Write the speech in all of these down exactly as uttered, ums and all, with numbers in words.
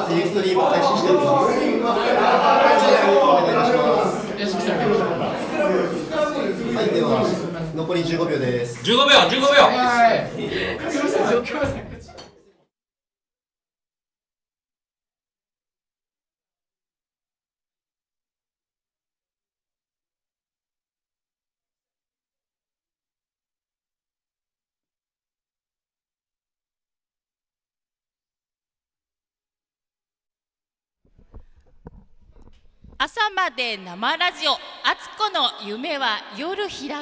ます。ユーストリーム開始しております。お願いします。はい、では残りじゅうごびょうです。 じゅうごびょう、じゅうごびょう。 はい。すみません、状況は。 朝まで生ラジオ、あつこの夢は夜開く。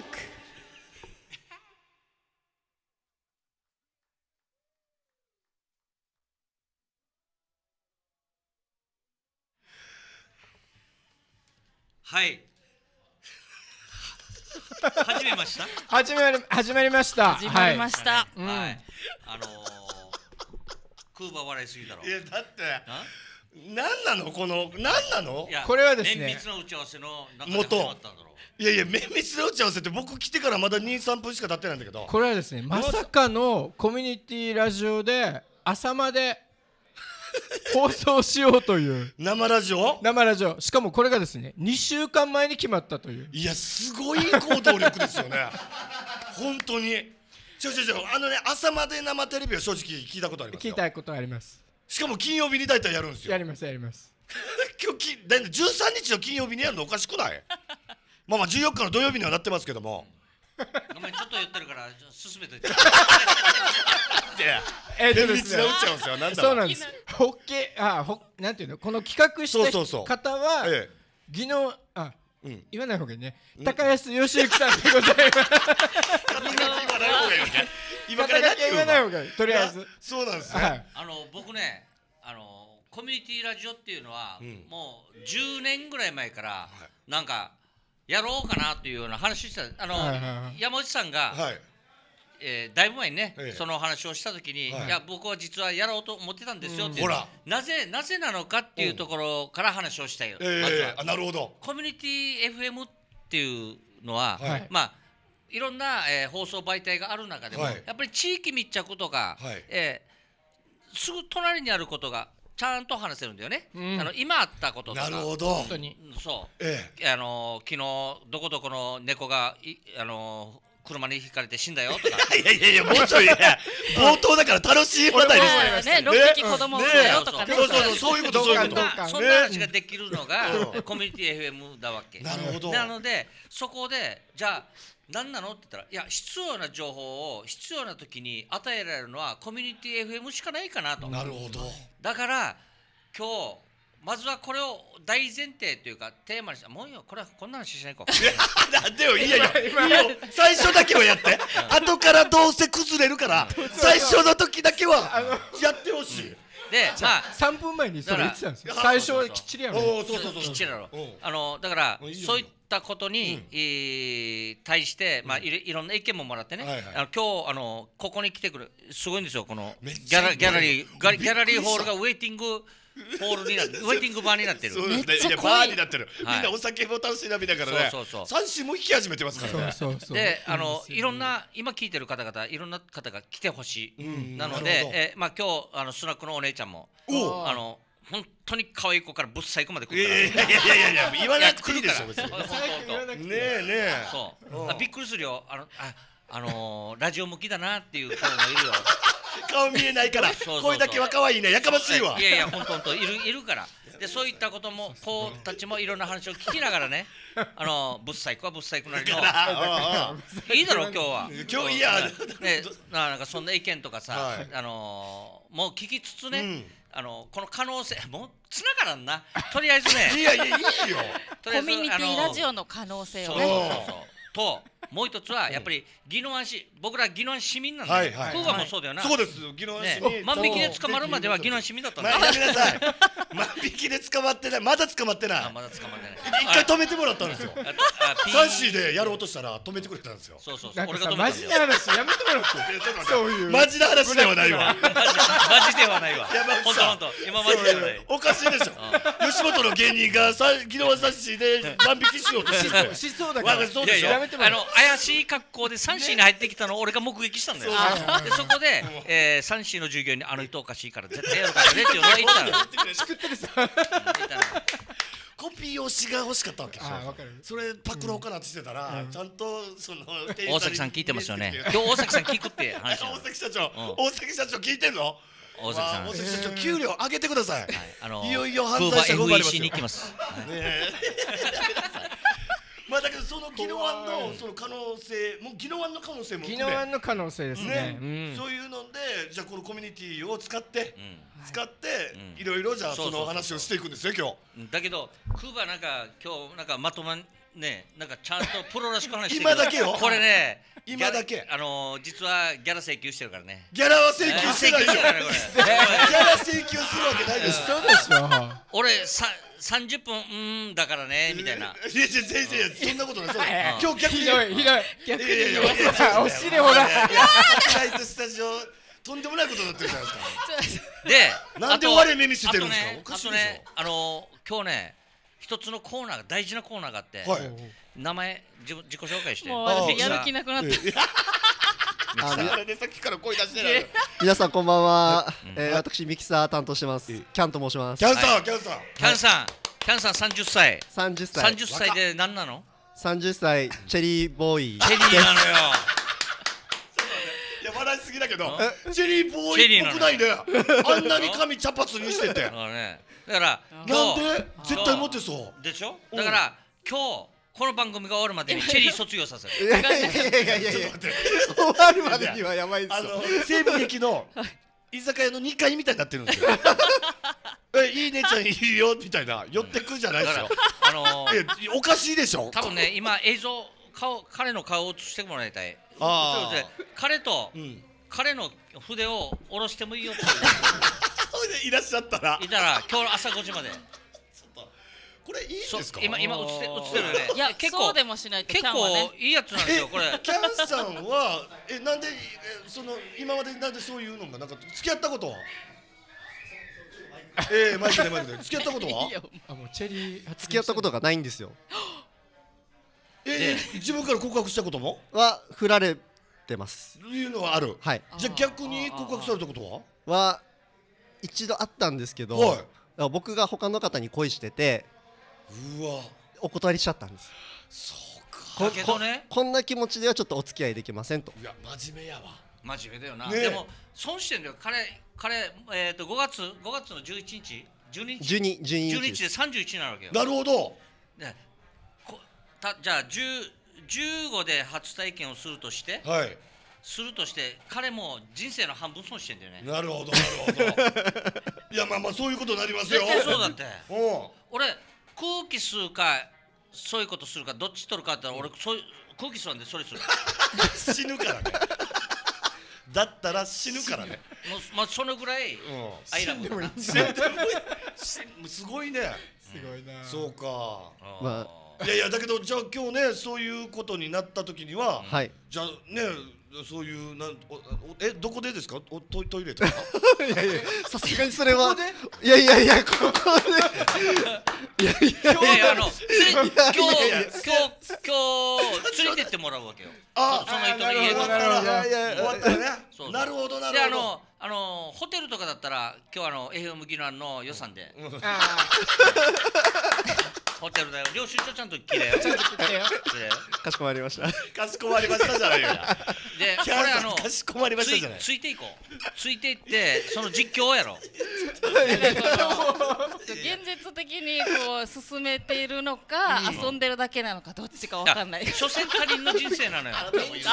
はい。始めました。 始まり始まりました。 始まりました。 はい。はい、あのー、空母笑いすぎだろ。 いやだって。何なのこの何なの？ これはですね。 綿密な打ち合わせの中で始まったんだろう。 いやいや綿密な打ち合わせって僕来てからまだに、さんぷんしか経ってないんだけど。 これはですね、まさかのコミュニティラジオで朝まで放送しようという生ラジオ？ 生ラジオ。しかもこれがですね、にしゅうかんまえに決まったという。 いやすごい行動力ですよね。本当に。ちょちょちょあのね、朝まで生テレビは正直聞いたことありますよ。 聞いたことあります。 しかも金曜日に大体やるんですよ。 やりますやります。 今日きだいたいじゅうさんにちの金曜日にやるのおかしくない？まあまあじゅうよっかの土曜日にはなってますけども。 ごめんちょっと言ってるから進めといて。 えっとですね。そうなんです。ホッケあほなんていうの、この企画した方は技能あ言わない方がいいね。高安義行さんでございます。 今から何言わない方がいい。とりあえず。 そうなんですね。 あの僕ね、あのコミュニティラジオっていうのはもうじゅうねんぐらい前からなんかやろうかなというような話した。あの山内さんがえだいぶ前にねその話をした時に、いや僕は実はやろうと思ってたんですよっていう。なぜなぜなのかっていうところから話をしたいよ。まずは。 なるほど。 コミュニティ エフエム っていうのはまあいろんな、えー、放送媒体がある中でも、はい、やっぱり地域密着とか、はい、えー、すぐ隣にあることがちゃんと話せるんだよね。うん、あの今あったこととか。 なるほど。 本当にそう、ええ、あの昨日どこどこの猫がいあの車にひかれて死んだよとか。 いやいやいやもうちょいね冒頭だから楽しい話題ですね。ろっぴき子供を産んだよとかね。 そうそうそうそういうことそういうこと。 そんな話ができるのがコミュニティ エフエム だわけ。 なるほど。 なのでそこでじゃあ何なのって言ったら、いや必要な情報を必要な時に与えられるのはコミュニティ エフエム しかないかなと。 なるほど。 だから今日まずはこれを大前提というかテーマにした。もういいよ、これはこんな話しないこう。 なんでよ、いやいやいいよ、最初だけはやって後からどうせ崩れるから最初の時だけはやってほしい。 で、まあさんぷんまえにそれ言ってたんですよ。最初はきっちりやろ。 そうそうそう、 きっちりやろ。あのだからそういったことに対してまあいろんな意見ももらってね。あの今日あのここに来てくるすごいんですよ。このギャラギャラリーギャラリーホールがウェイティングホールになってウェイティングバーになってる。 そうですね。いやバーになってる。みんなお酒も楽しみだからね。三振も引き始めてますからね。 で、あのいろんな今聞いてる方々いろんな方が来てほしい。なので、えまあ今日あのスナックのお姉ちゃんもあの本当に可愛い子からぶっさい子まで来るから。いやいやいやいやいや言わなくていいでしょ別に。ねえねえ。 そう。びっくりするよ。あのああのラジオ向きだなっていう子もいるよ。 顔見えないから声だけは可愛いね、やかましいわ。 いやいや本当本当いるいるから。でそういったことも子たちもいろんな話を聞きながらね、あのぶっさい子はぶっさい子なりのいいだろ今日は。 今日いやね、なんかそんな意見とかさ、あのもう聞きつつね、あのこの可能性もうつながらんな。とりあえずね。 いやいやいいよ。 コミュニティラジオの可能性をね。 そうそうそう。ともう一つはやっぱり宜野湾市、僕ら宜野湾市民なんで、空母もそうだよな。 そうです。宜野湾市民。 万引きで捕まるまでは宜野湾市民だったんだ。 やめなさい。万引きで捕まってない。まだ捕まってない。 まだ捕まってない。 一回止めてもらったんですよ。サンシーでやろうとしたら止めてくれたんですよ。 そうそうそう。 俺が止めた。マジな話やめてもらって。そういう。 マジな話ではないわ。 マジではないわ。本当本当。今マジではない。 おかしいでしょ。吉本の芸人が宜野湾サンシーで万引きしようとしてしそうだから。 そうでしょ。 めてもらう。 あの怪しい格好でサンシーに入ってきたのを俺が目撃したんだよ。でそこで、えー、サンシーの従業員にあの人おかしいから絶対やるからねっていうのを言ったの。 作ってるさ。 コピー用紙が欲しかったわけでしょ。 あ、わかる。 それパクろうかなってしてたら、ちゃんとその大崎さん聞いてますよね。今日大崎さん聞くって話。 大崎社長、大崎社長聞いてんの？ 大崎さん。 大崎社長給料上げてください。 あのいよいよ犯罪者が生まれますよ。 に行きます。 まあだけどその宜野湾のその可能性、もう宜野湾の可能性も宜野湾の可能性ですね。 そういうのでじゃあこのコミュニティを使って使っていろいろじゃあその話をしていくんですよ今日。 だけどクーバなんか今日なんかまとまねなんかちゃんとプロらしく話してる。 今だけよ。 これね今だけ。 あの実はギャラ請求してるからね。 ギャラは請求してないよ。ギャラ請求するわけないでしょ。 そうでしょ。 俺ささんじゅっぷんうーんだからねみたいな。 いやいや先生そんなことない。今日逆にひどいひどい。逆にお尻ほら。 ライトスタジオとんでもないことになってるじゃないですか。 で、 なんで我目にしてるんですか。おかしいでしょ。 あの今日ね一つのコーナーが大事なコーナーがあって、名前自自己紹介して。 もう私やる気なくなった。 あれでさっきから声出してない。 皆さんこんばんは。私ミキサー担当してます。キャンと申します。 キャンさん、キャンさん。 キャンさん、キャンさん三十歳。 三十歳。 三十歳で何なの？ 三十歳チェリーボーイ。 チェリーなのよ。 いや笑いすぎだけど、チェリーボーイっぽくないね。あんなに髪茶髪にしてて。だからなんで絶対持ってそう。 でしょ？だから今日この番組が終わるまでにチェリー卒業させる。 いやいやいやいやいや。終わるまでにはやばいですよ。 西武劇の居酒屋のにかいみたいになってるんですよ。え、いい姉ちゃんいいよみたいな寄ってくんじゃないですよ。あのおかしいでしょ。 多分ね今映像顔彼の顔を映してもらいたい。ああ。彼と彼の筆を下ろしてもいいよって。 いらっしゃったら。 いたら今日の朝ごじまで。 これいいんですか？ 今今映って映ってるよね。 いや結構でもしないと結構いいやつなんですよこれ。 キャンさんはえなんでその今までなんでそういうのがなんか付き合ったことは？ええマイクでマイクで付き合ったことは？ あもうチェリー付き合ったことがないんですよ。 え自分から告白したことも？ は振られてます。 いうのはある。 はい。 じゃあ逆に告白されたことは？ は一度あったんですけど、僕が他の方に恋してて。 うわお断りしちゃったんです。 そうか。だけどねこんな気持ちではちょっとお付き合いできませんと。 いや真面目やわ。 真面目だよな。でも損してんだよ。彼彼えっとごがつごがつのじゅういちにちじゅうににちじゅうにじゅうにじゅうににちでさんじゅういちになるわけよ。 なるほど。 ねこたじゃあじゅうじゅうごで初体験をするとして。 はい。 するとして彼も人生の半分損してんだよね。 なるほどなるほど。いやまあまあそういうことになりますよ。 絶対そうだって。 お俺空気吸うかそういうことするかどっち取るかって言ったら俺そういう空気吸わんでそれする。 死ぬからね。だったら死ぬからね。 もうまあそのぐらいアイラブだな。 すごいね。 すごいな。 そうか。 まあいやいやだけどじゃあ今日ねそういうことになった時には、 はい。 じゃあねそういうなんえどこでですか？おトイトイレとか？ いやいやさすがにそれは。いやいやいやここで。いやいやいやあの今日今日今日連れてってもらうわけよ。 あその人の家に。 終わったら終わったらね。なるほどなるほど。 であのあのホテルとかだったら今日あの エフエム 宜野湾の予算で。ホテルだよ。領収書ちゃんときれいよ。ちゃんときれいよ。 かしこまりました。 かしこまりましたじゃないよ。 で、これあのかしこまりましたじゃない。 ついていこう。ついていってその実況をやろう。 現実的にこう進めているのか遊んでるだけなのかどっちかわかんない。 所詮他人の人生なのよ。 あの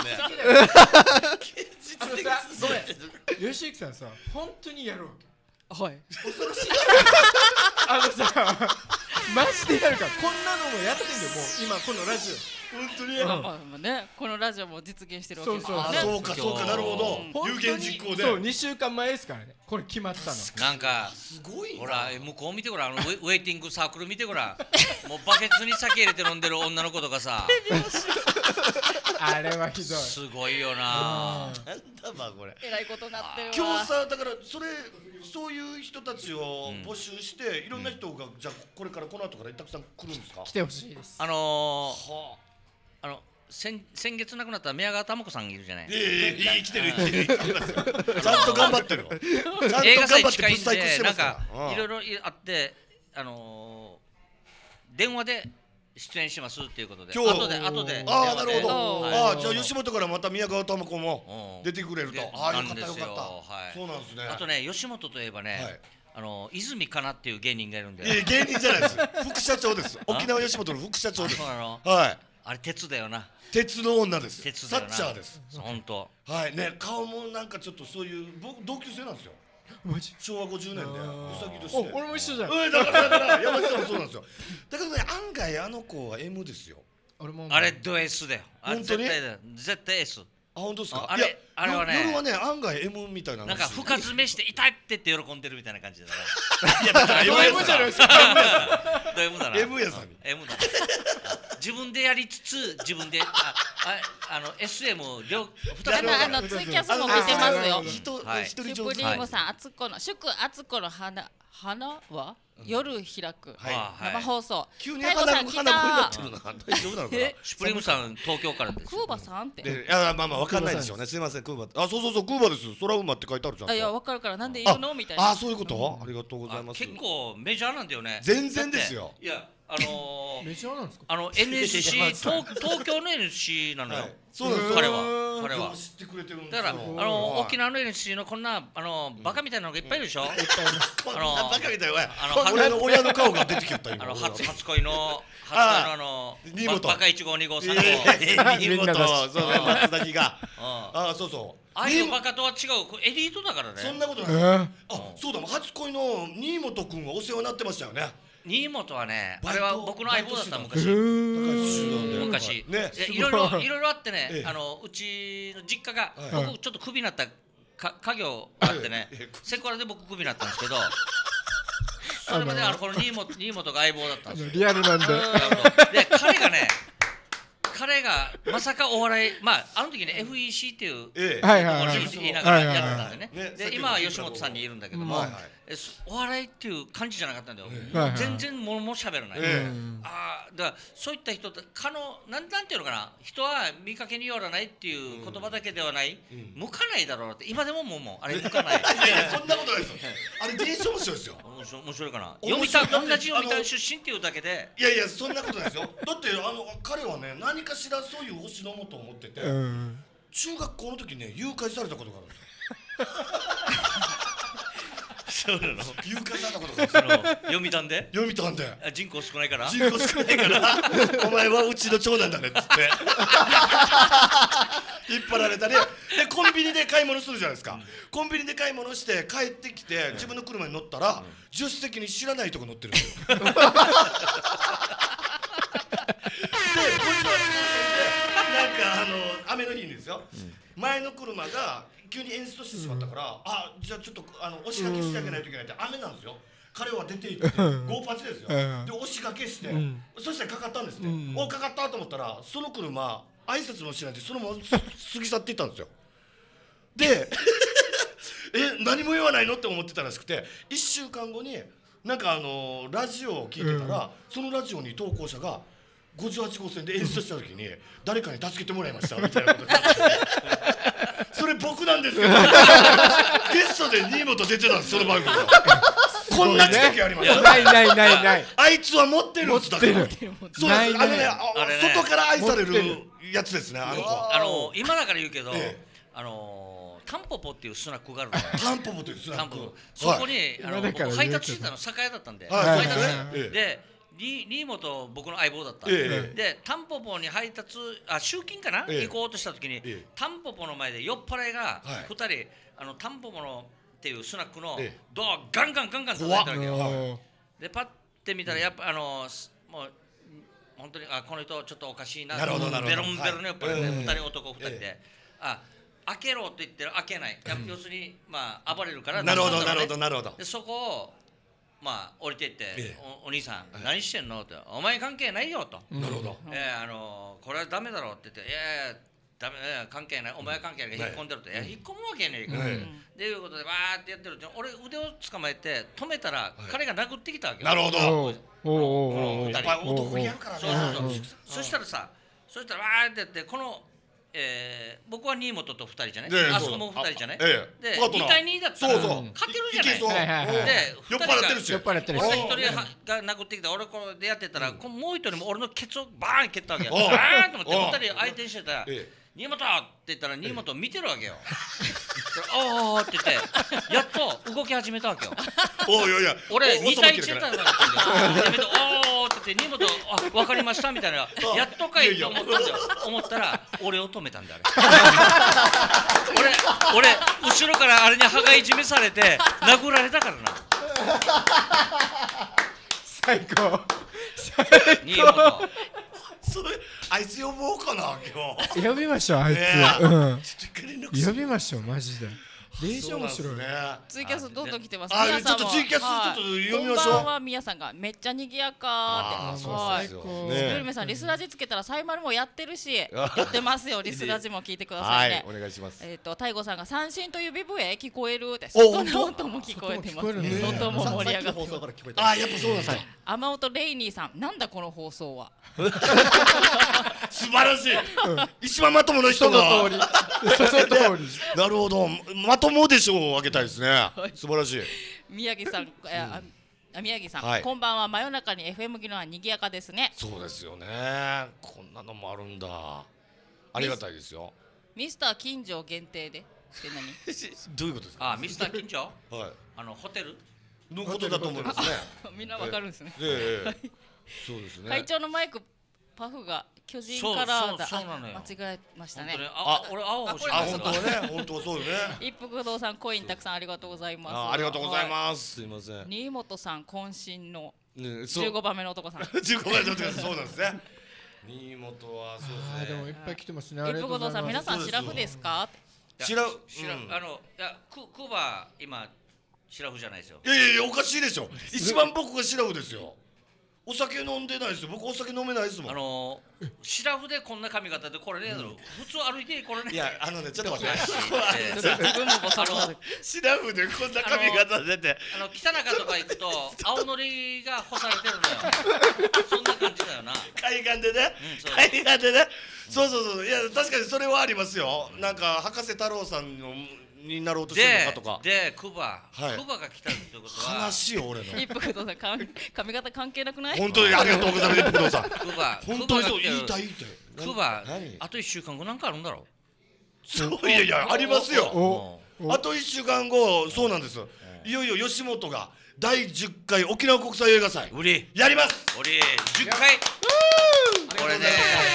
さ、ごめん。よしゆきさんさ、本当にやるわけ。 はい。 恐ろしい。あのさ。マジでやるからこんなのもやってんだよもう今このラジオ本当に、 まあまあねこのラジオも実現してるわけですからね。そうかそうかなるほど。有言実行で。 そうにしゅうかんまえですからねこれ決まったの。 なんかすごい。 ほら向こう見てごらんあのウェイティングサークル見てごらん。もうバケツに酒入れて飲んでる女の子とかさ。 あれはひどい。 すごいよな。 なんだばこれ。 えらいことなってるわ。 今日さだからそれそういう人たちを募集していろんな人がじゃあこれからこの後からたくさん来るんですか？ 来てほしいです。 あのあの先先月亡くなった宮川珠子さんいるじゃない。 いやいやいや生きてる生きてる生きてますよ。ちゃんと頑張ってる。ちゃんと映画頑張って祭近いんブサイクしでなんてますからかいろいろあってあのー、電話で出演しますっていうことで。 今日後で後で。 ああなるほど。 はいああじゃあ吉本からまた宮川珠子も出てくれると。 でああよかなんですよったよかった。 はいそうなんですね。 あとね吉本といえばね、 はいあの泉かなっていう芸人がいるんで。 いや芸人じゃないです。副社長です。沖縄吉本の副社長です。 そうなの。 はい。 あれ鉄だよな。 鉄の女です。 鉄だよな。 サッチャーです。 本当。 はいね顔もなんかちょっとそういう僕同級生なんですよ。 マジ昭和ごじゅうねんでうさぎ年おで。 俺も一緒じゃんうんだからだから山下さんもそうなんですよ。だからね案外あの子は エム ですよ。 俺もあれド S だよ。あれ本当に絶対だよ。絶対 S。 あ本当ですか。 あれいやあれはね夜はね案外 エム みたいな。 なんか深爪して痛いってって喜んでるみたいな感じだな。 いやだから エムド M じゃないですかド M だな。 エム やさんに。 M だな。自分でやりつつ自分であああの エスエム 両二つあのあのツイキャスも見てますよ。 人はい一人シュ上手。 プリームさん、あつこの祝あつこの花花は夜開くはい生放送。 急に太鼓さん来花花子になたって。るの大丈夫なのかな。 えシュプリームさん東京からです。 クーバさんって。 でいやまあまあわかんないでしょうね。すいませんクーバ。あそうそうそうクーバです。空馬って書いてあるじゃん。 あいやわかるからなんで言うのみたいな。 あそういうこと。ありがとうございます。 結構メジャーなんだよね。 全然ですよ。 いやあのメジャーなんですかあの エヌエスシー 東東京の エヌエスシー なのよ。 そうなんです。 彼は彼は。 知ってくれてるんですだからあの沖縄の エヌエスシー のこんなあのバカみたいなのがいっぱいいるでしょ。 こんなバカみたいなあの俺の親の顔が出てきちゃった今。 あの初初恋の初恋のあの新本バカいち号に号さんの。 新本そうね松崎が。 ああそうそう。 ああいうバカとは違うエリートだからね。 そんなことないです。あそうだ初恋の新本君はお世話になってましたよね。 新本はね、あれは僕の相棒だった昔。昔。 ね。 いろいろいろいろあってね、あのうちの実家が僕ちょっとクビになったか家業があってね、セコラで僕クビになったんですけど、それまであのこの新本新本が相棒だったんですよ。 リアルなんでで彼がね。彼がまさかお笑いまああの時ね エフイーシー っていう言いながらやってたんでね。で今は吉本さんにいるんだけども、お笑いっていう感じじゃなかったんだよ。全然ものも喋らない。ああだからそういった人って可能なんなんていうのかな、人は見かけによらないっていう言葉だけではない、向かないだろうって今でももうもうあれ向かない。 いやいやそんなことないですよ。あれ現象面白いですよ。 面白いかな。読谷同じ読谷出身っていうだけで。 いやいやそんなことないですよ。だってあの彼はね何かしらそういう星のもとを持ってて、中学校の時ね誘拐されたことがあるんですよ。 そうなの。 誘拐されたことがあるんですよ。 読谷で？ 読谷で。 人口少ないから？ 人口少ないから。お前はうちの長男だねっつって。引っ張られたり、でコンビニで買い物するじゃないですか。コンビニで買い物して帰ってきて自分の車に乗ったら助手席に知らない人が乗ってるんですよ。で、こいつはなんかあの雨の日にですよ。前の車が急にエンストしてしまったから、あじゃあちょっとあの押しかけしてあげないといけないって雨なんですよ。彼は出て行ってゴーパチですよ。で押しかけして、そしたらかかったんですね。おかかったと思ったらその車挨拶もしないでそのまま過ぎ去っていったんですよ。でえ何も言わないのって思ってたらしくて、いっしゅうかんごになんかあのラジオを聞いてたら、そのラジオに投稿者がごじゅうはちごうせんで演出した時に誰かに助けてもらいましたみたいなことでそれ僕なんですよ。ゲストで新本出てたんですその番組。こんな奇跡あります。 ないないないない。 あいつは持ってるんですだから。そうです。あのね外から愛されるやつですねあの子。 あの今だから言うけど、あのタンポポっていうスナックがあるの。 タンポポというスナック。 そこにあの僕配達してたの酒屋だったんで。配達で新本僕の相棒だった。でタンポポに配達あ集金かな行こうとした時にタンポポの前で酔っ払いがふたりあのタンポポのっていうスナックのドアガンガンガンガン叩いてるわけよ。でパッて見たらやっぱあのもう本当にあこの人ちょっとおかしいな。ベロンベロンのやっぱりねふたり男ふたりであ開けろと言ってる開けない。要するにまあ暴れるから。 なるほどなるほどなるほど。 でそこをまあ降りていってお兄さん何してんのってお前関係ないよと。 なるほど。 えあのこれはダメだろうって言っていやいやダメ関係ないお前関係ないから引っ込んでるといや引っ込むわけねえから。ということでわーってやってると俺腕を捕まえて止めたら彼が殴ってきたわけよ。 なるほど。 おおおお。 やっぱ男やるからね。 そしたらさそしたらわーってやってこのえー、僕は新本とふたりじゃない、あそこもふたりじゃない、でにたいにだったら勝てるじゃないで酔っ払ってるし酔っ払ってるし俺一人が殴ってきた俺これでやってたらもう一人も俺のケツをバーン蹴ったわけよバーンと思ってふたり相手にしてたら新本って言ったら新本見てるわけよおーって言ってやっと動き始めたわけよおいやいや俺にたいいちだったんだよおーって言って新本あ分かりましたみたいなやっとかいと思ったんだよ思ったら俺を止めたんだあれ俺俺後ろからあれに羽交い締めされて殴られたからな最高新本それあいつ呼ぼうかな今日呼びましょうあいつ、 ねうん、 ちょっと一回連絡する呼びましょうマジで練習面白いね。 ツイキャスどんどん来てます。 あ、ちょっとツイキャスちょっと読みましょう。 こんばんは皆さんがめっちゃ賑やかって。はい。スクルメさんリスラジつけたらサイマルもやってるし、やってますよ。リスラジも聞いてくださいね。 お願いします。 えっとタイゴさんが三振と指笛聞こえるって。外の音も聞こえてますね。外も盛り上がって。 あ、やっぱそうなんですか。 雨音レイニーさん、なんだこの放送は。 素晴らしい。一番まともな人が。なるほど。まともでしょう。あげたいですね。素晴らしい。 宮城さん、宮城さん、こんばんは。真夜中に エフエム 機能は賑やかですね。 そうですよね。こんなのもあるんだ。ありがたいですよ。 ミスター近所限定で。って何？どういうことですか？ あ、ミスター近所？はい。あのホテルのことだと思いますね。 みんなわかるんですね。 そうですね。 会長のマイクパフが巨人からだ。間違えましたね。 あ、俺青欲しい。 あ、本当はね、本当はそうよね。 一服不動産コインたくさんありがとうございます。 ありがとうございます。すいません。 新本さん渾身のじゅうごばんめの男さん。 じゅうごばんめの男さん、そうなんですね。新本はそうですね。 でもいっぱい来てますね。 一服不動産皆さんシラフですか？ シラフ、 あのいやククバ今シラフじゃないですよ。 いやいやいやおかしいでしょ。一番僕がシラフですよ。お酒飲んでないですよ。僕お酒飲めないですもん。 あのシラフでこんな髪型でこれね、普通歩いてこれね。 いやあのねちょっと待って。 自分もボサボサで。 シラフでこんな髪型でて。 あの北中とか行くと青のりが干されてるのよ。そんな感じだよな。 海岸でね。海岸でね。そうそうそう。いや確かにそれはありますよ。なんか博士太郎さんのになろうとしてるのかとか。 で、クバ、クバが来たってことは。 悲しいよ俺の。 一服不動産髪型関係なくない？ 本当にありがとうございます一服不動産。 クバ、 本当にそう言いたい言いたい。 クバ、あと一週間後なんかあるんだろう。 そういやいやありますよ。あと一週間後そうなんです。いよいよ吉本がだいじゅっかい沖縄国際映画祭やります。 俺じゅっかい。これね。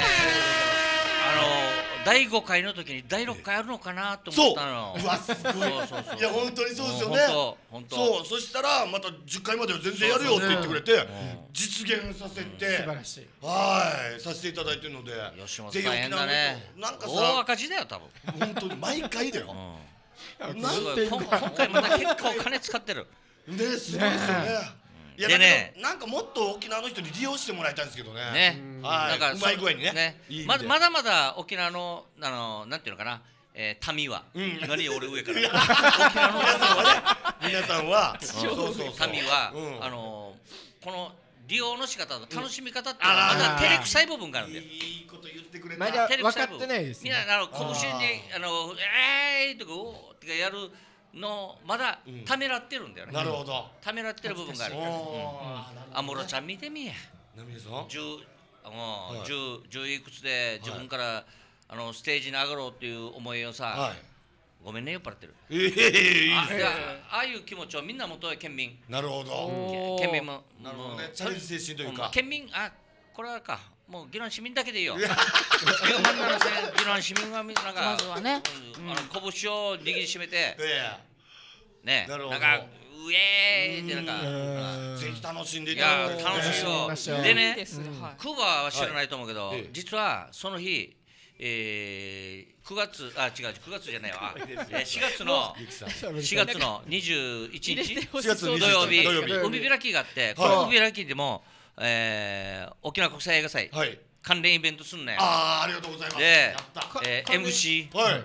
だいごかいの時にだいろっかいあるのかなと思ったの。 うわすごい。いや本当にそうですよね。そうそしたらまたじゅっかいまでは全然やるよって言ってくれて実現させて素晴らしい。 はいさせていただいてるので。 吉本大変だね。なんか大赤字だよ多分。 本当に毎回だよ。 なんて今回また結構金使ってる。 ねすごいですよね。いやだけどなんかもっと沖縄の人に利用してもらいたいんですけどね。 ね、 なんかうまい具合にね。 まだまだまだ沖縄のあのなんていうのかな、民は何俺上から。沖縄の皆さんはね、皆さんはそうそう民はあのこの利用の仕方の楽しみ方ってまだ照れくさい部分があるんだよ。 いいこと言ってくれた。 まだ分かってないです。 みんなあの拳にあのえーとかおーとかやる。のまだためらってるんだよね。 なるほど。 ためらってる部分があるから。あもろちゃん見てみや。十もう十十いくつで自分からあのステージに上がろうっていう思いをさ、ごめんね酔っ払ってる。ああいう気持ちをみんな元へ県民。 なるほど。 県民もなるほどね。チャレンジ精神というか。 県民あこれはか。もう議論市民だけでいいよ。議論市民はみんながまずはね、 拳を握りしめて、ね、なんかウェーってなんかぜひ楽しんでいただきたい。楽しいよ。でね、クーバは知らないと思うけど、実はその日くがつあ違うくがつじゃないわ。しがつのしがつのにじゅういちにち土曜日海開きがあって、この海開きでも。えー、沖縄国際映画祭、はい、関連イベントすんなよ。 ああ、ありがとうございます。 で、えー、エムシー、はい、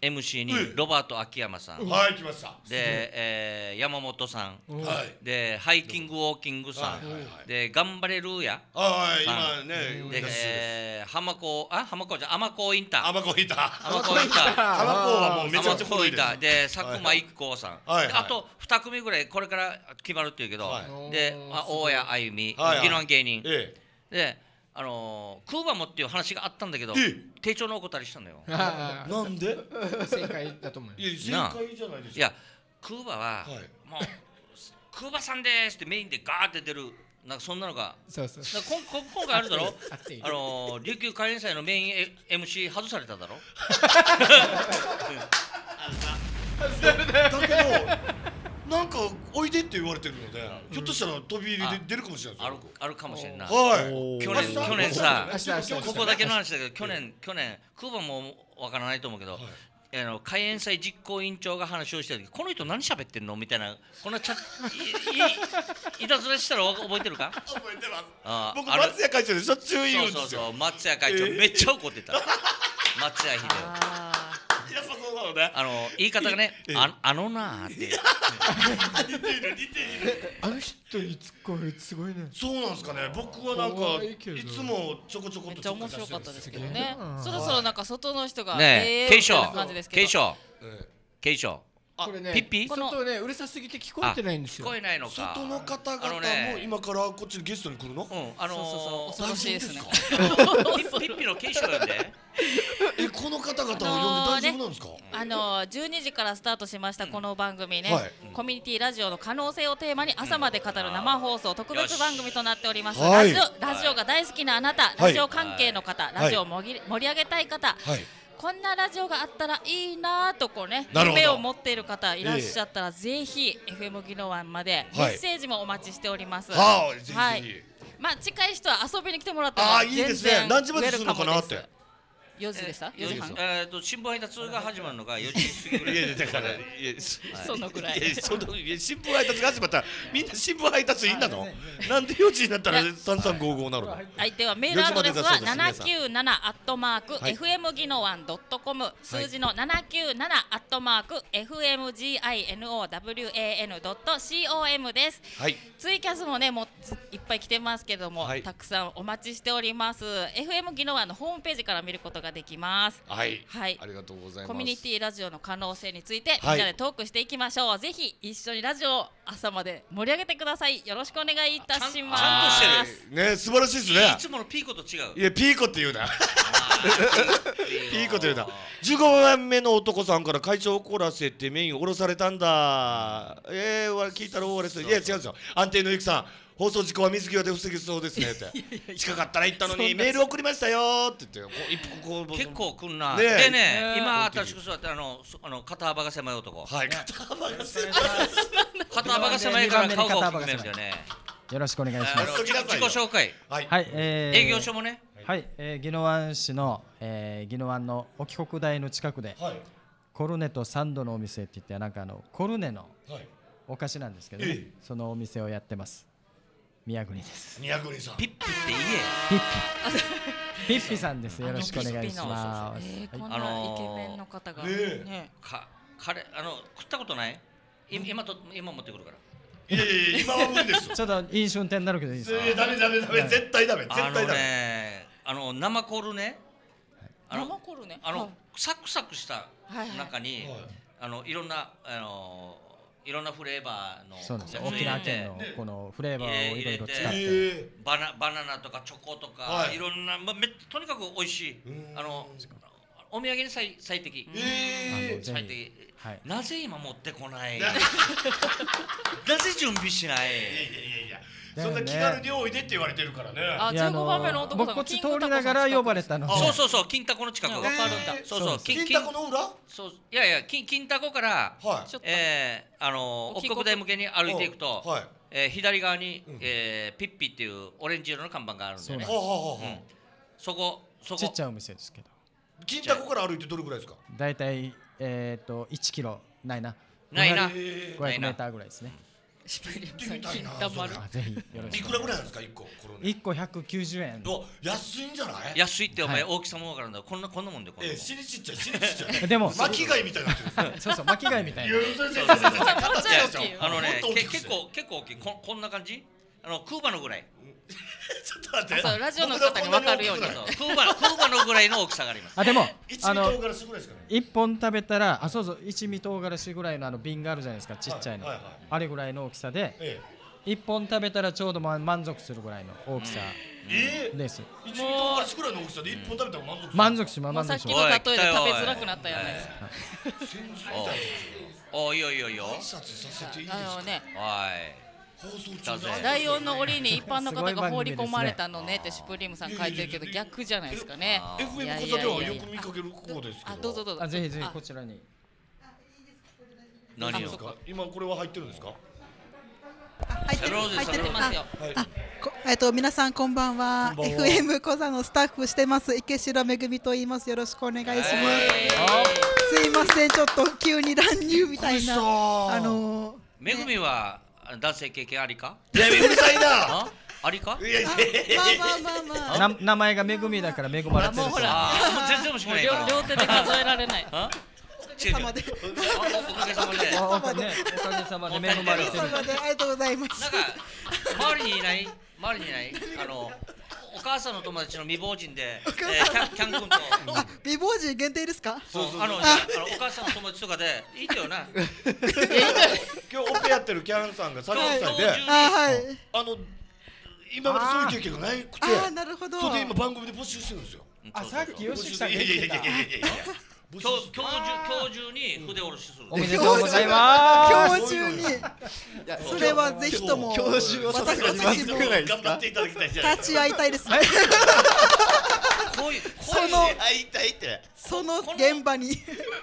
エムシー にロバート秋山さん、 はい来ました。 で、えー、山本さん、 はい。 でハイキングウォーキングさん、で頑張れルーヤ、 はい今ねで、えー、浜子あ浜子じゃ浜子インター、 浜子インター、 浜子インター、 浜子はもうめちゃめちゃ古いです。 で佐久間一行さん、あと二組ぐらいこれから決まるっていうけど、で大谷あゆみ、宜野湾芸人、であのクーバモっていう話があったんだけど、丁重のお答えしたのよ。 なんで？ 正解だと思う。 いや正解じゃないでしょ。 いやクーバはもうクーバさんですってメインでガーって出るなんかそんなのが。 そうそう。 今今回あるだろ。あの琉球開演祭のメイン エムシー 外されただろ。 だけど。なんかおいでって言われてるので、ひょっとしたら飛び入りで出るかもしれないですよ。 あるかもしれんな。 はい。 去年去年さ、 ここだけの話だけど去年去年クーバもわからないと思うけど、あの開演祭実行委員長が話をしてる時、この人何喋ってんのみたいなこのチャいいたずらしたら覚えてるか？ 覚えてます。僕松屋会長でしょっちゅう言うんですよ。 そうそうそう松屋会長めっちゃ怒ってた。松屋秀夫。 やっぱそうなのね。 あの言い方がね、ああのなーって。 似てる似てる。 あの人に突っ込むすごいね。 そうなんですかね。僕はなんかいつもちょこちょこっと。 めっちゃ面白かったですけどね。そろそろなんか外の人がね、継承継承継承。 これね、 ピッピ外ねうるさすぎて聞こえてないんですよ。 聞こえないのか。 外の方々も今からこっちにゲストに来るの？ うん、あの恐ろしいですね。 ピッピの継承やで。 え、この方々を呼んで大丈夫なんですか？ あのじゅうにじからスタートしましたこの番組ね、コミュニティラジオの可能性をテーマに朝まで語る生放送特別番組となっております。ラジオラジオが大好きなあなた、ラジオ関係の方、ラジオを盛り上げたい方。こんなラジオがあったらいいなとこうね夢を持っている方いらっしゃったらぜひ エフエム 宜野湾までメッセージもお待ちしております。はい。まあ近い人は遊びに来てもらっても全然ウェルカムです。よじでした？よじはん。 えっと新聞配達が始まるのがよじ過ぎぐらい。いやだからそのぐらい。 その新聞配達が始まったらみんな新聞配達いいんなの？なんでよじになったらさんさんごごなるの？ はいではメールアドレスはななきゅうななアットマーク エフエム 宜野湾ドットコム 数字のななきゅうななアットマーク エフエム ジーアイエヌオーダブリューエーエヌドットコム です。ツイキャスもねもういっぱい来てますけどもたくさんお待ちしております。エフエム 宜野湾のホームページから見ることができます。 はい、はい、ありがとうございます。 コミュニティラジオの可能性についてみんなでトークしていきましょう。はい、ぜひ一緒にラジオを朝まで盛り上げてください。よろしくお願いいたします。 ちゃんとしてるね、素晴らしいですね。 いつものピーコと違う。 いやピーコって言うな。ピーコって言うな。じゅうごばんめの男さんから会長怒らせてメイン降ろされたんだ。えー、聞いたら終わりそう。いや違うんですよ。安定のゆきさん。放送事故は水際で防げそうですねって近かったら行ったのにメール送りましたよって言って結構来んな。でね今新しく座ってあのあの肩幅が狭い男。 はい肩幅が狭い。 肩幅が狭いから顔が大きく見えるんだよね。 よろしくお願いします。 自己紹介。 はい営業所もね。 はい宜野湾市の宜野湾の沖国大の近くでコルネとサンドのお店って言ってなんかあのコルネのお菓子なんですけどねそのお店をやってます。宮国です。 宮国さん。 ピッピって言え。 ピッピ。ピッピさんです。よろしくお願いします。 えー、こんなイケメンの方が。 ね。か、彼、あの、食ったことない。今と、今持ってくるから。 いやいや、今は無理です。 ちょっと飲酒運転になるけどいいですか。 ダメダメダメ、絶対ダメ、絶対ダメ。あの、生コルね。 生コルね。 あの、サクサクした中に、あの、いろんな、あの。いろんなフレーバーのそうです沖縄県のこのフレーバーをいろいろ使ってバナバナナとかチョコとかいろんなまあめとにかく美味しいあのお土産に最最適最適なぜ今持ってこないなぜ準備しない。 いやいやいやそんな気軽においでって言われてるからね。 あ、じゅうごばんめの男さん僕こっち通りながら呼ばれたの。 そうそうそう、金タコの近く。 わかるんだ。 そうそう、 金タコの裏？ そう、いやいや、金金タコからえあの沖国大向けに歩いていくと、え左側にえピッピっていうオレンジ色の看板があるんだよね。そこそこ。 ちっちゃいお店ですけど。 金タコから歩いてどれぐらいですか？ だいたいえっといちキロないな。 ないな。 ごひゃくメーターぐらいですね。 シュプリームさん金玉丸。 ぜひよろしく。 いくらぐらいなんですか一個。 一個百九十円。 お、安いんじゃない？ 安いってお前大きさもわからんだ。こんなこんなもんでこんなもん。 え、死にちっちゃい死にちっちゃい。 でも巻き貝みたいになってる。 そうそう巻き貝みたいな。 あのね結構結構大きい。ここんな感じ？あのクーバのぐらい。 ちょっと待って。 そうラジオの方に分かるように。 クーバクーバのぐらいの大きさがあります。 あでもあの一本食べたらあそうそう一味唐辛子ぐらいのあの瓶があるじゃないですかちっちゃいの。あれぐらいの大きさで一本食べたらちょうど満足するぐらいの大きさです。 一味唐辛子ぐらいの大きさで一本食べたら満足。 満足しま満足しま。さっきの例えで食べづらくなったやないですか。 おいよいよいよ。 挨拶させていいですか。 あのね。 はい。 ライオンの檻に一般の方が放り込まれたのねってシュプリームさん書いてるけど逆じゃないですかね。 エフエム 小座ではよく見かけるここですけど。 あどうぞどうぞ。 ぜひぜひこちらに。 何を？ 今これは入ってるんですか？ 入ってる入ってますよ。 えっと皆さんこんばんは。エフエム 小座のスタッフしてます池城めぐみと言います。よろしくお願いします。すいませんちょっと急に乱入みたいなあの。 めぐみは男性経験ありか？ いやうるさいな。 ありか？ まあまあまあまあ。 名前がめぐみだから恵まれてる。 もうほら全然面白くないから。 両手で数えられない。 おかげさまで。 おかげさまで。 おかげさまで恵まれてる。 ありがとうございます。 なんか周りにいない周りにいないあのお母さんの友達の未亡人でキャン君と。 未亡人限定ですか？ そうあのお母さんの友達とかでいいよな。 今日オペやってるキャンさんがさんじゅっさいで、あの今までそういう経験がなくて、 あなるほど。 それで今番組で募集してるんですよ。 あさっき吉木さんいやいやいやいやいやいや。 今日今日中今日中に筆下ろしする。 おめでとうございます。 今日中に。それはぜひとも今日中はさすがにまずくないですか？ 頑張っていただきたいじゃない。 立ち会いたいですね。 こういうその会いたいってその現場に。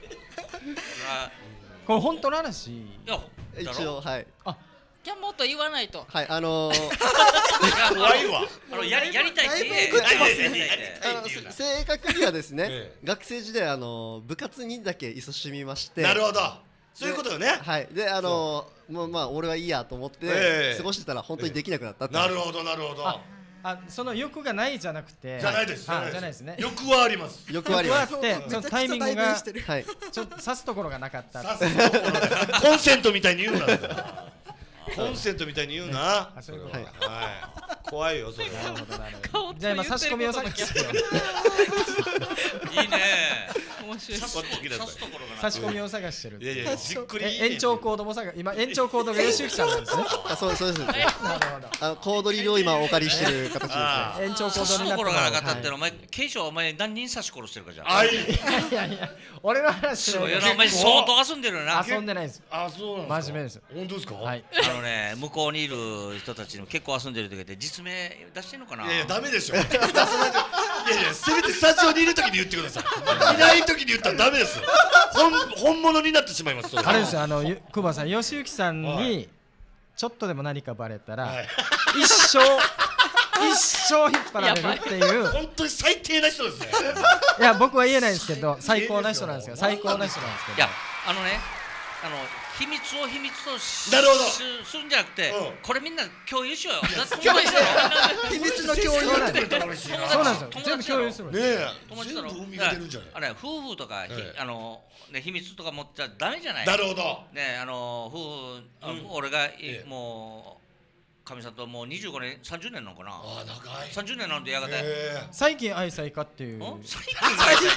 これ本当の話。 いや一応はい。 あじゃあもっと言わないと。 はいあの怖いわ。 あのやりやりたいって言え。 正確にはですね学生時代あの部活にだけ勤しみまして。 なるほど。そういうことよね。 はいであのもうまあ俺はいいやと思って過ごしてたら本当にできなくなったって。 なるほどなるほど。 あその欲がないじゃなくて。 じゃないです。 じゃないですね。 欲はあります。 欲はあります。 欲はあってちょっとタイミングがはいちょっと刺すところがなかった。 コンセントみたいに言うな。コンセントみたいに言うな。はい。怖いよそれ。 じゃあ今差し込みを探してる。 いいね。 面白い。 差し込みを探してる。 いやいやじっくり。 延長コードも探今延長コードが吉木さんなんですね。 あそうそうです。なるほど。 あのコードリルを今お借りしてる形ですね。 延長コードになって。 刺すところがなかったってお前ケイショウお前何人刺し殺してるかじゃ。 あい。 いやいや俺の話お前相当遊んでるよな。 遊んでないです。 あそうなん真面目です。 本当ですか？ はい。 あのね向こうにいる人たちにも結構遊んでる時で実名出してんのかな。 いやいやダメでしょ。いやいやせめてスタジオにいる時に言ってください。いない時に言ったらダメですよ。本本物になってしまいます。 あれですよあの久保さん吉行さんにちょっとでも何かバレたら一生一生引っ張られるっていう本当に最低な人ですね。 いや僕は言えないですけど最高な人なんですよ最高な人なんですけど。 いやあのねあの秘密を秘密としなるほどするんじゃなくてこれみんな共有しようよ。 秘密の共有そうなんですよ全部共有する。 ねえ全部海が出るんじゃない。 あれ夫婦とかあのね秘密とか持っちゃダメじゃない。 なるほど。 ねあの夫婦俺がもうかみさんともうにじゅうごねんさんじゅうねんなのかな。 あ長い。 さんじゅうねんなんでやがて最近愛妻家っていう最近愛妻家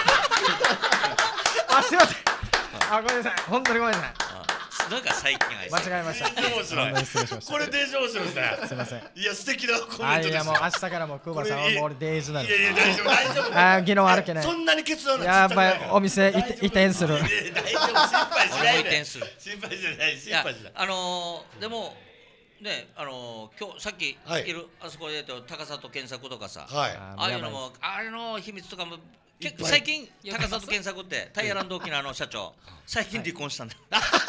あすいませんあごめんなさい本当にごめんなさい。 なんか最近愛妻間違えました。 面白い。これデージ面白いですね。 すいません。 いや素敵なコメントです。 あいやもう明日からも久保さんはもう俺デージなんで。 いやいや大丈夫大丈夫。 あ昨日歩けない。 そんなに結論やばいお店移転する。 大丈夫心配しないで。 心配じゃない心配じゃない。 あのでもねあの今日さっきいるあそこで高里健作とかさああいうのもあれの秘密とかも。最近高里健作ってタイヤランド沖縄の社長最近離婚したんだ。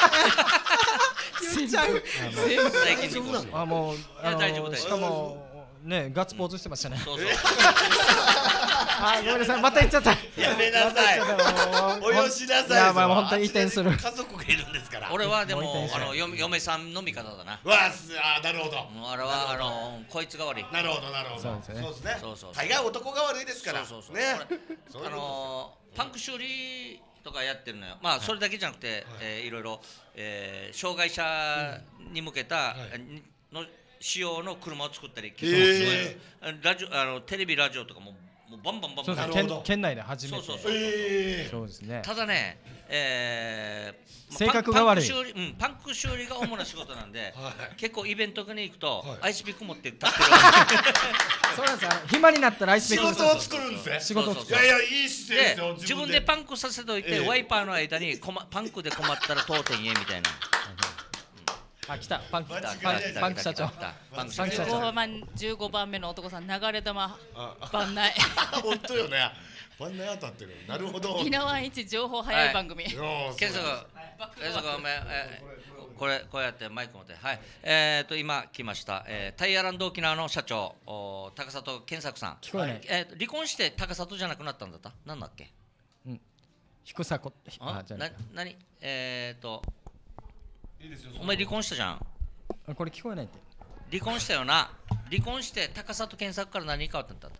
言っちゃう。 最近離婚した。 あもう大丈夫大丈夫。しかもねガッツポーズしてましたね。 そうそう。 あ、ごめんなさい、また言っちゃった。 やめなさい。およしなさい。 いや、まあ本当に移転する。 家族がいるんですから。 俺はでもあの嫁嫁さん飲み方だな。 わあ、あ、なるほど。 あれはあのこいつが悪い。 なるほどなるほど。そうですね。そうそう。大概男が悪いですから。 そうそうそう。 ね。 あのパンク修理とかやってるのよ。まあそれだけじゃなくて、えー、いろいろ、えー、障害者に向けた、うん、の仕様の車を作ったり、えー、ラジオあのテレビラジオとかももうバンバンバンバン。 そうそう県、県内で初めて。 そうそうそう。 えー、 そうですね。 ただね、えー、 性格が悪い。 パンク修理、うん、パンク修理が主な仕事なんで、はい、結構イベントに行くと、はい、アイスピック持って立ってる。 そうなんですよ。暇になったらアイスピック仕事を作るんですね。 仕事を作る。 いやいや、いい姿勢ですよ。 自分でパンクさせといて、えー、ワイパーの間にこまパンクで困ったら当店へみたいな。 あ、来た、パンク、 パンク社長。パンク社長。 じゅうごばんめの男さん、流れ玉。番内。 本当よね。番内当たってる。なるほど。 宜野湾一情報早い番組。 ケンソが、ケンソがお前、これこうやってマイク持って、はい。えっと今来ました。タイヤランド沖縄の社長、高里健作さん。 聞こえない。 え離婚して高里じゃなくなったんだった？なんだっけ？ うん。低さこ。 あ、な何？えっと。お前離婚したじゃん。 これ聞こえないって。 離婚したよな。離婚して高里健作から何に変わったんだった？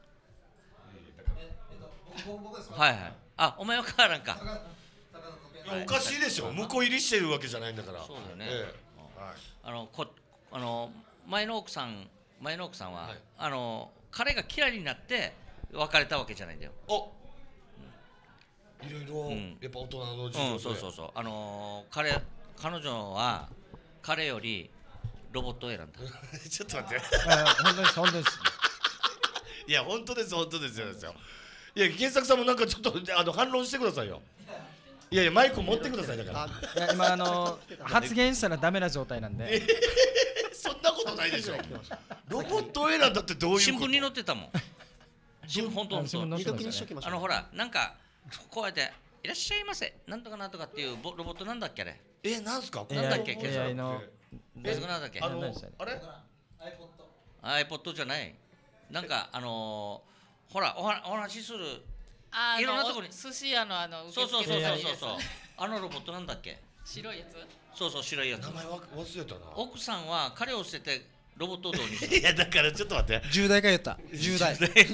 はいはい。あ、お前は変わらんか。 おかしいでしょ。婿入りしてるわけじゃないんだから。 そうだよね。あのこあの前の奥さん前の奥さんはあの彼が嫌いになって別れたわけじゃないんだよ。 お。いろいろやっぱ大人の事情で。 そうそうそう。あの彼彼女は彼よりロボットを選んだ。 ちょっと待って。 本当です本当です。 いや本当です本当ですよ。いや健作さんもなんかちょっとあの反論してくださいよ。いやいやマイク持ってくださいだから。 いや今あの発言したらダメな状態なんで。 そんなことないでしょ。ロボットを選んだってどういうこと？ 新聞に載ってたもん。新聞本当そう。二読にしときましょう。 あのほらなんかこうやっていらっしゃいませなんとかなんとかっていうロボットなんだっけあれ。 え、なんすか？ なんだっけ？ エーアイの。 え、なんだっけ？ あのあれ？ iPod じゃない。なんかあのほらお話しする。 あいろんなところに寿司屋のあのそうそうそうそうそうあのロボットなんだっけ？ 白いやつ？ そうそう白いやつ。 名前忘れたな。 奥さんは彼を捨ててロボットを導入した。 いやだからちょっと待って。 じゅうだいが言った。じゅうだい。じゅうだい。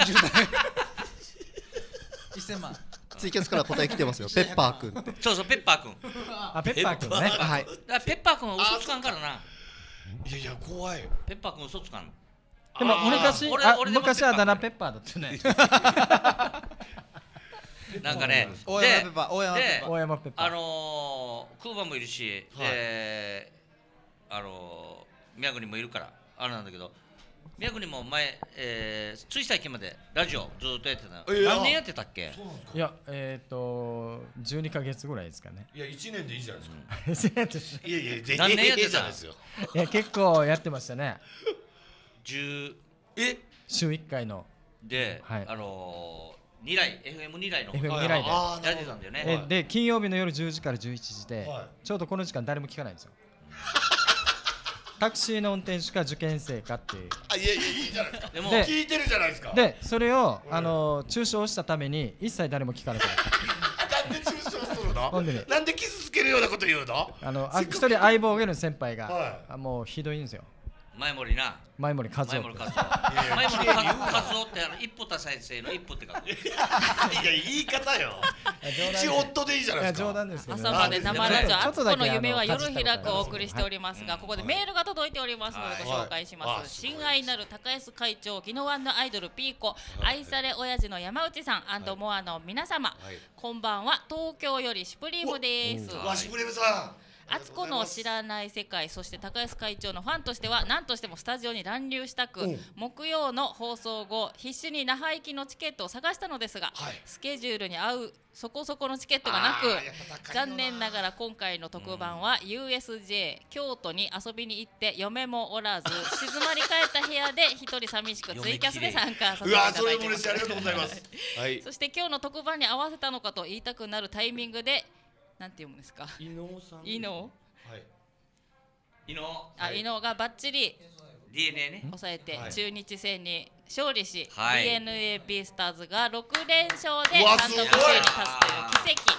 いっせんまん。 ツイキャスから答え来てますよ。ペッパーくんって。 そうそうペッパーくん。 あペッパーくんね。 はい。 ペッパーくんは嘘つかんからな。 いやいや怖い。 ペッパーくん嘘つかん。 でも昔あ昔はダナペッパーだったね。 なんかね。 大山ペッパー。大山ペッパー。 大山ペッパー。 あのクーバもいるし、であの宮国もいるからあれなんだけど。宮国も前、えー、つい最近までラジオずっとやってた、えー、何年やってたっけ？ いやえっ、ー、とじゅうにかげつぐらいですかね。 いやいちねんでいいじゃないですか。いやいや何年やってたんですよ。 いや結構やってましたね。 じゅうえ週いっかいので、はい、あのー、に来 エフエムに 来のエフエムに 来でやってたんだよね。 で金曜日の夜じゅうじからじゅういちじで、はい、ちょうどこの時間誰も聞かないんですよ。タクシーの運転手か受験生かっていう。 あいやいやいいじゃないですか。でも聞いてるじゃないですか。 でそれをあの中傷したために一切誰も聞かなかった。 なんで中傷するの？ なんでね。 なんで傷つけるようなこと言うの？ あの一人相棒がいる先輩が、はい、もうひどいんですよ。 前森な。 前森和夫。 前森和夫。前森和夫ってあの一歩田先生の一歩って書く。いや言い方よ。一夫でいいじゃないですか。 冗談ですけど。 朝まで生ラジオあつこの夢は夜開くお送りしておりますが、ここでメールが届いておりますのでご紹介します。親愛なる高安会長、宜野湾のアイドルピーコ、愛され親父の山内さん&モアの皆様、こんばんは。東京よりシュプリームです。 わシュプリームさん。 あつこの知らない世界、そして高安会長のファンとしては何としてもスタジオに乱入したく、木曜の放送後必死に那覇行きのチケットを探したのですが、はい、スケジュールに合うそこそこのチケットがなく、残念ながら今回の特番は ユーエスジェー 京都に遊びに行って嫁もおらず静まり返った部屋で一人寂しくツイキャスで参加させていただいてます。うわ、それも嬉しい、ありがとうございます。はい、そして今日の特番に合わせたのかと言いたくなるタイミングで、なんて読むんですか？ 伊能さん。 伊能。 伊能あ、伊能がバッチリディーエヌエー ね抑えて中日戦に勝利し、 はい、 ディーエヌエー ビースターズがろくれんしょうで単独首位に立つという奇跡。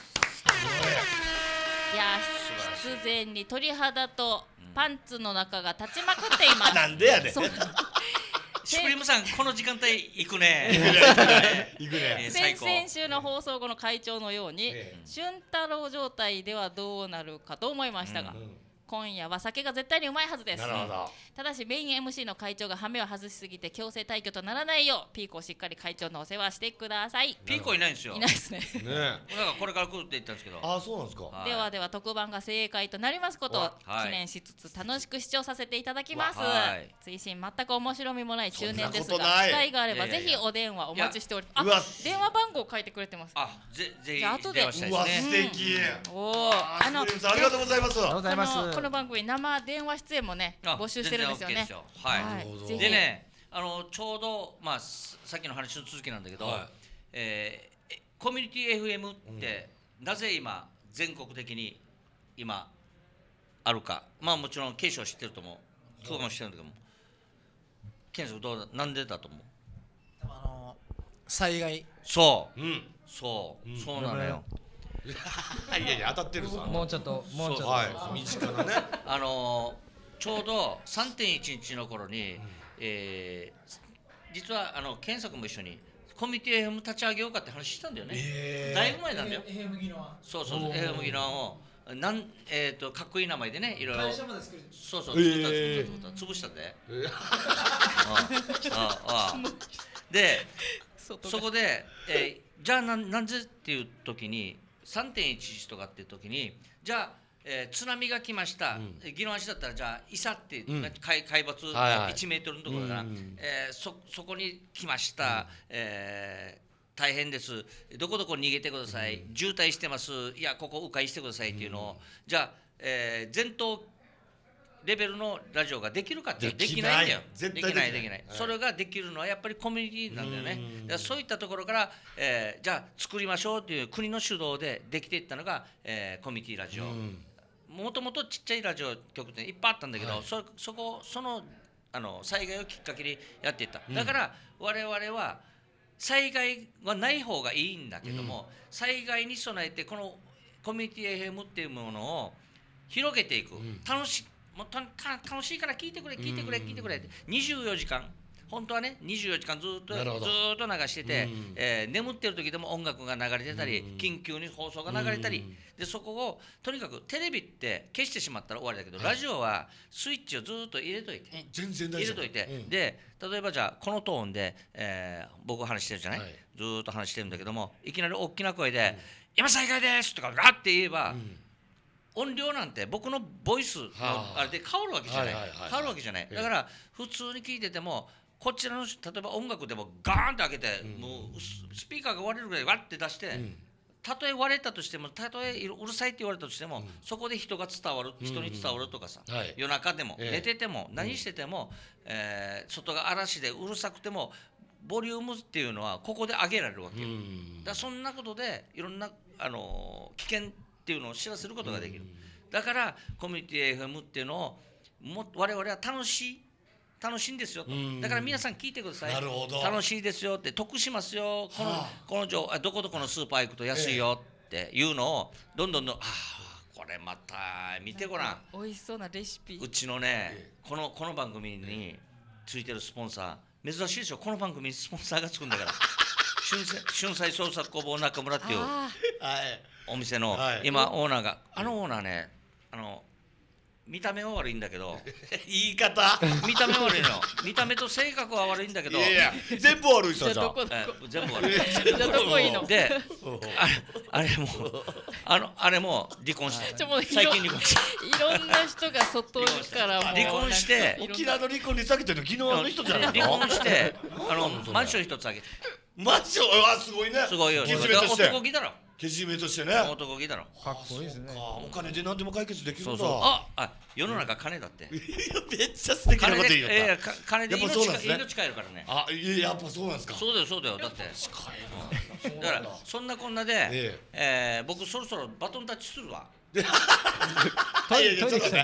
いやー、必然に鳥肌とパンツの中が立ちまくっています。 なんでやねん。 シュプリームさん、この時間帯行くね。 行くね。 先々週の放送後の会長のように、俊太郎状態ではどうなるかと思いましたが、今夜は酒が絶対にうまいはずです。ただしメイン エムシー の会長が羽目を外しすぎて強制退去とならないようピーコをしっかり会長のお世話してください。 ピーコいないんですよ。 いないですね。 ね。なんかこれから来るって言ったんですけど。 あ、そうなんですか。 ではでは特番が正解となりますことを記念しつつ楽しく視聴させていただきます。追伸全く面白みもない中年ですが、機会があればぜひお電話お待ちしております。あ、電話番号書いてくれてます。 あ、ぜぜひ後で。 うわ、素敵。 おお、あのありがとうございます。 ありがとうございます。 この番組生電話出演もね募集してるんですよね。 はい。でね、あのちょうどまあさっきの話の続きなんだけど、えコミュニティ エフエム ってなぜ今全国的に今あるか、まあもちろん継承知ってると思う、そうかもしれないけども、健介どうだ、なんでだと思う？ あの災害。 そう、そう、そうなのよ。 いやいや当たってるさ。 もうちょっともうちょっと、 はい、身近なね。 あのちょうど さんてんいち 日の頃に、えー、実はあの健作も一緒にコミュニティ エフエム 立ち上げようかって話したんだよね。えー、だいぶ前なんだよ。エフエム 技能は。そうそう、エフエム 技能をなんえっ、ー、とかっこいい名前でね、いろいろ。会社まで作る。そうそう、作った作った作った潰したんで。えー、あああでそこで、えー、じゃあなんなんでっていう時に さんてんいちいち とかっていう時にじゃあ、えー、津波が来ました、うん、宜野湾市だったらじゃあ伊佐って、うん、海, 海抜いちメートルのところだから、えー、そ, そこに来ました、うん、えー、大変です、どこどこ逃げてください、うん、渋滞してます、いやここ迂回してくださいっていうのを、うん、じゃあ、えー、全頭レベルのラジオができるかってできないんだよ。できないできない。それができるのはやっぱりコミュニティなんだよね。だからそういったところから、えー、じゃあ作りましょうという国の主導でできていったのが、えー、コミュニティラジオ。もともとちっちゃいラジオ局っていっぱいあったんだけど、はい、そそこそのあの災害をきっかけにやっていった。だから我々は災害はない方がいいんだけども、うん、災害に備えてこのコミュニティ エフエム っていうものを広げていく。うん、楽しもうと楽しいから聞いてくれ聞いてくれ聞いてくれってにじゅうよじかん本当はねにじゅうよじかんずっとずっと流してて、えー、眠ってる時でも音楽が流れてたり緊急に放送が流れたりでそこをとにかくテレビって消してしまったら終わりだけど、はい、ラジオはスイッチをずっと入れといて全然大丈夫入れといて、うん、で例えばじゃあこのトーンで、えー、僕話してるじゃない、はい、ずっと話してるんだけどもいきなり大きな声で、うん、今災害ですとかガッて言えば、うん、音量なんて僕のボイスのあれで変わるわけじゃない変わるわけじゃないだから普通に聞いててもこちらの例えば音楽でもガーンと開けて、うん、もうスピーカーが割れるぐらいワッて出して、うん、たとえ割れたとしてもたとえうるさいって言われたとしても、うん、そこで人が伝わる人に伝わるとかさ、うんうん、夜中でも、はい、寝てても、えー、何してても、えー、外が嵐でうるさくてもボリュームっていうのはここで上げられるわけよ、うん、だからそんなことでいろんな、あのー、危険っていうのを知らせることができる、うん、だからコミュニティ エフエム っていうのをも我々は楽しい楽しいんですよと、だから皆さん聞いてください。 なるほど。 楽しいですよって得しますよ。この、はあ、この情どこどこのスーパー行くと安いよっていうのをどんどんどん、ああこれまた見てごらん。 美味しそうなレシピ。 うちのねこのこの番組についてるスポンサー珍しいでしょ。この番組にスポンサーがつくんだから。春菜創作工房中村っていうお店の今オーナーがあのオーナーねあの。見た目は悪いんだけど言い方見た目悪いの見た目と性格は悪いんだけどいやいや全部悪い人じゃん全部悪いじゃあどこいいのであれあれもあのあれも離婚して最近離婚していろんな人が外からも離婚して沖縄の離婚に避けてるの昨日の人じゃない離婚してあのマンション一つあげてマンションはすごいねすごいよ男気だろけじめとしてね男気だろかっこいいですねお金で何でも解決できるんだそうそうああ世の中金だってめっちゃ素敵なこと言うよ金で命変えるからねあやっぱそうなんですかそうだよそうだよだってだからそんなこんなでえ僕そろそろバトンタッチするわいやいやちょっとね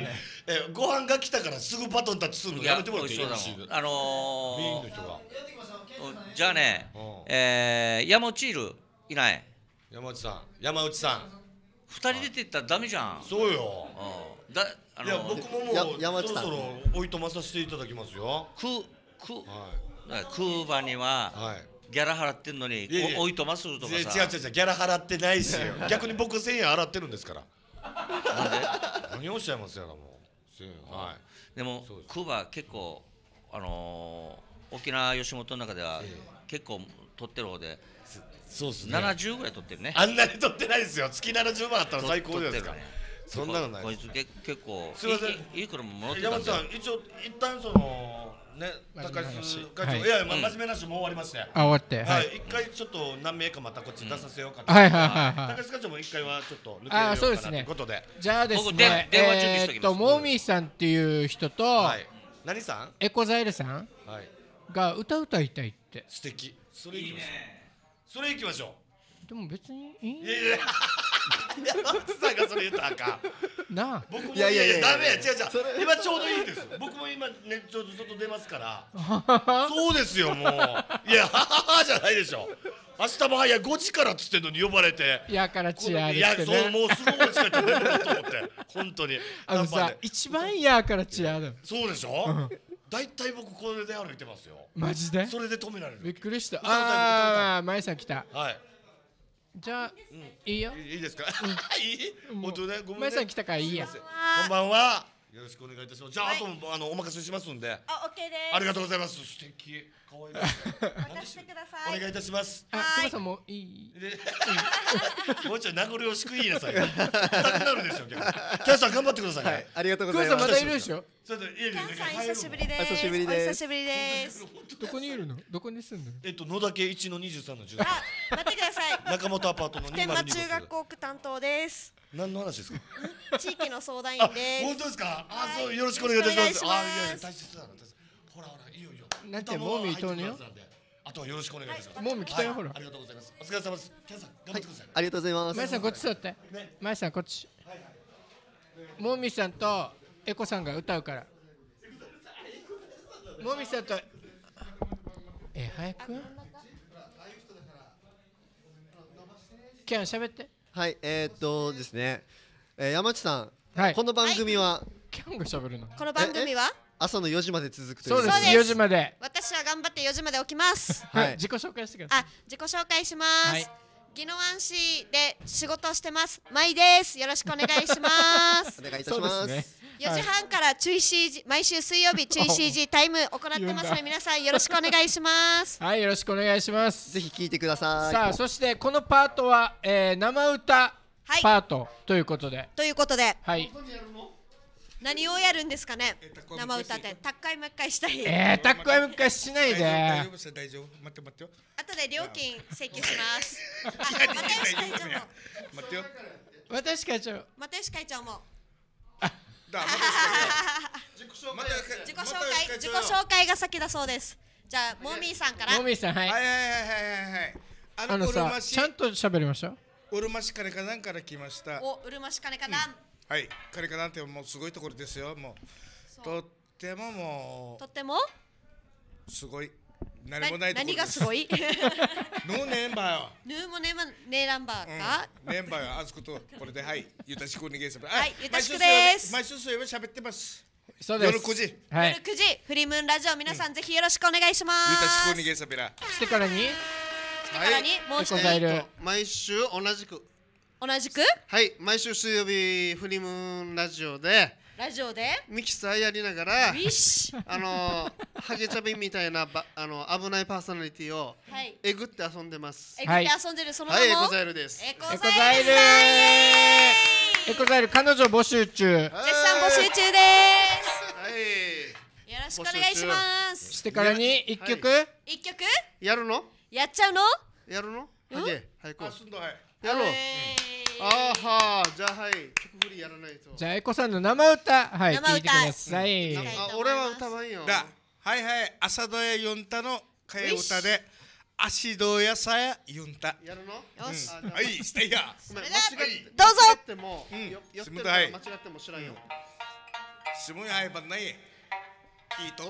えご飯が来たからすぐバトンタッチするのやめてもらっていい？ あのメインの人が。 じゃあね、えー、山内いるいない。 山内さん、山内さん。 二人出てったらダメじゃん。 そうよ。 だ、あのいや僕ももうそろそろおいとまさせていただきますよ。 くくクーバにはギャラ払ってんのにおいとまするとかさ。 違う違う違う、ギャラ払ってないし、逆に僕せんえん払ってるんですから。 なんで？ 何をおっしゃいますやらもう。 はい。でもクーバ結構あの沖縄吉本の中では結構取ってる方で。 そうですね。 ななじゅうぐらい取ってるね。 あんなに取ってないですよ。月ななじゅうまんあったら最高ですから。そんなのない。 こいつ結構すみません。 いい車ももらってたんで。 山本さん一応一旦そのね高須会長、いや真面目な話もう終わりまして。 あ、終わって。 はい。一回ちょっと何名かまたこっち出させようかと。 はいはいはいはい。 高須会長も一回はちょっと抜けようかなということで。 じゃあですね。えっとモーミーさんっていう人と何さん？ エコザイルさんが歌歌いたいって。 素敵。それいきましょう。それいきましょう。 でも別にいい。 いやいや。山内さんがそれ言ったらあかん。なあ。 僕もいやいやいやダメ。違う違う。今ちょうどいいです。僕も今ねちょうど外出ますから。そうですよもう。いや母じゃないでしょ。明日も早いごじからっつってんのに呼ばれて。 やからチアいやそうもうすぐごじからって寝ると思って本当に。 あのさ一番やからチアだ。 そうでしょ。だいたい僕これで歩いてますよ。 マジで？ それで止められる。 びっくりした。ああ、まえさん来た。 はい。 じゃあいいよ。 いいですか？いい？本当ね。ごめんね。 まえさん来たからいいや。 こんばんは。よろしくお願いいたします。じゃああとあのお任せしますんで。 あ、オッケーです。 ありがとうございます。素敵。可愛いです。 任せてください。 お願いいたします。 あ、久保さんもいい。 もうちょい名残惜しく言いなさい。痛くなるでしょ。キャスさん頑張ってくださいね。 ありがとうございます。 久保さんまたいるでしょ。 ちょっと家に久しぶりです。 久しぶりです。 久しぶりです。 どこにいるの？どこに住んでる？ えっと野田家一の二十三の十三。 あ、待ってください。 中本アパートの天満中学校区担当です。 何の話ですか？ 地域の相談員です。 本当ですか？あ、そうよろしくお願いいたします。あ、いやいや大切だな。ほらほらいいよいいよ。 なんてモーミーとね。 あとはよろしくお願いします。 モーミー来たよほら。 ありがとうございます。お疲れ様です。キャンさん頑張ってください。 ありがとうございます。 まえさんこっち座って。まえさんこっち。モーミーさんとエコさんが歌うから。モーミーさんとえ早く。キャン喋って。 はい、えー、っとですね、えー、山内さん、 はい、 この番組は、 キャンが喋るの。 この番組は朝のよじまで続くという。 そうです。よじまで。 私は頑張ってよじまで起きます。 はい。自己紹介してください。 あ、自己紹介します。はい、宜野湾市で仕事をしてます。まいです。よろしくお願いします。 お願いいたします。 よじはんから注意 シージー 毎週水曜日注意 シージー タイム行ってますので皆さんよろしくお願いします。 はい、よろしくお願いします。 ぜひ聞いてください。 さあ、そしてこのパートは、えー、生歌パートということで。 ということで。 はい。 何をやるんですかね。生歌でタッカイもう一回したい。 えー、タッカイもう一回しないで。 大丈夫です大丈夫。待って待ってよ。 後で料金請求します。あ、又吉会長も。 待ってよ。 又吉会長。 又吉会長も。 だ。 自己紹介自己紹介自己紹介が先だそうです。じゃあモーミーさんから。 モーミーさんはい。 はいはいはいはいはい。 あのさ、ちゃんと喋りましょう。 うるま市金華団から来ました。 お、うるま市金華団。 はい、金華団ってもうすごいところですよ。もうとってももうとってもすごい何もないところです。 何がすごい？ ヌーネンバーよ。 ヌーもネマネランバーか？ ネンバーよ。あずことこれではい。ゆたしくお願いします。 はい、ゆたしくです。 毎週水曜日喋ってます。 そうです。 夜くじ。 はい。 夜くじフリームーンラジオ皆さんぜひよろしくお願いします。 ゆたしくお願いします。 してからに。 してからにもう一度。 毎週同じく。 同じくはい毎週水曜日フリームーンラジオでラジオでミキサーやりながらあのハゲチャビみたいなばあの危ないパーソナリティをえぐって遊んでます。 えぐって遊んでるその名もはいエコザイルです。 エコザイルエコザイル彼女募集中。絶賛募集中です。 はいよろしくお願いします。 してからに一曲一曲やるのやっちゃうのやるのハゲはいこうやろう。あーはーじゃあはい曲振りやらないと。 じゃあエコさんの生歌はい聞いてください。 あ俺は歌わんよ。 だはいはい朝どやユンタの替え歌で足どやさやユンタ。 やるの？ よし。 はいしてや。 間違ってどうぞ。 間違っても寄ってるはい間違っても知らんよ。 semuanya hebat nih. Itu.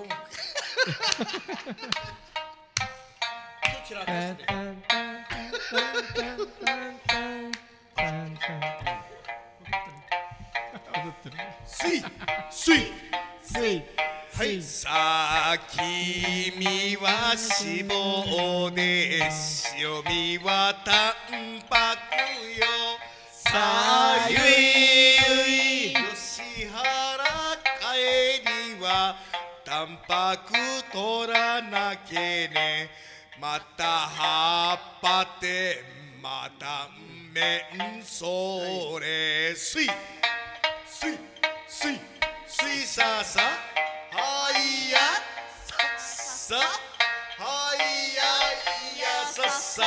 Si, si, si.はい、さあ君は脂肪で塩味はタンパクよ。さあゆいゆい吉原帰りはタンパク取らなきゃね。また葉っぱでまた麺それすいすいすいすいささはいやささはいやいやささ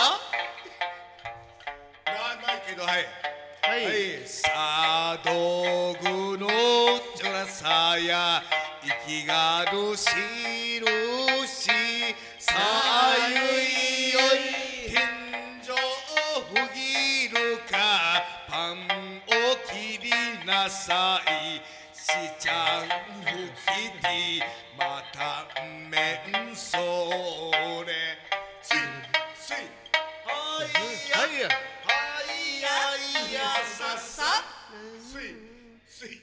ないけどはいはいさあ道具のちょらさや生きがるしるしさあゆいよい天井ふぎるかパンを切りなさいしちゃんふきてまた麺それすいすいはいやはいやはいやいやささすいすい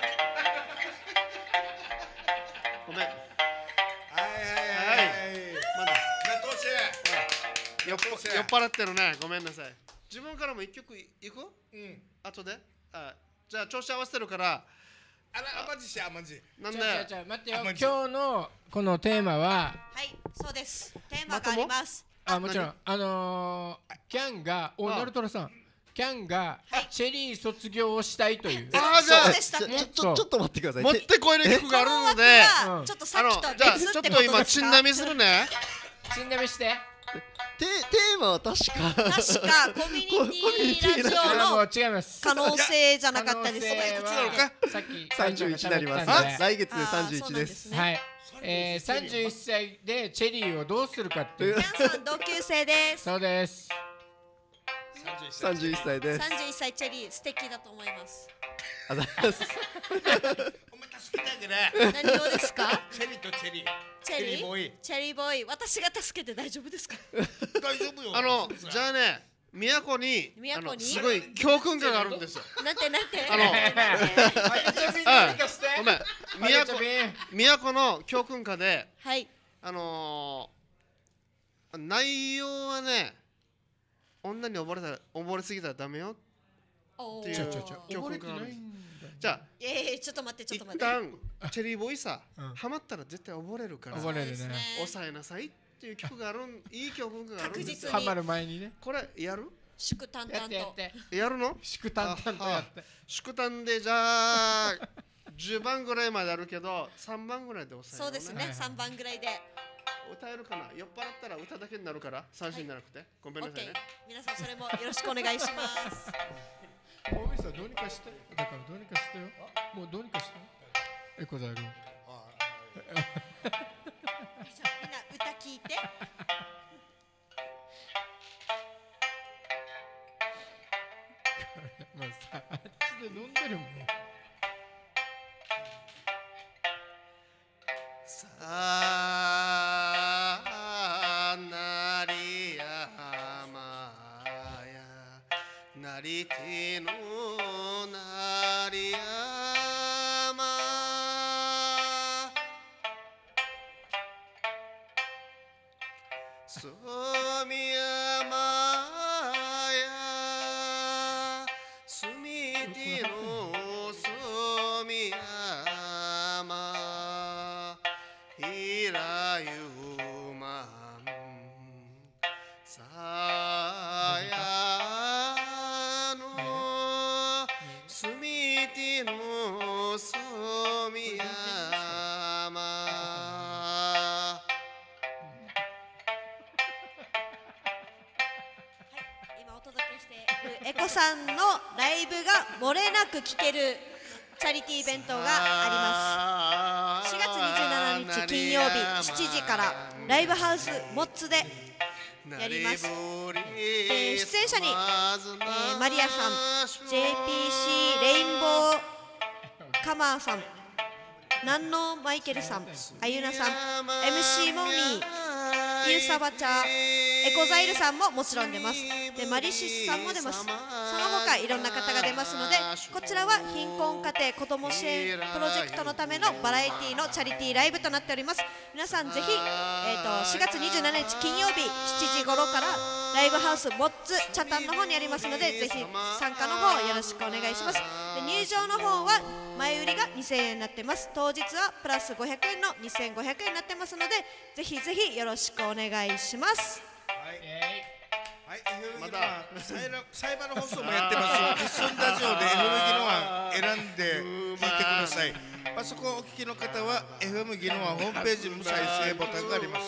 ごめん。 はいはいはいまだなどうして酔っ酔っ払ってるね。ごめんなさい。自分からも一曲いく？ うん。 後で。あ、じゃあ調子合わせてるから。 あら、マジしや、マジ。 なんで。 じゃあじゃあ待ってよ。今日のこのテーマは。 はい、そうです。テーマがあります。 あ、もちろん。あのキャンが、お、ナルトラさん。キャンがチェリー卒業をしたいという。 ああ、じゃあちょちょっと待ってください。 持ってこいの曲があるので。 ちょっとさっきとじゃあちょっと今チンナミするね。 チンナミして。 テテーマは確か確かコミュニティラジオの違います可能性じゃなかったですか。 さっきさんじゅういちになります。来月でさんじゅういちです。 はい。えー、さんじゅういっさいでチェリーをどうするかっていう。 キャンさん同級生です。 そうです。 さんじゅういっさいです。 さんじゅういっさいチェリー素敵だと思います。 お前助けてあげる。 何をですか？ チェリーとチェリー。 チェリーボーイ。チェリーボーイ。私が助けて大丈夫ですか？ 大丈夫よ。 あのじゃあね、都に都にすごい教訓があるんですよ。 なんてなんて。 あの、ごめん。都都の教訓家で、 はい。 あの内容はね、女に溺れたら溺れすぎたらダメよっていう教訓があるんです。じゃあ、 ええちょっと待ってちょっと待って。 一旦チェリーボーイさ、ハマったら絶対溺れるから。 溺れるね。 抑えなさいっていう曲がある、いい教訓があるんですよ。 ハマる前にね。 これやる？ 祝淡々と。 やるの？ 祝淡々とやって。 祝淡でじゃあじゅうばんぐらいまであるけどさんばんぐらいで抑える。 そうですね。さんばんぐらいで。 歌えるかな。酔っ払ったら歌だけになるから三振じゃなくて。ごめんなさいね。 皆さんそれもよろしくお願いします。 大口さんどうにかしてだからどうにかしてよ。もうどうにかしてエコザイル。みんな歌聞いて。 まあさあっちで飲んでるもん。 さあなりやまやなりてのなりやまそみやまやすみてのそみやまひらゆまんさやのすみてのそみやま今お届けしているエコさんのライブが漏れなく聴けるチャリティーイベントがあります。しがつにじゅうしちにち金曜日しちじからライブハウスモッツでやります。で出演者に、えー、マリアさん ジェイピーシー レインボーカマーさん南野マイケルさん、あゆなさん、 エムシー もみー、インサバチャー、エコザイルさんももちろん出ます。でマリシスさんも出ます。その他いろんな方が出ますので、こちらは貧困家庭子ども支援プロジェクトのためのバラエティのチャリティーライブとなっております。皆さんぜひ、えー、としがつにじゅうしちにち金曜日しちじ頃からライブハウスモッツチャタンの方にありますので、ぜひ参加の方よろしくお願いします。で入場の方は前売りがにせんえんになってます。当日はプラスごひゃくえんのにせんごひゃくえんになってますので、ぜひぜひよろしくお願いします。 はい、はい、またサイバーの放送もやってます。リスンラジオで エフエム ギノワン選んで聞いてください。パソコンお聞きの方は エフエム ギノワンホームページに再生ボタンがあります。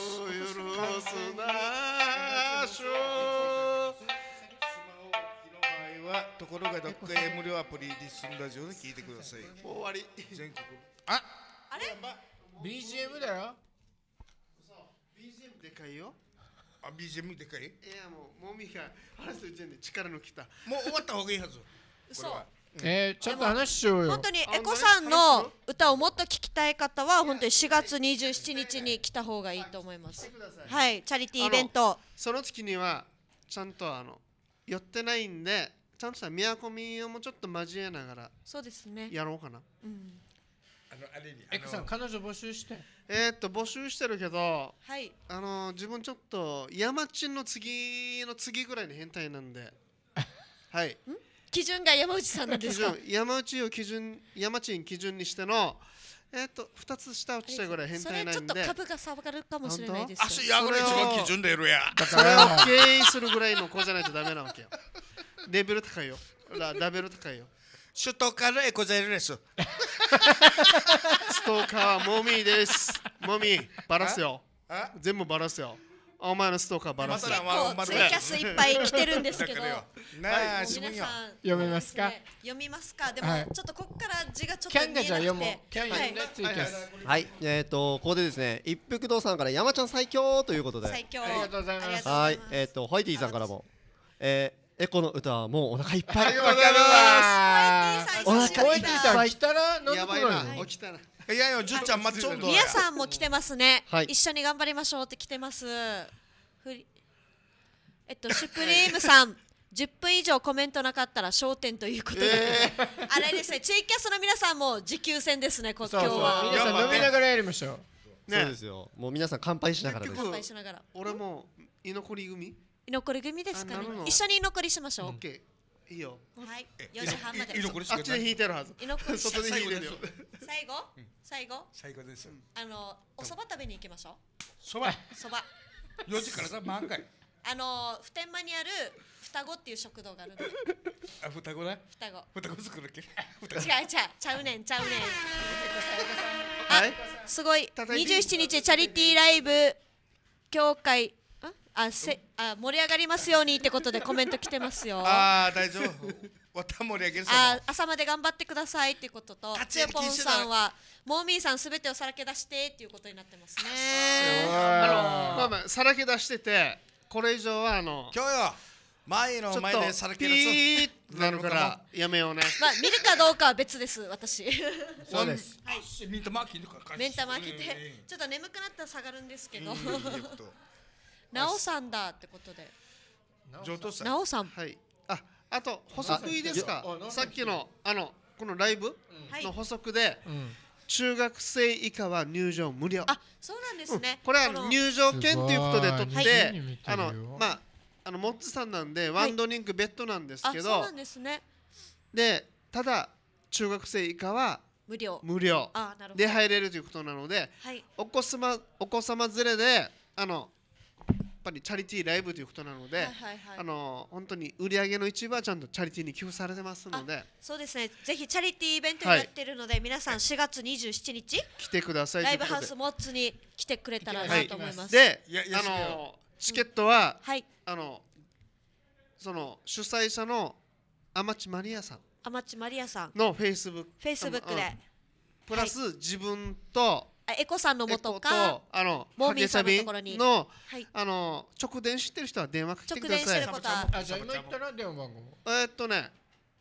ところがどっかへ無料アプリリスンラジオで聞いてください。 もう終わり。 全国。あ、 あれビージーエム だよ。 ビージーエム でかいよ。 あ、ビージーエム でかい。 いやもうもみが話すうちに力抜きた。 もう終わった方がいいはず。 そう。 えー、ちょっと話しようよ。 本当にエコさんの歌をもっと聞きたい方は本当にしがつにじゅうしちにちに来た方がいいと思います。はい、チャリティーイベント。 その月にはちゃんとあの寄ってないんで。ちゃんとさ、宮古民をもちょっと交えながらそうですねやろうかな。 うん、 あのあれにエクさん彼女募集して。 えー、っと募集してるけど、 はい、 あのー、自分ちょっと山地の次の次ぐらいの変態なんではい。 基準が山内さんなんですか。 基準山内を基準山地に基準にしてのえー、っとふたつ下落ちたぐらい変態なんで、 それちょっと株が下がるかもしれないですよ。 あ、いやこれ一番基準でやるや。 それを経営するぐらいの子じゃないとダメなわけよ。レベル高いよ。ラ, ラベル高いよ。 首都からエコザイルです。 ストーカーはモミーです。モミーバラすよ。全部バラすよ。お前のストーカーバラすよ。 結構ツイキャスいっぱい来てるんですけど。 なあ、 皆さん読みますか。 読みますか。でも、はい、ちょっとここから字がちょっと見えなくて。キャンがじゃあ読もう。 キャン読んでツイキャス。 はい、えっ、ー、とここでですね、一服堂さんから山ちゃん最強ということで。 最強。 ありがとうございます。 はい、えっ、ー、とホイティさんからも、えー。エコの歌はもうお腹いっぱい。 わかるわ。 お腹いっぱい。 来たら飲んでくるの。起きたら。 いやいや、じゅんちゃん待っちょんど。 皆さんも来てますね。 はい、 一緒に頑張りましょうって来てます。ふりえっとシュプリームさん。じゅっぷん以上コメントなかったら焦点ということで、えー、あれですね、ツイキャスの皆さんも持久戦ですね、今日は。 皆さん飲みながらやりましょう。ね、そうですよ。もう皆さん乾杯しながらです。 乾杯しながら。 俺も居残り組。 居残り組ですかね。一緒に居残りしましょう。 オッケー。いいよ。 はい。よじはんまで。 あっちで引いてるはず。 居残り。 外で引いてるよ。 最後？最後？ 最後です。 あのお蕎麦食べに行きましょう。 蕎麦。 蕎麦。 よじからさ満開。 あの普天間にある双子っていう食堂があるんで。 あ、双子ね。 双子。 双子作るっけ。 違う違う、ちゃうねんちゃうねん。あ、すごい。にじゅうしちにちチャリティーライブ協会。あ、せ、あ、盛り上がりますようにってことでコメント来てますよ。 ああ、大丈夫。わた盛り上げるさ。 あ、朝まで頑張ってくださいっていうことと、つよぽんさんはモーミーさんすべてをさらけ出してっていうことになってますね。 あの、まあまあさらけ出してて、これ以上はあの。 今日よ。前の前でさらけ出す。 ピーってなるからやめようね。 まあ見るかどうかは別です。私。 そうです。 はい。 ミントマーキーとか。 メンタマーキーでちょっと眠くなったら下がるんですけど。なおさんだってことで。 上等さん。 なおさん。 はい。あ、あと補足いいですか。さっきのあのこのライブの補足で、中学生以下は入場無料。 あ、そうなんですね。 これは入場券ということで取って、あのまああのモッツさんなんでワンドリンクベッドなんですけど、 そうなんですね。 で、ただ中学生以下は無料。 無料で入れるということなので、お子様お子様連れであの。やっぱりチャリティーライブということなので、あの本当に売り上げの一部はちゃんとチャリティーに寄付されてますので、 そうですね。ぜひチャリティーイベントにやってるので、はい、皆さんしがつにじゅうしちにち来てください。 ライブハウスモッツに来てくれたらなと思います。 で、あのチケットは、 はい、 あのその主催者の天地マリアさん、 天地マリアさんのフェイスブック、 フェイスブックで、 プラス自分とエコさんの元か、 あのモーミーさんのところにの、あの直電知ってる人は電話かけてください。 直電してることは、 あ、じゃあ今言ったら電話番号。 えっとね、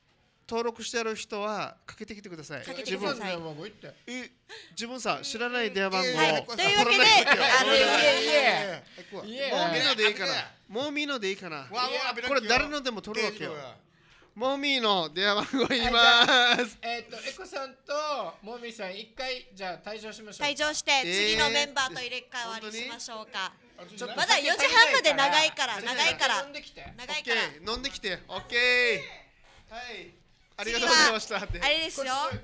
登録してある人はかけてきてください。 かけてきてください。 え、自分さ知らない電話番号を。 はい。というわけで、 あのもうみのでいいかな。もうみのでいいかな。これ誰のでも取るわけよ。もうみの電話番号言います。 えっとエコさんともみさん一回じゃあ退場しましょう。 退場して次のメンバーと入れ替わりしましょうか。まだよじはんまで長いから長いから長いから飲んできて。オッケー。はい。ありがとうございました。あれですよ。はい。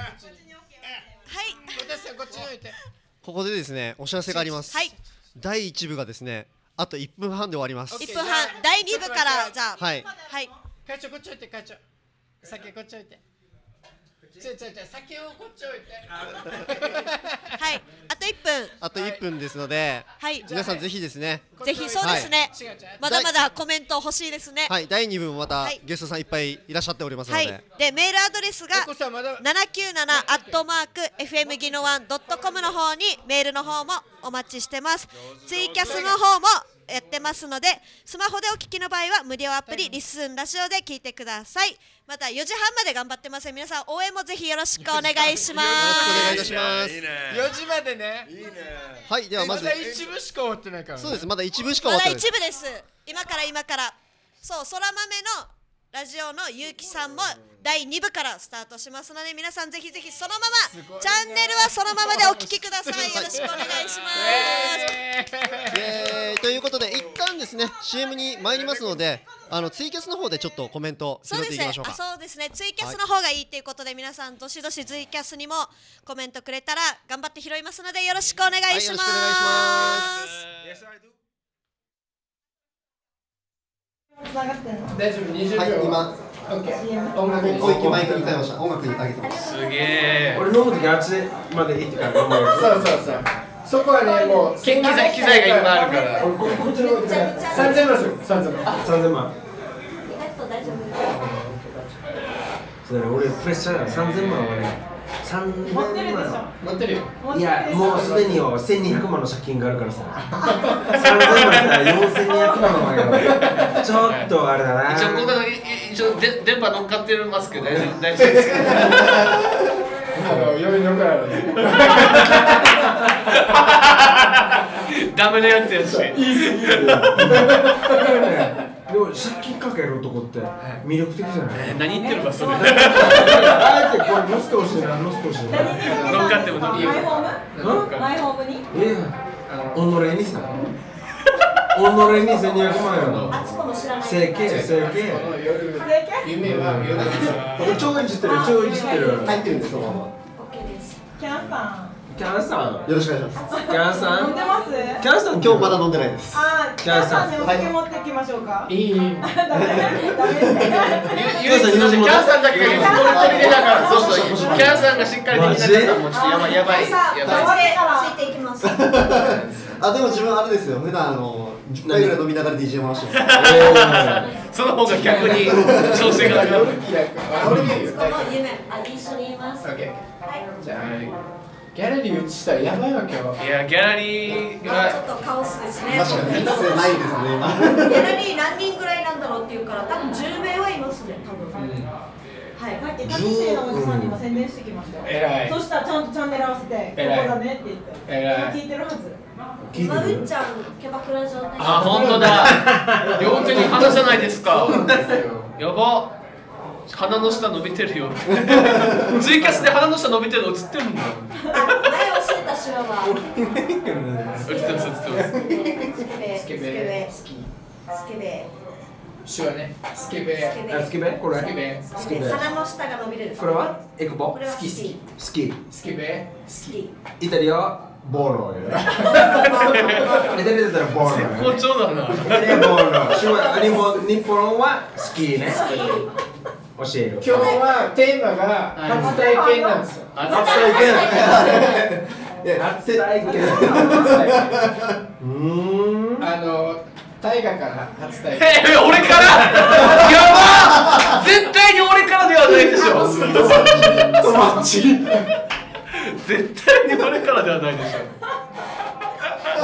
こっちに置いて。 ここでですね、お知らせがあります。 はい。 だいいち部がですね、あといっぷんはんで終わります。 いっぷんはん。だいに部からじゃあ。 はい。 はい。 会長こっち置いて会長。酒こっち置いて。ちょちょちょ酒をこっち置いて。 はい。あといっぷん。 あといっぷんですので、皆さんぜひですね。 ぜひそうですね。まだまだコメント欲しいですね。 はい。だいに部もまたゲストさんいっぱいいらっしゃっておりますので。はい。 でメールアドレスがななきゅうななアットマークエフエムギノワンドットコムの方にメールの方もお待ちしてます。ツイキャスの方もやってますので、スマホでお聞きの場合は無料アプリリッスンラジオで聞いてください。またよじはんまで頑張ってます。皆さん応援もぜひよろしくお願いします。 よろしくお願いいたします。 よじまでね。いいね。 はい、ではまずまだ一部しか終わってないから。 そうです。まだ一部しか終わってない。 まだ一部です。今から今からそうそら豆のラジオのゆうきさんもだいに部からスタートしますので、皆さんぜひぜひそのままチャンネルはそのままでお聞きください。よろしくお願いします。 えー、ということで一旦ですね シーエム に参りますので、あのツイキャスの方でちょっとコメント拾っていきましょうか。 そうですね。ツイキャスの方がいいということで、皆さんどしどしツイキャスにもコメントくれたら頑張って拾いますのでよろしくお願いします。はい、よろしくお願いします。 大丈夫、にじゅうびょう。 はい、今音楽に小池マイクに変えました。音楽に上げてます。 すげえ。 俺飲む時あっちまで行ってから飲むやつ。 そうそうそう。そこはね、もう機材機材がいっぱいあるから。 こっちの三千万する。三千万。 あ、三千万。そうだね、俺プレッシャーだ。三千万はね。三千万。 持ってるよ。 いや、もうすでによ千二百万の借金があるからさ。三千万さ四千二百万の前よ。ちょっとあれだな。 一応ここ一応で電波乗っかってますけど大丈夫大丈夫ですか。 あの余裕のからです。 ダメなやつやし。 言い過ぎる。 でも借金かける男って魅力的じゃない？ 何言ってるかそれ。 あえてこれ乗せてほしいな、乗せてほしいな。 乗っかってもいいよ。 マイホーム？マイホームに？ ええ、己にさ。己に千二百万よ。整形、整形。 夢は夜です。超いじってる、超いじってる。 入ってるんですそのまま。 オッケーです。キャンさん。 キャンさん。 よろしくお願いします。 キャンさん。 飲んでます？ キャンさん今日まだ飲んでないです。 あ、キャンさんにお酒持ってきましょうか。 いい。ダメ。 ダメ。 ゆうさんキャンさんだけが一人取りでだから。そうそう。キャンさんがしっかりできなかったらもうちょっとやばいやばいやばい。 ついていきます。 あ、でも自分あれですよ。普段あのじゅっかいぐらい飲みながら ディージェー 回してます。 その方が逆に調子が上がる。 この夢、あ、一緒に言います。 じゃあギャラリー映したらやばいわけよ。 いやギャラリーがちょっとカオスですね。 確かに密ないですね。 ギャラリー何人ぐらいなんだろうっていうから多分じゅうめいはいますね多分。はい。 さっきタクシーのおじさんにも宣伝してきましたよ。 偉い。 そしたらちゃんとチャンネル合わせてここだねって言って。 偉い。 聞いてるはず。 今うっちゃんキャバクラ上で。 あ、本当だ。両手に花じゃないですか。やば。鼻の下伸びてるよ。ツイキャスで鼻の下伸びてるの映ってるんだ。 前教えたシワは。 映ってます映ってます。 スケベスケベスキスケベ。 シワね。スケベ。 スケベこれ。 スケベ。 スケベ。 鼻の下が伸びる。 これはエクボ。 これは好き好き。 好き。 スケベ。 好き。 イタリアボーロよ。イタリアだったらボーロ。 絶好調だな。 イタリアボーロ。日本日本は好きね。教える。 今日はテーマが初体験なんですよ。 初体験。初体験。うーん。 あの大河から初体験。 え、俺から？やば！絶対に俺からではないでしょ。 友達。 絶対に俺からではないでしょ。 初体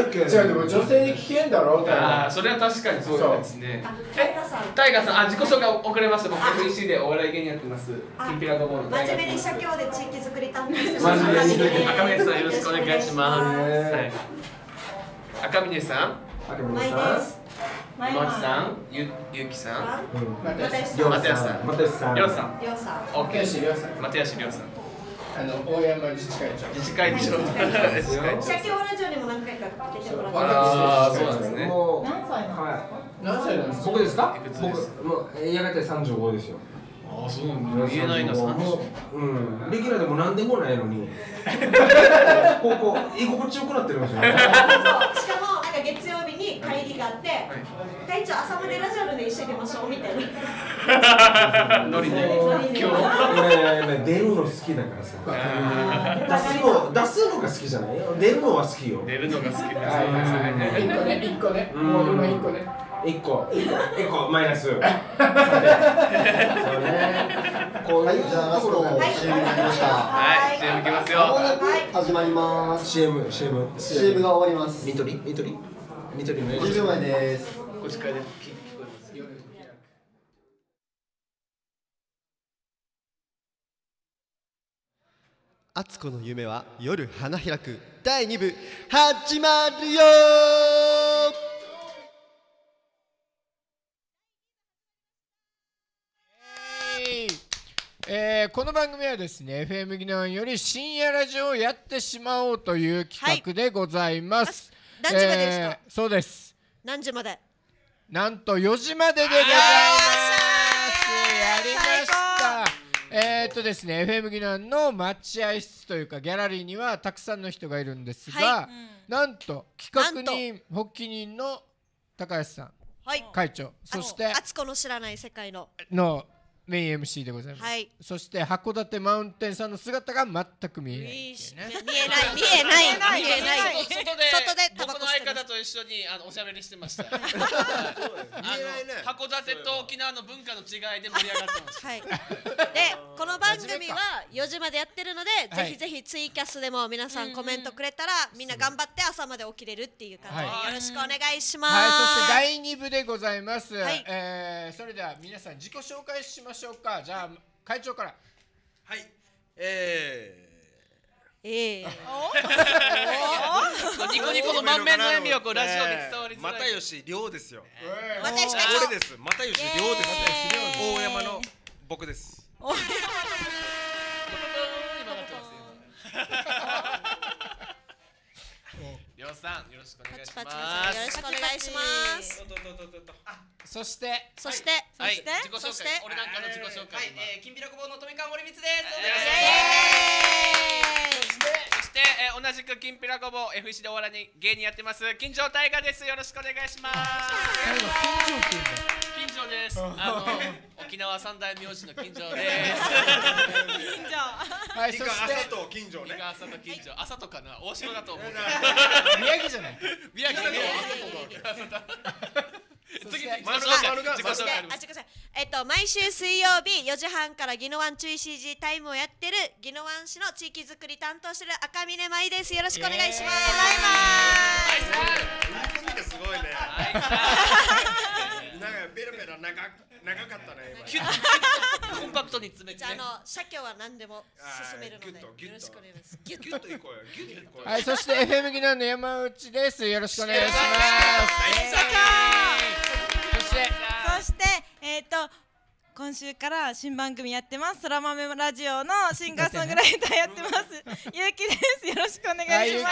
違うでも女性に聞けんだろ。 ああそれは確かにそうですね。えタイガーさんあ自己紹介遅れました。僕 エフイーシー でお笑い芸人やってます。きんぴらごぼうの真面目に社協で地域づくり担当してます。 真面目に赤嶺さんよろしくお願いします。赤嶺さん。 マイです。 マキさん、ゆゆきさん、 マテヤスマテヤスさん、 マテヤスさん、 りょうさん、 りょうさん、 オッケー、 りょうさん、 マテヤシりょうさん、 あの大山自治会長、 自治会長、 社協ラジオにも何回か出てもらってます。 ああ、そうなんですね。 もう何歳なんですか？ 何歳なんですか？ 僕ですか？ いくつです僕もうやがて三十五ですよ。 ああ、そうなんだ。言えないな三十。 うん、レギュラーでも何でもないのに、こうこう居心地よくなってるんですよ。 そう、しかもなんか月曜日に会議があって、会長朝までラジオで一緒に出ましょうみたいな。 ノリで。 今日俺出るの好きだからさ。出すの出すのが好きじゃないよ。出るのは好きよ。 出るのが好きです。 一個ね、一個ね、もう今一個ね。 一個、一個マイナス。そうね。 こうはい、じゃあラスト シーエム になりました。 はい、シーエム いきますよ。 まもなく始まります。 シーエム、シーエム、 シーエム が終わります。 ニトリ、ニトリ、ニトリの。 じゅうびょうまえです。 ご司会で聞こえます。 あつこの夢は夜花開くだいに部始まるよえー、この番組はですね エフエム 技能より深夜ラジオをやってしまおうという企画でございます、 はい、何時までですか、 えー、そうです。 何時まで？ なんとよじまででございます。やりました。えー、っとですね エフエム 技能の待合室というかギャラリーにはたくさんの人がいるんですが、はい、なんと企画人発起人の高橋さん、はい、会長、そしてあつこの知らない世界ののメイン エムシー でございます、はい、そして函館マウンテンさんの姿が全く見えない、ね、 見えない見えない見えない外で僕の相方と一緒にあのおしゃべりしてました函館と沖縄の文化の違いで盛り上がってました、はい、でこの番組はよじまでやってるので、はい、ぜひぜひツイキャスでも皆さんコメントくれたら、うんうん、みんな頑張って朝まで起きれるっていう感じで、はい、よろしくお願いします、 はい、そしてだいに部でございます、はい、えー、それでは皆さん自己紹介しましょうか。じゃあ会長から。 はい、えー、えー、 ニコニコの満面の笑みはこうラジオで伝わりづらい。 又吉亮ですよ。 私が俺です。又吉亮です。大山の僕です。 りょうさんよろしくお願いします。 よろしくお願いします。 そしてそしてそしてそして俺なんかの自己紹介。 はい、きんぴらごぼうの富川森光です。 そして同じくきんぴらごぼう エフイーシー でお笑い芸人やってます金城大河です。よろしくお願いします。金城です。あの沖縄三大名字の金城です。 金城。 はい、そして朝と金城ね。 朝と金城。朝とかな。大城だと思う。 宮城じゃない。 宮城だと思う。次自己紹介。自己紹介。 あ、ちくさん。えっと毎週水曜日よじはんから宜野湾注意 シージー タイムをやってる宜野湾市の地域づくり担当してる赤嶺舞です。よろしくお願いします。 バイバイ。番組ですごいね。なんかベラベラ長長かったね。 コンパクトに詰めて。 じゃあの社協は何でも進めるのでよろしくお願いします。 ギュッといこうよ。ギュッといこうよ。 はい、そして エフエム 技能の山内です。よろしくお願いします。 そしてそしてえっと今週から新番組やってます。そら豆ラジオのシンガーソングライターやってます。ゆうきです。よろしくお願いします。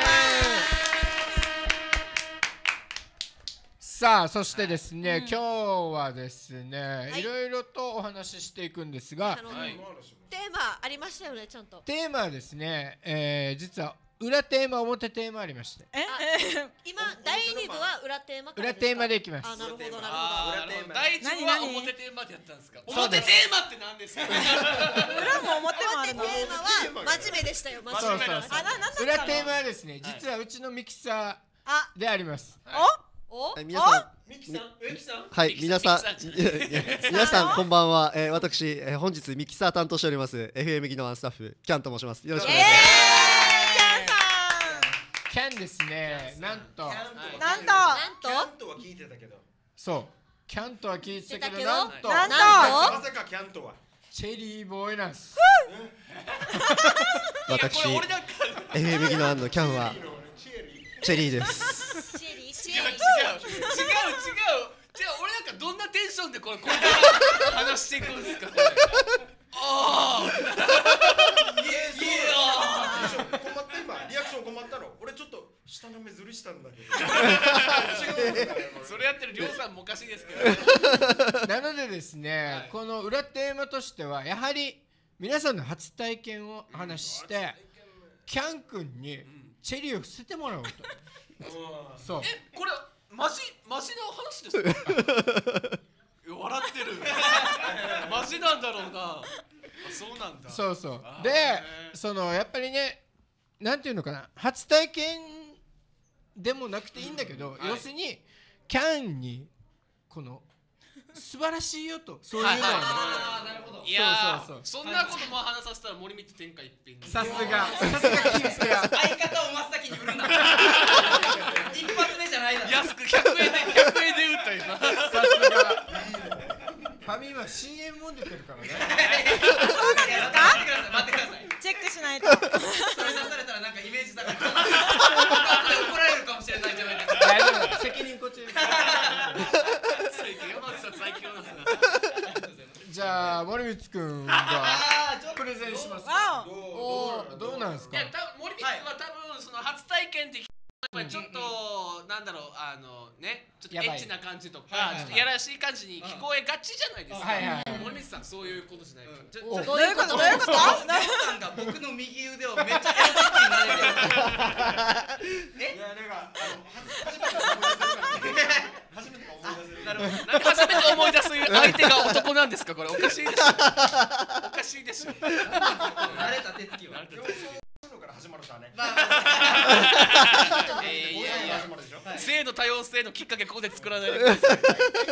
さあ、そしてですね、うん、今日はですね、はい、いろいろとお話ししていくんですが、はい、 テーマありましたよね、ちゃんと。 テーマはですね、えー、実は裏テーマ、表テーマありまして。 え今だいに部は裏テーマからですか？ 裏テーマでいきます。 あ、なるほどなるほど。 だいいち部は表テーマでやったんですか？表テーマって何ですか？ 裏も表もあるの。 表テーマは真面目でしたよ。真面目。 そうそうそう。裏テーマはですね、実はうちのミキサーであります。 お？ 皆さん、 ミキさん、ミキさん、 はい、皆さん、皆さんこんばんは。えー、私、えー、本日ミキサー担当しております エフエム 技能スタッフキャンと申します。よろしくお願いします。 キャンですね。なんとなんとなんとは聞いてたけど。 そうキャンとは聞いてたけど、 ななんんととなんとまさかキャンとは。 チェリーボーイなんす。 私 エフエム ギノワンのキャンはチェリーです。 チェリーチ違う違う違う違う違う俺なんかどんなテンションでこれこれから話していくんですかこれ。ああ。いやいや。 困った今リアクション困ったの。俺ちょっと下の目ずるしたんだけど。 それやってるりょうさんもおかしいですけど。 なのでですね、この裏テーマとしてはやはり皆さんの初体験を話してキャン君にチェリーを捨ててもらおうと。そう。 えこれマジマジの話ですか。笑ってる。マジなんだろうな。そうなんだ。 そうそう。で、そのやっぱりね、なんていうのかな、初体験でもなくていいんだけど、要するにキャンにこの素晴らしいよと、そういうのをね。 ああなるほど。いやそうそうそんなことも話させたら森光天下一品。 さすがさすがキンスが相方を真っ先に売るな。一発目じゃないだろ。 安くひゃくえんでひゃくえんで売った今。 さすがファミマ シーエム も出てるからね。 そうなんですか？待ってください。 チェックしないと。 それ出されたらなんかイメージ高い。怒られるかもしれないじゃないですか。 大丈夫。責任こっち。 最近山内さん最強なんですね。 じゃあ森光くんがプレゼンします。どうどうなんですか。 いや森光は多分その初体験って。やっぱりちょっとなんだろうあのねちょっとエッチな感じとかちょっとやらしい感じに聞こえがちじゃないですか。森光さんそういうことじゃないか。 どういうことどういうこと？ ナオさんが僕の右腕をめっちゃエロティックになれてる。え？いやなんか初めて思い出せる。なるほど。 なんで初めて思い出す相手が男なんですかこれおかしいでしょ。おかしいでしょ。 慣れた手つきは。 始まるさね。 いやいや性の多様性のきっかけここで作らないでください。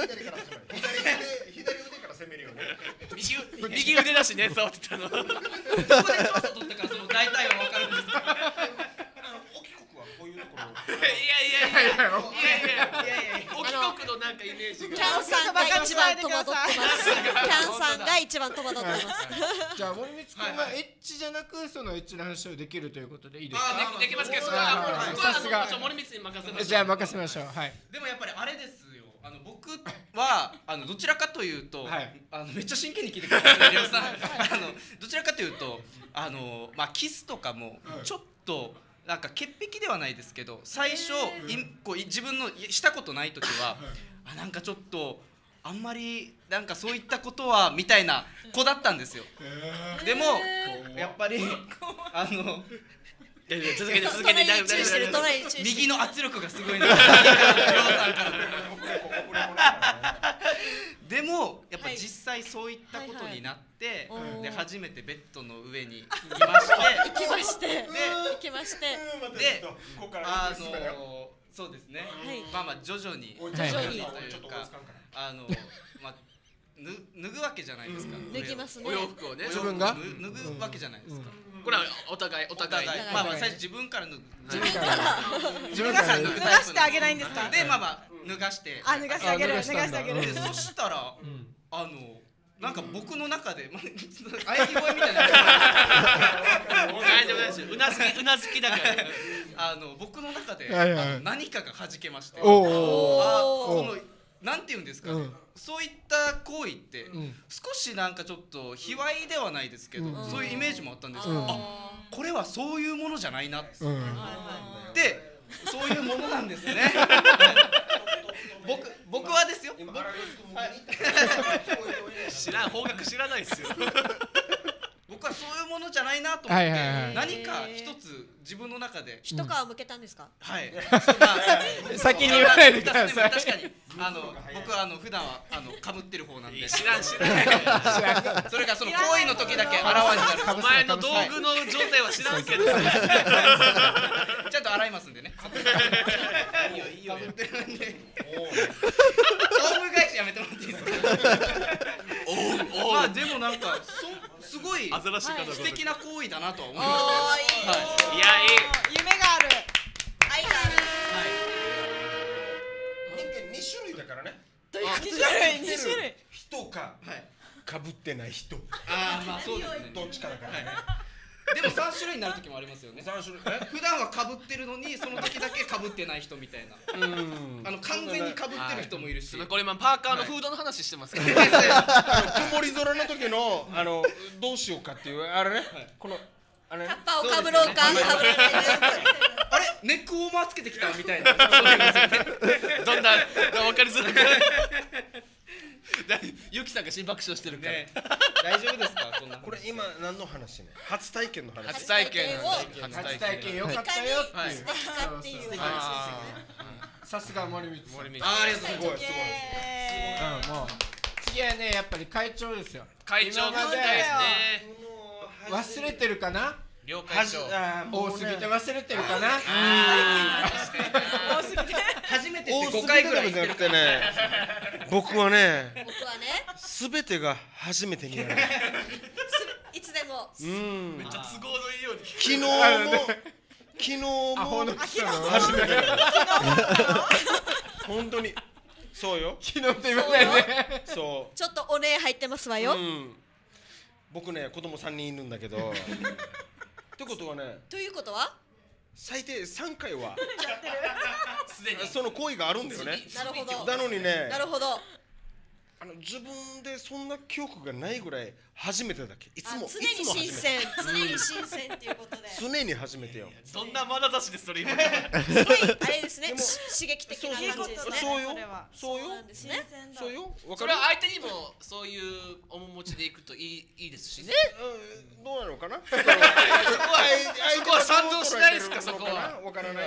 左腕から攻めるよね。 右腕だしね触ってたの。 ここで調査取ったからその大体はわかるんですか。 沖国はこういうところ。 いやいやいやいやいやいや沖国のなんかイメージが。 キャンさんが一番戸惑ってます。キャンさんが一番戸惑ってます。 じゃあ森光くんはエッチじゃなくそのエッチな話をできるということでいいですか。 あできますけどそれはさすが森光に任せましょう。 じゃあ任せましょう。はい。 でもやっぱりあれですよ。あの僕はあのどちらかというと、あのめっちゃ真剣に聞いてください。りょうさん、あのどちらかというとあのまあキスとかもちょっとなんか潔癖ではないですけど、最初いこう自分のしたことない時はあなんかちょっとあんまりなんかそういったことはみたいな子だったんですよ。でもやっぱりあの。 続けて続けて右の圧力がすごいな。でもやっぱ実際そういったことになってで初めてベッドの上に行きまして行きましてで行きましてであのそうですねまあまあ徐々に徐々にというかあのまあ脱ぐわけじゃないですか。 脱ぎますね。 お洋服をね自分が脱ぐわけじゃないですか。 これはお互いお互いまあまあ最初自分から脱ぐ自分から自分から脱ぐ脱がしてあげないんですか。 でまあまあ脱がしてあ脱がしてあげる脱がしてあげる。 そしたらあのなんか僕の中であやき声みたいな大丈夫ですうなずきうなずきだからあの僕の中で何かが弾けまして、あこのなんて言うんですかね、そういった行為って少しなんかちょっと卑猥ではないですけど、そういうイメージもあったんですけど、あこれはそういうものじゃないなって、でそういうものなんですね。僕僕はですよ。 知らん方角知らないですよ。 僕はそういうものじゃないなと思って何か一つ自分の中で一皮向けたんですか。 はい先に言わないでください。 確かにあの僕はあの普段はあの被ってる方なんで知らん知らんそれがその行為の時だけあらわになる。 お前の道具の状態は知らんけどちゃんと洗いますんでね。いいよいいよやってるんでオウム返しやめてもらっていいですか。まあでもなんかすごい素敵な行為だなとは思いました。 いやいい夢がある。 る人かかぶってない人。 ああまあそうですね。 どっちかだからね。 でも三種類になる時もありますよね。 三種類。 普段はかぶってるのにその時だけかぶってない人みたいな。あの完全にかぶってる人もいるし。 これ今パーカーのフードの話してますけど。 曇り空の時のあのどうしようかっていうあれね。このあれ。 カッパをかぶろうか。かぶらないで。 あれネックウォーマーつけてきたみたいな。 どんなわかりづらく。ゆきさんが心拍症してるから。 大丈夫ですかこんな。 これ今何の話ね。初体験の話。 初体験を初体験良かったよっていう。さすが森光。 森光。 あありがとうございます。 すごい。もう次はねやっぱり会長ですよ。 会長まで忘れてるかな。 了解長。 多すぎて忘れてるかな。 多すぎて。初めてってごかいぐらい言ってるね。僕はね。 僕はね。 すべてが初めてになる。 いつでも。 うん。 めっちゃ都合のいいように。 昨日も昨日も初めて。本当に。そうよ。 昨日って言わないね。 そう。 ちょっとおね入ってますわよ。 僕ね子供三人いるんだけど。ってことはね。 ということは？ 最低三回はすでにその行為があるんだよね。 なるほど。 なのにね。 なるほど。 あの自分でそんな記憶がないぐらい初めてだけ。いつも常に新鮮。常に新鮮っていうことで。 常に初めてよ。 そんな眼差しですそれ今。 すごいあれですね。刺激的な感じですね。 そうよ。そうよ。そうよ。 それは相手にもそういう面持ちでいくといいいいですしね。 どうなのかな。そこはそこは賛同しないですかそこは。 わからない。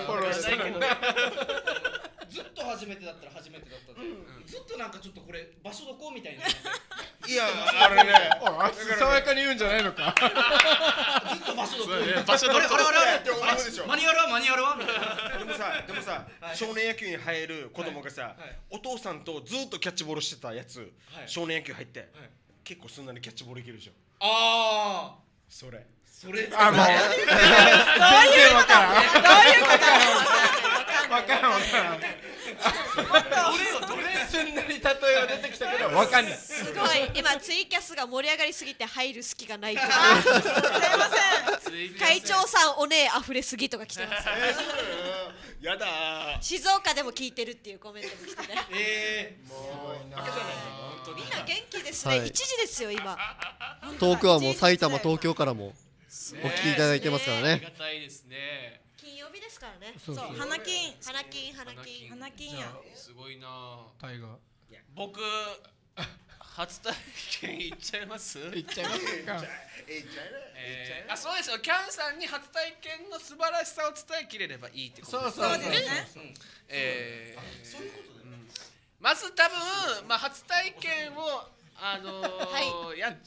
ずっと初めてだったら初めてだったで、ずっとなんかちょっとこれ場所どこみたいな。 いやあれね。 あいつ爽やかに言うんじゃないのか。 ずっと場所どこ。 場所どこ。 あれあれあれって思うでしょ。マニュアルはマニュアルは。 でもさでもさ少年野球に入る子供がさお父さんとずっとキャッチボールしてたやつ少年野球入って結構すんなりキャッチボールいけるでしょ。 ああ。 それ。 それ。 あもう。全然わからん。どういうこと。わからんわからん。どれすんなり例えは出てきたけどわかんない。 すごい今ツイキャスが盛り上がりすぎて入る隙がないとか。すいません。会長さんおねえ溢れすぎとか来てます。 やだ。 静岡でも聞いてるっていうコメントも来てね。 ええ。 もうな。 みんな元気ですね。一時ですよ今。 遠くはもう埼玉東京からもお聞きいただいてますからね。 ありがたいですね。 金曜日ですからね。 そう花金花金花金花金や。 すごいな。 タイガー。 僕初体験行っちゃいます？ 行っちゃいますか。 えー、あそうですよ。キャンさんに初体験の素晴らしさを伝えきれればいいってことですね。 そうそうですね。 えー、そういうことだね。まず多分まあ初体験をあのーはい、やって、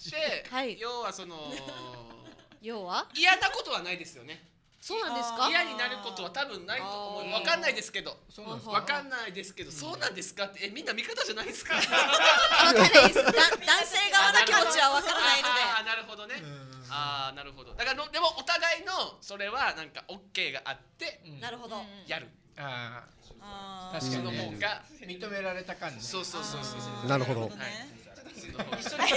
はい、要はその要は嫌なことはないですよね。 そうなんですか。 嫌になることは多分ないと思う。わかんないですけど。わかんないですけど、そうなんですかってえみんな味方じゃないですか。わかんないです。男性側の気持ちはわからないので。 ああなるほどね。ああなるほど。だからのでもお互いのそれはなんかオッケーがあって、 なるほど。 やる。 ああ確かにの方が認められた感じ。 そうそうそうそう。 なるほど。 一緒にあらあらあら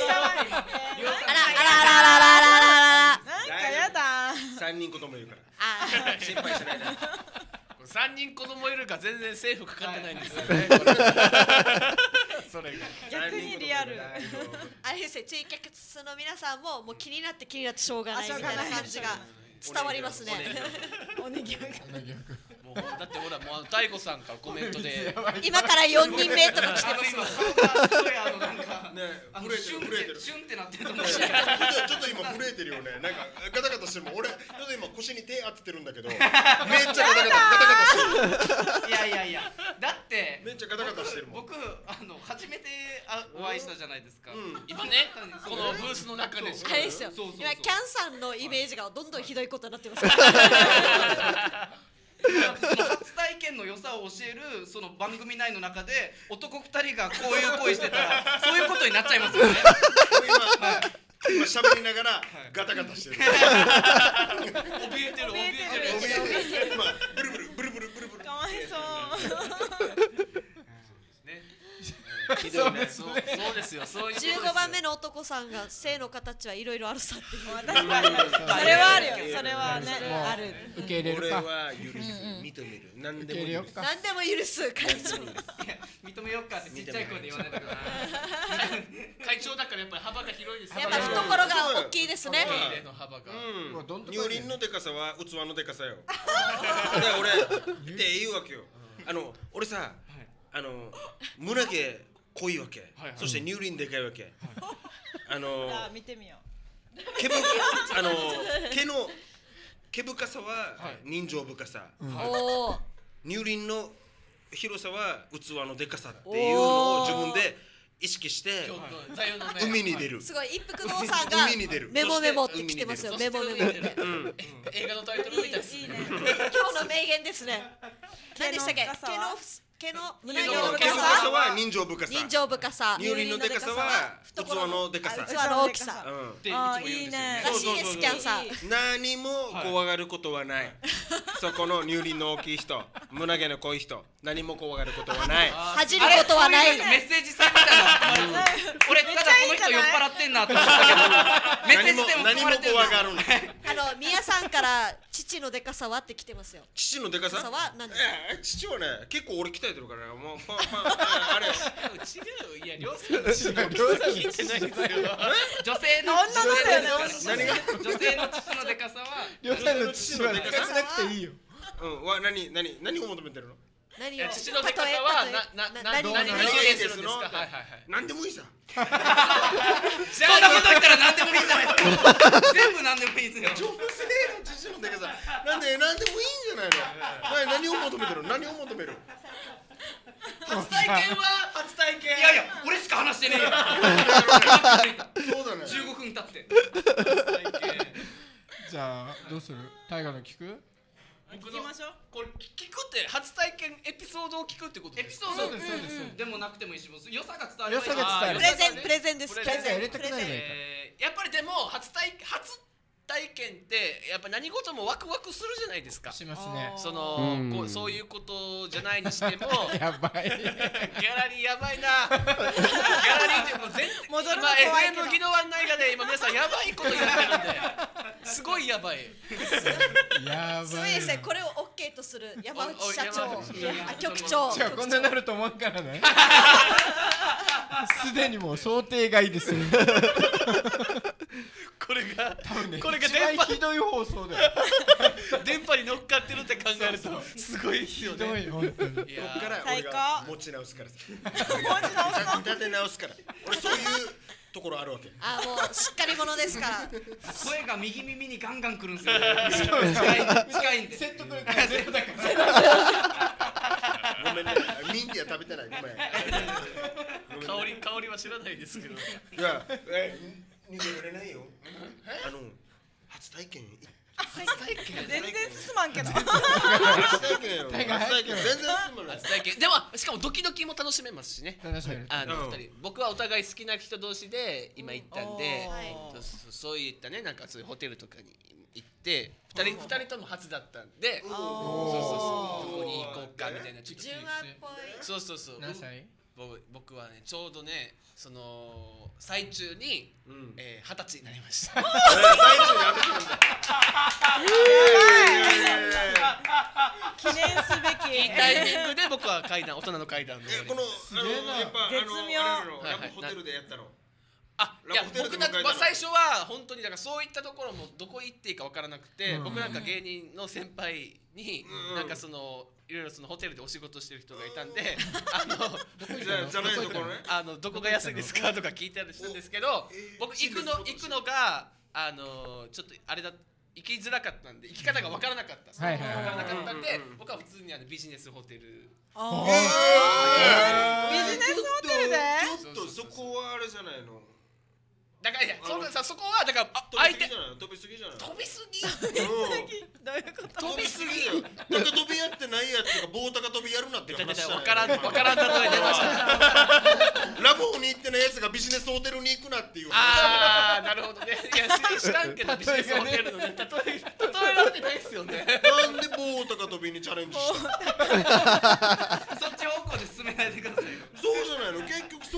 あらあら。 なんかやだ。 三人子供いるから。 あ心配しないで。 三人子供いるから全然政府かかってないんですよね。それが逆にリアル。 あれですね、ツイキャスの皆さんももう気になって気になってしょうがないみたいな感じが伝わりますね。 おねぎゃく。 もうだってほらもう大悟さんからコメントで今からよにんめとか来てますわ。 ね、震えてる震えてる。 シュンってなってると思う。 ちょっと今震えてるよね。なんかガタガタしてるもん。俺ちょっと今腰に手当ててるんだけど、めっちゃガタガタガタガタしてる。 いやいやいや。だってめっちゃガタガタしてるもん。 僕あの初めてお会いしたじゃないですか。 今ねこのブースの中であれですよ。今キャンさんのイメージがどんどんひどいことになってます。 初体験の良さを教えるその番組内の中で男二人がこういう行為してたらそういうことになっちゃいますよね。 今喋りながらガタガタしてる。 怯えてる怯えてる。今ブルブルブルブルブルブル。 かわいそう。 ね。 ひどいね。そうそうですよ。そういうことですよ。 じゅうごばんめの男さんが性の形はいろいろあるさっていう。 それはあるよ。それはねある。 受け入れるか。 俺は許す、認める。何でも許す。 何でも許す会長。 認めようかってちっちゃい声で言わないとかな。 会長だからやっぱり幅が広いです。 やっぱ懐が大きいですね。 の幅が。 乳輪のでかさは器のでかさよ。で俺って言うわけよ。あの俺さ、あの胸毛濃いわけ。そして乳輪でかいわけ。あの見てみよう。 毛ぶあの毛の毛深さは人情深さ。乳輪の広さは器のでかさっていうのを自分で意識して海に出る。 すごい一服堂さんがメモメモってきてますよ。メモメモって。 映画のタイトルみたいですね。 今日の名言ですね。何でしたっけ？毛の毛の胸毛の深さは人情深さ。 人情深さ。 乳輪のでかさは器のでかさ。 器の大きさ。 あいいね。 らしいですキャンさん。 何も怖がることはない。そこの乳輪の大きい人、胸毛の濃い人、何も怖がることはない。 恥じることはない。 メッセージ性みたいな。俺ただこの人酔っ払ってんなと思ったけど、メッセージ性も何も怖がるの。 あの宮さんから父のでかさはって来てますよ。 父のでかさは何ですか？ 父はね結構俺鍛えてるからもうパンパンあれ違ういや両さんの父の聞いてないですよ。 女性の女のだよね。 何が女性の父のでかさは両さんの父のでかさなくていいよ。 うんわ何何何を求めてるの？ 何を父のでかさはなな何何に表現するんですか？はいはいはい。 何でもいいさ。 そんなこと言ったら何でもいいじゃないですか。全部何でもいいですよ。 女性の父のでかさなんで何でもいいんじゃないの？何を求めてる？何を求める？ 初体験は初体験。 いやいや俺しか話してねえよ。 そうだね。 じゅうごふん経って。 じゃあどうする？大河の聞く？ 聞きましょう。これ聞くって初体験エピソードを聞くってことエピですか？ ソードですそうですでもなくてもいいし良さが伝わる。 良さが伝わる。 プレゼンプレゼンです。 プレゼン入れてくれないえーやっぱりでも初体初体験ってやっぱ何事もワクワクするじゃないですか。 しますね。 そのこうそういうことじゃないにしてもやばい。 ギャラリーやばいな。ギャラリーってもう全戻るの今怖いけどエフエム 技能案内がね今皆さんやばいことやってるんですごいやばい。 やばい。 すごいですね。これを オーケー とする山内社長、あ局長。 じゃあこんなになると思うからね。すでにもう想定外ですよ。 これがこれが一電波番ひどい放送だよ。 電波に乗っかってるって考えるとすごいですよね。 ひどい本当に。 いやこっから俺が持ち直すからさ。 持ち直すの？ 立て直すから。俺そういうところあるわけ。 あもうしっかり者ですから。 声が右耳にガンガンくるんですよ。近い近いんで。 説得力がゼロだから。 ごめんね。ミンティア食べてない。ごめん。 香り香りは知らないですけど。 いやえ逃げられないよ。あの初体験。 初体験全然進まんけど。 初体験よ。初体験全然進まない。 初体験でもしかもドキドキも楽しめますしね。 楽しめる。 あの二人僕はお互い好きな人同士で今行ったんで、そうそういったねなんかそういうホテルとかに行って二人二人とも初だったんで、そうそうそうどこに行こうかみたいなちょっと純愛っぽい。 そうそうそう。 何歳？ 僕僕はねちょうどねその最中にえ二十歳になりました。最中に二十歳なんだ。 記念すべきいいタイミングで僕は階段大人の階段のこのあのやっぱあのラブホテルでやったの。 あいや僕なんかまあ最初は本当にだからそういったところもどこ行っていいか分からなくて、僕なんか芸人の先輩になんかそのいろいろそのホテルでお仕事してる人がいたんで、あのじゃないところね。 あのどこが安いですかとか聞いたりしたんですけど、僕行くの行くのがあのちょっとあれだ行きづらかったんで行き方が分からなかった。分からなかったんで僕は普通にあのビジネスホテル。 ビジネスホテルで？ ちょっとそこはあれじゃないの。 だからいやそのさそこはだから相手飛びすぎじゃない飛びすぎどういうこと？ 飛びすぎよ。だから飛びやってないやつが棒高飛びやるなって話じゃない。 分からん分からん例え出ました。 ラブホに行ってないやつがビジネスホテルに行くなっていう。 ああなるほどね。いや知らんけどビジネスホテルのね例え例えられてないですよね。 なんで棒高飛びにチャレンジした？ そっち方向で進めないでくださいよ。 そうじゃないの。結局そ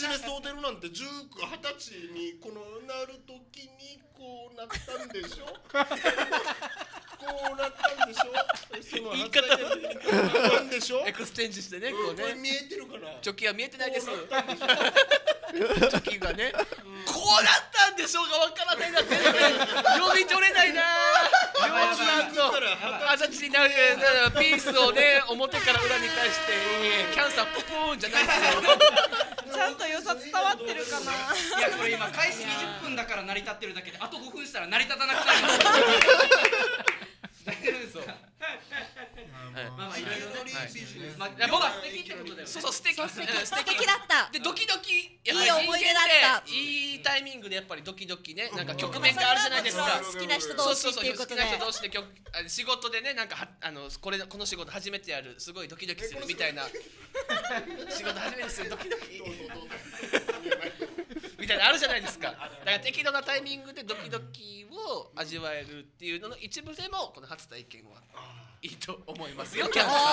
ジでそう出るなんてじゅうく、はたちにこのなるときにこうなったんでしょ。こうなったんでしょ。 言い方なんでしょ。 エクステンジしてね、こうね。 見えてるかな。 チョキは見えてないです。チョキがね、こうなったんでしょうがわからないな、全然読み取れないな。りょうさんの二十歳になるピースをね、表から裏に返してキャンサーポポーンじゃないですよ。 ちゃんと良さ伝わってるかな。 いやこれ今開始にじゅっぷんだから成り立ってるだけで、あとごふんしたら成り立たなくなります。大丈夫ですか。まあまあいろいろね。まあ僕は素敵ってことだよね。 そうそう素敵素敵素敵だった。 でドキドキいい思い出だった。 いいタイミングでやっぱりドキドキね、なんか局面があるじゃないですか。 好きな人同士っていうことで。 好きな人同士で曲仕事でね、なんかあのこれこの仕事初めてやる、すごいドキドキするみたいな。仕事初めてするドキドキ。みたいなあるじゃないですか。だから適度なタイミングでドキドキを味わえるっていうのの一部でもこの初体験はいいと思いますよ。キャンさん。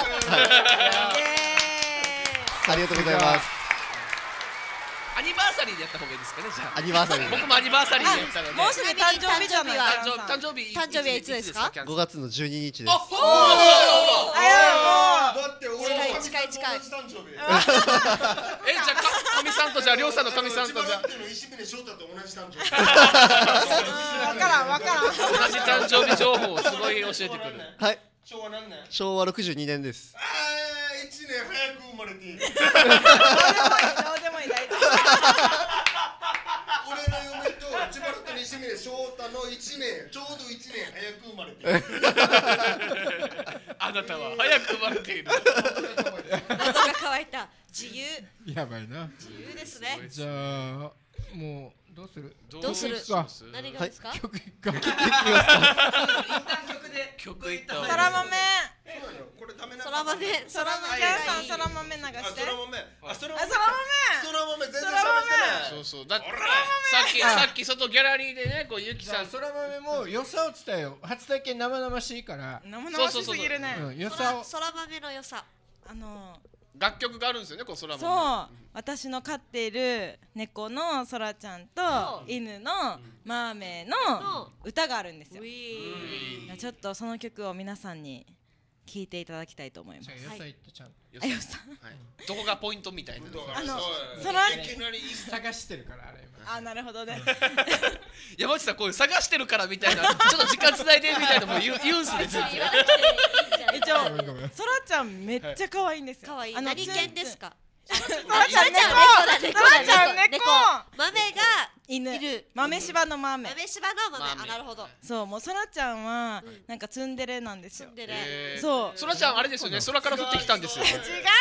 ありがとうございます。 アニバーサリーでやった方がいいですかね、じゃあ。 アニバーサリー。 僕もアニバーサリーでやったので。 もうすぐ誕生日じゃない。 誕生日。 誕生日はいつですか？ ごがつのじゅうににちです。 おお。 あやもう。 だって俺の近い近い近い。 え、じゃあかみさんとじゃありょうさんのかみさんとじゃあ。 石峰翔太と同じ誕生日。 わからんわからん。 同じ誕生日情報をすごい教えてくる。 はい。 昭和何年？ 昭和ろくじゅうにねんです。 ああ、一年早く生まれている。 どうでもいい大丈夫。 俺の嫁と千葉と西峰翔太の一年、ちょうど一年早く生まれている。 あなたは早く生まれている。 喉が渇いた。自由。 やばいな。 自由ですね。 じゃあもうどうする？ どうする？何がですか？ 曲いくか。 一旦曲で曲いった。 そら豆。 これダメな。 そら豆。そら豆。 キャンさんそら豆流して。 そら豆。あ、そらあ、 豆。 そら豆。 そら豆全然喋ってない。 そうそう。だってさっきさっき外ギャラリーでね、こうゆきさん。 そら豆も良さを伝えよう。初体験生々しいから。 生々しすぎるね。 良さを。 そら豆の良さ。 あの。 楽曲があるんですよね、こう空豆。 そう、私の飼っている猫のそらちゃんと犬のマーメイの歌があるんですよ。ちょっとその曲を皆さんに聴いていただきたいと思います。 よさいってちゃんと。 あ、よさ。 どこがポイントみたいな。 あの、そらいきなり探してるからあれ。 あ、なるほどね。 山内さんこういう探してるからみたいな、ちょっと時間つないでみたいなのも言う言うんすね。 一応そらちゃんめっちゃ可愛いんですよ。 可愛い。何犬ですか？ そらちゃん猫。そらちゃん猫。 豆が犬。 いる。 豆柴の豆。 豆柴の豆。あ、なるほど。 そう、もうそらちゃんはなんかツンデレなんですよ。 ツンデレ。 そう。 そらちゃんあれですよね。空から降ってきたんですよ。違う。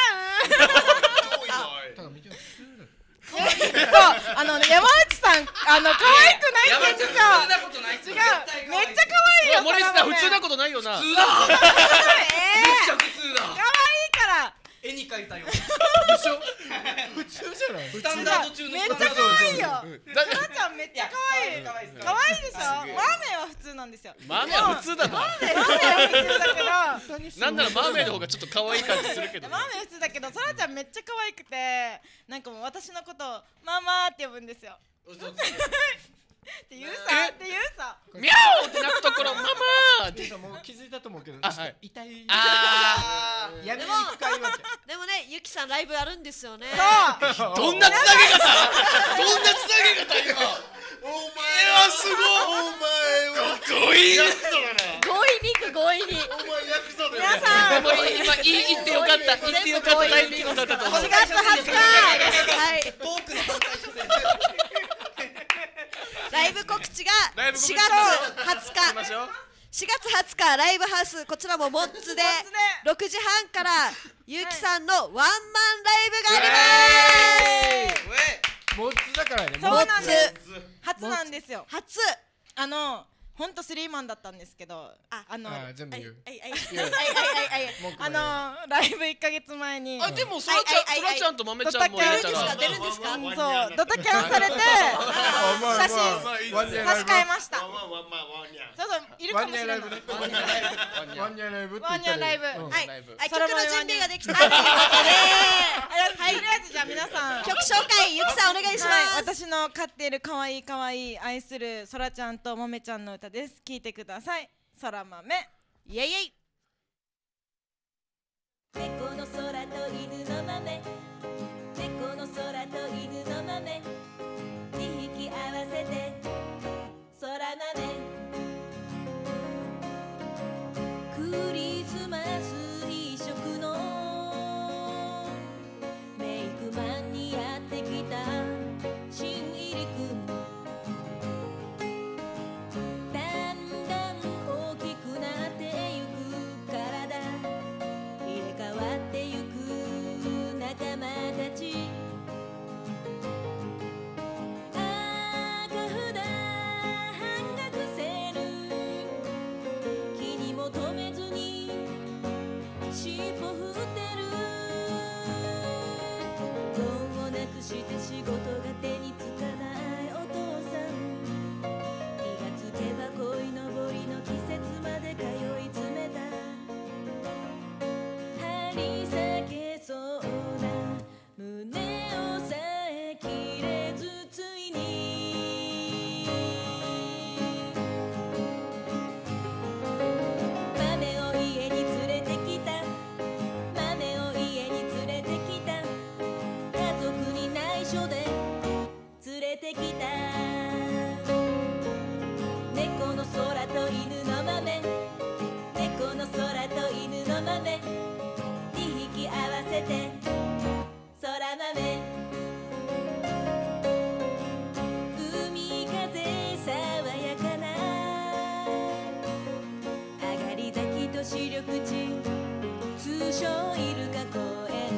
そう、あの山内さん、あの可愛くないんですよ。違う、めっちゃ可愛いよ。 森下普通なことないよな。 普通だ。めっちゃ普通だ。 可愛いから。 絵に描いたよ。 でしょ？普通じゃない？ スタンダード中のめっちゃ可愛いよ。そらちゃんめっちゃ可愛い。可愛いでしょ？マーメイは普通なんですよ。 マーメイは普通だな。 マーメイは普通だけど。 なんならマーメイの方がちょっと可愛い感じするけど。 マーメイ普通だけど、そらちゃんめっちゃ可愛くて、なんかもう私のことをママって呼ぶんですよ。って言うさ、って言うさ。 ミャオって鳴くところママって。 もう気づいたと思うけど。 あ、はい。 痛い。 ああ。 やめに行くかいわけ。 でもね、ゆきさんライブあるんですよね。 そう。 どんなつなげ方？どんなつなげ方今？お前はすごい。 お前はかっこいい。 強引に行く強引に。 お前ヤクザだよ。 皆さん。 でも今言ってよかった。言ってよかったタイミングだったと思う。 しがつはつか。はい。 トークの反対車線。 ライブ告知がしがつはつか。しがつはつかライブハウス、こちらもモッツでろくじはんからゆうきさんのワンマンライブがあります。 モッツだからね。 そうなんです。初なんですよ。 初。 あの本当スリーマンだったんですけど、あの全部言う。 あのライブいっかげつまえに。 あ、でもそらちゃん、そらちゃんと豆ちゃんも入れたら出るんですか？ そう、ドタキャンされて写真差し替えました。そうそう、いるかもしれない。 ワンニャライブ。 ワンニャライブ。 はい。曲の準備ができたということで、 はい。とりあえずじゃあ皆さん曲紹紹介ゆきさんお願いします、 はい、私の飼っている可愛い可愛い愛するそらちゃんともめちゃんの歌です。聞いてください。そら豆イエイイエイ。 猫の空と犬の豆、猫の空と犬の豆、にひき合わせてそら豆。クリスマス一色のメイクマンにやってきた新入りくん、だんだん大きくなってゆく体、入れ替わってゆく仲間たち、赤札半額セール、気にも留めずに尻尾振ってる、運をなくして仕事が手につかないお父さん、気がつけば鯉のぼりの季節まで通い詰めた、張り裂けそうな胸をさえ切れずついに豆を家に連れてきた、豆を家に連れてきた、家族に内緒で連れてきた、猫の空と犬の豆、猫の空と犬の豆、にひき合わせてそら豆。海風爽やかな上がり咲きと視力値、通称イルカ公園、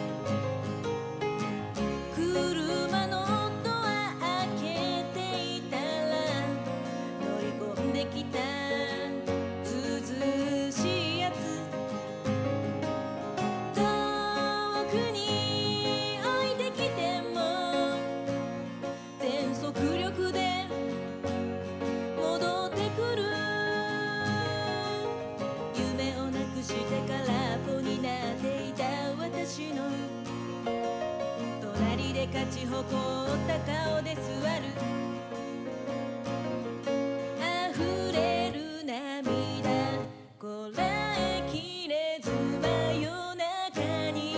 車のドア開けていたら乗り込んできたずうずうしいやつ、遠くに置いてきても全速力で戻ってくる、夢をなくして空っぽになっていた私の隣で勝ち誇った顔で座る、溢れる涙こらえきれず真夜中に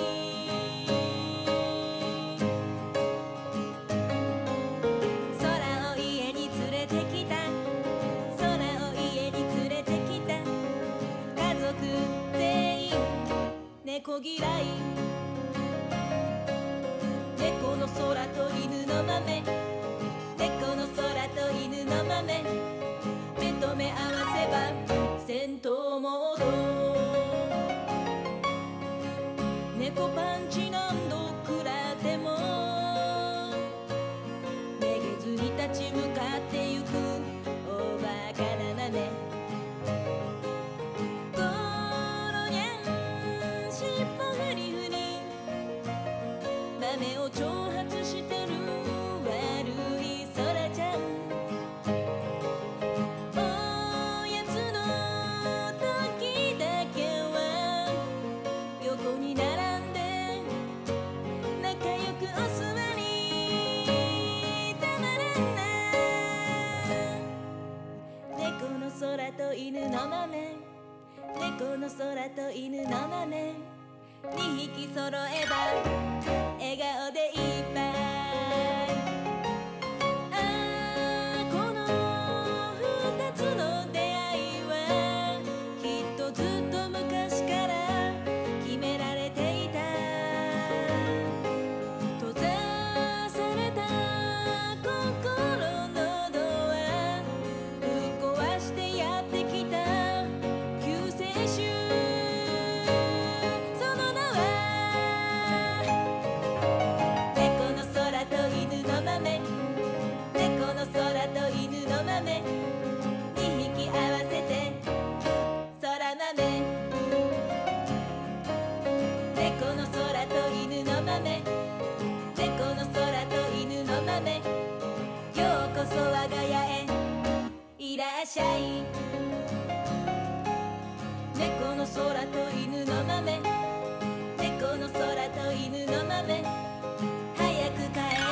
空を家に連れてきた、空を家に連れてきた、家族全員猫嫌い、猫の空と犬の豆、猫の空と犬の豆、目と目合わせば戦闘モード、猫パンチ何度食らってもめげずに立ち向かってゆくおバカな豆、ゴロニャン尻尾フリフリ、豆を挑発してる悪いそらちゃん、おやつの時だけは横に並んで仲良くお座り、たまらんな、猫の空と犬の豆、猫の空と犬の豆、にひき揃えば笑顔でいっぱい、ああこの二つの出会いはきっとずっと昔から決められていた、閉ざされた心のドアぶっ壊してやってきた救世主、その名は猫の空と犬の豆、猫の空と犬の豆、にひき合わせてそら豆、猫の空と犬の豆、猫の空と犬の豆、ようこそ我が家へいらっしゃい、猫の空と犬の豆、猫の空と犬の豆、早く帰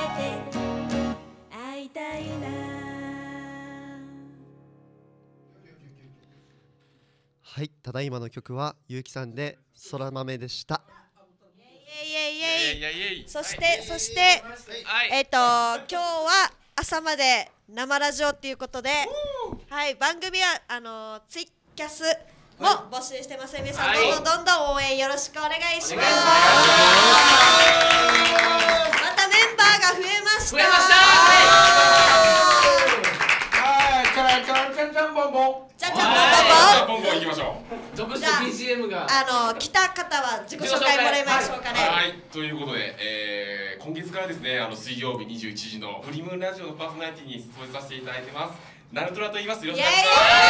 ただいまの曲はゆうきさんで空豆でした。 イエイイエイイエイ。そしてそしてえっと今日は朝まで生ラジオっていうことで、はい番組はあのツイキャスも募集してます。皆さんどんどんどんどん応援よろしくお願いします。またメンバーが増えました。増えました。 はい、チャラチャラチャンチャンボンボン。 チャンチャンボンボンボン。 ボンボン行きましょう。続々 ビージーエム があの来た方は自己紹介もらいましょうかね。 はい、ということで、えー、今月からですね、あの水曜日にじゅういちじのフリムーンラジオのパーソナリティに出演させていただいてます。ナルトラと言います。よろしくお願いし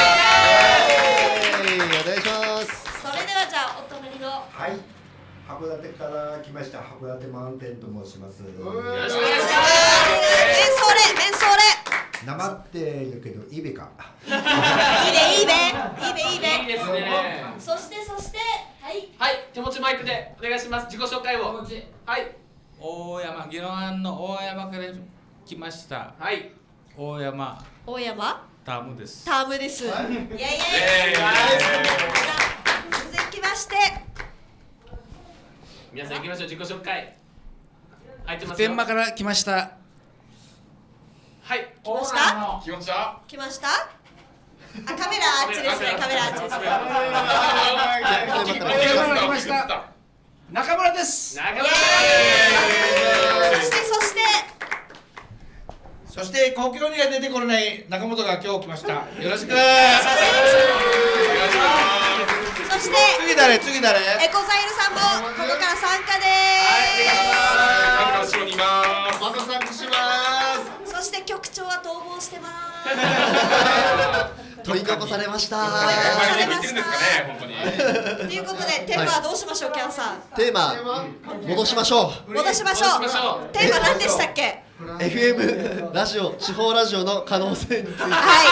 ます。 お願いします。 それではじゃあお隣のはい、函館から来ました函館マウンテンと申します。よろしくお願いします。 メンソーレメンソーレ。 なまっているけどイベか。 いいべいいべいいべいいべ。 いいですね。 そしてそしてはいはい手持ちマイクでお願いします。自己紹介を。はい。 大山宜野湾の大山から来ました。 はい。 大山。 大山。 タームです。 タームです。イエイイエイ。続きまして。 皆さん行きましょう。自己紹介。入ってます普天間から来ました。 はい。 来ました。 来ました。 来ました。あカメラあっちですね。カメラあっちですね。 来ました。中村です。 中村。 そしてそして。 そして故郷には出てこれない中本が今日来ました。よろしく。 そして次誰次誰？ エコザイルさんもここから参加です。 後ろにいます。 また参加します。 そして局長は逃亡してます。 取り残されました。 取り残されました。 本当に。 ということでテーマはどうしましょう、キャンさん。 テーマ戻しましょう。 戻しましょう。テーマ何でしたっけ？ エフエム ラジオ地方ラジオの可能性について。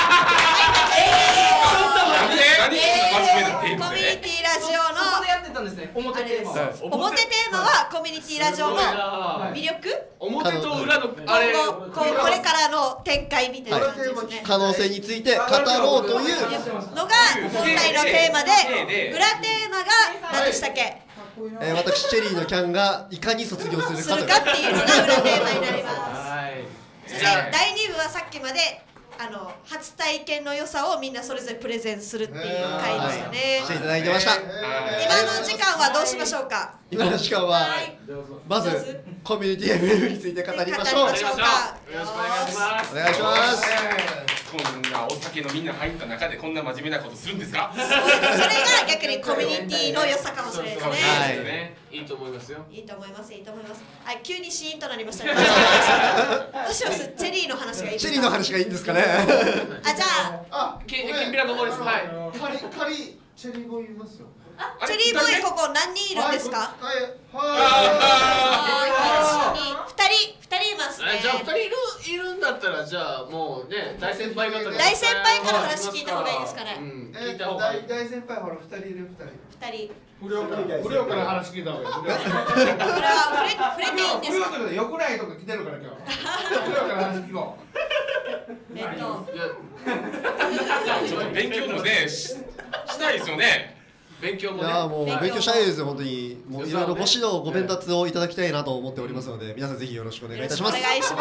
コミュニティラジオの表テーマは表テーマはコミュニティラジオの魅力、 表と裏のあれ今後これからの展開みたいな感じですね。 可能性について語ろうというのが本来のテーマで、裏テーマが何でしたっけ？ えー、私チェリーのキャンがいかに卒業するかするかっていうのが裏テーマになります。そしてだいに部はさっきまであの初体験の良さをみんなそれぞれプレゼンするっていう回でしたね。 していただいてました。 今の時間はどうしましょうか？ 今の時間はまずコミュニティ エフエム について語りましょう。 よろしくお願いします。 お願いします。 こんなお酒のみんな入った中でこんな真面目なことするんですか？ それが逆にコミュニティの良さかもしれないですね。 はい、いいと思いますよ。 いいと思います。いいと思います。はい、急にシーンとなりましたね。どうします？チェリーの話がいいですか？ チェリーの話がいいんですかね。 あ、じゃあ、 きんぴらごぼうです。はい。 カリカリチェリーボーイいますよ。 あ、チェリーボーイここ何人いるんですか？ はいはい。二人二人いますね。 じゃあ二人いるいるんだったらじゃあもうね大先輩方が大先輩から話聞いた方がいいですかね。 聞いた方がいい。 大先輩ほら二人いる二人。 二人。 不良不良から話聞いた方がいい。 これは触れ触れていいんですか？ 不良と良くないとか来てるから今日。不良から話聞こう。 えっと。 ちょっと勉強もねししたいですよね。 勉強もね。 いやもう勉強したいですよ本当に。もういろいろご指導ご鞭達をいただきたいなと思っておりますので、皆さんぜひよろしくお願いいたします。 お願いします。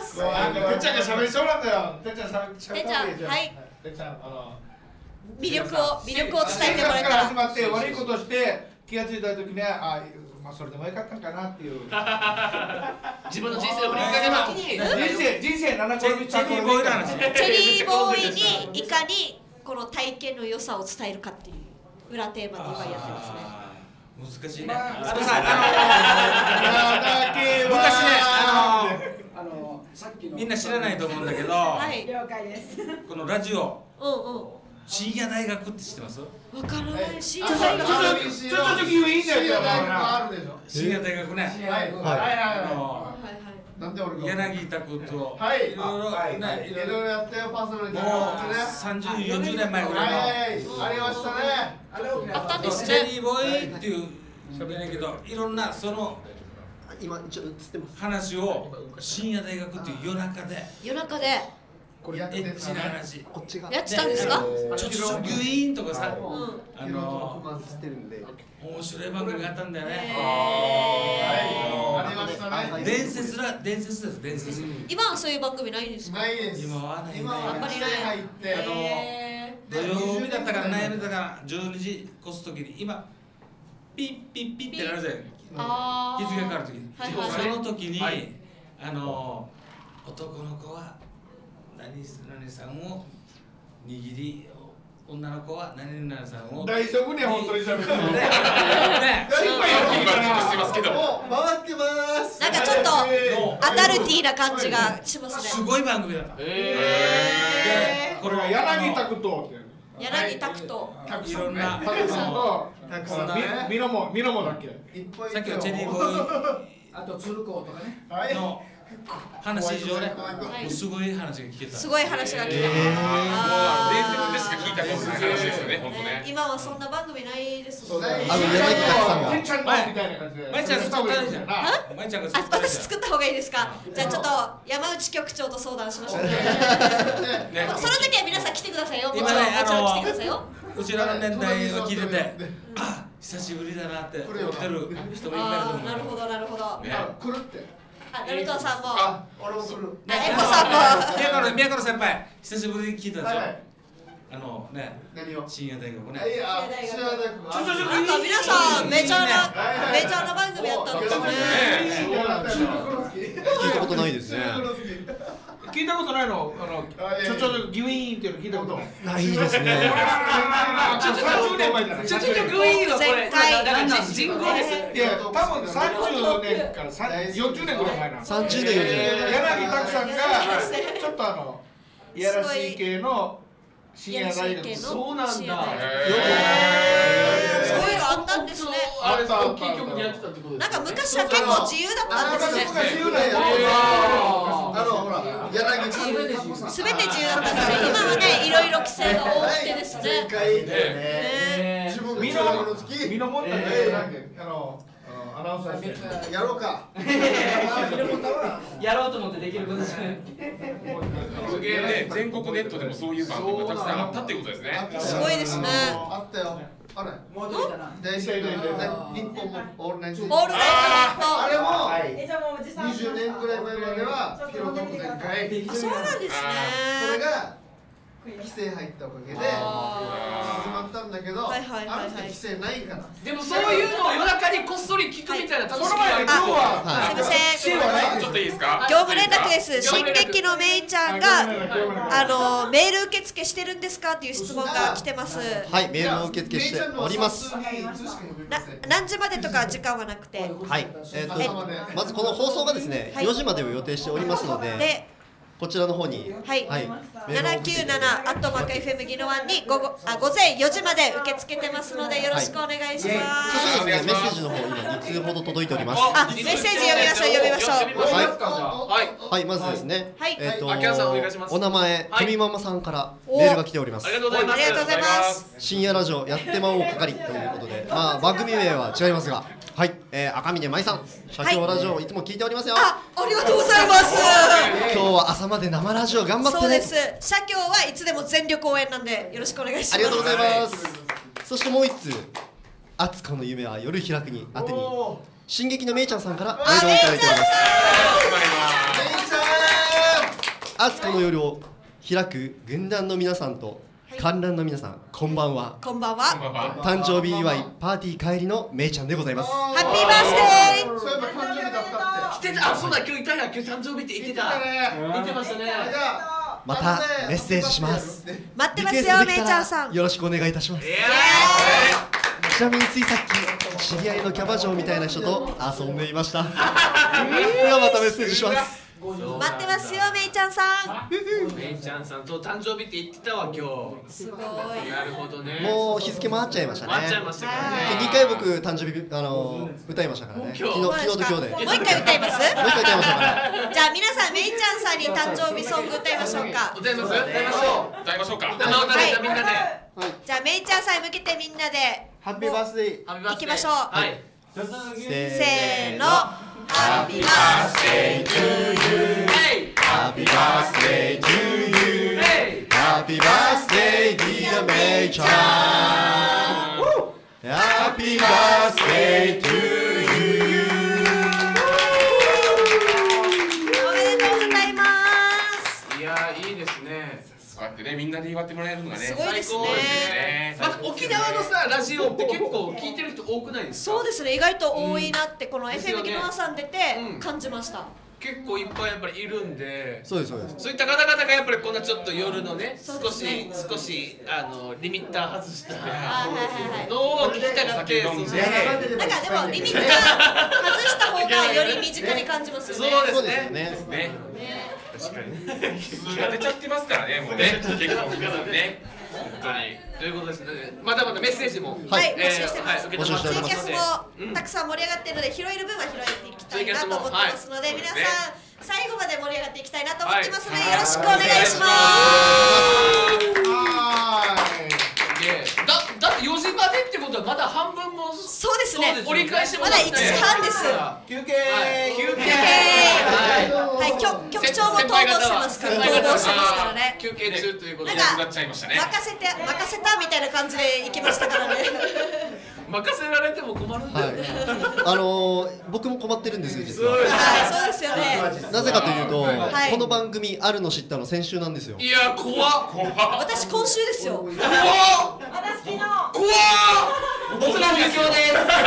てっちゃんが喋りそうなんだよ。てっちゃんさてっちゃんはい。 てっちゃんあの魅力を魅力を伝えてもらえたら。 始まって悪いことして気がついた時にあまあそれでもよかったんかなっていう。 自分の人生を振り返りまきに。 人生人生七個チェリーボーイの話。 チェリーボーイにいかにこの体験の良さを伝えるかっていう裏テーマで今やってますね。 難しいね。 あのさあの昔ねあのみんな知らないと思うんだけど、 はい了解です。 このラジオうんうん。 深夜大学って知ってます？ わからない。深夜大学。 ちょっと時いいんだよ。 深夜大学ね。 はいはい。なんで俺が柳田君とはいいろいろねいろいろやってよパーソナリティもう三十四十年前ぐらいのありましたね。 あったんですね。 チェリーボーイっていう喋らないけどいろんなその今ちょっと映ってます。 話を深夜大学っていう夜中で夜中でこれエッチな話。 こっちがやってたんですか？ ちょちょちょギュイーンとかさ、 うんあの面白い番組があったんだよね。 ありましたね。 伝説だ伝説です伝説。 今はそういう番組ないですか？ ないです。 今はない。 今はやっぱりない。 入ってあの土曜日だったから悩めたからじゅうにじ越すときに今ピッピッピッってなるぜ。 あー日付が変わるときに、 はいはいその時に、 はい、 あの男の子は何々さんを握り、女の子は何々さんを大丈夫ね本当に喋ってる。 ね。 してますけど。回ってます。 なんかちょっとアダルティーな感じがしますね。 すごい番組だった。 ええ。これは柳拓人って。 柳拓人。 いろんな拓さんと拓さんね。ミノモミノモだっけ。 さっきのチェリーボーイあと鶴子とかね。 の話以上ね、もうすごい話が聞けた。 すごい話が聞けた。 伝説でしか聞いたことない話ですよね、本当ね。 今はそんな番組ないですもんね。 あの柳拓さんが。てっちゃんのみたいな感じで。 まいちゃんが作ったらいいじゃん。 あ、 まいちゃんが作ったらいいじゃん。 私作った方がいいですか。じゃあちょっと山内局長と相談しましょう。その時は皆さん来てくださいよ。もちろんもちろん来てくださいよ。 うちらの年代を聞いてて、あ、久しぶりだなって思ってる人もいっぱいいると思う。 なるほどなるほど。 来るって。 あ、ナルトさんも。 あ、俺も来る。 あ、エコさんも。 宮古の宮古の先輩、久しぶりに聞いたでしょ。 はいあのね、深夜大学ね。 いや、深夜大学。 ちょちょちょ、 なんか皆さんメジャーなメジャーな番組やったんですね。 聞いたことないですね。 聞いたことないの、あの、ちょちょちょギュイーンっていうの聞いたことないですね。 ちょちょさんじゅうねんまえじゃない。 ちょちょちょグイーンはこれなんか人口です。 いや、多分さんじゅうねんからよんじゅうねんぐらい前な。 さんじゅうねんよんじゅうねん。 柳拓さんがちょっとあのいやらしい系の深夜大学。 そうなんだ。 そういうのあったんですね。 あれ大きい曲にやってたってことです。 なんか昔は結構自由だったんですね。 自由だよ。あのほら柳すべて自由だったんですね。今はねいろいろ規制が多くてですね。 ね。自分ミノミノモンタでなんかあのアナウンサーやろうか。 やろうと思ってできることじゃない。 すげえね、全国ネットでもそういう番組がたくさんあったっていうことですね。 すごいですね。 あったよ。あれ。もうどうだな。大体大体日本もオールナイト。 オールナイト。 あれもえ、じゃあもうおじさん。 にじゅうねんくらい前まではピロトーク全開。 あ、そうなんですね。 それが規制入ったおかげで始まったんだけど、あの時規制ないから。 でもそういうのを夜中にこっそり聞くみたいな楽しみがある。 あ、すみません。 ちょっといいですか。 業務連絡です。進撃のめいちゃんがあのメール受付してるんですかっていう質問が来てます。 はい、メールを受付しております。 な何時までとか時間はなくて。 はい。えっとまずこの放送がですね、よじまでを予定しておりますので。 でこちらの方に、 はい、ななきゅうななアットマークエフエムギノワンに午後あ午前よじまで受け付けてますのでよろしくお願いします。 そしてですね、メッセージの方今に通ほど届いております。 あ、メッセージ読みましょう読みましょう。 はい、はい、まずですね、えっとお名前ふみママさんからメールが来ております。 ありがとうございます。 ありがとうございます。 深夜ラジオやってまおう係ということで、まあ番組名は違いますが、はい、えー、赤嶺舞さん、社協ラジオいつも聞いておりますよ。 あ、ありがとうございます。 今日は朝まで生ラジオ頑張ってね。 そうです。社協はいつでも全力応援なんでよろしくお願いします。 ありがとうございます。そしてもう一通、あつかの夢は夜開くに宛てに進撃のめいちゃんさんからメールをいただいております。あつかの夜を開く軍団の皆さんと観覧の皆さん、こんばんは。 こんばんは。 誕生日祝いパーティー帰りのめいちゃんでございます。 ハッピーバースデー。 そういえば誕生日だったって。 来てた。あ、そうだ、今日いたや。今日誕生日って言ってた。言ってましたね。 またメッセージします。 待ってますよ、めいちゃんさん。 よろしくお願いいたします。ちなみについさっき知り合いのキャバ嬢みたいな人と遊んでいました。ではまたメッセージします。 待ってますよ、めいちゃんさん。 めいちゃんさんと誕生日って言ってたわ今日。 すごい。 なるほどね。 もう日付回っちゃいましたね。 回っちゃいましたからね。 にかい僕誕生日あの歌いましたからね。昨日昨日と今日で。 もう一回歌います。 もう一回歌いましたから。 じゃあ皆さんめいちゃんさんに誕生日ソング歌いましょうか。 歌います。歌いましょう。 歌いましょうか。 生歌でじゃあみんなで。 じゃあめいちゃんさんに向けてみんなでハッピーバースデー。 行きましょう。 はい。 せーの。 Happy birthday to you. Happy birthday to you. birthday ちゃん Happy birthday to you おめでとうございます。 いやいいですね。 こうやってねみんなで祝ってもらえるのがねすごいですね。 また沖縄のさラジオって結構聞いてる人多くないですか？ そうですね、意外と多いなってこの エフエム ギノワさん出て感じました。 結構いっぱいやっぱりいるんで、 そうですそうです。 そういった方々がやっぱりこんなちょっと夜のね少し少しあのリミッター外したのを聞きたかって飲んで、 なんかでもリミッター外した方がより身近に感じますよね。 そうですね。 ね。確かに。気が出ちゃってますからねもうね結構皆さんね。本当にということですね。まだまだメッセージもはい募集してます。 はいツイキャスもたくさん盛り上がってるので拾える分は拾えていきたいなと思ってますので、皆さん最後まで盛り上がっていきたいなと思ってますのでよろしくお願いします。 だだってよじまでってことはまだ半分もそうですね。 折り返しもまだいちじはんです。 休憩休憩はい局局長も逃亡してますから逃亡してますからね。 休憩中ということでなんかなっちゃいましたね。 任せて任せたみたいな感じで行きましたからね。 任せられても困るんだよね。 あのー、僕も困ってるんですよ実は。 はいそうですよね。 なぜかというと、 はいこの番組あるの知ったの先週なんですよ。 いや怖っ怖っ私今週ですよ。 怖っ私昨日怖っ僕なんですよね。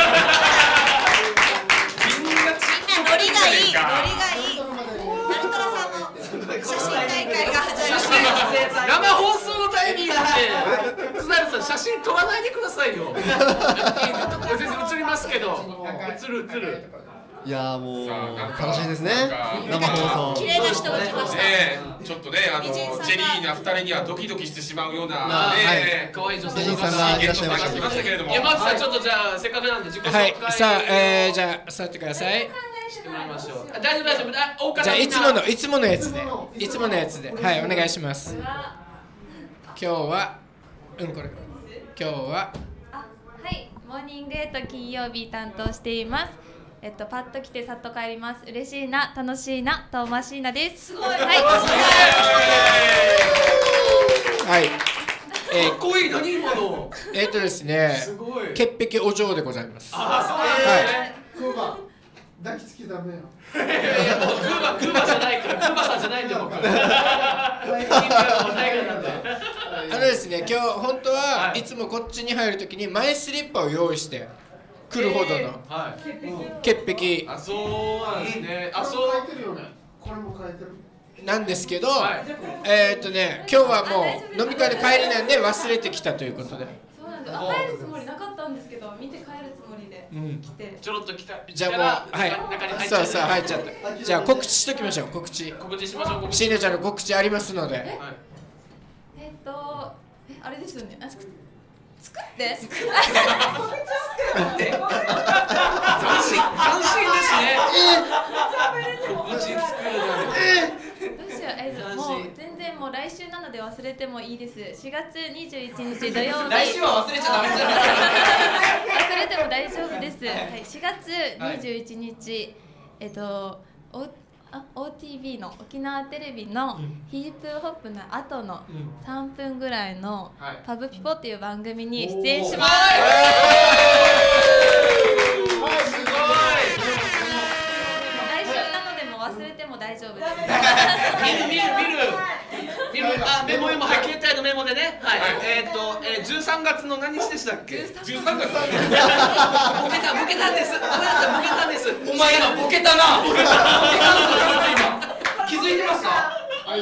みんなみんなノリがいいノリがいい。ナルトラさんも写真大会が始まりました。 生放送のタイミングで津軽さん写真撮らないでくださいよ。全然映りますけど映る映る。 いやーもう楽しいですね生放送。 綺麗な人が来ました。 ねちょっとねあのジェリーなふたりにはドキドキしてしまうようなね可愛い女性美人さんがいらっしゃいました来ましたけれども。 山内さんちょっとじゃあせっかくなんで自己紹はい介さあ、えー、じゃあ座ってください。 してもらいましょう。大丈夫大丈夫。あ大方じゃあいつものいつものやつでいつものやつではいお願いします。今日はうんこれ今日はあはいモーニングデート金曜日担当しています。えっとパッと来てさっと帰ります。嬉しいな楽しいなトーマシーナです。すごい。はい。 はい。えかっこいい何今の。 えっとですねすごい潔癖お嬢でございます。 あそうですね。 クーバ抱きつきダメよ。 いやいやもうクーバクーバじゃないからクーバさんじゃないんで僕。 あのですね今日本当はいつもこっちに入るときにマイスリッパを用意して来るほどの潔癖あそうなんですね。あそう書いてるよね。これも書いてる。 なんですけど、えーっとね今日はもう飲み会で帰りなんで忘れてきたということで。 そうなんです。あ帰るつもりなかったんですけど見て帰るつもりで来て。 ちょろっと来た。 じゃあもうはいそうそう入っちゃった。じゃあ告知しときましょう告知。 告知しましょう。 しーなちゃんの告知ありますので。 えっとえあれですよね。あ作って作って。 斬新斬新ですね。告知作るなんて。 どうしようえっともう全然もう来週なので忘れてもいいです。しがつにじゅういちにち土曜日。 来週は忘れちゃダメじゃない忘れても大丈夫です。はい、しがつにじゅういちにち、えっと、おあ オーティービー の沖縄テレビのヒップホップの後のさんぷんぐらいのパブピポっていう番組に出演します。 すごい。 来週なのでも忘れても大丈夫です。 見る見る見る。見るあメモメモはい携帯のメモでねはいえっとえじゅうさんがつの何日でしたっけ？じゅうさんがつ。ボケたボケたんです。ボケたんです。お前今ボケたな。ボケたな。気づいてますか？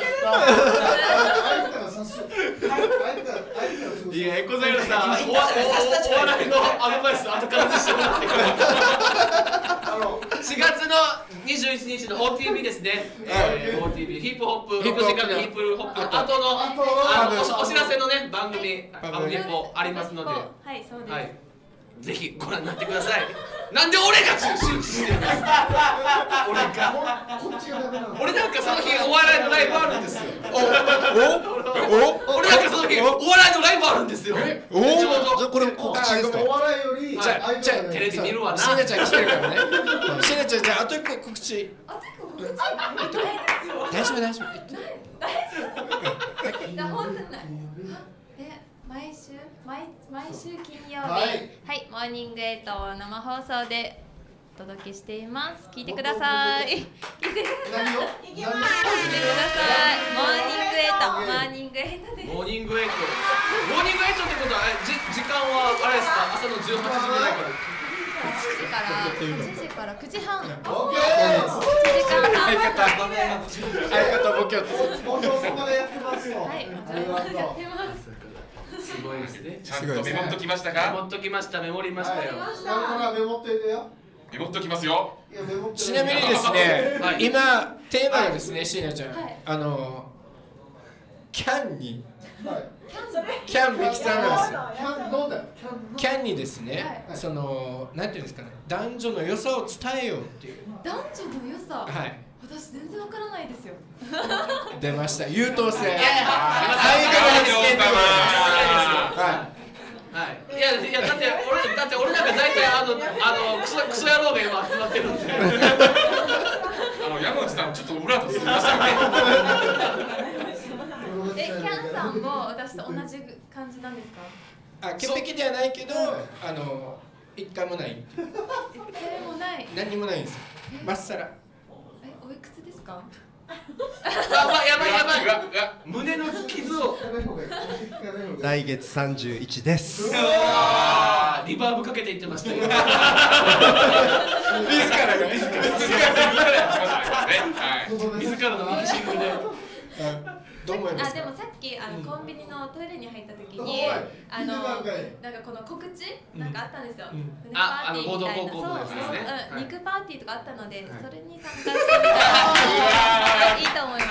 いやエコザイルさんお笑いのアドバイス後からしてもらってください。しがつのにじゅういちにちの オーティービー ですね。オーティービー ヒップホップろくじかんのヒップホップの後のあのお知らせのね番組パブリポありますので、 はいそうです。 ぜひご覧になってください。なんで俺が周知してるんですか？俺が俺なんかその日お笑いのライブあるんですよ。おお俺なんかその日お笑いのライブあるんですよ。 おおじゃあこれ告知ですか？ お笑いよりじゃあじゃあテレビ見るわな。 しーなちゃん来てるからね。しーなちゃんじゃああと一個告知。 あと一個告知。 大丈夫大丈夫。 大丈夫。いや本当にない。え毎週毎毎週金曜日、はい、はい、モーニングエイトを生放送でお届けしています。聞いてください。聞いてください。聞いてください。モーニングエイト、モーニングエイトです。 モーニングエイト。モーニングエイトってことは、じ時間はあれですか？朝のじゅうはちじぐらいから。 はちじからはちじからくじはん。 オッケー。 はちじかんはん。 相方相方ボケをつ。 本当そこでやってますよ。 はい。やってます。 すごいですね。 ちゃんとメモっときましたか？ メモっときました。メモりましたよ。 だからメモっといてよ。 メモっときますよ。 ちなみにですね、今テーマがですね、椎名ちゃん、あのキャンにキャンミキさんなんですよ。キャンにですね、そのなんていうんですかね、男女の良さを伝えようっていう。 男女の良さ。 はい。 私全然わからないですよ。 出ました。優等生。はい。 はい。いやいやだって俺だって俺なんか大体あのあのクソクソ野郎が今集まってるんで。 あの山内さんちょっとオブラートすみませんね。 え、キャンさんも私と同じ感じなんですか？ あ、潔癖ではないけど、あの一回もない。 一回もない。 何にもないんですよ。まっさら。 え、おいくつですか？ やばいやばいやばい。胸の傷を。 来月さんじゅういちです。 リバーブかけていってましたよ。 自らが自ら自らのミキシングで。 どう思いますか？ あ、でもさっきあのコンビニのトイレに入った時に、あのなんかこの告知なんかあったんですよ。 あ、あの合同高校のやつですね。 肉パーティーとかあったので、それに参加してみたらいいと思います。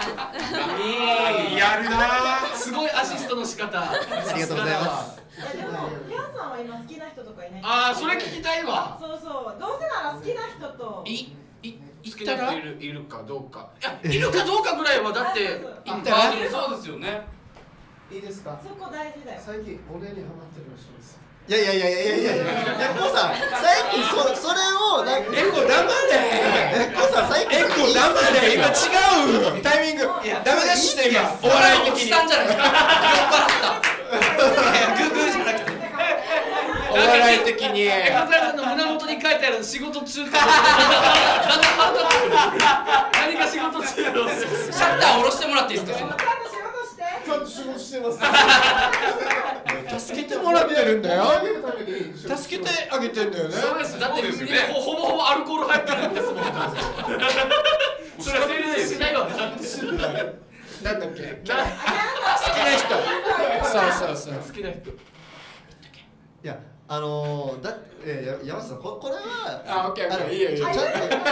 やるな。すごいアシストの仕方。 ありがとうございます。 でもキャンさんは今好きな人とかいない？ ああ、それ聞きたいわ。 そうそう。どうせなら好きな人と。 い好きな人いるいるかどうか。いや、いるかどうかぐらいはだって言ったらそうですよね。 いいですか？ そこ大事だよ。 最近俺にハマってるらしいです。 いやいやいやいやいやいやいや、コウさん最近そそれをなんかエコ黙れ。 コウさん最近エコ黙れ。今違うタイミング。いやダメ出しして今お笑い的に。 したんじゃないですか。酔っ払った。グーグーじゃなくて。 お笑い的に。 エコザイさんの胸元に書いてある仕事中って。何か仕事中。 シャッター下ろしてもらっていいですか？ ちゃんと仕事してます。 助けてもらってるんだよ。助けてあげてんだよね。 そうです。だってほぼほぼアルコール入ってるんですもん。それは成立しないわ。 なんだっけ？好きな人。そうそうそう。 好きな人。 いや、あのー、だえー、山下さん、ここれはあ、オッケーオッケー、いいよいいよ。 ちゃんとい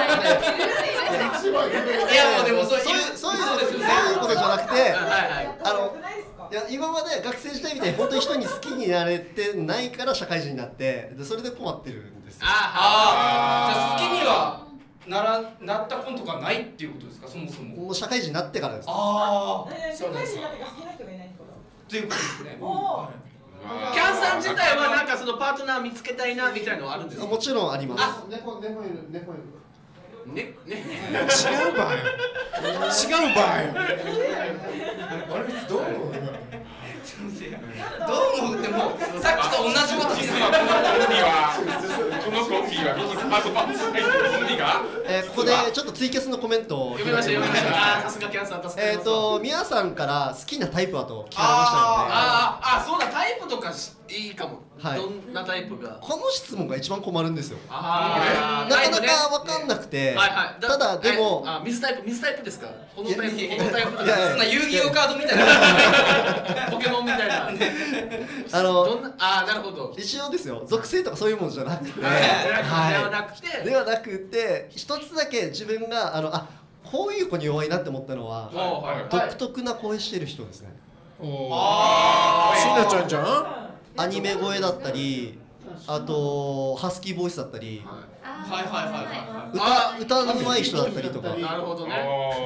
やもうでもそういうそういうそういうことじゃなくて、あのいや今まで学生時代みたいに本当に人に好きになれてないから社会人になってでそれで困ってるんですよ。 ああ、じゃあ好きにはならなったことがないっていうことですか？そもそも。 もう社会人になってからです。 ああ、 そうなんですか。好きな人がいないってこと？ っていうことですね。 キャンさん自体はなんかそのパートナー見つけたいなみたいのはあるんですか？ もちろんあります。 あ、猫猫いる猫いる。 ねね。 違う場合。違う場合。あれどう思う？ どう思ってもさっきと同じこと言ってた。 このコンビはミキスマートパンツ入ってるコンビが。 えー、ここでちょっとツイキャスのコメントを読みました読みました。あ、さすがキャンさん助かります。 えっと皆さんから好きなタイプはと聞かれましたので。 ああ、あ、そうだ、タイプとかいいかも。 はい。 どんなタイプが？ この質問が一番困るんですよ。 ああ、 なかなかわかんなくて。 はいはい。 ただでも。 あ、水タイプ水タイプですか？このタイプこのタイプ。 いやそんな遊戯王カードみたいな。ポケモンみたいな。 あの。 ああ、なるほど。 一応ですよ。属性とかそういうものじゃなくて。 はい。ではなくて。 ではなくて、一つだけ自分があのあこういう子に弱いなって思ったのは独特な声してる人ですね。 ああ。しなちゃんじゃん？ アニメ声だったり、あとハスキーボイスだったり、 はいはいはいはい、歌歌の上手い人だったりとか。 なるほどね。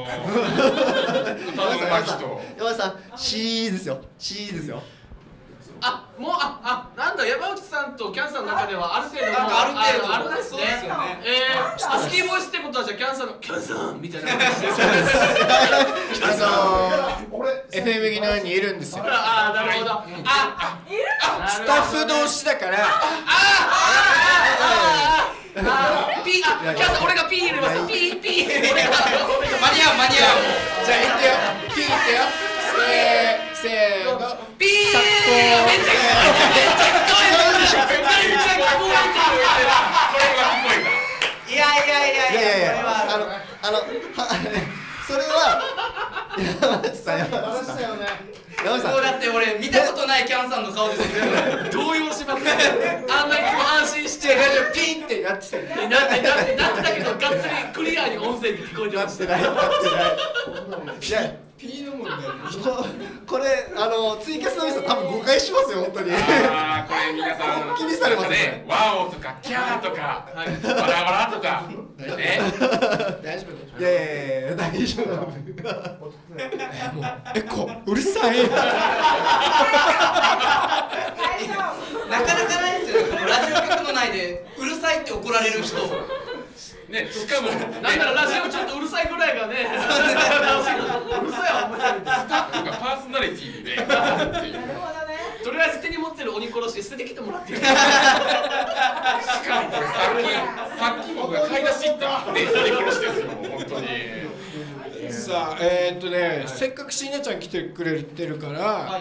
歌の上手い人。 山田さん、シーですよ。シーですよ。 あ、もうああなんだ山内さんとキャンさんの中ではある程度なんかある程度あるんですね。えー、ハスキーボイスってことはじゃあキャンさんのキャンさんみたいな感じです。 あのー、エフエム ギナーにいるんですよ。 ああ、なるほど。あ、いる。 スタッフ同士だから。ああああピー、あ、キャンさん俺がピー入れます。ピーピー。俺が間に合う間に合う。 じゃあ言ってよ。ピー言ってよ。せーせーの。 ピー。めっちゃめっちゃいやいやいやいやいや、 あのあのそれは山内さん山内さん山内さんそうだって俺見たことないキャンさんの顔ですよ。 動揺しますね。あんなに安心してピンってやってた。 なってなってなってたけど、がっつりクリアに音声に聞こえてました。 なってないなってない。いやピーの問題。 これあのツイキャスの皆さん多分誤解しますよ本当に。 ああ、これ皆さん気にされますね。ワオとかキャーとかバラバラとかね。 大丈夫。 いやいやいや大丈夫。 もうエコうるさい。 なかなかないですよね。ラジオ局の内でうるさいって怒られる人。 ね、しかもなんならラジオちょっとうるさいぐらいがね。うるさいはお前みたいな。 パーソナリティでね。 とりあえず手に持ってる鬼殺し捨ててきてもらっていい。しかもこれさっきさっき僕が買い出し行ったね、鬼殺しですよ本当に。 さあ、えー、っとね、せっかく椎名ちゃん来てくれてるから、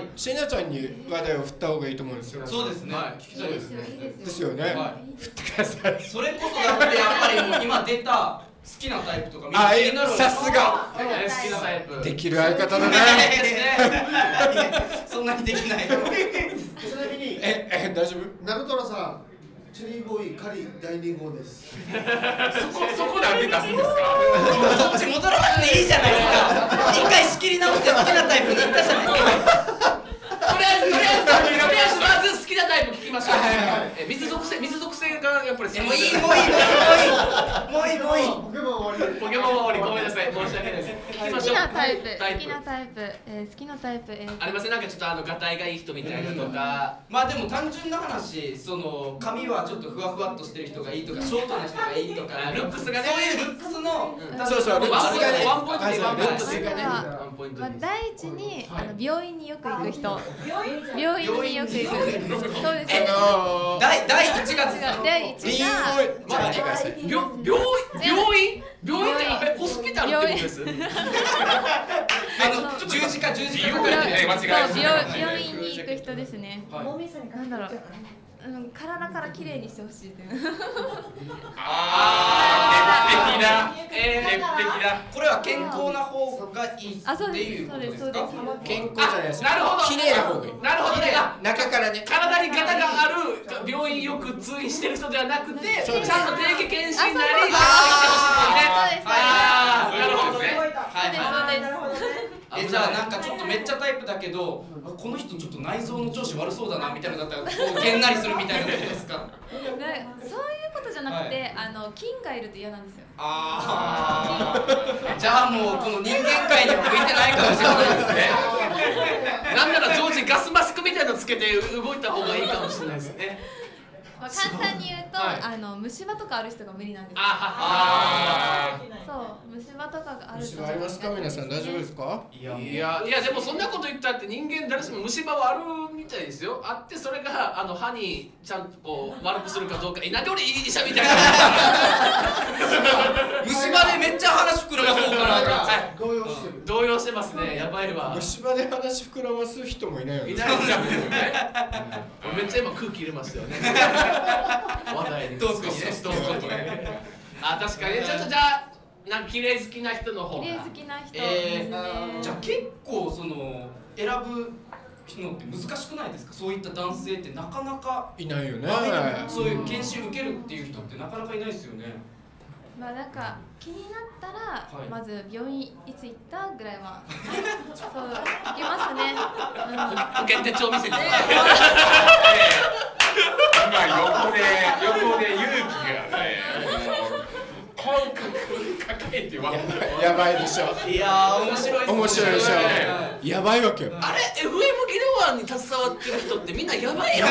椎名ちゃんに話題を振った方がいいと思うんですよ。 そうですね。 聞きたいですね。ですよね。振ってください。 それこそだってやっぱりもう今出た好きなタイプとかあ、さすが。 好きなタイプ。 できる相方だね。 そんなにできない。 ちなみにええ大丈夫？ ナルトラさん。チェリーボーイカリ第二号です。 そこそこで当て出すんですか。 そっち戻らなくていいじゃないですか。一回仕切り直して好きなタイプに行ったじゃないですか。 とりあえずとりあえずとりあえずまず好きなタイプ聞きましょう。え水属性水属性がやっぱり好き。 もういいもういいもういいもういいもういい。 ポケモン終わり。 ポケモン終わりごめんなさい申し訳ないです。 好きなタイプ好きなタイプえ好きなタイプえありませんなんかちょっとあのガタイがいい人みたいなとか。 まあでも単純な話その髪はちょっとふわふわっとしてる人がいいとかショートな人がいいとかルックスがねそういうルックスのそうそうルックスがねワンポイントでワンポイントでまあ第一にあの病院によく行く人病院によく行くそうですね第第一が第一が病病病院病院ってホスピタルってことです。 あの十字架十字架病院に行く人ですね。なんだろう。体から綺麗にしてほしいっていう。 ああ、鉄壁だ。 えー、鉄壁だ。 これは健康な方がいいっていうことですか？ 健康じゃないですか。 なるほど。 綺麗な方がいい。 なるほどね。 中からね。 体にガタがある病院よく通院してる人ではなくて、ちゃんと定期検診なり。ああ、なるほどね。 はいはい。えじゃあなんかちょっとめっちゃタイプだけどこの人ちょっと内臓の調子悪そうだなみたいなのだったらこうげんなりするみたいなことですか？ そういうことじゃなくて、あの菌がいると嫌なんですよ。 ああ。じゃあもうこの人間界に向いてないかもしれないですね。 なんなら常時ガスマスクみたいなのつけて動いた方がいいかもしれないですね。 まあ簡単に言うと、 はい、 あの虫歯とかある人が無理なんですよ。 ああ。 そう虫歯とかがある人。 虫歯ありますか皆さん大丈夫ですか？ いやいやいやでもそんなこと言ったって人間誰しも虫歯はあるみたいですよ。あってそれがあの歯にちゃんとこう悪くするかどうか。えなんで俺いい医者みたいな。 虫歯でめっちゃ話膨らまそうかな。 動揺してる。 動揺してますね。やばいわ。 虫歯で話膨らます人もいないよね。 いないですよね。めっちゃ今空気入れましたよね。話題に。 どうすかどうすかね。あ確かにちょっとじゃあなんか綺麗好きな人の方が。 綺麗好きな人。 えー、じゃあ結構その選ぶのって難しくないですか？そういった男性ってなかなかいないよね。 そういう研修受けるっていう人ってなかなかいないですよね。 まあなんか気になったら、はい、まず病院いつ行ったぐらいはそう行きますね。 保険手帳見せて。 今横で横で勇気がね、感覚抱えてわ。 やばいでしょ。 いやー面白い。 面白いでしょ。やばいわけよ。 あれ エフエム ギルはバーに携わってる人ってみんなやばいよ。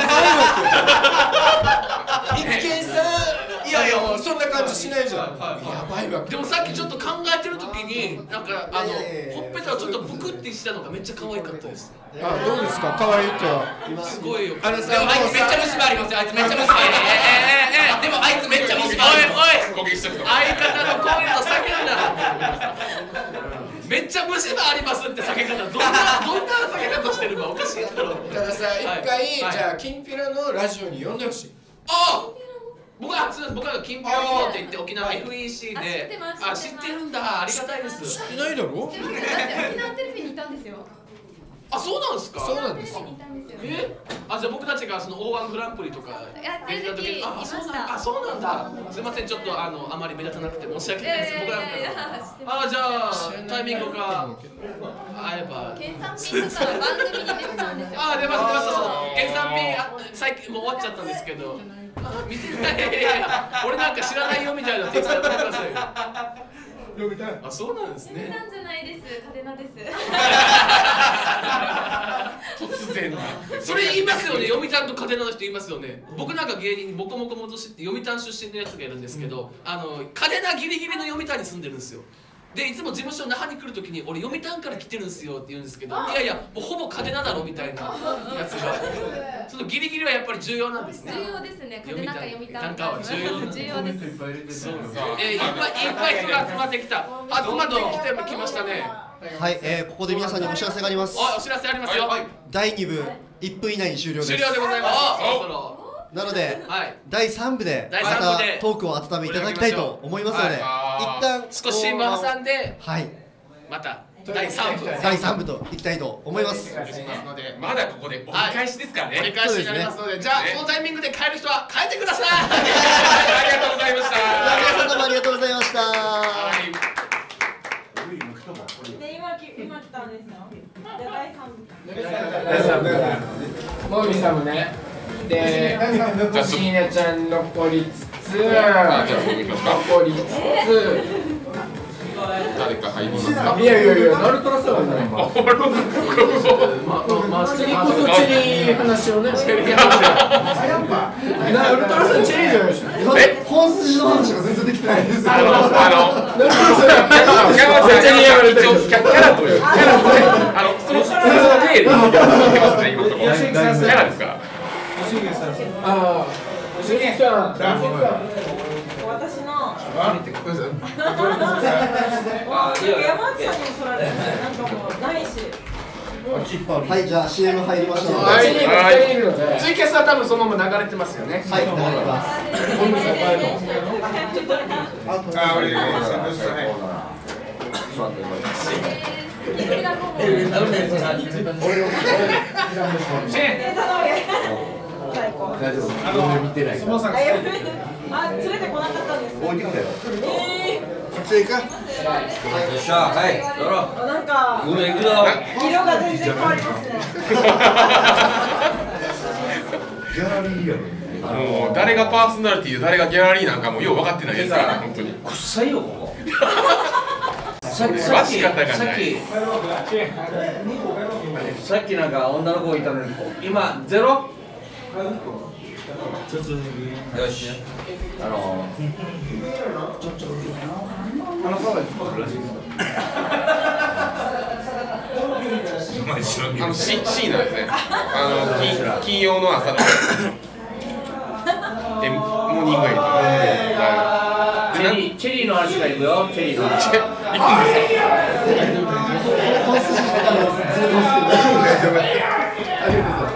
一見さ、いやいやそんな感じしないじゃん。やばいわ。 でもさっきちょっと考えてる時になんかあのほっぺたをちょっとブクってしたのがめっちゃ可愛かったです。 あ、どうですか、可愛いっては。 すごいよ。 あのさ、あいつめっちゃ虫歯ありますよ。あいつめっちゃ虫歯あります。ええええええ、でもあいつめっちゃ虫歯あります。 おいおい、相方の声と叫んだ。めっちゃ虫歯ありますって叫び方、どんなどんな叫び方してるかおかしいだろ。 たださ、一回じゃあキンピラのラジオに呼んでほしい。 ああ。僕は初僕はキンピラボーって言って沖縄 エフイーシー で、あ、知ってるんだ、ありがたいです。 知ってないだろ？ 沖縄テレビにいたんですよ。 あ、そうなんですか。 そうなんです。 え、あ、じゃあ僕たちがそのオーワングランプリとかやってる時いました。 あ、そうなんだ。すみません、ちょっとあのあまり目立たなくて申し訳ないです。僕らあ、じゃあタイミングが合えば。 県産品とか番組に出てたんですよ。 あ、出ました出ました。県産品最近もう終わっちゃったんですけど。見てない。いやいや、俺なんか知らないよみたいなって言ってくださいよ。 読みたい。 あ、そうなんですね。 なんじゃないです。カデナです。 突然それ言いますよね。読谷とカデナの人言いますよね。僕なんか芸人にボコモコ戻しって読谷出身のやつがいるんですけど、あのカデナギリギリの読谷に住んでるんですよ。でいつも事務所那覇に来るときに俺読谷から来てるんですよって言うんですけど、いやいやもうほぼカデナだろみたいなやつが、そのギリギリはやっぱり重要なんですね。 重要ですね。カデナか読谷かは重要重要です。 そうえいっぱいいっぱい人が集まってきた。集まってきてきましたね。 はい、えー、ここで皆さんにお知らせがあります。 お知らせありますよ。 だいに部いっぷん以内に終了です。 終了でございます。そろそろなので、 はい、 だいさん部でまたトークを温めいただきたいと思いますので、はい、一旦少し間挟んで、 はい、 まただいさん部だいさん部といきたいと思います。 まだここで折り返しですからね。 折り返しになりますので、じゃあこのタイミングで帰る人は帰ってください。 ありがとうございました。 皆さんどうもありがとうございました。 で今き今来たんですよ。じゃあだいさん部。 だいさん部。モーミさんもね。で、シーナちゃん残りつつ、残りつつ。 誰か入りますか。 いやいやいや、ナルトラさんはない。まあまあ次こそチェリー話をね。チェリー話。ナルトラさんチェリーじゃないですか。 え、本筋の話が全然できてないです。 あのあのナルトラさんキャラというキャラというキャラというあのそのそのテールに出ますね今のところ。キャラですか。 ああ、吉木さん。 私の。山内さんにも取られてなんかもうないし。 はい、じゃあ シーエム 入りましたので。 はい。 ツイキャスは多分そのまま流れてますよね。 はい、流れてます。 あ、俺が最高。 大丈夫。見てない。 あ、連れてこなかったんですか。 置いてきたよ。 ええ。 こっち行くか。よっしゃ、はい、やろう。 なんか。 行くぞ。 色が全然変わりますね。 ギャラリーやろ。 もう誰がパーソナリティで誰がギャラリーなんかもよう分かってないですから本当に。 臭いよここ。 さっきさっきさっきさっきなんか女の子いたのに今ゼロ。よし。あのあの顔がらしいです。 あの C, C なんですね。あの金金曜の朝のえモーニングエイト。 チェリーチェリーの話がいくよ。チェリーの話。行くんですよ。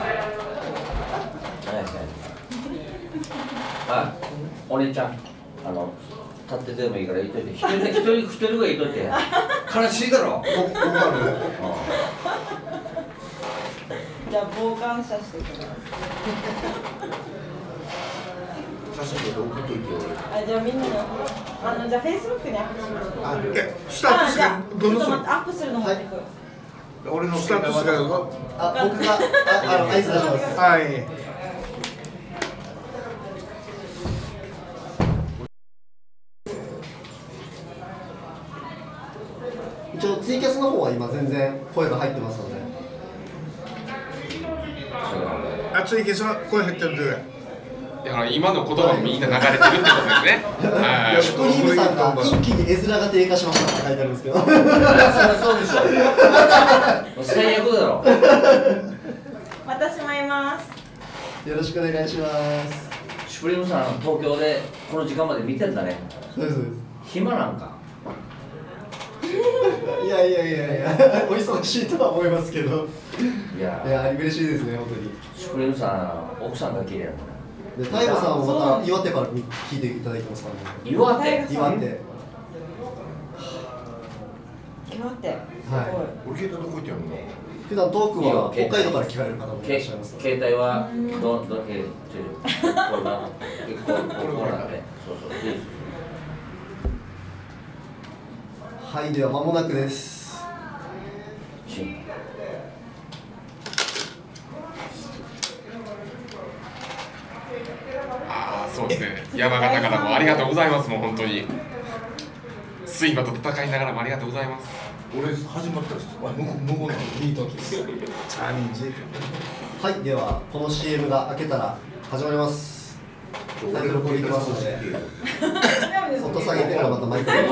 あ、お姉ちゃん、あの立っててもいいから言っといて。一人一人一人が言っといて。悲しいだろ。 じゃあ傍観者してください。 写真で送っといてよ。 あ、じゃあみんなのあのじゃあフェイスブックにアップします。 あ、スタートする。どのアップするの持ってくる。 俺のスタートする。 あ、僕がああのアイス出します。 はい。 一応ツイキャスの方は今全然声が入ってますので。 熱いけど声入ってるんで。 だから今の言葉もみんな流れてるってことですね。はい。 シュトリームさんが一気に絵面が低下しましたって書いてあるんですけど。そりゃそうでしょ。最悪だろ。 私もいます。 よろしくお願いします。 シュプリームさん、東京でこの時間まで見てんだね。 そうです。 暇なんか。 いやいやいやいや、お忙しいとは思いますけど。いや、いや嬉しいですね、本当に。 シュプリームさん、奥さんが綺麗なの。 で、タイガさんもまた岩手から聞いていただいてますからね。 岩手。 岩手。 岩手。はい。 俺携帯どこ行ってやるの？ 普段トークは北海道から聞かれる方もいらっしゃいます。 携帯はどどけちょこれな結構これなんで、そうそう。 はい、では間もなくです。 ああ、そうですね。山形からもありがとうございます。もう本当に睡魔と戦いながらもありがとうございます。 俺始まったら向こうのビートですよ。チャレンジ。 はい、ではこの シーエム が開けたら始まります。タイトルコールいきますので、音下げてからまたマイクを。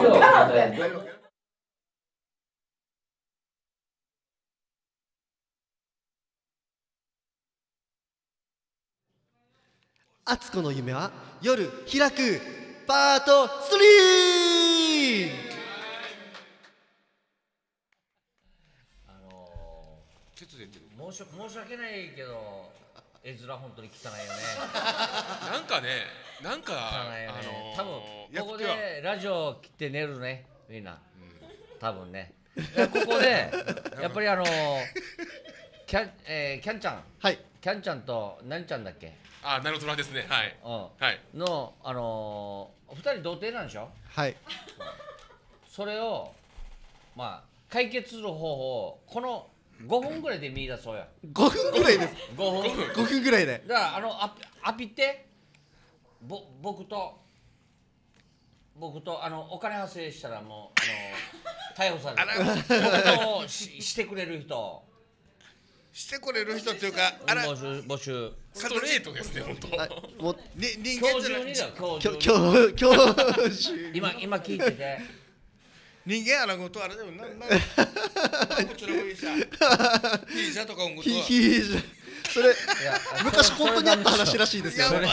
あつこの夢は夜開くパートスリー。 申し申し訳ないけど絵面本当に汚いよね。 なんかね、なんか汚いよね。 あのー、 多分ここでラジオ切って寝るね、みんな。多分ね。ここでやっぱりあのー、キャン、えー、キャンちゃん、 はい、 キャンちゃんとなんちゃんだっけ？ あ、ナルトラですね。はい。 うん。 はい。 のあのー、二人童貞なんでしょ？ はい。 それをまあ解決する方法をこのごふんぐらいで見出そうや。 ごふんぐらいです。 ごふん。 ごふんぐらいで。 だからあのアピアピってぼ僕と僕とあのお金発生したらもうあの逮捕される。僕とししてくれる人。 してくれる人っていうか、あら募集募集。 ストレートですね本当。 もうに人間じゃない。 今日今日今日今今聞いてて。 人間あらごとあれでもなんなんこっちの方いいさいいさとか思うといいさそれ昔本当にあった話らしいですよ。 それ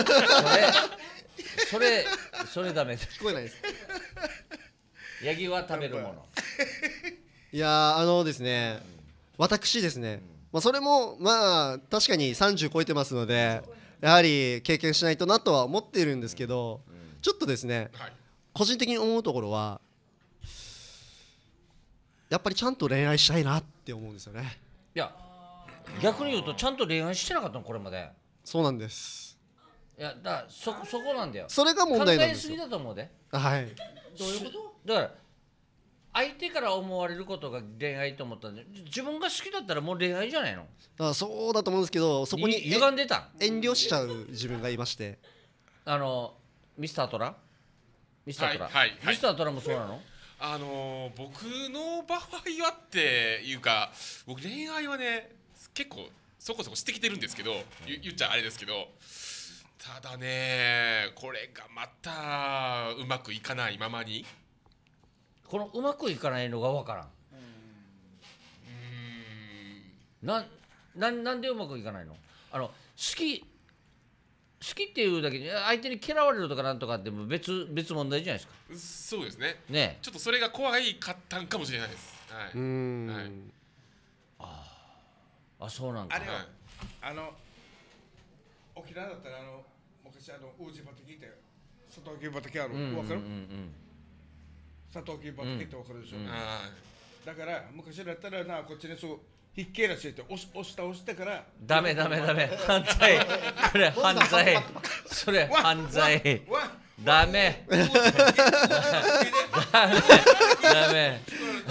それそれダメ。 聞こえないです。 ヤギは食べるもの。 いやあのですね、私ですね、まあそれもまあ確かにさんじゅう超えてますのでやはり経験しないとなとは思っているんですけど、ちょっとですね個人的に思うところは。やっぱりちゃんと恋愛したいなって思うんですよね。 いや逆に言うとちゃんと恋愛してなかったのこれまで。 そうなんです。 いやだからそそこなんだよ。 それが問題なんですよ。 考えすぎだと思うで。 はい。 どういうこと？だから相手から思われることが恋愛と思ったんで、自分が好きだったらもう恋愛じゃないの？ あ、そうだと思うんですけど、そこに歪んでた。 遠慮しちゃう自分がいまして。 あのミスタートラ？ミスタートラ。 はいはいはい、 ミスタートラもそうなの？ あのー、僕の場合はっていうか僕恋愛はね結構そこそこしてきてるんですけど、言, 言っちゃあれですけど、ただねこれがまたうまくいかないままにこのうまくいかないのが分からん。うんなななんでうまくいかないの？あの好き好きっていうだけに相手に嫌われるとかなんとかっても別別問題じゃないですか。そうですね。 ね、 ちょっとそれが怖いかったんかもしれないです。はい。うん。はい。 ああ、そうなんか。 あれは、あの沖縄だったらあの昔あのウージ畑ってサトウキビ畑ある。わかる？サトウキビ畑ってわかるでしょ。だから昔だったらなこっちにそうひっけらして押し押した押してからダメダメダメ犯罪それ犯罪それ犯罪ダメダメ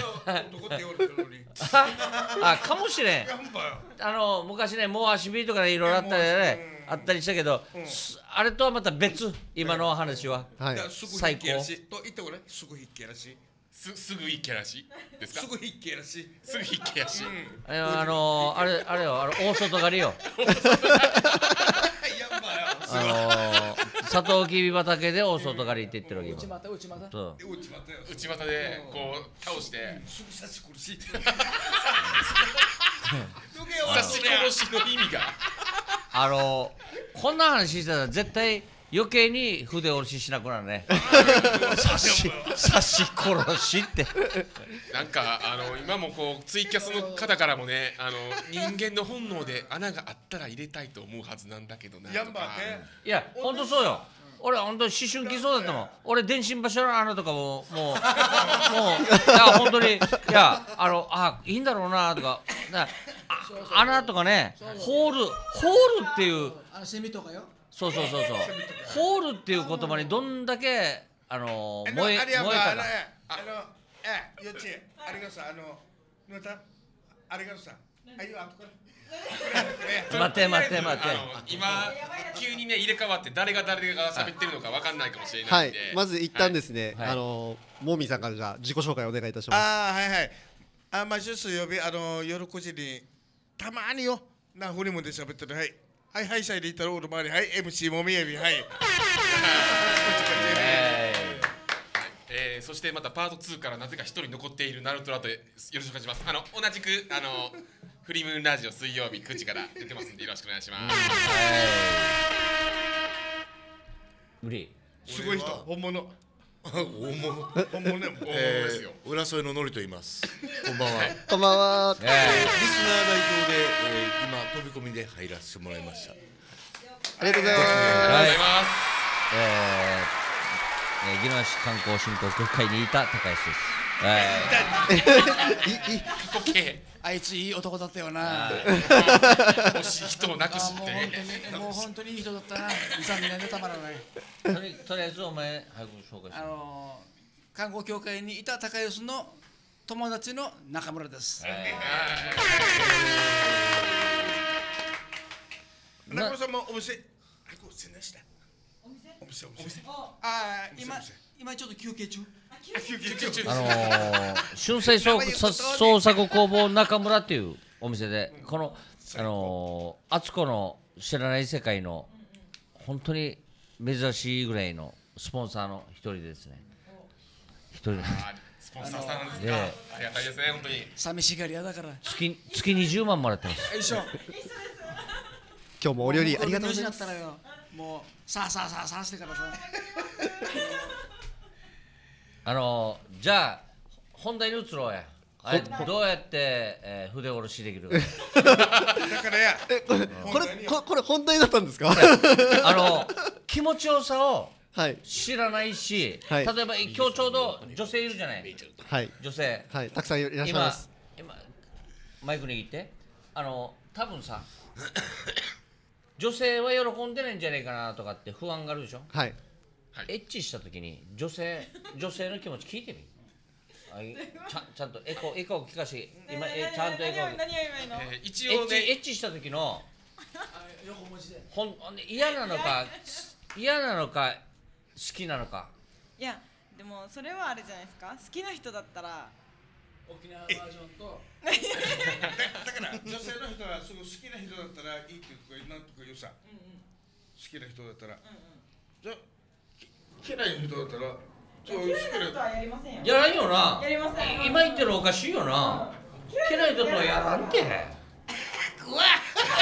あかもしれん。あの昔ねもう足火とかねいろいろあったりねあったりしたけど、あれとはまた別今の話は最高。 と言ってこれすぐひっけらしすすぐいいキャラしですか。 すぐいいキャラし。 すぐいいキャラし。 あのあのあれあれよあの大外刈りよ。あのサトウキビ畑で大外刈りって言ってるわけよ。 内股内股。 そう。 内股内股でこう倒して。 すぐ刺し殺し。 刺し殺しの意味が。 あのこんな話してたら絶対余計に筆下ろししなくなるね。刺し刺し殺しって。 なんかあの今もこうツイキャスの方からもね、あの人間の本能で穴があったら入れたいと思うはずなんだけどなとか。 いや本当そうよ。俺本当に思春期そうだったもん。俺電信柱の穴とかももうもういや本当にいやあのあいいんだろうなとか。穴とかね、ホールホールっていうあのセミとかよ。 そうそうそうそうホールっていう言葉にどんだけあの燃え燃えたか。 あのえよちありがとうさあのまたありがとうさあいよあとから待て待て待て。 今急にね入れ替わって誰が誰が喋ってるのかわかんないかもしれないんで。 はいまず一旦ですねあのモーミーさんからじゃあ自己紹介お願いいたします。 あはいはいあ毎週水曜日あの夜くじにたまによなフリムで喋ってるはいはいはいさいで言ったらオール回りはい エムシー もみやびはい。 えー、そしてまたパートツーからなぜか一人残っているナルトラとよろしくお願いします。あの同じくあのフリムーンラジオ水曜日くじから出てますんでよろしくお願いします。 無理。 すごい人本物。 大物本物ね。 えー、浦添ののりと言います。こんばんは。 こんばんは。 リスナー代表で、えー、今飛び込みで入らせてもらいました。 ありがとうございます。 はい。えー、えー、宜野湾市観光振興協会にいた高安です。 えーあいついい男だったよな。 欲しい人をなくして。 もう本当にいい人だったな。残念でたまらない。 とりとりあえずお前早く紹介して。 あの観光協会にいた高安の友達の中村です。 中村さんもお店。宣伝して。お店お店。 ああ今今ちょっと休憩中。 あのー、春菜創作工房中村っていうお店でこのあのー、敦子の知らない世界の本当に珍しいぐらいのスポンサーの一人ですね。一人でスポンサーさんですか。ありがたいですね本当に。 寂しがり屋だから。 月月にじゅうまんもらってます。 一緒。 今日もお料理ありがとうございます。 もうさあさあさあさあしてからさ。 あのー、じゃあ本題に移ろうや。あれどうやって、えー、筆下ろしできるか。 だからやえこれこれここれ本題だったんですか。 あの気持ちよさをはい知らないし、 はい、 例えば今日ちょうど女性いるじゃない。 はい女性はいたくさんいらっしゃいます。 今今マイク握ってあの多分さ女性は喜んでないんじゃないかなとかって不安があるでしょ。 はい。 エッチした時に女性女性の気持ち聞いてみ。あちゃんちゃんとエコエコを聞かして今えちゃんとエコ。 何を言えばいいの？ 一応ねエッチした時の横文字で。 ほん嫌なのか嫌なのか好きなのか。 いやでもそれはあれじゃないですか。好きな人だったら沖縄バージョンと。 だから女性の人はすごい好きな人だったらいいっていうかなんとか言うさ。好きな人だったら。じゃ嫌いな人だったら。 嫌いな人はやりませんよ。 やらんよな。 やりません。 今言ってるのおかしいよな。嫌いな人とはやらんて。 うわ。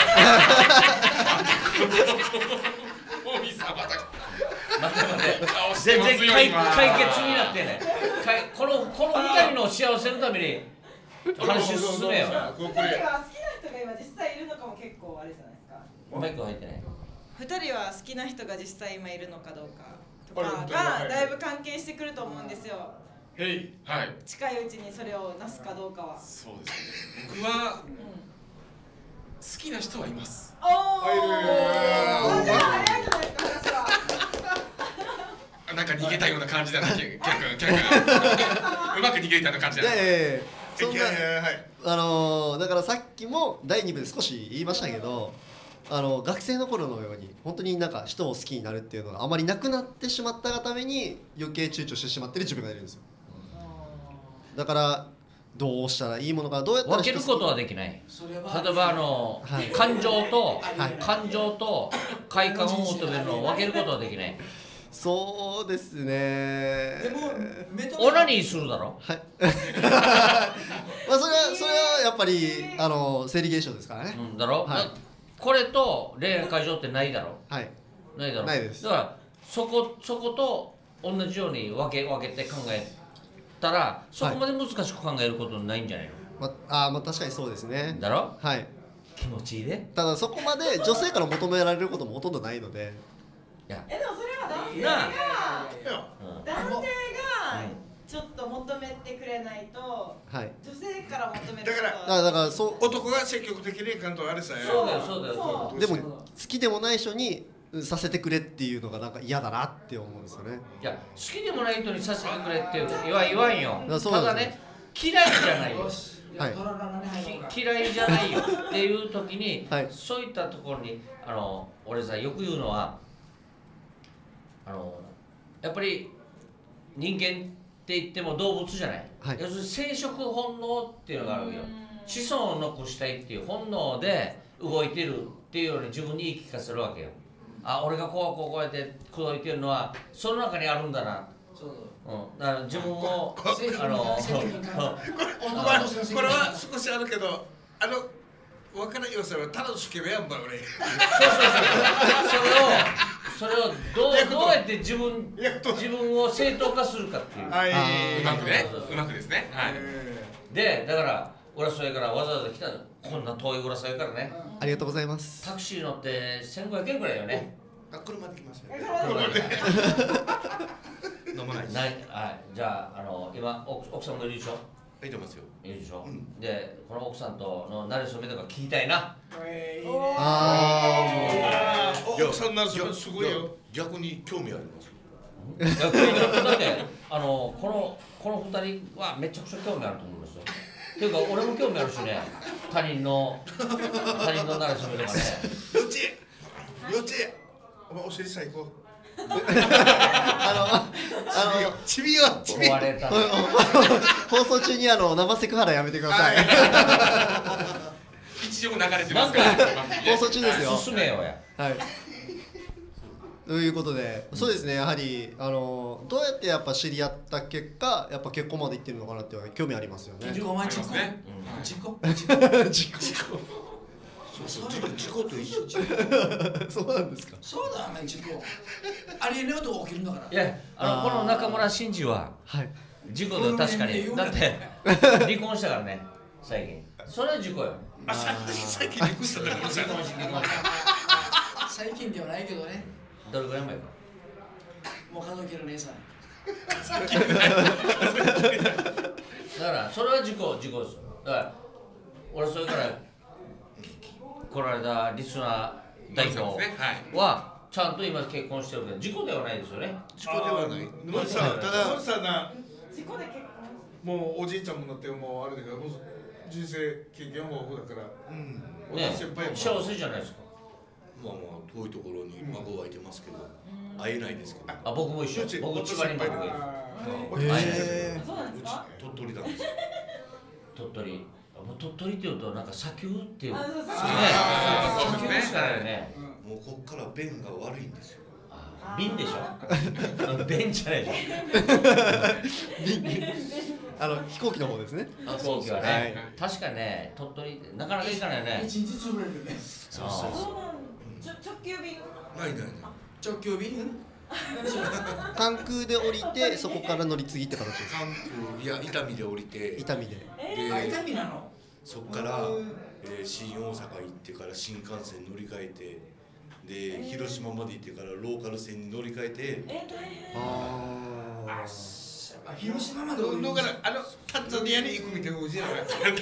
おみさまだ。 待って待って。全然解解決になってね。このこの二人の幸せのために話進めよ。 二人は好きな人が今実際いるのかも結構あれじゃないですか。 マイク入ってない。 二人は好きな人が実際今いるのかどうか。とかがだいぶ関係してくると思うんですよ。 へい、はい。 近いうちにそれをなすかどうかは。 そうですね。僕は、うん、好きな人はいます。 おお。じゃあ早いじゃないですか話は。 なんか逃げたような感じだな、キャクキャク。うまく逃げたような感じだな。 ええ、そんなあのー、だからさっきもだいに部で少し言いましたけど。あの学生の頃のように本当になんか人を好きになるっていうのがあまりなくなってしまったがために余計躊躇してしまってる自分がいるんですよ。 だからどうしたらいいものか、どうやったら分けることはできない。例えばあの、はい、感情と、はい、感情と快感を求めるのを分けることはできない。 そうですね。でもオナニーするだろ。 はい。まあそれはそれはやっぱりあの生理現象ですからね。 うん、だろ。はい、これと恋愛感情ってないだろ。 はい。 ないだろ。 ないです。 だからそこそこと同じように分け分けて考えたら、そこまで難しく考えることないんじゃないの。 まああまあ確かにそうですね。 だろ。 はい。 気持ちいいね。 ただそこまで女性から求められることもほとんどないので。 いや。 えでもそれは男性なあが男性がちょっと求めてくれないと、 はい。 女性から求めるだからあだからそう男が積極的に感動あれさよ。 そうだよそうだよそう。 でも好きでもない人にさせてくれっていうのがなんか嫌だなって思うんですよね。 いや好きでもない人にさせてくれって言わ言わんよ。ただね嫌いじゃないよ。 はい。 嫌いじゃないよっていう時に、はい、そういったところにあの俺さよく言うのはあのやっぱり人間って言っても動物じゃない。はい、要するに生殖本能っていうのがあるよ。子孫を残したいっていう本能で動いてるっていうように自分に言い聞かせるわけよ。あ、俺がこうこうこうやって口説いてるのはその中にあるんだな。そうそう。うん。だから自分もあのこれは少しあるけど、あの分からんよそれはただのスケベやんば俺。 そうそうそう。それをそれをどうどうやって自分自分を正当化するかっていう。 はい。うまくね。うまくですね。はい。 でだから俺はそれからわざわざ来たの。こんな遠い浦添からね。 ありがとうございます。 タクシー乗ってせんごひゃくえんくらいよね。 あ、車で来ました。 車で。 飲まない。 ない。はい。じゃああの今奥奥さんもいるでしょ。 いてますよ。 いるでしょ。でこの奥さんとの馴れ初めとか聞きたいな。 ああ。奥さんなるすごいよ。逆に興味あります。 逆にだってあのこのこの二人はめちゃくちゃ興味あると思うんですよ。っていうか俺も興味あるしね、他人の他人のなれ初めとかね。 幼稚園幼稚園お前お尻最高。あのあのちびよちびよ。 放送中にあの生セクハラやめてください。 一応流れてますから。 放送中ですよ。 進めよや。 はい。ということで、そうですね、やはりあのどうやってやっぱ知り合った結果、やっぱ結婚までいってるのかなって興味ありますよね。 結婚は事故。事故。事故。 事故。 そう事故事故と一緒。 そうなんですか。 そうだね事故。ありえないことが起きるんだから。 いやあのこの中村真司は事故で確かにだって離婚したからね最近。それは事故よ。 あ最近離婚したね。 最近ではないけどね。 どれぐらい前か。 もう家族の姉さん。 だからそれは事故事故ですよ。だから俺それから来られたリスナー代表はちゃんと今結婚してるけど事故ではないですよね。 事故ではない。沼地さんただ沼地さんな事故で結婚。 もうおじいちゃんもなってもうあれだけどもう人生経験豊富だから。うん。 ね幸せじゃないですか。 まあまあ遠いところに孫はいてますけど会えないですけど。 あ僕も一緒。僕千葉に孫がいる。 ええ。そうなんですか。鳥取なんです。 鳥取。鳥取っていうとなんか砂丘っていう。 あそうそう。 砂丘しかないよね。 もうこっから便が悪いんですよ。 便でしょ。便じゃないでしょ。 便。あの飛行機の方ですね。 飛行機はね。確かね鳥取なかなか行かないよね。 一日潰れるね。 そうそうそう。 直球便。 ないないない。 直球便？ 関空で降りてそこから乗り継ぎって形です。 関空いや伊丹で降りて。 伊丹で。 あ伊丹なの。 そこからえ新大阪行ってから新幹線乗り換えてで広島まで行ってからローカル線に乗り換えて。 え大変。 ああ。広島まで降りるからあのタンザニアに行くみたいな感じじゃない。タンザニ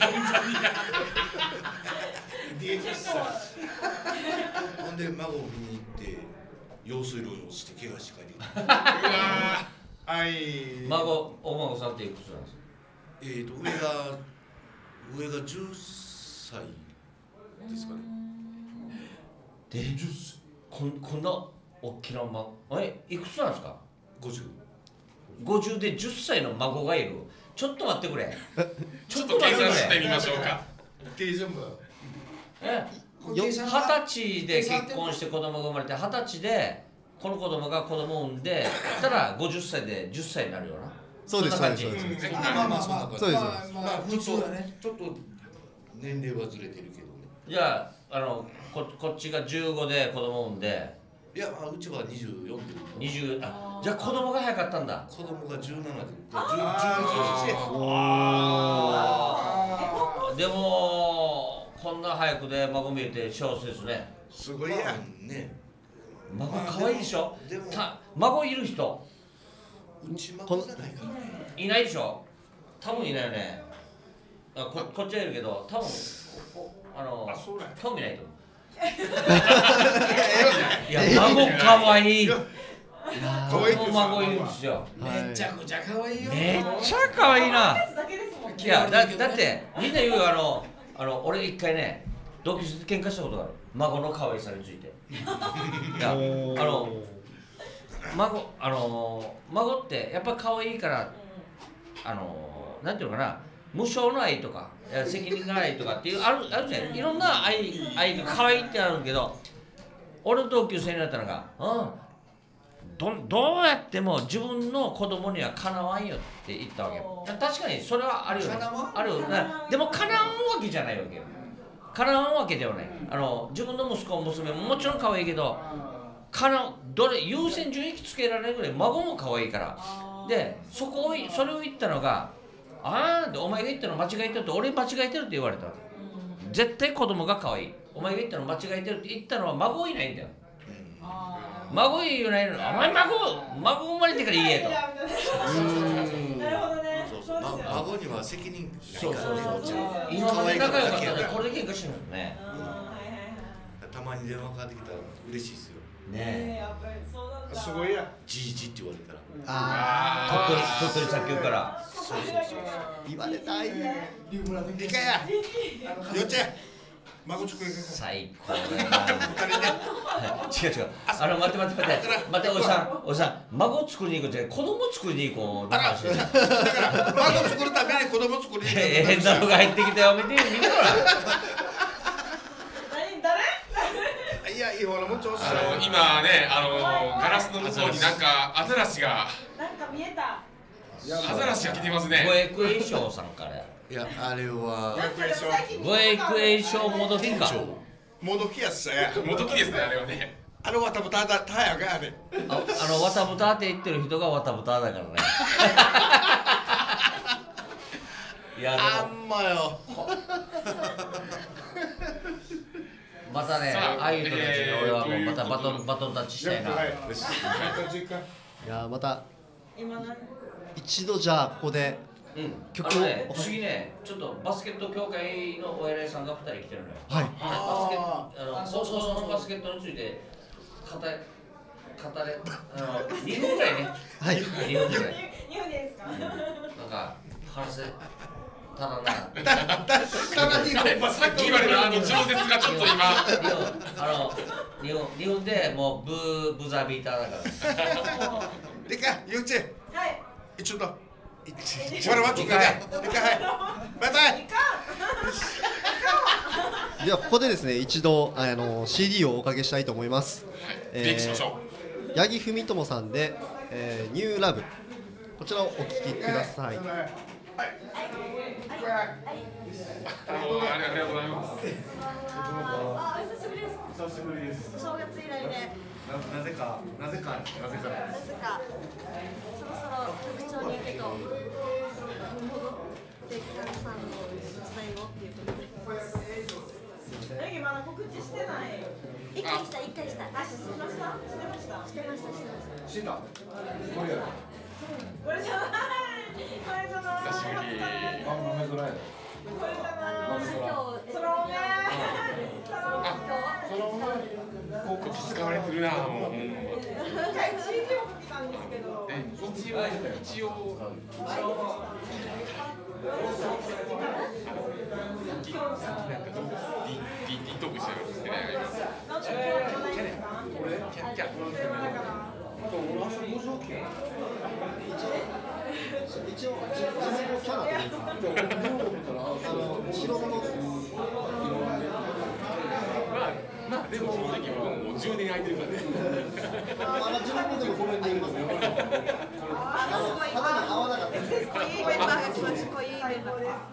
ア。ディエキスさ。 ほんで孫を見に行って用水路に落ちて怪我して帰ってきた。 はい。 孫お孫さんっていくつなんですか。 えーと上が上がじゅっさいですかね。 でこんこんな大きな孫えいくつなんですか。 ごじゅう。 ごじゅうでじゅっさいの孫がいる。 ちょっと待ってくれ。 ちょっと計算してみましょうか。 大丈夫。 え、二十歳で結婚して子供が生まれて、二十歳でこの子供が子供を産んで、したらごじゅっさいでじゅっさいになるよな。 そうですそうですそうです。まあまあまあそうです。 まあ普通はね、ちょっと年齢はずれてるけどね。 じゃああのここっちがじゅうごで子供を産んで。 いや、うちはにじゅうよんで。 にじゅう、あ、じゃあ子供が早かったんだ。 子供がじゅうななで。 でもこんな早くで孫見えて幸せですね。 すごいやね。 孫可愛いでしょ。た孫いる人。 うち孫じゃないかな。 いないでしょ。多分いないよね。あ、ここっちはいるけど、多分あの興味ないと思う。いや、孫可愛い。孫いるんですよ。 めちゃくちゃ可愛いよ。 めっちゃ可愛いな。いや、だだってみんな言うよ、あのあの俺一回ね、同級生で喧嘩したことがある。孫の可愛さについて。いや、あの孫あの孫ってやっぱ可愛いから、あのなんていうのかな、無償の愛とか責任がないとかっていうあるあるじゃん。いろんな愛愛が可愛いってあるけど、俺の同級生になったのが、うんどどうやっても自分の子供にはかなわんよって言ったわけよ。確かにそれはあるよね。あるよね。でもかなわんわけじゃないわけよ。かなわんわけではない。あの自分の息子娘ももちろん可愛いけど、かなどれ優先順位つけられるぐらい孫も可愛いから。でそこをそれを言ったのが、ああお前が言ったの間違えてるって、俺間違えてるって言われたわけ。絶対子供が可愛い。お前が言ったの間違えてるって言ったのは孫いないんだよ。孫いないのに、お前孫孫生まれてから言えと。 なるほどね。 そうそう、孫には責任そうそうそう。 今まで仲良かったらこれで喧嘩してるんですね。 たまに電話かかってきたら嬉しいですよ。 ねえ。すごいや。じいじって言われたら。 ああ。鳥取鳥取砂丘から。 そうそうそう。 言われたい。 リカや。よっちゃ。孫作り最高だな。違う違う。あの待って待って待って待って、おじさんおじさん、孫作りに行こうじゃない、子供作りに行こう。 だから孫作るために子供作りに行こう。 変なのが入ってきたよ、見て見てほら。 何誰？ いや、いい方のもんちょう。 あの今ね、あのガラスの向こうになんかアザラシが。 なんか見えた。 アザラシが来てますね。 ごえくえいしょうさんから。 いや、あれはごえくえいしょうもどきか。 もどきやっさ。 もどきですね、あれはね。 あのわたぶただたやがあれ。 ああのわたぶたって言ってる人がわたぶただからね。いや、 あんまよ。 またね、ああいう人たちに俺はもうまたバトンバトンタッチしたいな。いや、また今何？ 一度じゃあここで。 曲をね、次ね、ちょっとバスケット協会のお偉いさんがふたり来てるのよ。 はい。 バスケあの高校のバスケットについて語れ語れあのにふんぐらいね。 はい。 にふんぐらい。 にふんですか？ なんか話せただな。 ただにさっき言われたあの饒舌がちょっと今。 あのにふんにふんでもうブブザービーターだから。 でか、ゆうち。はい。一応だ。 一番待ってください。 バイバイ。 ではここでですね、一度あの シーディー をおかけしたいと思います。 電気しましょう。八木文友さんで、えー、ニューラブ、こちらをお聞きください。 ありがとうございます。 あ、お久しぶりです。 久しぶりです。 正月以来で。 ななぜかなぜかなぜか。 なぜかそろそろ局長に行くと戻ってきたさんの伝えをっていうことで。 え、まだ告知してない。 一回した一回した。 あ、しました。してました。 してましたしてました。 した。これや。 これじゃない。これじゃない。 久しぶり。 あ、豆ぐらい。 これじゃない。 今日そのね。 その広告使われてるな、もう。 一回 シーディー をかけたんですけど。 え、一応一応。ディディトークしてるしてないよ。 なんで今日はないですか？ 俺キャッキャ。 一応、自分も去なと思ってた。あの白物。 まあでも正直僕ももうじゅうねん空いてるからね。 まあじゅうねんでもコメントありますよ。あの肌に合わなかったです。 こういうメンバーが来ました。こういうメンバーです。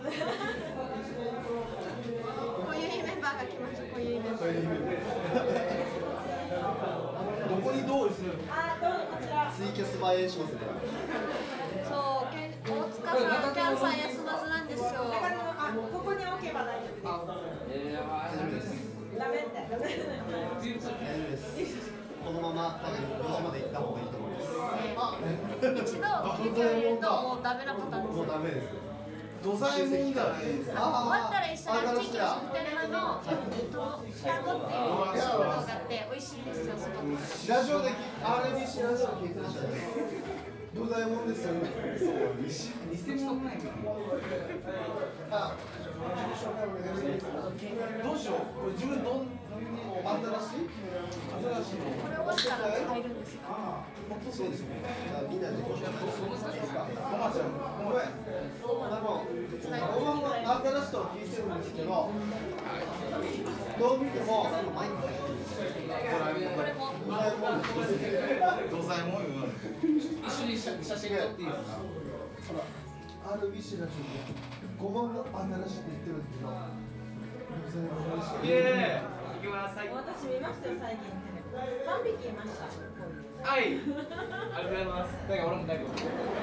こういうメンバーが来ました。こういうメンバー。 どこにどうする？ あ、どうこちら。 ツイキャス映えしますね。 そう、けん大塚さん、キャンさん休まずなんですよ。あ、ここに置けば大丈夫です。 大丈夫です。 ダメって。ダメ。 大丈夫です。このままごじまで行った方がいいと思います。 あ、一度休憩を入れるともうダメなパターンです。 もうダメです。 ドサイモンだね。終わったら一緒にあっち行きましょう。普天間のえっと平子っていう食堂があって美味しいんですよ。 ラジオであれにしラジオ聞いてましたね。ドサイモンですよね。そう、偽物ないあ、どうしよう。これ自分どん新しい？新しいの。 これ終わったら使えるんですか？ そうですね。みんなでご紹介しますか。 ごまちゃん、ごめん。あの、ごまの新しいの聞いてるんですけど、どう見ても、これもドサイモンよ。 一緒に写真撮っていいですか？ほら、アールビーシー らしいんで、ごまの新しいって言ってるんですけど、 イエーイ。行きます。 私見ましたよ最近テレビ。三匹いました。 はい。ありがとうございます。だから俺もだけど。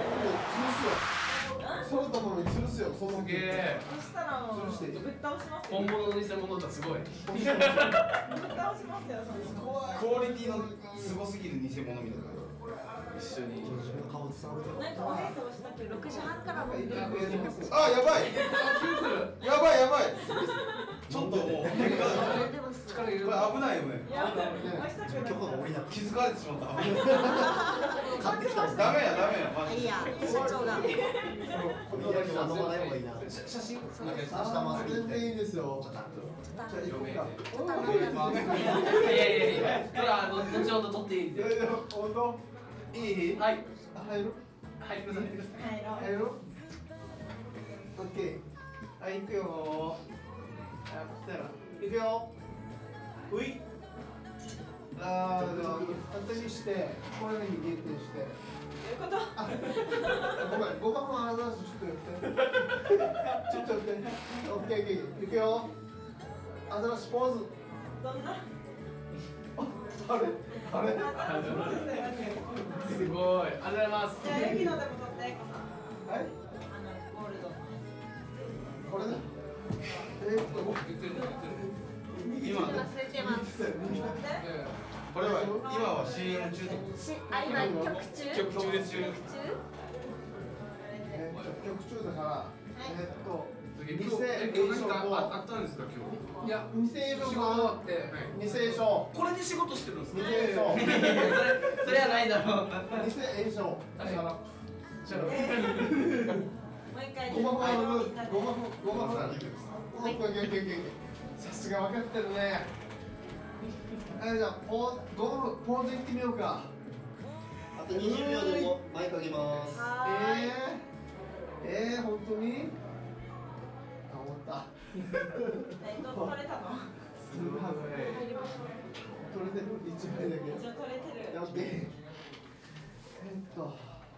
そのところに吊るすよ、そのすげえ。 そしたらもうぶっ倒しますよ。 本物の偽物だすごい。 ぶっ倒しますよ。 クオリティのすごすぎる偽物みたいな。一緒に。 なんかおへそをしたけど六時半からも。 あ、やばい。やばいやばい。 ちょっともう。これ危ないよね。気づかれてしまった。 買ってきた。 ダメやダメや。 いや、社長が。 写真。全然いいですよ。じゃあ行こうか。 いやいやいや。それは後ほど撮っていいんで。 本当？いい？ はい。 入る？ 入る。 入る？オッケー。はい、行くよ。あ、来たら。行くよ。うい。あー、じゃあ、当てにして、これに限定して。ごめん、ごまも話しちょっとやって。ちょっとやって。オッケー、オッケー。行くよ。アザラシポーズ。 どんな？ あれあれすごい。ありがとうございます。 じゃあユキノでも撮ってエコさん。 はい。 あのゴールド。 これだ。えーっと今忘れてます。 これは今は シーエム 中で。 あ、今曲中。 曲中です。曲中。 えーっと曲中だから、えーっと。 今日何かあったんですか今日？いや、 偽映像が終わって、偽映像。 これで仕事してるんですか？ 偽映像。 それそれはないだろう。 偽映像。だから。じゃあ。 もう一回。 ごまごまごまごまごま。さすが分かってるね。あ、じゃあポーごまポーズいってみようか。 あとにじゅうびょうでもマイクあげます。 えー、えー、本当に？あ、終わった。 えっと取れたの？ 取れてる一枚だけ。 一応取れてる。 オッケー。えっと。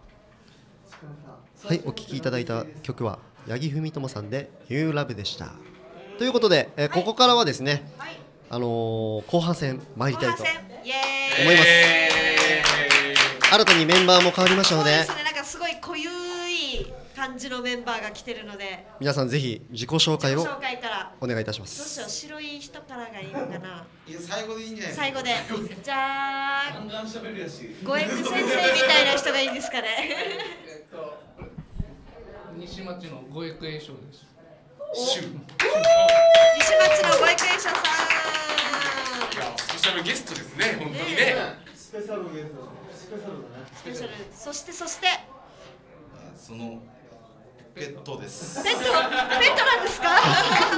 はい、お聴きいただいた曲は八木文智さんで You Love でした。ということで、えー、ここからはですね、はい、あのー、後半戦参りたいと思います。新たにメンバーも変わりましたので、 そうですね、なんかすごい濃ゆい感じのメンバーが来てるので、 皆さんぜひ自己紹介をお願いいたします。どうしよう、白い人からがいいのかな。 いや、最後でいいんじゃないですか。 最後で、じゃあ、 ガンガン喋るやし。 ゴエク先生みたいな人がいいんですかね。 えっと、西町のゴエク栄翔です。 西町のゴエク栄翔さん。 いや、スペシャルゲストですね、本当にね。 スペシャルゲスト。スペシャルだね。 スペシャル。そしてそして。 そのペットです。 ペット、ペットなんですか？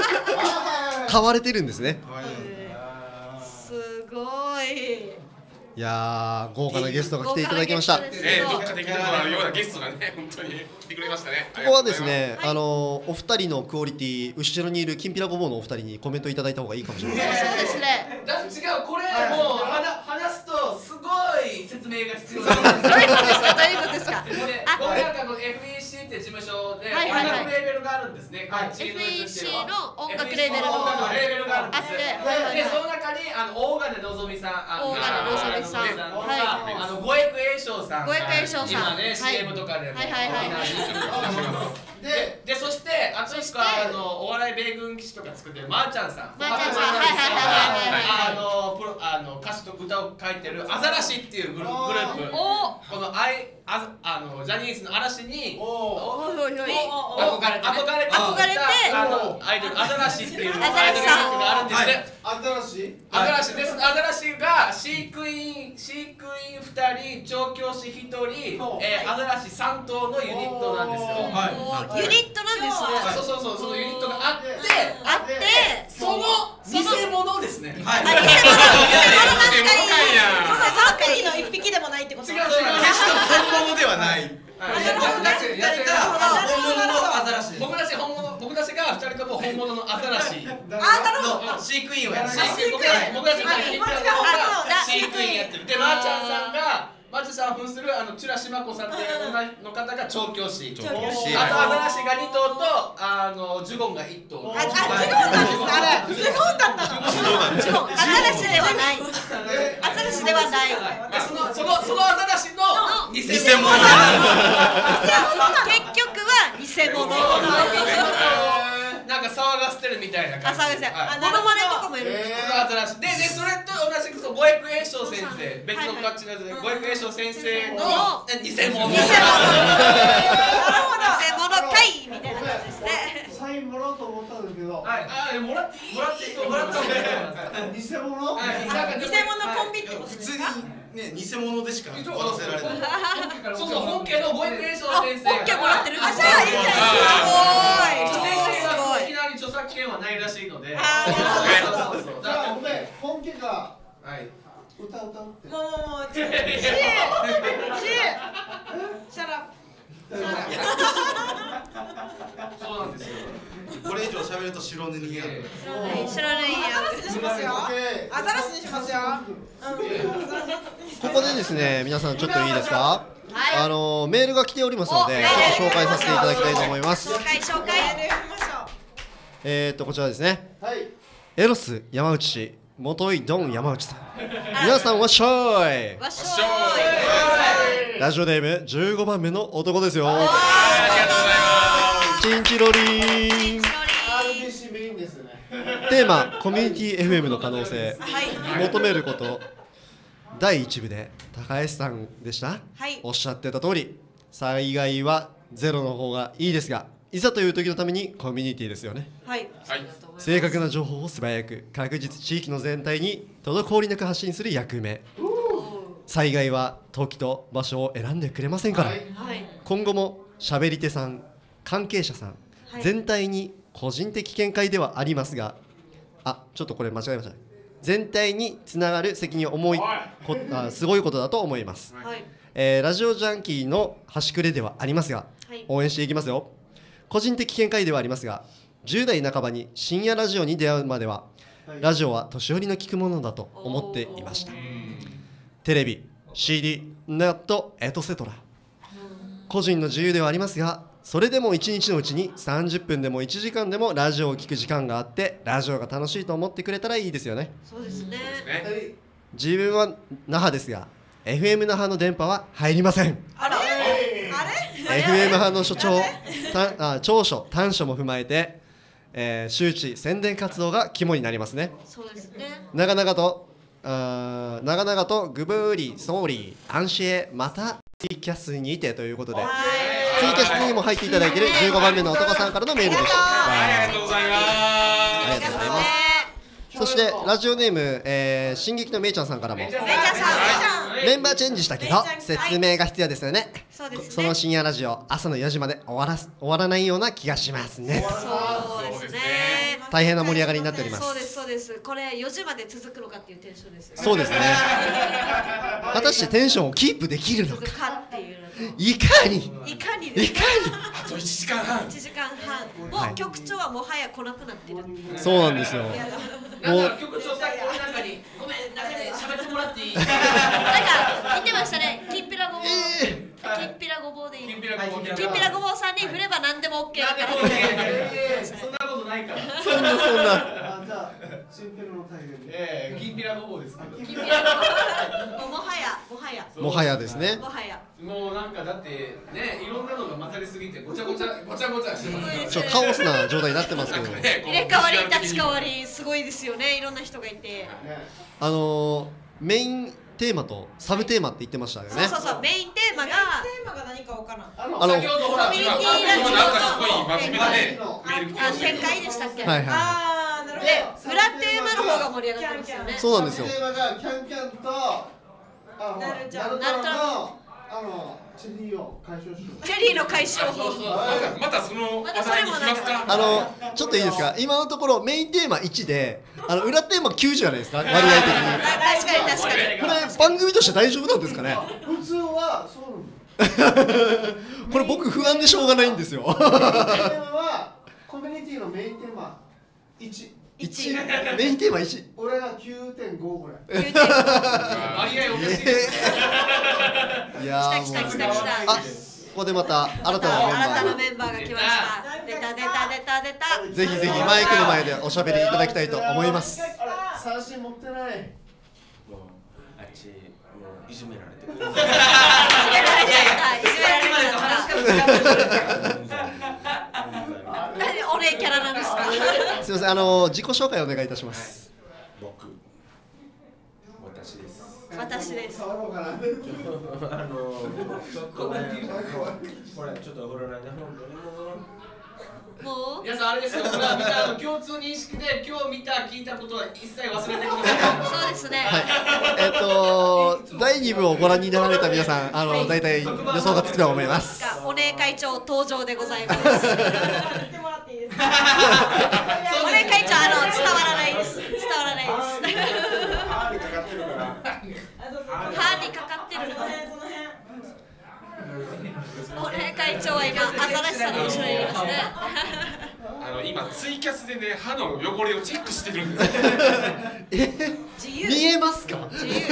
飼われてるんですね。 すごい。 いやー豪華なゲストが来ていただきました。 ね、どっかで見たことあるようなゲストがね、本当に来てくれましたね。 ここはですね、あのお二人のクオリティ、後ろにいるきんぴらごぼうのお二人にコメントいただいた方がいいかもしれない。 そうですね。 だって違う、これもう話話すとすごい説明が必要なんです。 どういうことですか。どういうことですか。 で、僕なんかの エフイーシー って事務所で音楽レーベルがあるんですね。 エフイーシー の音楽レーベル音楽レーベルがあるんです。 あって、 で、その中にあの大金のぞみさん、あの大金のぞみさん、はい。 あの五栄栄翔さん、 五栄栄翔さん、 今ね シーエム とかでもはいはいはいはい。 で、でそしてあと一個あのお笑い米軍基地とか作ってるまーちゃんさん、 まーちゃんさん、はいはいはいはい。 あのプロあの歌詞と歌を書いてるアザラシっていうグルグループ、このアイああのジャニーズの嵐に憧れて憧れて憧れてあのアイドルアザラシっていうアイドルグループがあるんですね。 アザラシ？ アザラシです。アザラシが飼育員飼育員ふたり、調教師ひとり、えー、アザラシさん頭のユニットなんですよ。 ユニットなんですね。 そうそうそう、そのユニットがあってあって、 その偽物ですね。 はい。偽物。偽物なんかいいの一匹でもないってこと。 違う違う。 決して本物ではない。 僕たち本物、僕たちがふたりとも本物のアザラシの飼育員をやってる。僕たちが飼育員やってる。で、まーちゃんさんがまーちゃんさんを扮するあのチュラシマコさんっていう女の方が調教師。あとアザラシがに頭とあのジュゴンがいち頭。 あ、ジュゴンなんですかあれ。ジュゴンだったの。 ジュゴン。アザラシではない。アザラシではない。 そのそのそのアザラシの偽物。 結局は偽物。 なんか騒がせてるみたいな感じ。 あ、騒がせてる。モノマネとかもいる。 アザラシで、でそれと同じく五栄栄翔先生、別のカッチのやつで五栄栄翔先生の偽物。偽物。偽物かいみたいな感じですね。 サインもらおうと思ったんですけど。 はい。あ、もらってもらってもらったんですよ。 偽物？ はい。なんか偽物コンビってこと普通にね偽物でしか渡せられない。 そうそう、本家の五栄栄翔先生。 本家もらってる。あ、じゃあいいじゃん。すごい。 先生は沖縄に著作権はないらしいので。 そうそうそう。じゃあ本家がはい歌歌うって。 もうもうもう。シーシーシャラ。 そうなんですよ。 これ以上喋ると白塗りになる。 白塗りにアザラシにしますよ。アザラシにしますよ。 ここでですね、皆さんちょっといいですか。あのメールが来ておりますので、ちょっと紹介させていただきたいと思います。 紹介紹介。 えっとこちらですね。エロス山内氏、元井ドン山内さん。皆さんわっしょーい。 わっしょーい。ラジオネームじゅうごばんめの男ですよ。 ありがとうございます。 チンチロリーン。 アールビーシー メインですね。 テーマコミュニティ エフエム の可能性、求めることだいいち部で高橋さんでした、 はい、 おっしゃってた通り災害はゼロの方がいいですが、いざという時のためにコミュニティですよね。 はい、 正確な情報を素早く確実地域の全体に滞りなく発信する役目。災害は時と場所を選んでくれませんから、はい、今後も喋り手さん関係者さん、はい、全体に個人的見解ではありますが、あ、ちょっとこれ間違えました。全体につながる責任を重いこあすごいことだと思います、はい、えー、ラジオジャンキーの端くれではありますが、はい、応援していきますよ。個人的見解ではありますが、じゅう代半ばに深夜ラジオに出会うまでは、はい、ラジオは年寄りの聞くものだと思っていました。テレビ、シーディー、ネット、エトセトラ、個人の自由ではありますが、それでもいちにちのうちにさんじゅっぷんでもいちじかんでもラジオを聞く時間があって、ラジオが楽しいと思ってくれたらいいですよね。 そうですね。 自分は那覇ですが エフエム 那覇の電波は入りません。 あれあれエフエム 那覇の所長あ長所短所も踏まえて、えー、周知宣伝活動が肝になりますね。 そうですね。 長々とあ長々とグブーリソーリーアンシエまたツイキャスにてということで、ツイキャスにも入っていただいているじゅうごばんめの男さんからのメールでした。 ありがとうございます。 ありがとうございます。そしてラジオネーム、えー、進撃のめいちゃんさんからも、メンバーチェンジしたけど説明が必要ですよね。 そうですね。 その深夜ラジオ朝のよじまで終わらす終わらないような気がしますね。 そうですね。 大変な盛り上がりになっております。 そうですそうです。これよじまで続くのかっていうテンションですよ。 そうですね。果たしてテンションをキープできるのか。 かっていうのと。 いかに。 いかにです。 いかに。 あといちじかんはん。 いちじかんはん。もう局長はもはや来なくなってる。 そうなんですよ。 なんだろう局長さっき俺なんかにごめん中で喋ってもらっていい？なんか見てましたね。きんぴらごぼう。きんぴらごぼうでいい。きんぴらごぼう。きんぴらごぼうさんに振れば何でもオッケーだから。 そんなことないから。 そんなそんな。 あじゃあシンプルの大変。 ええきんぴらごぼうですけど。 きんぴらごぼう。もはやもはや。 もはやですね。 もはや。 もうなんかだってねいろんなのが混ざりすぎてごちゃごちゃごちゃごちゃしてますから。 ちょっとカオスな状態になってますけど。 入れ替わり立ち替わりすごいですよね。いろんな人がいて。 あのメインテーマとサブテーマって言ってましたよね。 そうそうそうメインテーマが。 テーマが何かわからん。 あの先ほどほらコミュニティラジオのなんかすごい真面目だね。 あ展開でしたっけ。 はいはいああなるほど。 で裏テーマの方が盛り上がってますよね。 そうなんですよ。 テーマがキャンキャンとあのなるちゃんナルトのあのチェリーを解消しよう。 チェリーの解消法。 またその話題に行きますか。 あのちょっといいですか。今のところメインテーマいちで、あの裏テーマきゅうじゃないですか。割合的に。 確かに確かに。 これ番組として大丈夫なんですかね。 普通はそうなんだ。 これ僕不安でしょうがないんですよ。 メインテーマはコミュニティのメインテーマいち。 いちメインテーマいち。 俺が きゅうてんご ぐらい。 割合おかしいです。 いやーもう。 来た来た来た来た。 あ、ここでまた新たなメンバー。 新たなメンバーが来ました。出た出た出た出た。 ぜひぜひマイクの前でおしゃべりいただきたいと思います。 三振持ってない。 もうあっちもういじめられてる。 いじめられちゃった。いじめられちゃった。何お礼キャラなんですか。 すみません、あの自己紹介お願いいたします。 僕私です。 私です。 触ろうかな。 あのこれこれちょっとお風呂ないね本当にもう。 もう皆さんあれですよ。これは見たの共通認識で今日見た聞いたことは一切忘れてください。 そうですね。 はい。えっとだいに部をご覧になられた皆さん、あのだいたい予想がつくと思います。 お姉会長登場でございます。お姉会長あの伝わらないです。伝わらないです。 歯にかかってるから。 歯にかかってるの。お姉会長は今アザラシさんの後ろにいますね。 あの今ツイキャスでね歯の汚れをチェックしてるんです。 自由。 見えますか？ 自由。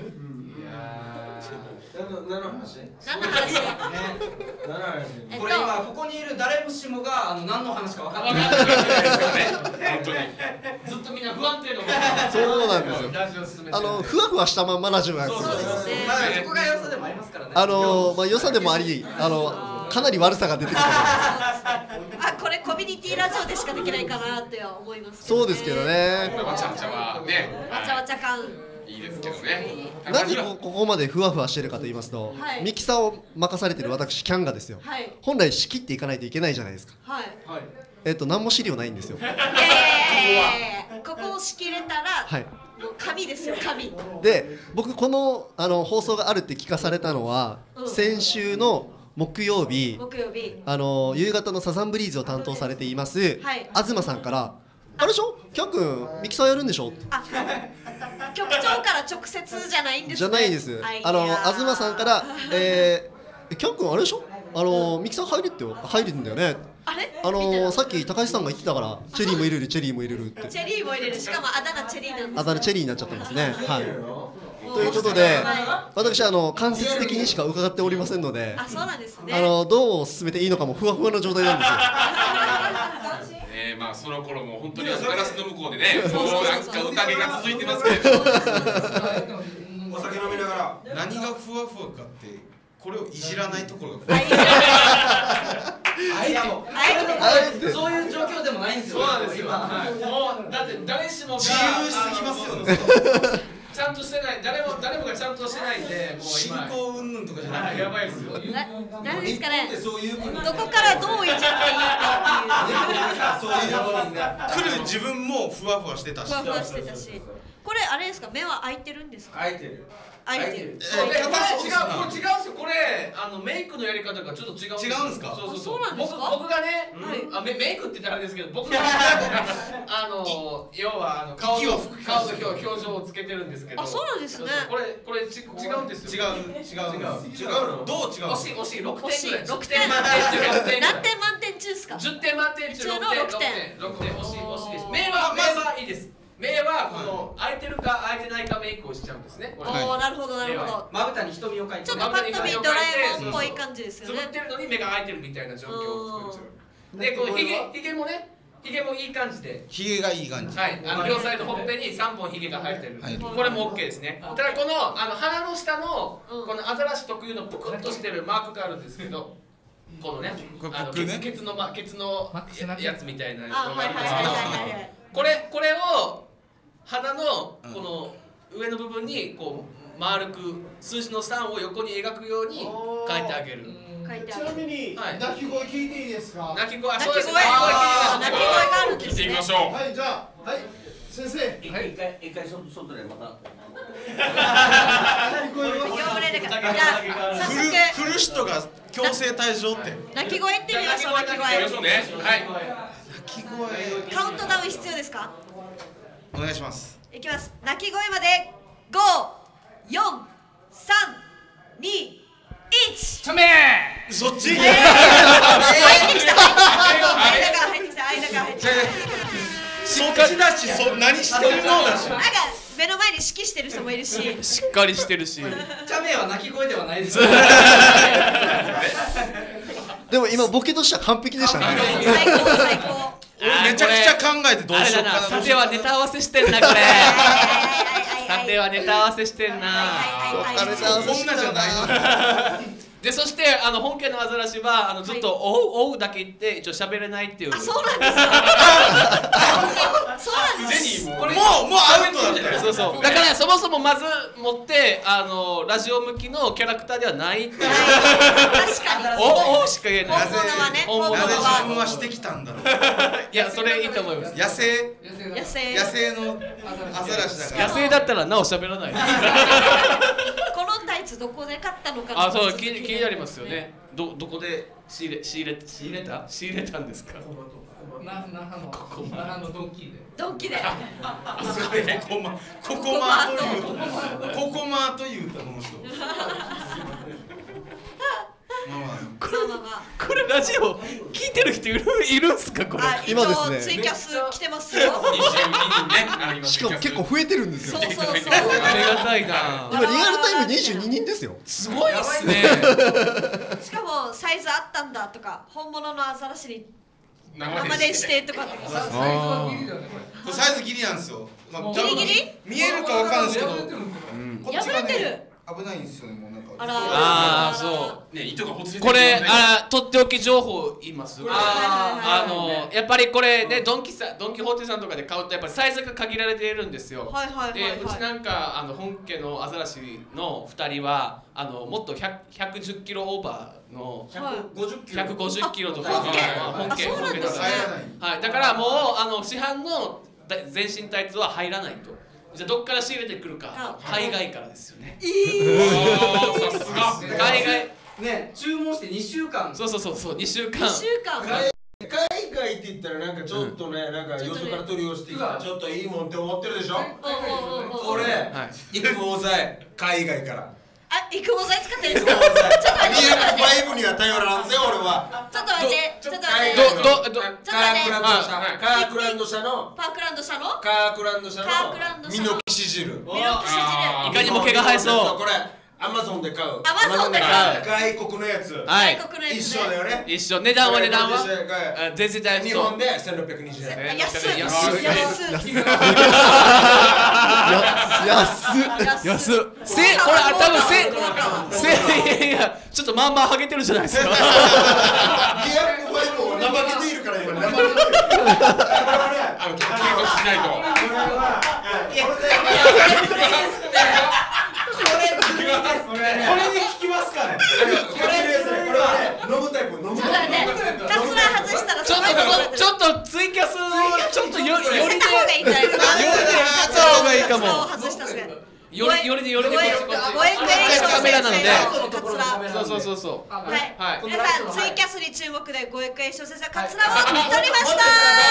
何の話？ 何の話？ 何の話？ これ今ここにいる誰もしもがあの何の話か分かんない。 本当に。 ずっとみんな不安定の。 そうなんですよ。 ラジオ進めて。 あのふわふわしたまんまラジオなんですよ。 そうですね。 まあそこが良さでもありますからね。 あのまあ良さでもあり、あのかなり悪さが出てきてます。 あ、これコミュニティラジオでしかできないかなっては思いますけどね。 そうですけどね。 わちゃわちゃはね。 わちゃわちゃ感。 いいですけどね。 なぜこここまでふわふわしてるかと言いますと、 はい、 ミキサーを任されてる私キャンがですよ、 はい、 本来仕切っていかないといけないじゃないですか。 はい。 えっと何も資料ないんですよ。 いやいやいやいやここを仕切れたら、 はい、 もう神ですよ神。 で僕このあの放送があるって聞かされたのは、うん、先週の木曜日、 木曜日あの夕方のサザンブリーズを担当されています、はい、東さんからあれでしょ、キャン君ミキサーやるんでしょ。 あ、局長から直接じゃないんですね。 じゃないです。あの東さんから、えー、キャン君あれでしょ、あのミキサー入るって入るんだよね。 あれ？ あのさっき高橋さんが言ってたからチェリーも入れるチェリーも入れるって。 チェリーも入れる。しかもあだ名チェリーなんですね。 あだ名チェリーになっちゃってますね。はい。ということで、私あの間接的にしか伺っておりませんので、 あ、そうなんですね。 あのどう進めていいのかもふわふわな状態なんですよ。 ね、まあその頃も本当にガラスの向こうでね、もうなんか宴が続いてますけど。 お酒飲みながら何がふわふわかってこれをいじらないところが。 あえてもあえてそういう状況でもないんですよ。 そうなんですよ。もうだって誰しもが自由しすぎますよね。 ちゃんとしてない、誰も誰もがちゃんとしてないんで、もう進行云々とかじゃない。 やばいですよ。 何ですかね。 そういうどこからどういじっていいかっていう。 そういう来る自分もふわふわしてたし。 ふわふわしてたし。 これあれですか、目は開いてるんですか？ 開いてる。 開いてる。 そうで、これ違う、これ違うんですよ。これあのメイクのやり方がちょっと違うんですよ。 違うんですか？ そうそうそう。 あそうなんですか？ 僕僕がね、あメメイクって言ったらあれですけど、僕があの要はあの顔の顔の表表情をつけてるんですけど。 あ、そうなんですね。 これこれち違うんですよ。 違う違う違うの？どう違うの？ 惜しい惜しい六点ぐらい。 六点。 六点。 何点満点中ですか？ 十点満点中六点。六点。六点。惜しい惜しいです。目は目はいいです。目はこの開いてるか開いてないかメイクをしちゃうんですね。 おお、なるほどなるほど。 まぶたに瞳を描いて。 ちょっとパッと見ドラえもんっぽい感じですよね。 つぶってるのに目が開いてるみたいな状況を作る。で、このひげひげもね、ひげもいい感じで。 ひげがいい感じ。 はい、あの両サイドほっぺに三本ひげが生えてる。これもオッケーですね。ただこのあの鼻の下のこのアザラシ特有のぷくっとしてるマークがあるんですけど。このね、あのケツケツのまケツのやつみたいなのがあるんですけど、これこれを鼻のこの上の部分にこう丸く数字のさんを横に描くように書いてあげる。 ちなみに鳴き声聞いていいですか？ 鳴き声、あ、そうですね。 鳴き声があるんですね。 聞いてみましょう。 はい、じゃあ、はい、先生。 一回一回外外でまた。 鳴き声は。 業務連絡。じゃあ早速。 振る人が強制退場って。 鳴き声ってみましょう。鳴き声。 はい。 鳴き声。 カウントダウン必要ですか？ お願いします。 いきます。鳴き声までご、よん、さん、に、いち。 ちょめー。 そっち。 入ってきた。間から入ってきた。間から入ってきた。 そっちだし、そ何してるのだし。 なんか目の前に指揮してる人もいるし。 しっかりしてるし。 チャメは鳴き声ではないです。 でも今ボケとしては完璧でしたね。 最高最高。 めちゃくちゃ考えてどうしようかな。 さてはネタ合わせしてんなこれ。さてはネタ合わせしてんな。 こんなじゃないの。 でそしてあの本家のアザラシはあのずっと追う追うだけ言って一応喋れないっていう。 あ、そうなんですか。そうなんです。 すでにもうもうアウトだったよ。 そうそう。だからそもそもまず持ってあのラジオ向きのキャラクターではないっていう。 確かに。 おおしか言えない。 本物はね。本物なぜ自は。 分はしてきたんだろう。 いやそれいいと思います。 野生野生。 野生のアザラシだから。 野生だったらなお喋らない。 このタイツどこで買ったのかな。 あ、そう気に気になりますよね。どどこで仕入れ仕入れ仕入れた仕入れたんですか。 那覇のここ那覇のドンキーで。 ドンキで。 あ、それココマココマというココマというこの人。 これこれラジオ聞いてる人いるいるんすかこれ。 今ですね。 ツイキャス来てますよ。 にじゅうににんね。 しかも結構増えてるんですよ。 そうそうそう。 ありがたいな。 今リアルタイムにじゅうににんですよ。 すごいっすね。 しかもサイズあったんだとか本物のアザラシに生でしてとか。 サイズギリなんですよ。 ギリギリ？ 見えるかわかんないですけど。 破れてる。 危ないんですよね。もうなんか。 ああそう。 ね糸がほつれてる。 これあとっておき情報言います。ああのやっぱりこれねドンキさドンキホーテさんとかで買うとやっぱりサイズが限られているんですよ。 はいはいはいはい。 でうちなんかあの本家のアザラシのふたりはあのもっとひゃくじゅっキロオーバーのひゃくごじゅっキロひゃくごじゅっキロとか本家本家そうなんですね。 はいだからもうあの市販の全身タイツは入らないと。じゃあどっから仕入れてくるか海外からですよね。 さすが海外ね注文してにしゅうかん。 そうそうそうそうにしゅうかん。 にしゅうかん。 海外って言ったらなんかちょっとねなんかよそから取り寄せてきたちょっといいもんって思ってるでしょ。これ育毛剤海外から。 あ、育毛剤使ってるんですか。ちょっと待って。 ビーエムファイブには頼らんぜ俺は。 ちょっと待って。ちょっと待って。 どどどカークランド社カークランド社のパークランド社のカークランド社のミノキシ汁。 ミノキシ汁。 いかにも毛が生えそう。 これアマゾンで買う。 アマゾンで買う。 外国のやつ。 はい。 外国のやつ。 一緒だよね。 一緒。値段は値段は。全然大丈夫。 日本で千六百二十円。 安い。 安い。 安安せこれあ多分せせいやちょっとまあまあハゲてるじゃないですか。 リアルファイブを怠けているから今怠けている。 あの結構しないと。 これはいやこれこれに聞きますかね。これはね飲むタイプ飲むタイプ。 カツラ外したらちょっとちょっとツイキャスをちょっとよよりでやめた方がいいんじゃないですか。 よりでやった方がいいかかもカツラを外したすぐよりよりでよりでこっちこっちごえんくえん賞カメラなのでカツラそうそうそうそうはい、 はい皆さんツイキャスに注目でごえんくえん賞先生カツラを取りました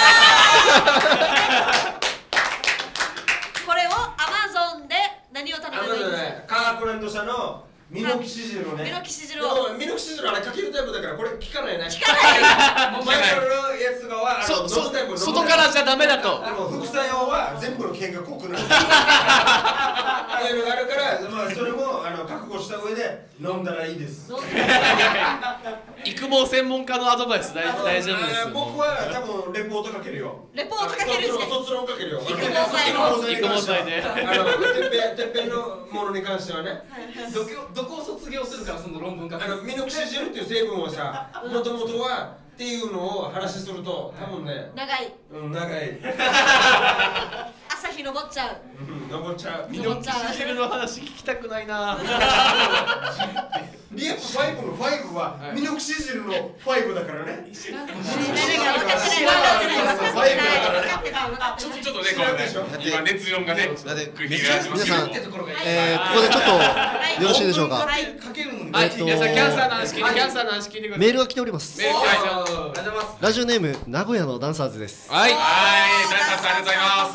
これをアマゾンで何を頼めばいいんですか。 カークランド社のミノキシ汁のね。 ミノキシ汁を。 ミノキシ汁あれかけるタイプだからこれ効かないね。 効かない。 前からのやつがはそそ外からじゃダメだと。 でも副作用は全部の剣が濃くなる。そういうのがあるからまあそれもあの覚悟した上で飲んだらいいです。 育毛専門家のアドバイス大大丈夫です。 僕は多分レポートかけるよ。 レポートかけるんですね。 卒論かけるよ。 育毛剤の。 育毛剤で。 あのてっぺんてっぺんのものに関してはね。 どこどこを卒業するからその論文書く。 あのミノキシジルっていう成分はさ、もともとはっていうのを話すると多分ね。 長い。 うん長い。 朝日登っちゃう。 登っちゃう。 ミノキシ汁の話聞きたくないな。 リアプファイブのファイブはミノキシジルのファイブだからね。 知らない分かってない分かってない分かってない分かってない。 ちょっとちょっとねこうね今熱論がね繰り広げられてます皆さん、えー、ここでちょっとよろしいでしょうか。 はい。はい。皆さんキャンサーの話聞いてキャンサーの話聞いてください。 メールが来ております。 メールはいありがとうございます。 ラジオネーム名古屋のダンサーズです。 はい。 はいダンサーさんありがとうございます。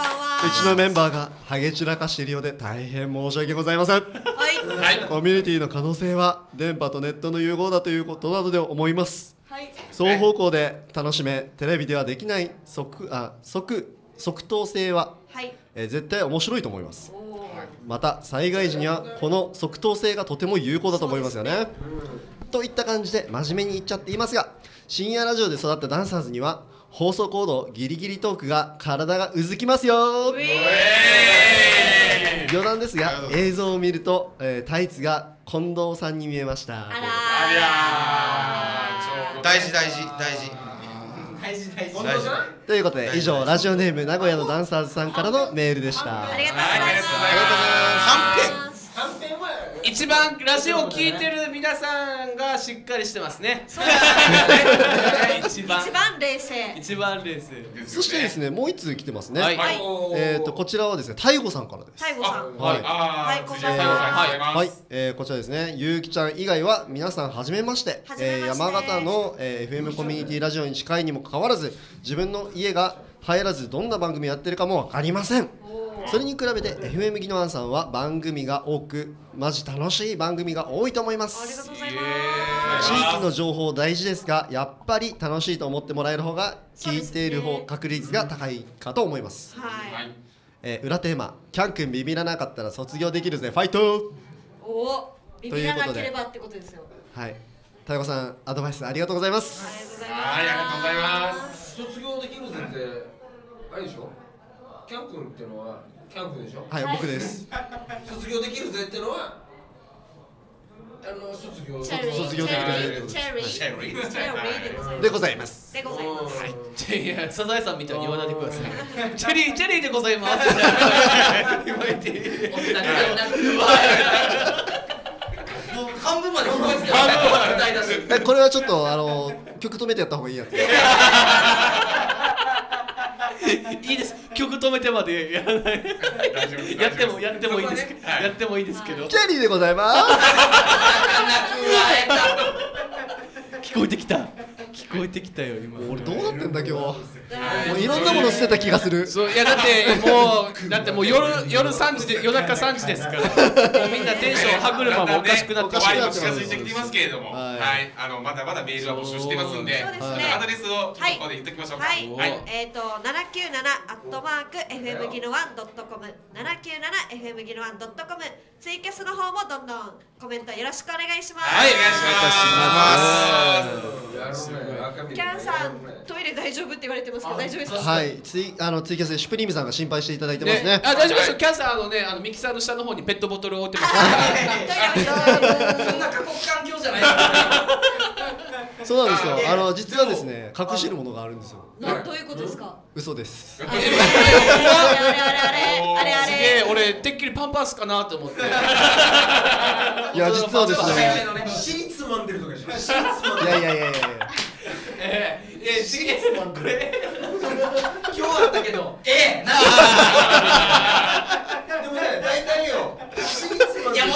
うちのメンバーがハゲ散らかしているようで大変申し訳ございません。 はい。 コミュニティの可能性は電波とネットの融合だということなどで思います。 はい。 双方向で楽しめテレビではできない即あ即即答性は、 はいえー、絶対面白いと思います。また災害時にはこの即答性がとても有効だと思いますよね。といった感じで真面目に言っちゃっていますが、深夜ラジオで育ったダンサーズには放送コードギリギリトークが体がうずきますよ。余談ですが映像を見ると、えー、タイツが近藤さんに見えました。 大事大事大事大事大事大事ということで以上ラジオネーム名古屋のダンサーズさんからのメールでした。 ありがとうございます。 はんぺんは一番ラジオを聞いてる皆さんがしっかりしてますね。 そうですね。 一番一番冷静。 一番冷静。 そしてですねもう一通来てますね。 はい。 えっとこちらはですね太吾さんからです。 太吾さん。 はい。 はいこんばんは。 はい。えー、こちらですねゆうきちゃん以外は皆さんはじめまして。えー、山形の、えー、エフエム コミュニティラジオに近いにもかかわらず自分の家が入らずどんな番組やってるかも分かりません。それに比べて エフエム ギノワンさんは番組が多くマジ楽しい番組が多いと思います。 ありがとうございます。 地域の情報大事ですがやっぱり楽しいと思ってもらえる方が聞いている方、確率が高いかと思います。 はい。 えー、裏テーマキャン君ビビらなかったら卒業できるぜファイト。 おおビビらなければってことですよ。 はい。太吾さんアドバイスありがとうございます。 ありがとうございます。 卒業できるぜってあれでしょ。キャン君っていうのはキャン君でしょ。 はい、はい、僕です。 卒業できるぜっていうのはあの卒業卒業できるぜチェリーチェリーチェリーでございます。 でございます。 はい。いやサザエさんみたいに言わないでください。チェリーチェリーでございます。言われて。 もう半分まで聞こえてたよ。半分まで歌い出す。 これはちょっとあの曲止めてやった方がいいやつ。 いいです。曲止めてまでやらない。やってもやってもいいですけど、やってもいいですけど。 チェリーでございます。 聞こえてきた。聞こえてきたよ今。 俺どうなってんだ今日。もういろんなもの捨てた気がする。 そういやだってもうだってもう夜夜三時で夜中三時ですから。もうみんなテンション歯車もおかしくなって終わりも近づいてきていますけれども、はい、あのまだまだメールは募集してますんで、アドレスをここで言っておきましょうか。 はい。えっと七九七アットマーク エフエム ギノワンドットコム 七九七 エフエム ギノワンドットコムツイキャスの方もどんどんコメントよろしくお願いします。 はい、お願いします。 キャンさんトイレ大丈夫って言われてますけど大丈夫ですか。 はいツイあのツイキャスでシュプリームさんが心配していただいてますね。 あ大丈夫ですよ。キャンさんあのねあのミキサーの下の方にペットボトルを置いてます。 そんな過酷環境じゃない。 そうなんですよ。あの実はですね隠してるものがあるんですよ。 どういうことですか。 嘘です。 あれあれあれあれあれあれ。 すげえ俺てっきりパンパスかなと思って。 いや実はですね。 尻つまんでるとかでしょ。 いやいやいやいやいや。 えー、えー、しげつこれ今日あったけどええな。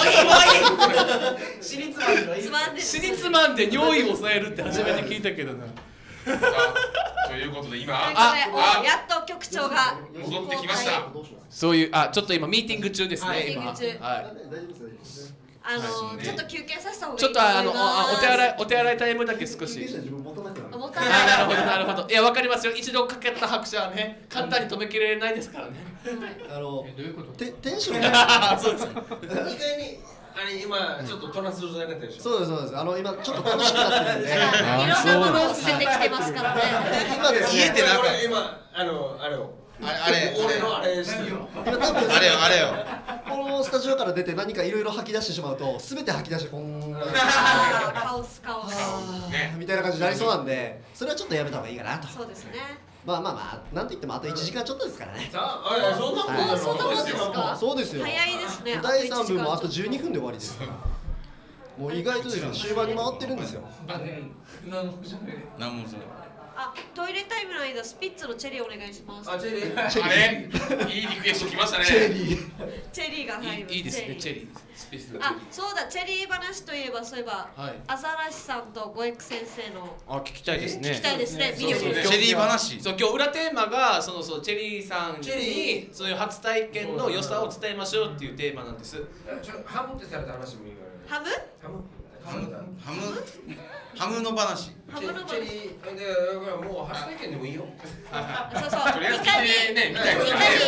尻つまんでつまんで尻つまんで尿意を抑えるって初めて聞いたけどな。 ということで今ああやっと局長が戻ってきました。 そういうあちょっと今ミーティング中ですね。今ミーティング中はい。 あのちょっと休憩させた方がいいちょっとあのあお手洗いお手洗いタイムだけ少し。 持たないあなるほどなるほど。いやわかりますよ。一度かけた拍手はね簡単に止めきれないですからね。 あのどういうこと？テテンションがそうです。 意外にあれ今ちょっとトランス状態になってるでしょ。 そうですそうです。あの今ちょっと楽しくなってるんで。 いろんなものを捨ててきてますからね。 今ですね。 家でなんか今あのあれをあれ俺のあれしてるよ。 今多分あれよあれよ。 このスタジオから出て何かいろいろ吐き出してしまうと全て吐き出してこんカオスカオスみたいな感じになりそうなんで、それはちょっとやめた方がいいかなと。 そうですね。 まあまあまあなんといってもあといちじかんちょっとですからね。 さああれそんなこともうそんなもんですか？ そうですよ。 早いですね。 だいさんぶんもあとじゅうにふんで終わりですから。もう意外とですね終盤に回ってるんですよ。 何もじゃない。 何もじゃない。 あ、トイレタイムの間スピッツのチェリーお願いします。 あ、チェリー。 あれいいリクエスト来ましたね。 チェリー。 チェリーが入る。 いいですねチェリー。スペースのチェリー。 あ、そうだチェリー話といえばそういえばアザラシさんとゴエク先生のあ聞きたいですね。 聞きたいですね。ビデオチェリー話。 そう今日裏テーマがそのそうチェリーさんにそういう初体験の良さを伝えましょうっていうテーマなんです。 ハムってされた話もいいから。 ハム？ ハムハムハムの話。 ハムの話。 チェリーでだからもう初体験でもいいよ。 そうそう。 とりあえず聞いてねみたいな。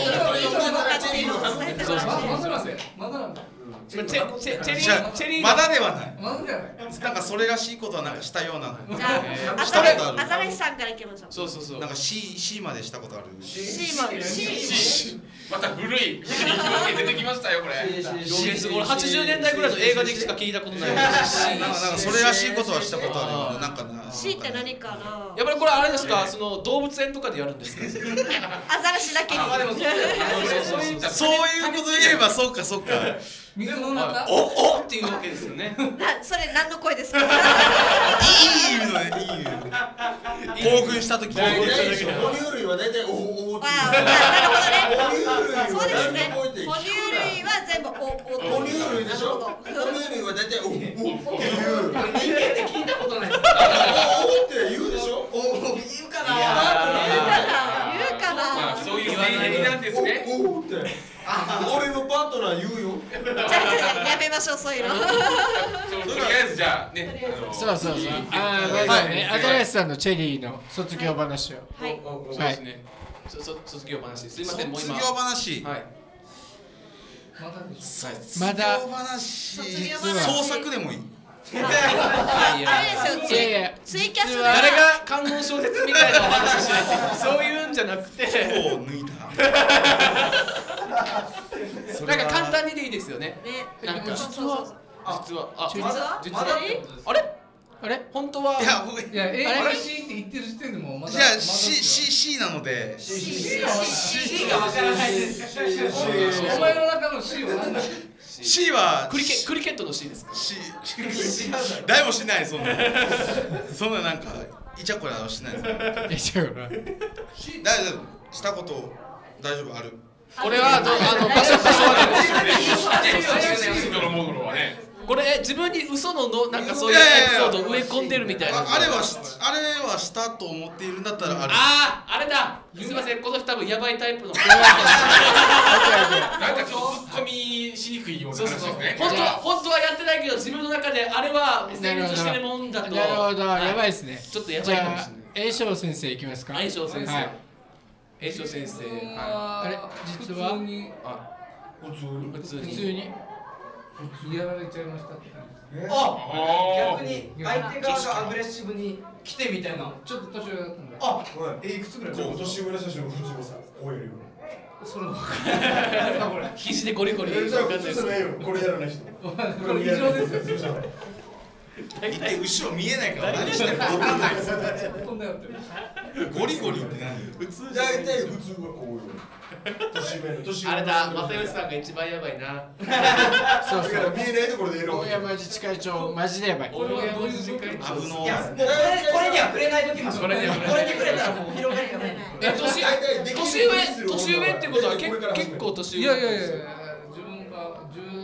そうそう。 まだなんだよ。まだなんだ。 チェチェチェリーチェリーまだではない。 まだじゃない。 なんかそれらしいことはなんかしたような。 じゃあアザラシさんからいきましょう。 そうそうそう。 なんか C C までしたことある。 C まで C また古い表現出てきましたよこれ。 表現すごいはちじゅうねんだいぐらいの映画でしか聞いたことない。 なんかなんかそれらしいことはしたことあるよ。なんかな。 C って何かな。 やっぱりこれあれですか、その動物園とかでやるんですか。 アザラシだけに。 あでもそうそういうこと言えばそうかそうか。 水の中。 おおっていうわけですよね。 なそれ何の声ですか。 いい意味のねいい意味。興奮した時。興奮した時。 哺乳類は大体おお。 ああなるほどね。そうですね。哺乳類は全部おお。 哺乳類でしょ。哺乳類は大体おおっていう。 人間で聞いたことない。 おおって言うでしょ。おお言うかな。 言うかな。 まあそういう性癖なんですね。 おおって。俺のパートナー言うよ。 じゃあやめましょうそういうの。 とりあえずじゃあね。 そうそうそう。ああまずねアザラシさんのチェリーの卒業話を。 はい。 そうですね。そそ卒業話すいませんもう今。 卒業話。 はい。 まだ卒業話創作でもいい。 あれですよ。 いやいやツイキャスで誰が観音小説みたいなお話しないってそういうんじゃなくて。 そう抜いた。 なんか簡単にでいいですよね。 ね。 なんか実は実はあ実は実はあれあれ本当はいや僕いや A から C って言ってる時点でもうまだ。 じゃあ C C C なので。 C C がわからないです。お前の中の C は何だ。 C はクリケクリケットの C ですか。 C 誰もしないそんなそんななんかイチャコラはしないですいや違うな。 大丈夫したこと大丈夫ある。 俺はあの場所場所はね。これ自分に嘘ののなんかそういうエピソードを植え込んでるみたいな。 あれはあれはしたと思っているんだったらある。 あああれだ。すみませんこの人多分ヤバいタイプの。 なんかちょっとツッコミしにくいような話ですね。 本当は本当はやってないけど自分の中であれは成立してるもんだと。 なるほどやばいですね。 ちょっとやばいかもしれない。 栄翔先生いきますか。 栄翔先生。栄翔先生。 あれ実は普通に普通に普通に普通に普通やられちゃいましたって感じ。 あ逆に相手側がアグレッシブに来てみたいな。 ちょっと年上だったんだ。 あえいくつぐらい。 こう年上の写真を普通にさこういうの。 それの肘でゴリゴリ。 じゃあ普通じゃないよこれやらない人。 これ異常ですよ。 大体後ろ見えないから何してるか分かんないですよ。ゴリゴリって何？ 普通大体普通はこういう。年上の年上の。 あれだ又吉さんが一番やばいな。 そうそう。 見えないところでエロ。 大山自治会長マジでやばい。 大山自治会長。 危の。 いやもうこれこれには触れない時も。 これにはこれに触れたらもう広がりがない。 え年年上年上ってことは結結構年上。 いやいやいや自分が十何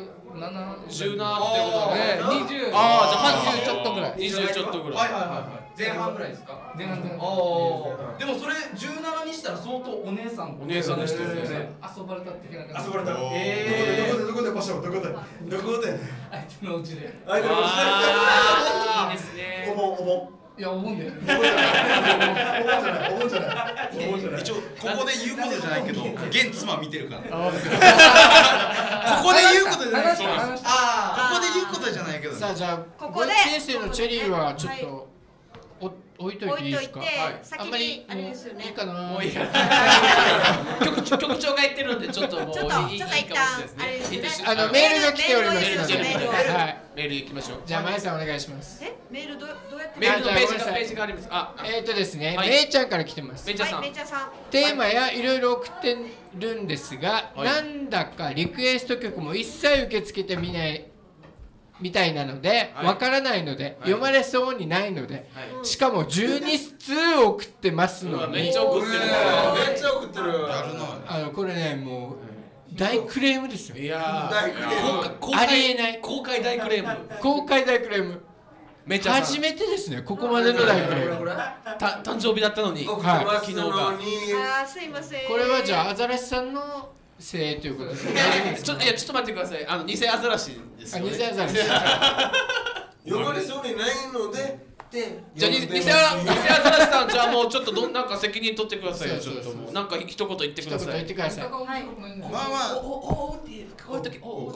じゅうななってことでにじゅうああじゃあはちじゅうちょっとぐらいにじゅうちょっとぐらいはいはいはい前半ぐらいですか前半前半ああでもそれじゅうななにしたら相当お姉さんお姉さんの人ですね遊ばれたってな遊ばれたえどこでどこで場所どこでどこで相手のうちで相手のうちでいいですねお盆お盆いやお盆でお盆じゃないお盆じゃないお盆じゃない一応ここで言うことじゃないけど現妻見てるからあここで言うことじゃない話した話したここで言うことじゃないけどさあじゃあここでごいち生のチェリーはちょっとお置いといていいですか。 置いといてはい先にあんまりあれですよねもういいかな。 もういいかな局長局長が言ってるんでちょっともうちょっといいちょっと一旦あれですねあのメールが来ておりますメールをので、 メールをはい。 メール行きましょうじゃあまやさんお願いします。 えメールどどうやってメールのページがあじゃあごめんなさいページがありますあえーとですね、 はいめいちゃんから来てます。 めいちゃんさんはいめいちゃんさんテーマやいろいろ送ってるんですが、 はいなんだかリクエスト曲も一切受け付けてみないみたいなので、 はいわからないので、読まれそうにないので、 はいしかもじゅうに通送ってますのに、 うわめっちゃ送ってるめっちゃ送ってるあのこれねもう大クレームですよ。 いや大クレーム公ありえ開ない公開大クレーム公開大クレーム。 めっちゃさん初めてですねここまでの大クレーム。 た誕生日だったのに送ってはいますのにあーすいませんこれはじゃあアザラシさんのせいということで大丈夫ですか。 ちょっといやちょっと待ってくださいあの偽アザラシですよねあ偽アザラシ。 呼ばれそうにないのででじゃあ偽偽ア偽アザラシさんじゃあもうちょっとどんなんか責任取ってくださいよちょっともうなんか一言言ってく一言ださい言ってください。 まあまあおおおっていうこういう時おおおうおう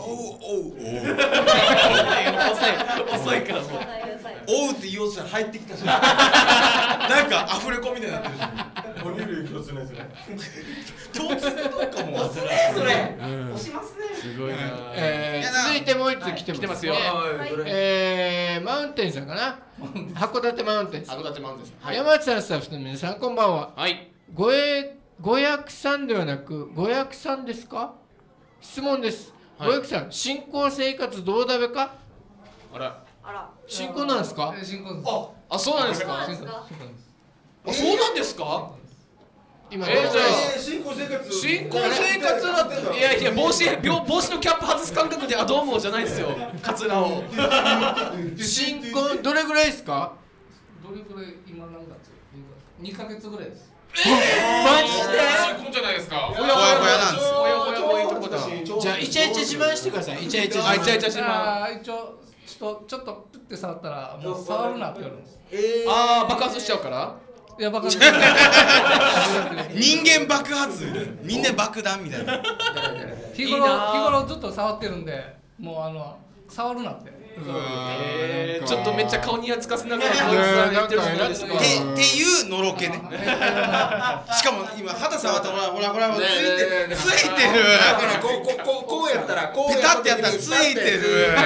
遅い遅いからもうおうって言おうとしたら入ってきたじゃんなんか溢れ込みみたいになってるじゃん哺乳類共通のやつね共通のどうかもそれそれうん押しますねすごいなえー、続いてもう一つ来てます、 来てますよえー、マウンテンさんかな函館マウンテンさん、 函館マウンテンさんはい山内さんスタッフの皆さんこんばんは。 はいごえご役さんではなくご役さんですか。質問です、 はいご役さん新婚生活どうだべか。 あらあら新婚なんですか。 新婚ああそうなんですかそうなんですかあそうなんですか今えーじゃあえー新婚生活新婚生活だっていやいや帽子帽帽子のキャップ外す感覚であどうもじゃないですよカツラを新婚どれぐらいですか。 どれくらい今何月にかげつぐらいですマジで。 新婚じゃないですかほやほやほやなんですよほやほやほやほやだじゃあイチャイチャ自慢してください。イチャイチャあイチャイチャ自慢あー一応ちょっとちょっとプッて触ったらもう触るなって言われるんですえああ爆発しちゃうからいや爆発人間爆発みんな爆弾みたいな日頃いいな日頃ずっと触ってるんでもうあの触るなってえーちょっとめっちゃ顔にやつかせながらこいつは言ってるじゃないですかってっていうのろけねしかも今肌触ったらほらほらほらついてるついてるだからこうこうこうこうやったらこうペタってやったらついてる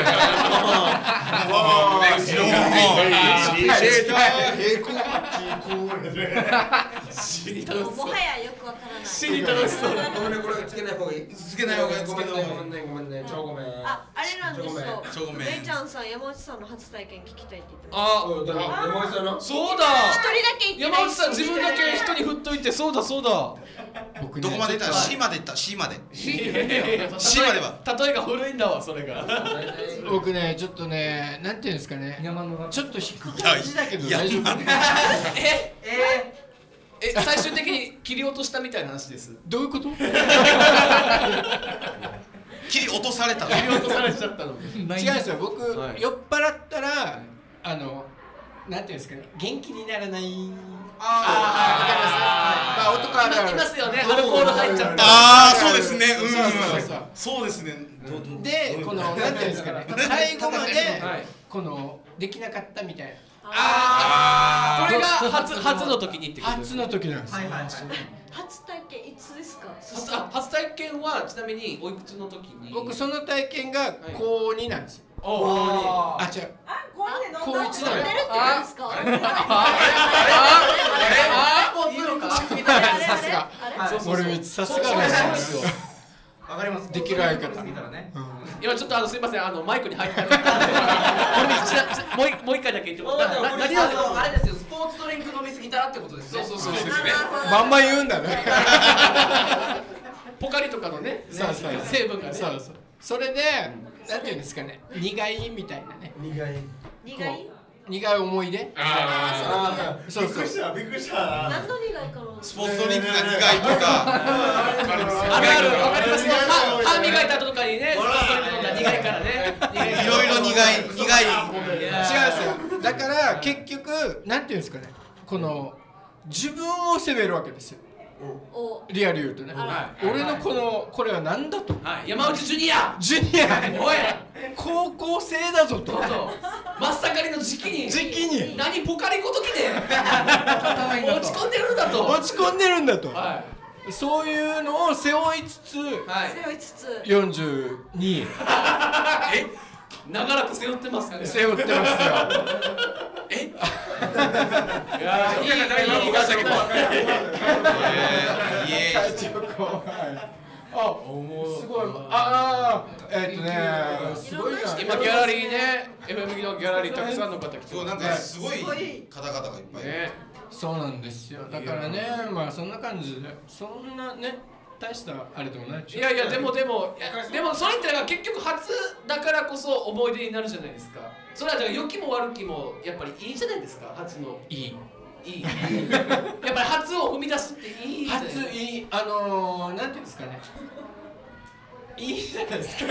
死に楽しそうもはやよくわからない死に楽しそうごめんねこれつけない方がいいつけない方がいいごめんねごめんねごめんね超ごめんああれなんですよちょごめんめいちゃんさん山内さんの初体験聞きたいって言ってまあおいだから山内さんのそうだす一人だけ言ってない山内さん自分だけ人に振っといてそうだそうだ僕どこまでいった C までいった C まで C までは例えが古いんだわそれが僕ねちょっとねなんていうんですかね山のちょっと低く感じだけどいや大丈夫。 えええ最終的に切り落としたみたいな話ですどういうこと。 切り落とされた切り落とされちゃったの違うんですよ僕、 はい酔っ払ったらあのなんていうんですかね元気にならない。 あああ、まあ男あるあるいますよねアルコール入っちゃったああそうですねうんそうそうそうそうですねでこのなんていうんですかね最後まではいこのできなかったみたいな。 ああこれが初初の時にってことです初の時なんですよ。 はいはいはい初体験いつですか初あ初体験はちなみにおいくつの時に僕その体験が高になんですよ。 おおあ、違う。 あ、こうやって高一だよ。 飲んでるって何ですかあれあスポーツのかさすが。 あれ森光さすがそうなんでですよわかりますできる相方過ぎたらね今ちょっとあのすいませんあのマイクに入ってなかったんで森光ちなちなもう一もう一回だけ言ってもらってな何あなんですのあれですよスポーツドリンク飲みすぎたらってことですねそうそうそうですねバンバン言うんだね。 ポカリとかのねそうそう成分がねそうそう。それでなんていうんですかね、苦いみたいなね。 苦い苦い苦い思い出。 ああ、 そうそう。 びっくりしたびっくりした何の苦いかな。 スポーツドリンクが苦いとかあるある、わかりますよ。歯磨いた後とかにね、スポーツドリンク飲んだら苦いからね。 いろいろ苦い苦い。 違うんですよ。だから結局なんていうんですかね、この自分を責めるわけですよ。リアル言うとね、俺のこのこれは何だと。 山内ジュニア。 ジュニア。 おい。 高校生だぞと。 真っ盛りの時期に。 時期に。 何ポカリごときで。落ち込んでるんだと。 落ち込んでるんだと。そういうのを背負いつつ。 背負いつつ。 四十二。 え。長らく背負ってますかね。 背負ってますよ。 え。 いやー、いいが大丈夫かしたけど。 会長後輩。あ、すごい。ああ、えっとね、すごいな。 今ギャラリーね、エフエム のギャラリーたくさんの方来て。 そう、なんかすごい方々がいっぱい。 そうなんですよ。だからね、まあそんな感じで、そんなね。大したあれでもないでしょ。 いやいやでもでもでもそれって結局初だからこそ思い出になるじゃないですか。それはだから良きも悪きもやっぱりいいじゃないですか。初のいいいいやっぱり初を踏み出すっていいじゃないですか。 初いい、あのー、なんていうんですかね、いいじゃないですか。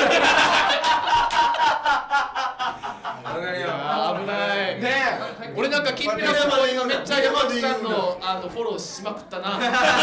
危ないねえ。俺なんかキンピラスの今めっちゃ山内さんのあのフォローしまくったな。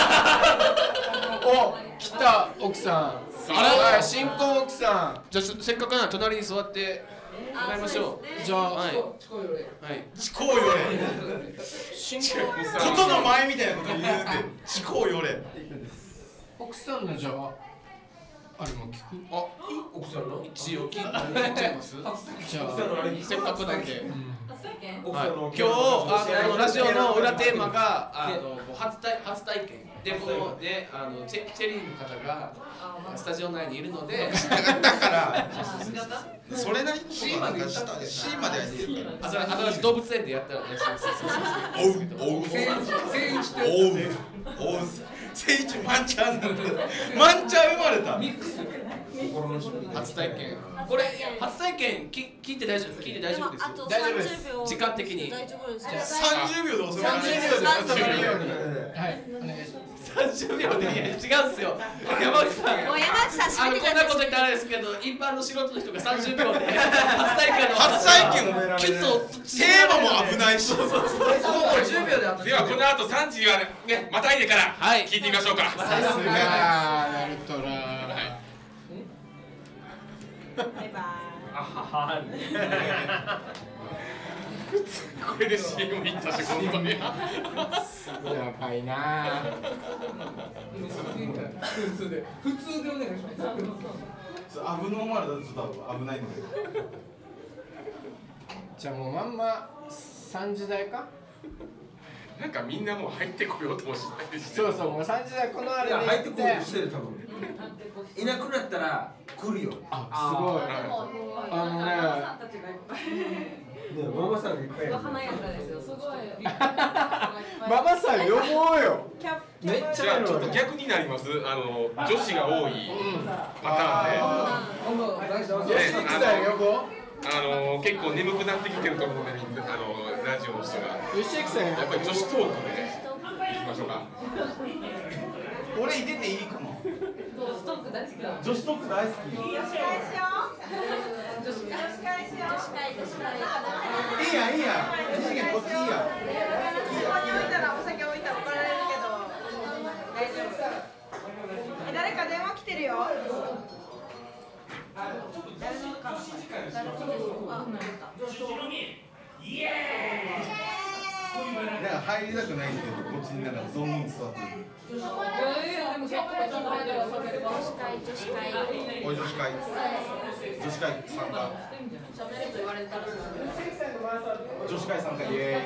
お、来た奥さん。あら、新婚奥さん。 じゃあせっかくなら隣に座ってもらいましょう。 じゃあ、 はい。 はい。 チコよれ。 新ことの前みたいなこと言うて、チコよれ。 奥さんのじゃあ。あれも聞く。 あ、奥さんの一応聞いちゃいます。 じゃあせっかくなんで。 今日あのラジオの裏テーマがあの初体初体験でもうねあのチェチェリーの方がスタジオ内にいるので。 だからそれなりに C までやった C までやってるから。 新しい動物園でやったらね。 おうおう。 聖一っておうおう。聖一マンちゃんなんだ。マンちゃん生まれた。 初体験。これ初体験き聞いて大丈夫聞いて大丈夫ですよ。大丈夫です。時間的に。 大丈夫です。 三十秒で収め三十秒で収めるように。はい。お願いします。 三十秒でいや違うんですよ。山内さん。 もう山内さんあのこんなこと言ったらあれですけど、一般の素人の人が三十秒で初体験の初体験をキュッとテーマも危ないし。そうそうそう。 十秒であと。 ではこの後三時はねまたいでから聞いてみましょうか。 さすがナルトラ。 バイバイ。 あこれで シーエム 行ったし本当に。 やばいな。 普通で普通でお願いします。 アブノーマルだとちょっと危ないので。 じゃあもうまんま三時代か。 なんかみんなもう入ってこようともしないし。 そうそう、もう三時代このあれで入ってこようとしてる多分。いなくなったら来るよ。 あ、すごい。あのね。 ね、ママさんがいっぱいいる。 華やかですよ。すごい。 ママさん呼ぼうよ。めっちゃじゃあちょっと逆になります。あの女子が多いパターンで。 吉木さん呼ぼう。 あの結構眠くなってきてると思うんで、あのラジオの人が。 吉木さんやっぱり女子トークで行きましょうか。 俺いてていいかな。 女子トーク大好きだ。 女子トーク大好き。 女子会しよう。女子会しよう。女子会女子会。 いいやいいや。二次元こっちいいや。 ここに置いたらお酒置いたら怒られるけど大丈夫。え誰か電話来てるよ。誰のかな。誰のあイエーイ。 なんか入りたくないけどこっちになんかゾーンに座ってる。 でも結構ちゃんと入ってる。女子会女子会。 おい女子会。女子会参加。 喋ると言われたら。 女子会参加イエーイ。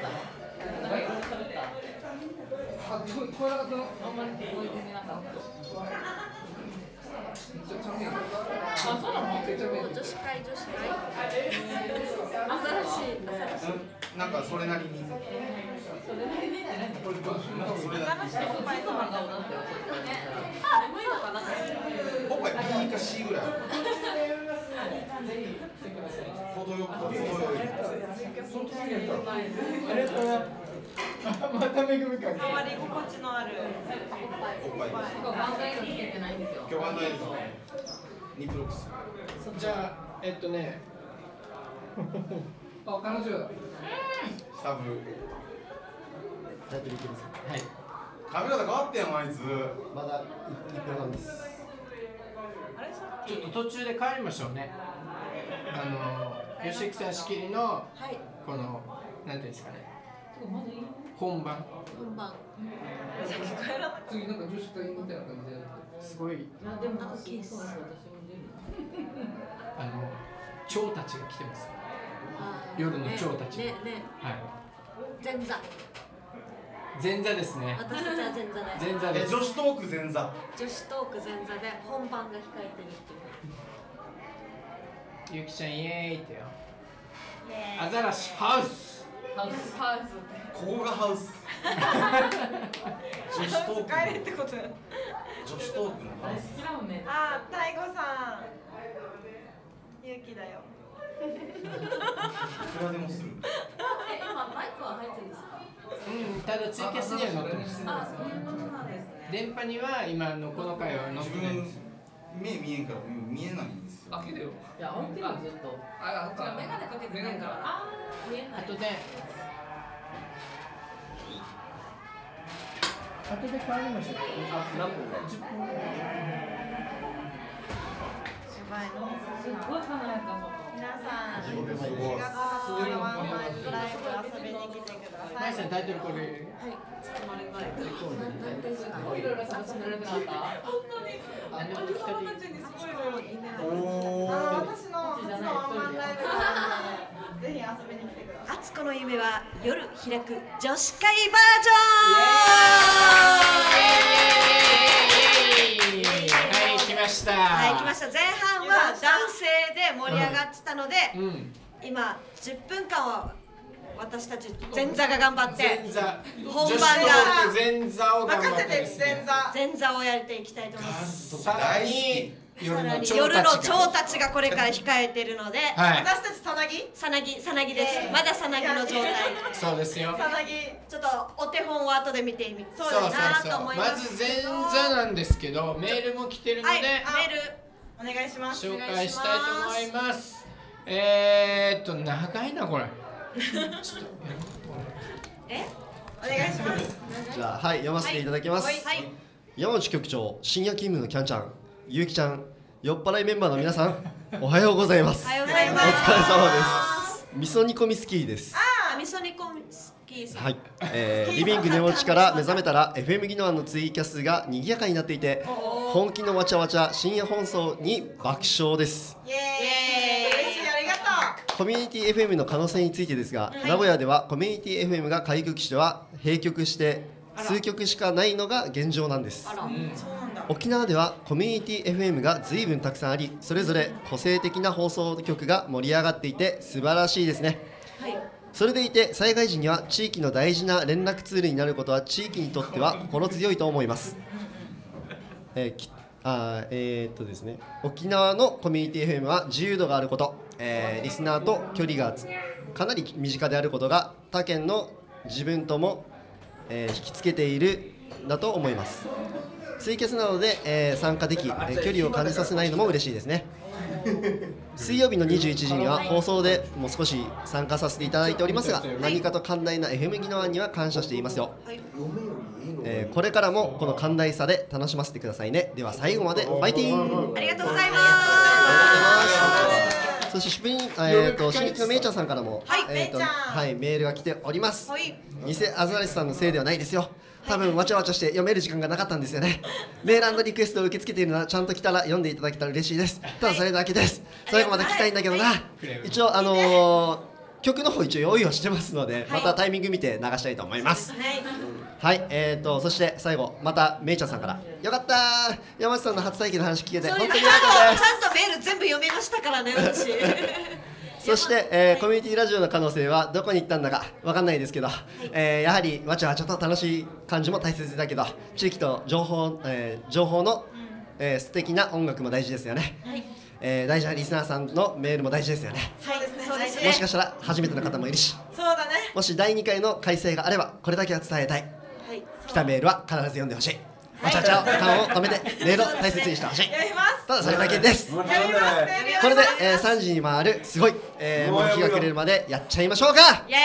あ、声があんまり聞こえてなかった。あ、そうなの？ 女子会女子会。新しい。 なんかそれなりに。 それなりにって何？ これなんかそれなりに。 新しいおっぱい様だなって。眠いのかな？ おっぱい B か C ぐらい。 いあれとまためぐみか触り心地のあるおっぱいバンドエイドつけてないんですよ。 今日バンドエイドニップロックスじゃあえっとねあ、彼女スタブタイトルいきますか。はい。 髪型変わってんあいつまだ一分半です。 ちょっと途中で帰りましょうね。あの吉木さん仕切りのこのなんていうんですかね。本番。 本番。 次なんか女子会みたいな感じでやってすごい。 いやでも大きいです。 あの蝶たちが来てます。 あー夜の蝶たち。 ねねねはい。 前座。 前座ですね。 私たちは前座で。 前座です。 女子トーク前座女子トーク前座で本番が控えてるっていう。 ゆきちゃんイエーイってよ。 イエーイアザラシハウス。 ハウスハウス。 ここがハウス女子トーク帰れってことだ。 女子トークのハウス好きだもんね。 あー、大悟さん。ゆうきだよ。 いくらでもするえ、今マイクは入ってるんですか。 うん、ただツイキャスには載ってます。 あ、そういうことなんですね。 電波には今のこの回は載ってないんです。 目見えんから見えないんですよ開けてよ。 いや、開いてるよずっと。 あ、 違う、メガネかけてないから。あー、見えない。 あとで。後で帰りましょう。あ、何分だ。十分。 芝居の。 すごい華やか。 皆さん、 すごいしがつのワンマンライブ遊びに来てください。 ナイスタイトルこれ。 はい、包まれない。いろいろ楽しめられなかった。本当に。あの子供たちにすごいの夢なんですよ。 あの私の初のワンマンライブなんで、ぜひ遊びに来てください。 あつこの夢は夜開く女子会バージョン。 はい、来ました。 はい、来ました。前半は男性で盛り上がってたので、 うん、 今じゅっぷんかんは私たち前座が頑張って前座本番が前座を頑張ってですね。 前座前座をやっていきたいと思います。 さらに夜の蝶夜のたちが蝶たちがこれから控えているので、 はい私たちさなぎさなぎさなぎです。まださなぎの状態。 そうですよ。 さなぎちょっとお手本を後で見てみそうそうそうなそう。 と思いま。 ますず前座なんですけど、メールも来てるので、 はい、メールお願いします。 紹介したいと思います。えーっと長いなこれ。 え？ お願いします。 じゃあはい読ませていただきます。 はいはい。 山内局長、深夜勤務のキャンちゃん、ゆうきちゃん、酔っ払いメンバーの皆さん、おはようございます。 おはようございます。 お疲れ様です。味噌煮込みスキーです。 ああ、味噌煮込みスキーさん。 はい、えー、リビング寝落ちから目覚めたら エフエム ギノワンのツイキャスが賑やかになっていて、本気のわちゃわちゃ深夜放送に爆笑です。 イエーイ。嬉しい、ありがとう。 コミュニティ エフエム の可能性についてですが、名古屋ではコミュニティ エフエム が開局しては閉局して数曲しかないのが現状なんです。沖縄ではコミュニティ エフエム が随分たくさんあり、それぞれ個性的な放送局が盛り上がっていて素晴らしいですね。 はい。 それでいて災害時には地域の大事な連絡ツールになることは地域にとっては心強いと思います。えーきあーえー、っとですね、沖縄のコミュニティ エフエム は自由度があること、えーリスナーと距離がかなり身近であることが他県の自分とも、えー引きつけているだと思います。ツイキャスなどで、えー参加でき、えー距離を感じさせないのも嬉しいですね。水曜日のにじゅういちじには放送でもう少し参加させていただいておりますが、何かと寛大な エフエム ギノワンには感謝していますよ。えーこれからもこの寛大さで楽しませてくださいね。では最後までファイティング。 ありがとうございます。 そしてしぶりに、えー、と新日のめいちゃんさんからも、 はいえーとめいちゃんはい、メールが来ております。 はい偽アザレスさんのせいではないですよ。多分わちゃわちゃして読める時間がなかったんですよね。メール&リクエストを受け付けているならちゃんと来たら読んでいただけたら嬉しいです。ただそれだけです。最後まで聞きたいんだけどな。一応あのー、曲の方一応用意はしてますので、またタイミング見て流したいと思います。 はい。 はい、えーとそして最後まためいちゃんさんからよかったー、山内さんの初体験の話聞けてそう本当によかったです。 ちゃんとメール全部読みましたからね、私。 そして、えーコミュニティラジオの可能性はどこに行ったんだかわかんないですけど、えーやはりわちゃわちゃと楽しい感じも大切だけど、地域と情報、えー情報の、えー素敵な音楽も大事ですよね。 はい。 えー大事なリスナーさんのメールも大事ですよね。 はい、そうそうですねもしかしたら初めての方もいるし、 そうだね。 もしだいにかいの開催があればこれだけは伝えたい。 はい来たメールは必ず読んでほしい。わちゃわちゃ感を止めてメールを大切にしてほしい。 やります。 ただそれだけです。 やりますね。 これで、えー、さんじに回るすごい、えー、もう日が暮れるまでやっちゃいましょうか。 イエーイ。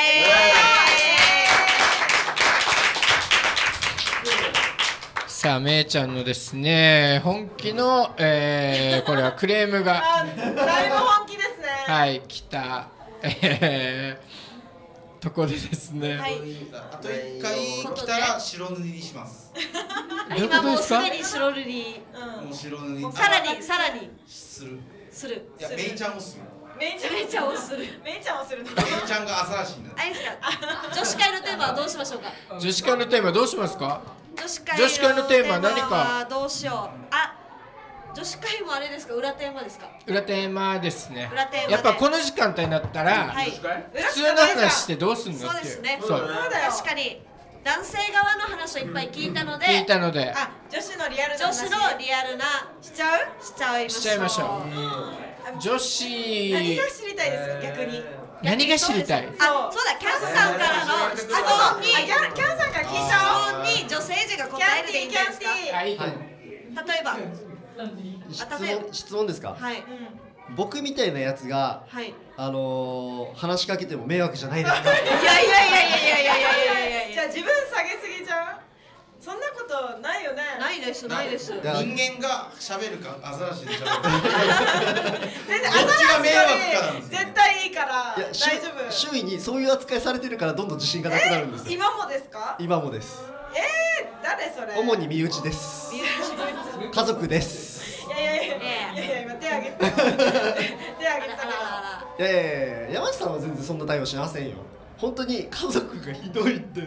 さあめいちゃんのですね本気の、えー、これはクレームがだいぶ本気ですね。 はい来た、えー、とこでですね、 はい、 あといっかい来たら白塗りにします。 どういうことですか。 今もうすでに白塗り、 もう白塗りさらにさらにするする。 いやメイちゃんもする。 メイちゃんメイちゃんをする。メイちゃんをするの。 メイちゃんがアザラシになる。 あれですか。女子会のテーマはどうしましょうか。 女子会のテーマどうしますか。 女子会女子会のテーマ何かどうしよう。あ、女子会もあれですか。裏テーマですか。 裏テーマですね。 裏テーマでやっぱこの時間帯になったら、 はい、 普通の話してどうすんのっていう。 そうですね。 そうそうだよ。確かに男性側の話をいっぱい聞いたので、 聞いたので、 あ、女子のリアルな女子のリアルなしちゃうしちゃいましょう。 しちゃいましょう。女子何が知りたいですか逆に。 何が知りたい。 あ、そうだ、キャンさんからの質問に、キャンキャンさんから聞いた質問に女性陣が答えるでいいんじゃないですか。 はい。 例えば。 質問質問ですか。 はい。 僕みたいなやつが、 はい、 あのー、話しかけても迷惑じゃないですか。 いやいやいやいやいやいやいやいやいや。じゃあ自分下げすぎちゃう。そんなことないよね。ないですないです。 人間が喋るかアザラシで喋るか。 全然どっちが迷惑かなんです。 絶対いいからいや大丈夫。 周囲にそういう扱いされてるからどんどん自信がなくなるんですよ。 今もですか。 今もです。 えー、誰それ。 主に身内です。家族です。 いやいやいやいやいや今手挙げて手挙げてたから。 いやいやいや山下さんは全然そんな対応しませんよ。本当に家族がひどいんです。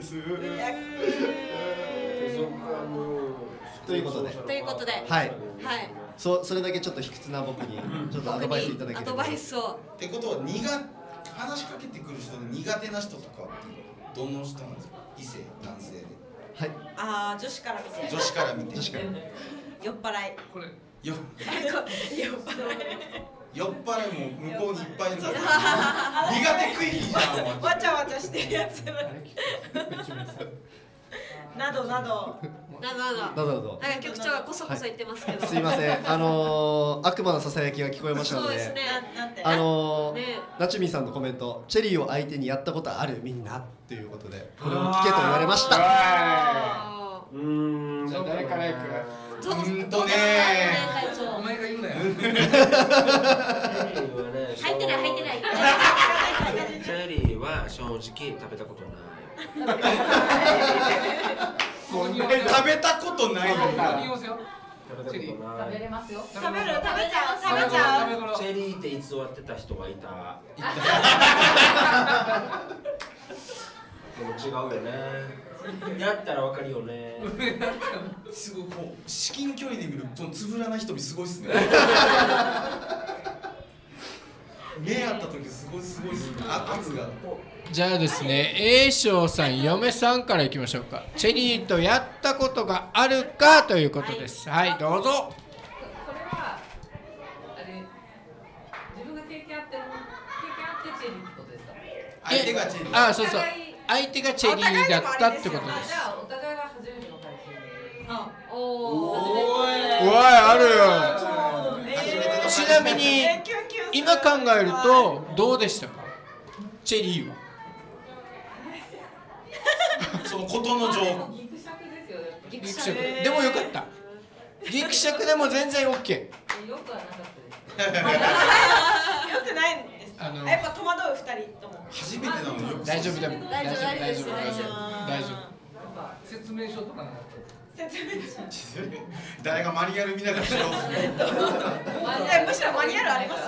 ということで。 ということで。 はい。 はい。 そそれだけちょっと卑屈な僕にちょっとアドバイスいただければ。 アドバイスを。 ってことは苦話しかけてくる人で苦手な人とかってどの人なんですか。異性男性で。 はい。 ああ女子から見て。 女子から見て。 女子から。 酔っ払い。これ。 よ。 酔っ払い。 酔っ払いも向こうにいっぱいいるから。苦手区域じゃん。 わちゃわちゃしてるやつ。などなど。などなど。 などなど。 なんか局長がこそこそ言ってますけど。 すいません。あのー、悪魔のささやきが聞こえましたので。 そうですね。 あのー、なちみさんのコメント、チェリーを相手にやったことあるみんなっていうことで、これを聞けと言われました。 うーん。じゃあ誰から行く。 うんとねお前が言うなよ。 入ってない入ってない。 チェリーは正直食べたことない。 食べたことないよ。 チェリー食べれますよ。 食べる食べちゃう食べちゃう。 チェリーって偽ってた人がいた。でも違うよね。やったらわかるよね。 すごいこう至近距離で見るこのつぶらな瞳すごいっすね。目あった時すごいすごいっすね。圧が。 じゃあですね、A 賞さん、嫁さんからいきましょうか。チェリーとやったことがあるかということです。はい、はい、どうぞ。 これはあれ自分が経験あっての経験あってチェリーってことですか。 相手がチェリー。 あ、そうそう。相手がチェリーだったってことです。 じゃあお互いが初めての彼氏。あ、おお。おい、あるよ。ちなみに今考えるとどうでしたか。チェリーは。 そのことの情報。 ギクシャクですよ。 ギクシャク。でもよかった。ギクシャクでも全然オッケー。よくはなかったです。 よくないんです。 あのやっぱ戸惑う二人とも。 初めてなのによく。 大丈夫でも大丈夫大丈夫大丈夫大丈夫。説明書とかなかった。 説明書。 誰がマニュアル見ながらしろ。 むしろマニュアルあります。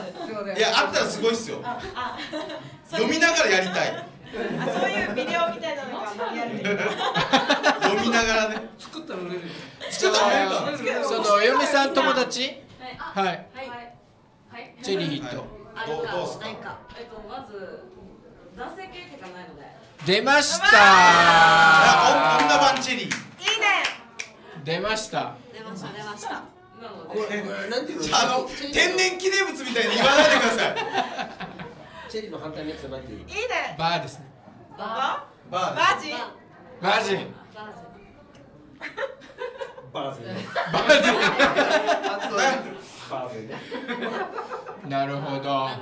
いやあったらすごいっすよ。読みながらやりたい。 あ、そういうビデオみたいなのがマニュアルで。 読みながらね。 作ったら売れる。 作ったら売れるか。 その嫁さん友達。はい。 はい。 チェリーと。 どうどうすか。 えっとまず男性経験がないので。 出ました。 女版チェリー。いいね。 出ました。 出ました出ました。 これなんていうの。 あの天然記念物みたいに言わないでください。 チェリーの反対のやつじゃなくていい。いいね。 バーですね。 ババーバージン。 バージン。 バージン。 バージン。 バージンね。 なるほど。はい。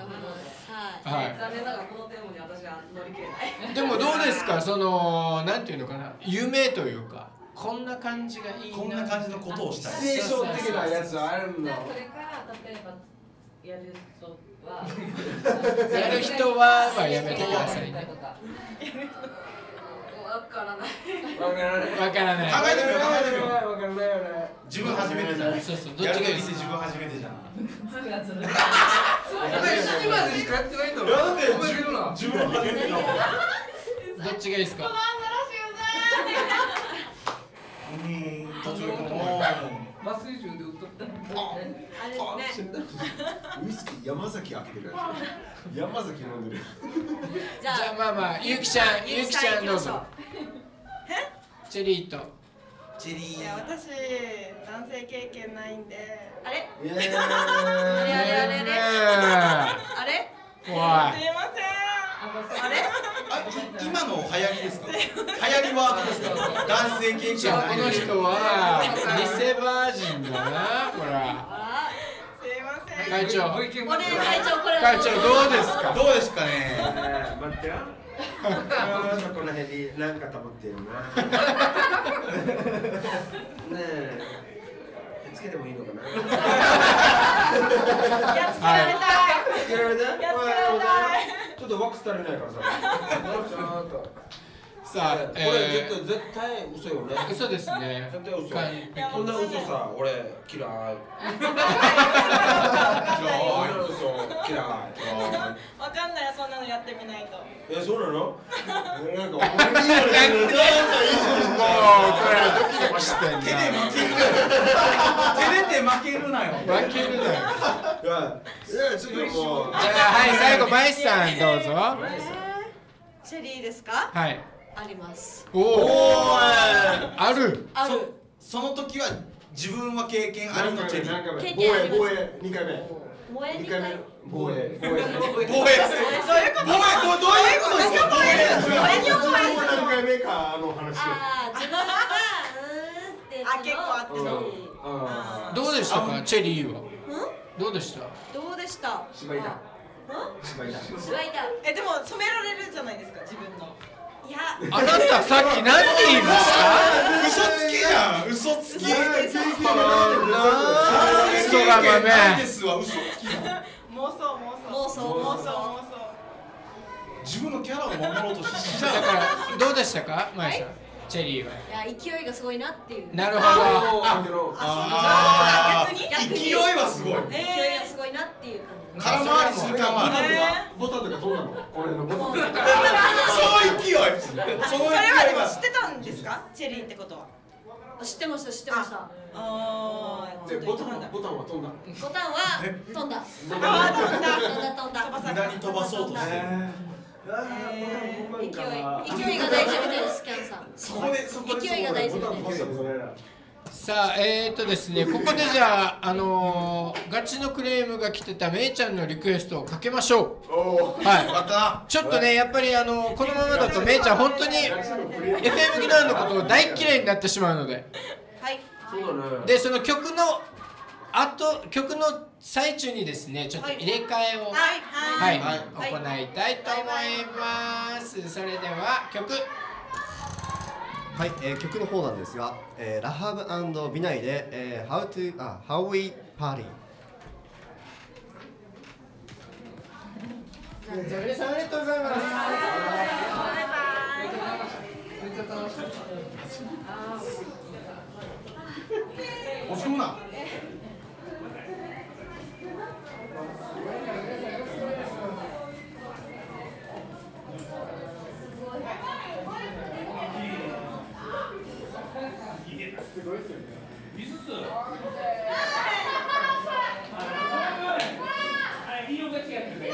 残念ながらこのテーマに私は乗り切れない。 でもどうですか、そのなんていうのかな、夢というか、こんな感じがいいな。 こんな感じのことをしたい。 シチュエーション的なやつあるの。 それから例えばやる人はやる人ははやめてくださいね。 わからない。 わからない。 わからない。 考えてみよう考えてみよう。 わからないよね。 自分初めてじゃん。 そうそう。どっちがいい？ 自分初めてじゃん。 つくやつ。 今でしかやってないんだろ。 だって自分自分初めてだもん。 どっちがいいですか？ うん、途中麻酔銃で撃っとった。 あれですね。 ウイスキー山崎開けてるやつ。山崎飲んでる。 じゃあじゃあまあまあ、ゆきちゃん、ゆきちゃんどうぞ。チェリーと。 チェリー。 いや、私男性経験ないんで。 あれ？ イエーイ。 あれあれあれあれ。あれ？ 怖い。 すいません。 あれ？ 今の流行りですか？流行りワードですか？男性経験ない。 この人は偽バージンだな、これ。 すいません。 会長。 これ会長これ。 会長どうですか？ どうですかね。 待ってよ。この辺に何か溜まってるな。ねえ。つけてもいいのかな。 やっつけられたい。 つけられたい。 やっつけられたい。 ちょっとワックス足りないからさ。ちょっと。 さあ、 これえ絶対絶対嘘よね。 ー、嘘ですね。 絶対嘘。こんな嘘さ、俺嫌い。嫌い。嘘嫌い。 わかんないよ、そんなのやってみないと。 え、そうなの？なんかお前もうこれドキドキしてんな。 手で負ける。手で負けるなよ。 負けるなよ。 いや、ちょっともう。 じゃあはい、最後マイさんどうぞ。 チェリーですか？ はい。 あります。 おお。ある。 ある。 その時は自分は経験あるのチェリー。 経防衛験あります。 防衛二回目。 燃え二回目防衛防衛防衛。防衛。どういうこと？どういうことですか？防衛。 燃えに覚える。 何回目かあの話を。 ああ、自分がうーんってやつの。 あ、結構あってどうでしたか、チェリーは。どうでした？ どうでした？ 芝居だ。芝居だ。 芝居だ。 え、でも染められるじゃないですか、自分の。 いや。 あなたさっき何て言いました？ 嘘つきじゃん。嘘つき。 嘘が豆。 ですわ。嘘つきだ。 妄想妄想妄想妄想妄想。 自分のキャラを守ろうとしちゃう。 だからどうでしたか、マイさん。チェリーは。 いや、勢いがすごいなっていう。 なるほど。 ああ。 逆に勢いはすごい。 勢いがすごいなっていう感じ。 空回りする感はある。 ボタンとかどうなの？これのボタン。 そういう勢い。その勢いは知ってたんですか？チェリーってことは。 知ってました知ってました。 ああ。 でボタンはボタンは飛んだ。 ボタンは飛んだ。飛んだあー飛んだ飛んだ。 無駄に飛ばそうとしてる。 勢い勢いが大事みたいです、キャンさん。 そこでそこで勢いが大事みたいです。 さあ、えーとですね、ここでじゃあ、あのー、ガチのクレームが来てためいちゃんのリクエストをかけましょう。はい。ちょっとね、やっぱりあのー、このままだとめいちゃん本当に エフエム ギナーのことを大嫌いになってしまうので。 はい。 そうだね。 で、その曲の後、曲の最中にですね、ちょっと入れ替えを、はい、はい、行いたいと思います。それでは曲。 はい、えー、曲の方なんですが、えー、ラハブ&ビナイで、えー、How to あ How We Party。 じゃあ皆さんありがとうございます。 押し込むな。 すごいですよね。五つ。あれ色が違ってる。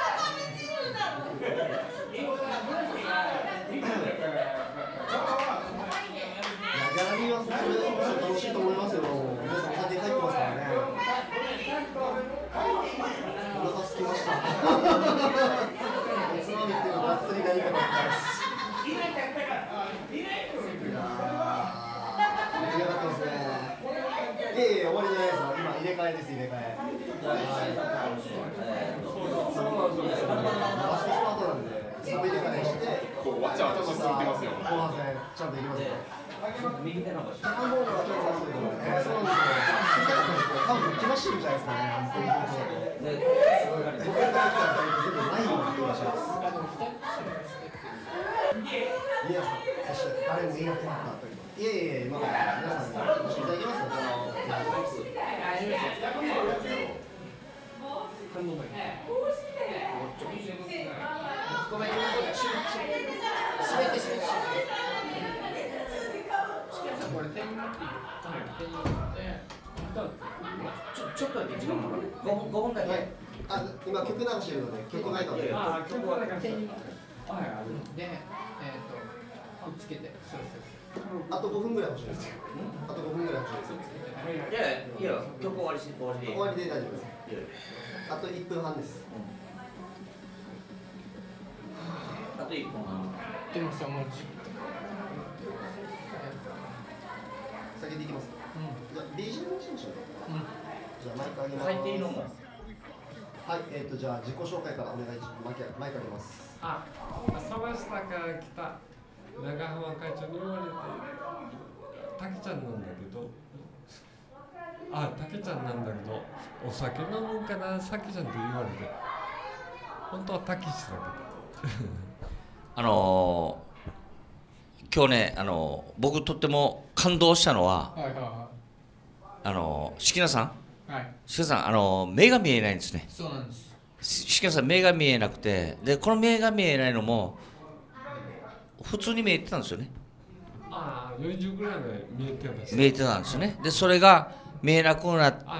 ギャラリーはそれで楽しいと思いますよ。皆さんお酒入ってますからね。お腹空きました。 ってますね。いやいや終わりじゃないですよ。今入れ替えです入れ替え。そうなんですよ。ラストスパートなんでサブ入れ替えして。 こうわちゃわちゃ進んでますよ。 後半戦ちゃんといきますよ。 右手なんか。 セカンドボールはちょっとなんで。えー、そうなんですよ。作りたかったんですけど、多分来ましてるんじゃないですかね。僕が来たら全部ないような気がします。いや、そして誰もいなくなったという。いやいやいや、今から皆さんに教えていただきますよ。 ごめん、すべてすべて。これ点になっていい。点になって。ちょちょっとだけ時間もらう。五分五分だけ。 あ、今曲流してるので曲ないので。 あ、曲は点になってる。で、えっとくっつけて。そうそうそう。 あとごふんぐらい欲しいです。あとごふんぐらい欲しいです。 いやいや曲終わりし終わりで。 終わりで大丈夫です。あといっぷんはんです。 あといっぷんはん。 でもさ、もう先でいきますか。じゃあ ビージーエム にしましょう。じゃあマイクあげます。 入っていいのも。 はい、えっとじゃあ自己紹介からお願いします。マイクマイクあげます。 あ、浅下から来た長浜会長に言われて、たけちゃんなんだけど、あ、たけちゃんなんだけど、お酒飲むからさきちゃんと言われて、本当はたけしだけど。 あのー、今日ね、あのー、僕とっても感動したのは、 はいはいはい、 あのー、しきなさん、 はい、 しきなさん、あのー、目が見えないんですね。 そうなんです。 しきなさん目が見えなくて、でこの目が見えないのも普通に見えてたんですよね。 ああ、よんじゅうぐらいまで見えてました。 見えてたんですよね。でそれが見えなくなって、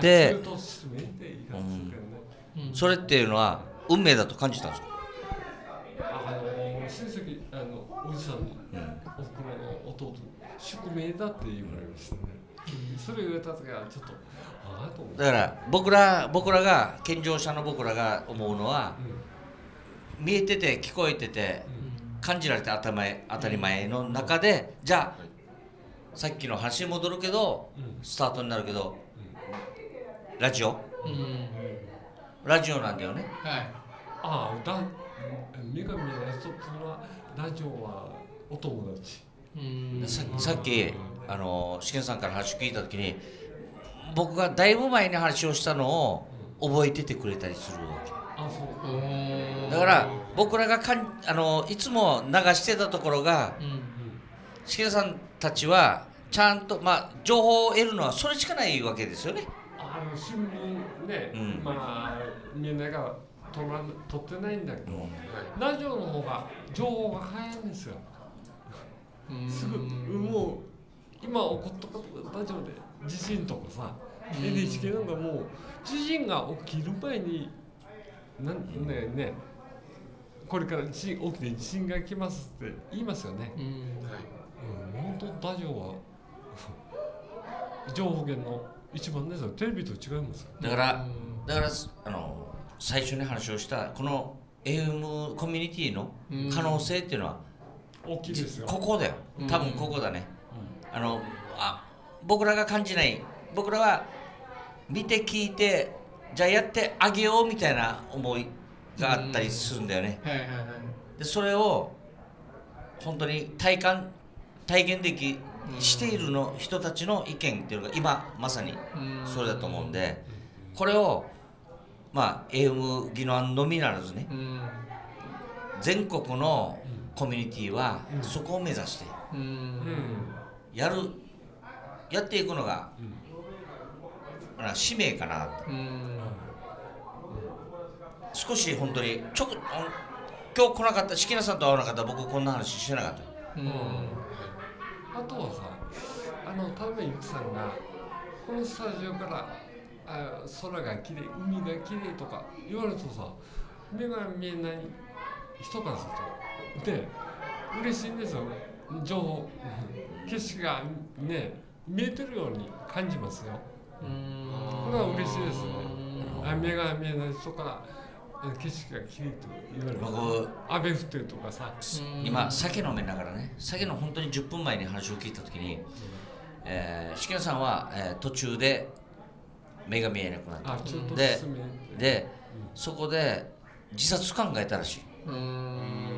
うん、それっていうのは運命だと感じたんですよ。 あの親戚あのおじさんに、うん、おふくろの弟宿命だって言われましたね。それを言われた時はちょっとああと思って。 だから僕ら僕らが健常者の僕らが思うのは、うん、見えてて聞こえてて、うん、感じられて当たり前当たり前の中で、じゃあさっきの話に戻るけど、うん、スタートになるけど、うん、ラジオ、うん、ラジオなんだよね。 はい。ああ、だ目が見えない人っていうのはラジオはお友達。 うんさ, さっきあのしけんさんから話を聞いた時に、僕がだいぶ前に話をしたのを覚えててくれたりするわけ。 あ、そう。 だから僕らがかんあのいつも流してたところが、うん、しけんさんたちはちゃんと、まあ、情報を得るのはそれしかないわけですよね。 あの新聞ね、うん、まあみんなが取ら取ってないんだけど、うん、ラジオの方が情報が早いんですよ。すぐもう今起こったことラジオで地震とかさ、エヌエイチケー なんかもう地震が起きる前になんねねこれから地震起きて地震が来ますって言いますよね。うん、はい、うん、本当ラジオは情報源の一番ですよ。テレビと違いますよ。 だからだからあの最初に話をしたこの エーエム コミュニティの可能性っていうのは大きいですよ。 ここだよ。多分ここだね。うん、あのあ僕らが感じない、僕らは見て聞いてじゃあやってあげようみたいな思いがあったりするんだよね。でそれを本当に体感体現できしているの人たちの意見っていうのが今まさにそれだと思うんで、これをまあ エーエム 技能のみならずね、全国のコミュニティはそこを目指してやるやっていくのが使命かなと。少し本当にちょ今日来なかった、しきなさんと会わなかったら僕こんな話してなかった。 あとはさ、あの田辺由紀さんがこのスタジオからあ空がきれい、海がきれいとか言われるとさ、目が見えない人からするとで嬉しいんですよ。情報景色がね見えてるように感じますよ。これは嬉しいですね。目が見えない人から景色が綺麗と言われる。 僕雨降ってるとかさ。 今酒飲みながらね、酒の本当にじゅっぷんまえに話を聞いた時に、えー、しきなさんは、えー、途中で目が見えなくなった。で、で、そこで自殺考えたらしい。 うん。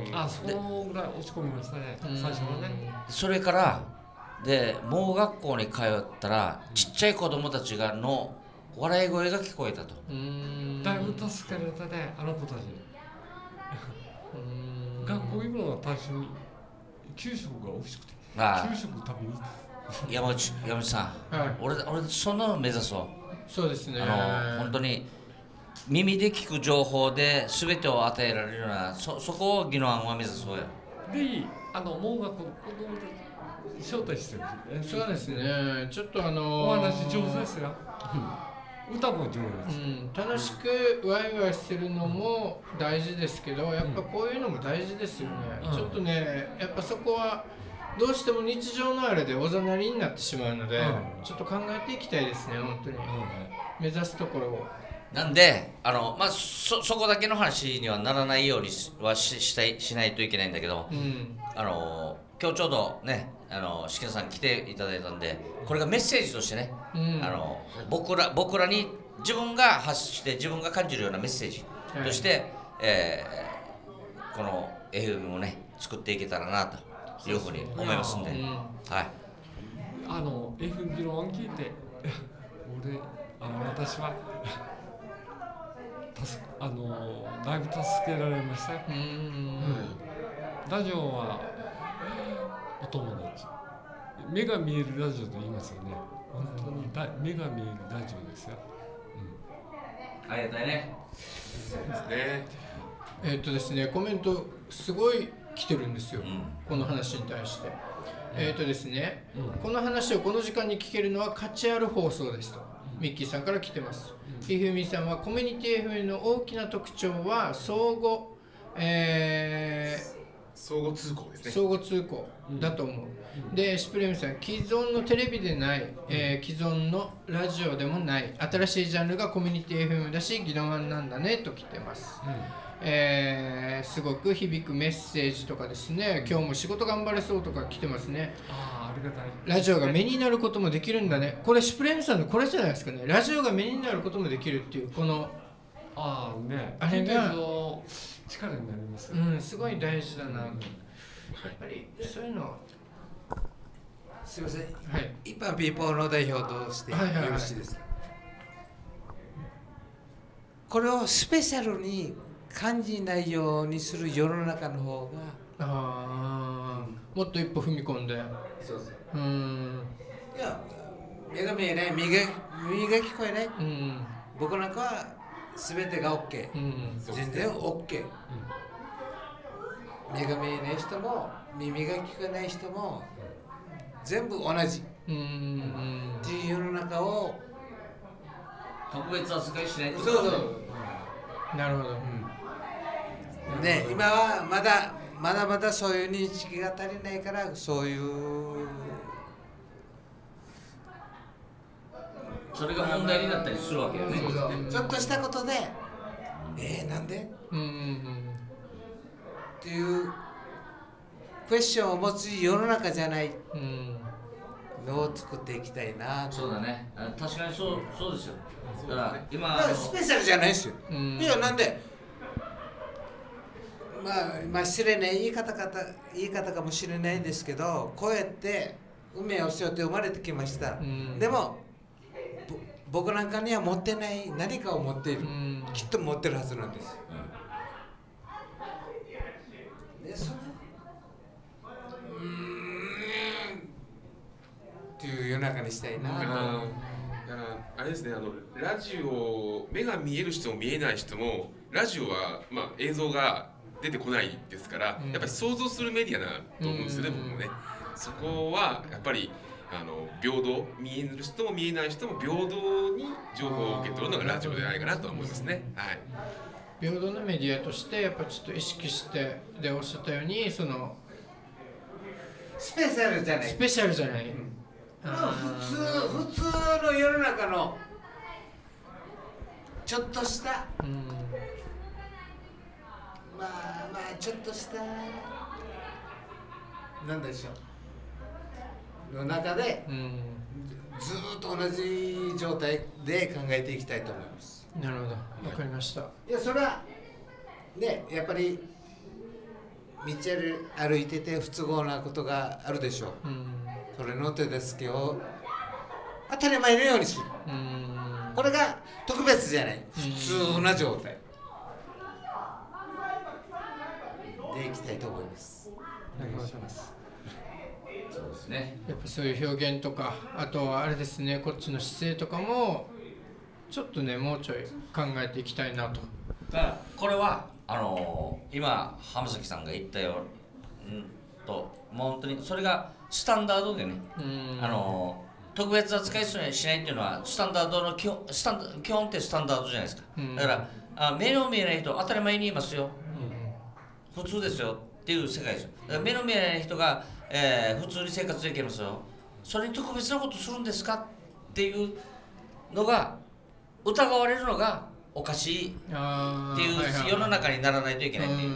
あ、そのぐらい落ち込みましたね。最初はね。 それからで盲学校に通ったらちっちゃい子供たちがの笑い声が聞こえたと。 だいぶ助けられたね、あの子たち。学校行くのが最初に給食が美味しくて。給食食べに行った。 山内山内さん、はい、俺俺そんなの目指そう。 そうですね。 あの本当に耳で聞く情報で全てを与えられるようなそそこを宜野湾は目指そうや。 で、あの盲学校の子供たち招待してるんですね。そうですね。ちょっとあのお話上手ですよ。歌も上手です、 うん、楽しくワイワイするのも大事ですけど、やっぱこういうのも大事ですよね、うん、ちょっとねやっぱそこはどうしても日常のあれでおざなりになってしまうので、うん、ちょっと考えていきたいですね本当に、うん、目指すところを。 なんであの、まあ、そ, そこだけの話にはならないようには し, したいしないといけないんだけど、うん、あの今日ちょうどねあのしきなさん来ていただいたんでこれがメッセージとしてね、うん、あの僕ら僕らに自分が発して自分が感じるようなメッセージとして、はいえー、この エフエム をね作っていけたらなというふうに思いますんで、うん、はいあの エフエム 議論を聞いて俺あの私はたすあのだいぶ助けられましたよ。うん、うん、ラジオはお友達目が見えるラジオと言いますよね。本当にだ目が見えるラジオですよ。 うん、ありがたいね。 そうですね。えー、っとですねコメントすごい来てるんですよ、うん、この話に対して。えー、っとですね、うん、この話をこの時間に聞けるのは価値ある放送ですと、うん、ミッキーさんから来てます。ひふみさんはコミュニティ エフエム の大きな特徴は相互、えー相互通行ですね。 相互通行だと思う。うん、で、シュプレムさん、既存のテレビでない、えー、既存のラジオでもない、新しいジャンルがコミュニティ エフエム だし、宜野湾なんだねと来てます。うんえー、すごく響くメッセージとかですね、今日も仕事頑張れそうとか来てますね。 ああ、ありがたい。 ラジオが目になることもできるんだね。これ、シュプレムさんのこれじゃないですかね。ラジオが目になることもできるっていう、この、 ああね、 あれが、 力になります、 ね。うん、すごい大事だな。うんやっぱりそういうのすみません、はい、一般ピーポーの代表としてよろしいですか。これをスペシャルに感じないようにする世の中の方があ、うん、もっと一歩踏み込んでそうそううんいや目が見えない耳が耳が聞こえない、うん、僕なんかは全てが OK、うん、全然 OK、うん目が見えない人も耳が聞こえない人も全部同じっていう世の中を特別扱いしないと。 そうそうなるほど、 うん、ね今はまだまだまだそういう認識が足りないからそういうそれが問題になったりするわけよね。 ちょっとしたことでえー、なんで、うんうんうんっていうクエスチョンを持つ世の中じゃないのを作っていきたいな、 うん、そうだね確かにそうそうですよ。だから今だからスペシャルじゃないですよ、うん、いやなんでまあまあ失礼な言い方か言い方かもしれないんですけどこうやって運命を背負って生まれてきました、うん、でも僕なんかには持ってない何かを持っている、うん、きっと持ってるはずなんです、うんそれうーんっていう世の中にしたいなと。 あれですねあのラジオ目が見える人も見えない人もラジオは、まあ、映像が出てこないですから、うん、やっぱり想像するメディアだと思うんですよね、僕もね。そこはやっぱりあの平等見える人も見えない人も平等に情報を受け取るのがラジオじゃないかなと思いますね。はい。 平等なメディアとしてやっぱちょっと意識してでおっしゃったようにそのスペシャルじゃないスペシャルじゃない、うん、 普通普通の世の中のちょっとした、うん、 まあまあちょっとしたなんでしょうの中で、うん、ずっと同じ状態で考えていきたいと思います。 なるほど、わかりました。 いやそれはねやっぱり道歩いてて不都合なことがあるでしょう。うん、それの手助けを当たり前のようにする。うん、これが特別じゃない、普通な状態でいきたいと思います。 お願いします。 そうですね。 やっぱそういう表現とか、あとはあれですね、こっちの姿勢とかもちょっとねもうちょい考えていきたいなと。 だからこれはあのー、今浜崎さんが言ったようんともう本当にそれがスタンダードでね、あのー、特別扱いしないっていうのはスタンダードの基本、スタンダ基本ってスタンダードじゃないですか。だからあ目の見えない人当たり前に言いますよ、うん、普通ですよっていう世界ですよ。だから目の見えない人が、えー、普通に生活できますよ。それに特別なことするんですかっていうのが疑われるのがおかしいっていう世の中にならないといけないっていう。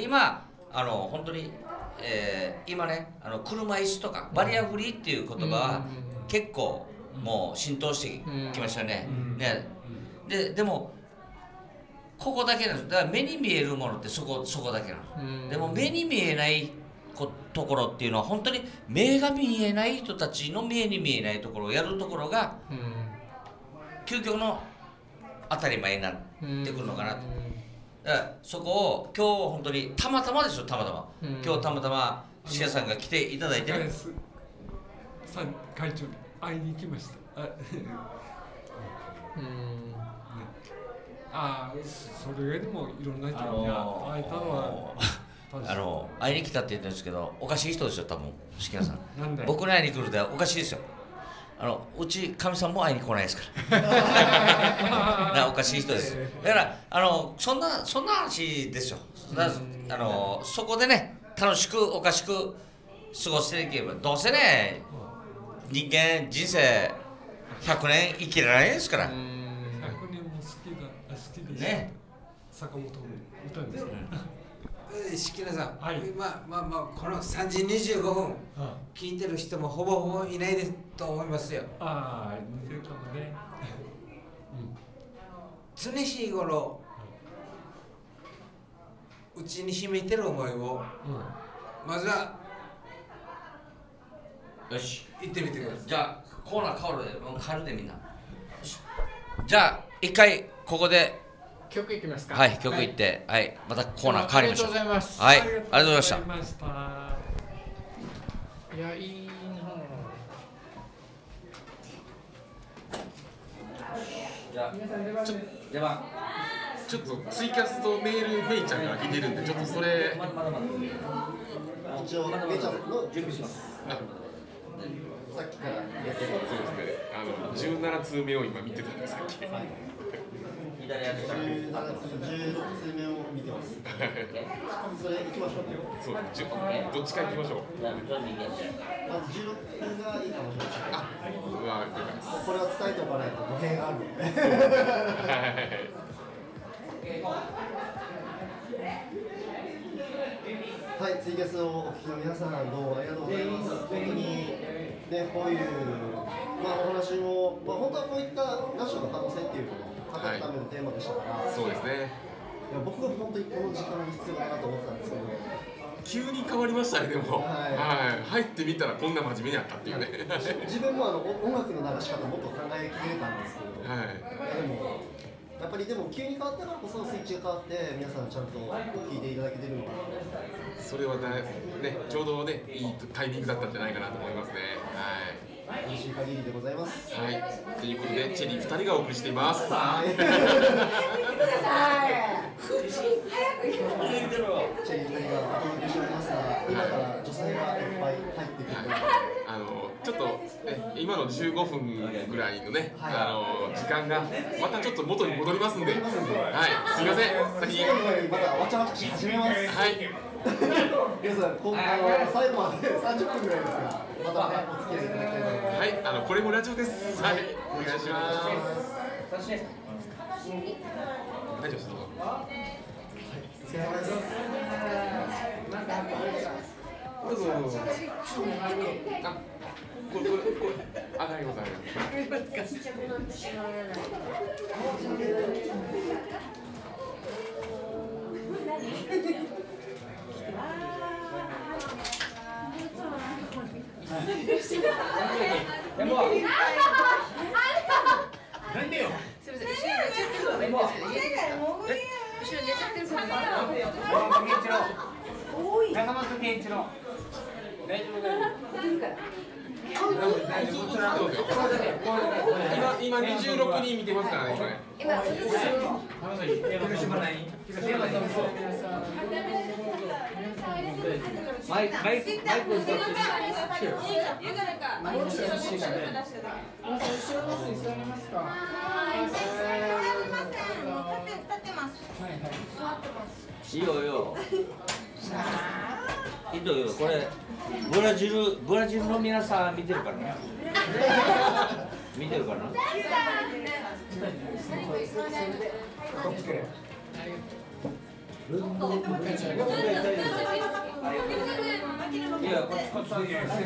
今あの本当に、えー、今ねあの車椅子とかバリアフリーっていう言葉は結構もう浸透してきましたね。ねででもここだけなんです。だから目に見えるものってそこそこだけなの。でも目に見えないところっていうのは本当に目が見えない人たちの目に見えないところをやるところが究極の当たり前になってくるのかなと。だからそこを今日本当にたまたまですよ、たまたま。今日たまたまシアさんが来ていただいて、ね、 さん会長に会いに来ました。ああ、それ以外にもいろんな人に会えたのは、 あの会いに来たって言ってるんですけど、おかしい人ですよ多分シアさん。 なんで僕に会いに来るでおかしいですよ。あのうちかみさんも会いに来ないですからなおかしい人です。だからあのそんなそんな話ですよ。だあのそこでね楽しくおかしく過ごしていけば、どうせね人間人生ひゃくねん生きられないですから。 ひゃくねんも好きだ好きですね。 坂本も歌うんですよ。 敷根さん、はい、まあまあまあこのさんじにじゅうごふん聞いてる人もほぼほぼいないですと思いますよ。 ああ、似てるかもね。 常日頃うちに秘めてる思いを、うん、まずはよし言ってみてください。 じゃあコーナー変わるでもう変わるでみんな。じゃあ一回ここで曲いきますか。 はい、曲いって、はい、はい、またコーナー変わりましょう。 ありがとうございます。 はい、ありがとうございました。 いや、いいな。 じゃあ、ちょ出番。 ちょっとツイキャスとメールフェイちゃんから聞いてるんで、ちょっとそれ。 一応メイちゃんの準備します。 さっきからやってる。そうですね。あのじゅうななつうめを今見てたんですさっき。はいじゅうななつ、じゅうろくつうめを見てます。それ行きましょう。 そう、どっちか行きましょう。 まずじゅうろくがいいかもしれないですね。あ、 うわ、了解です。 これは伝えておかないと語弊があるので。はい、ツイキャスをお聞きの皆さん、どうもありがとうございます。本当にね、こういうまあお話も、まあ本当はこういったラジオの可能性っていうのを語るためのテーマでしたから、はい、 そうですね。 いや僕は本当にこの時間が必要だなと思ってたんですけど、 急に変わりましたね。でも、はいはい、入ってみたらこんな真面目にあったっていうね。 自分もあの音楽の流し方もっと考えきれたんですけど、はい、でもやっぱりでも急に変わったからこそスイッチが変わって皆さんちゃんと聴いていただけてるのかな。 それはね、ちょうどねいいタイミングだったんじゃないかなと思いますね。はい。 嬉しい限りでございます。 はい。ということでチェリーふたりがお送りしています。 はい。 ください。普通早く行くの。チェリーふたりがお届けしておりますが、今から女性がいっぱい入ってくる。 あのちょっとね今のじゅうごふんぐらいのね、はい、あの時間がまたちょっと元に戻りますんで、はい。すみません。先にまたわちゃわちゃし始めます。 はい。 皆さん、今あの最後までさんじゅっぷんぐらいですが、またお付き合いいただきたいと思います。 はい、あのこれもラジオです。はい、お願いします。大丈夫です。 どうぞどうぞ。あ、これこれこれあがりございます。 でもなんでよ。すみません。後ろ寝ちゃってるのがいいんですけど、いいですか。後ろ寝ちゃってるから。 坂本健一郎。大丈夫大丈夫。 今今二十六人見てますからね今ね。 マイクマイクマイクを使って。いいよいいよ。いいよいいよ。これブラジルブラジルの皆さん見てるからね。見てるからな。いや、こっちこっち。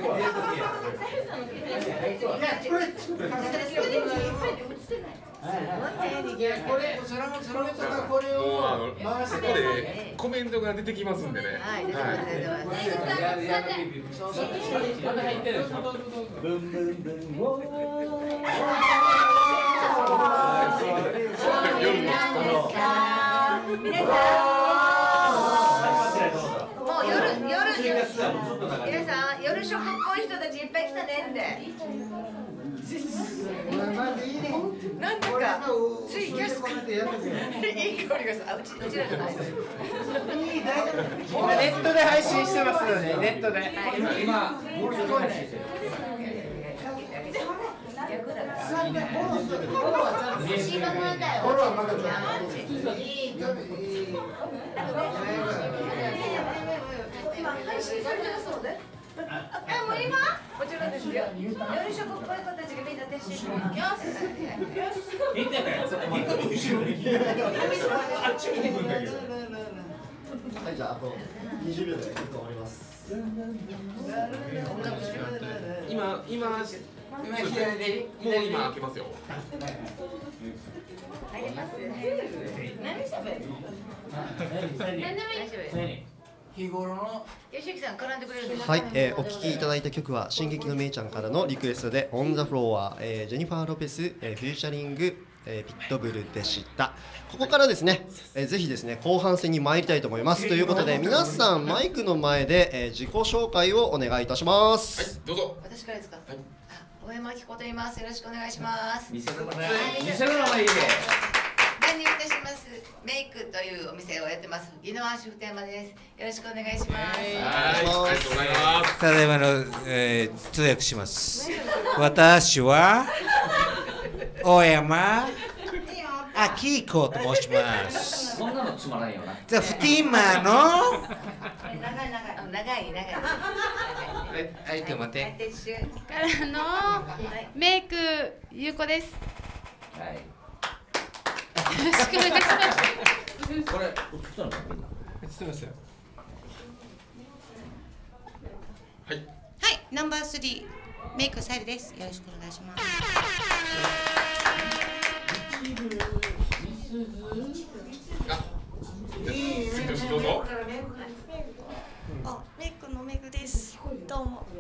これ、そのその人がこれを回してここでコメントが出てきますんでね。はい。 まだ入ってるでしょ。ブンブンブンウォー。 夜の皆さん。もう夜夜皆さん夜食っぽい人たちいっぱい来たねって。なんだかついキャスコいい香りがする。あ、うちうちらじゃないです。 今ネットで配信してますので、ネットで。 今もうちょっと配信してる。 今配信されてるそうで。え、もう今？もちろんですよ。夜食っぽい子たちがみんな撤収します。 見てね、そこまで。あっち見てくんだけど。 はい、じゃああとにじゅうびょうで結構終わります。 今今もう今開けますよ。 何しゃべる？何でもいい。 日頃の吉木さん絡んでくれるんですか。 はい、えー、お聴きいただいた曲は進撃のめいちゃんからのリクエストで On the Floor、えー、ジェニファー・ロペス、えー、フューチャリング、えー、ピットブルでした。ここからですね、えー、ぜひですね後半戦に参りたいと思います。ということで皆さんマイクの前で、えー、自己紹介をお願いいたします。 はい、どうぞ。 私からですか。はい、大山明子と言います。よろしくお願いします。 店の名前店の名前いいね。何にいたします。メイクというお店をやってます。宜野湾主婦店まです。よろしくお願いします。はい、 ありがとうございます。 ただいまの、えー、通訳します。私は大山明子と申します。 そんなのつまらんよな。 じゃあフティーマーの長い長い長い長い。 はい、ちょっと待って。 からのメイクゆうこです。 はい。 よろしくお願いします。 これ映ったのみんな。 映ってますよ。 はい。 はい、ナンバースリーメイクサイルです。よろしくお願いします。 どうぞ。 あ、メイクのメグです。どうも。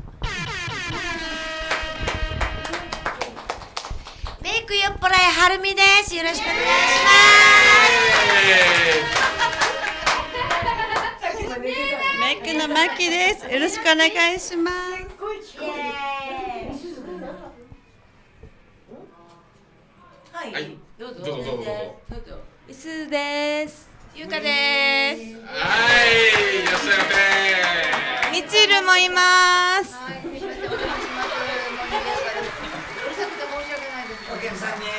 メイク酔っ払いはるみです。よろしくお願いします。メイクのマキです。よろしくお願いします。はい、どうぞどうぞどうぞ。 みすです。ゆうかです。 はい、いらっしゃいませ。 みちるもいます。 お客さんです。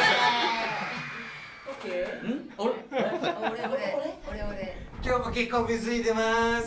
今日も結構水いてます。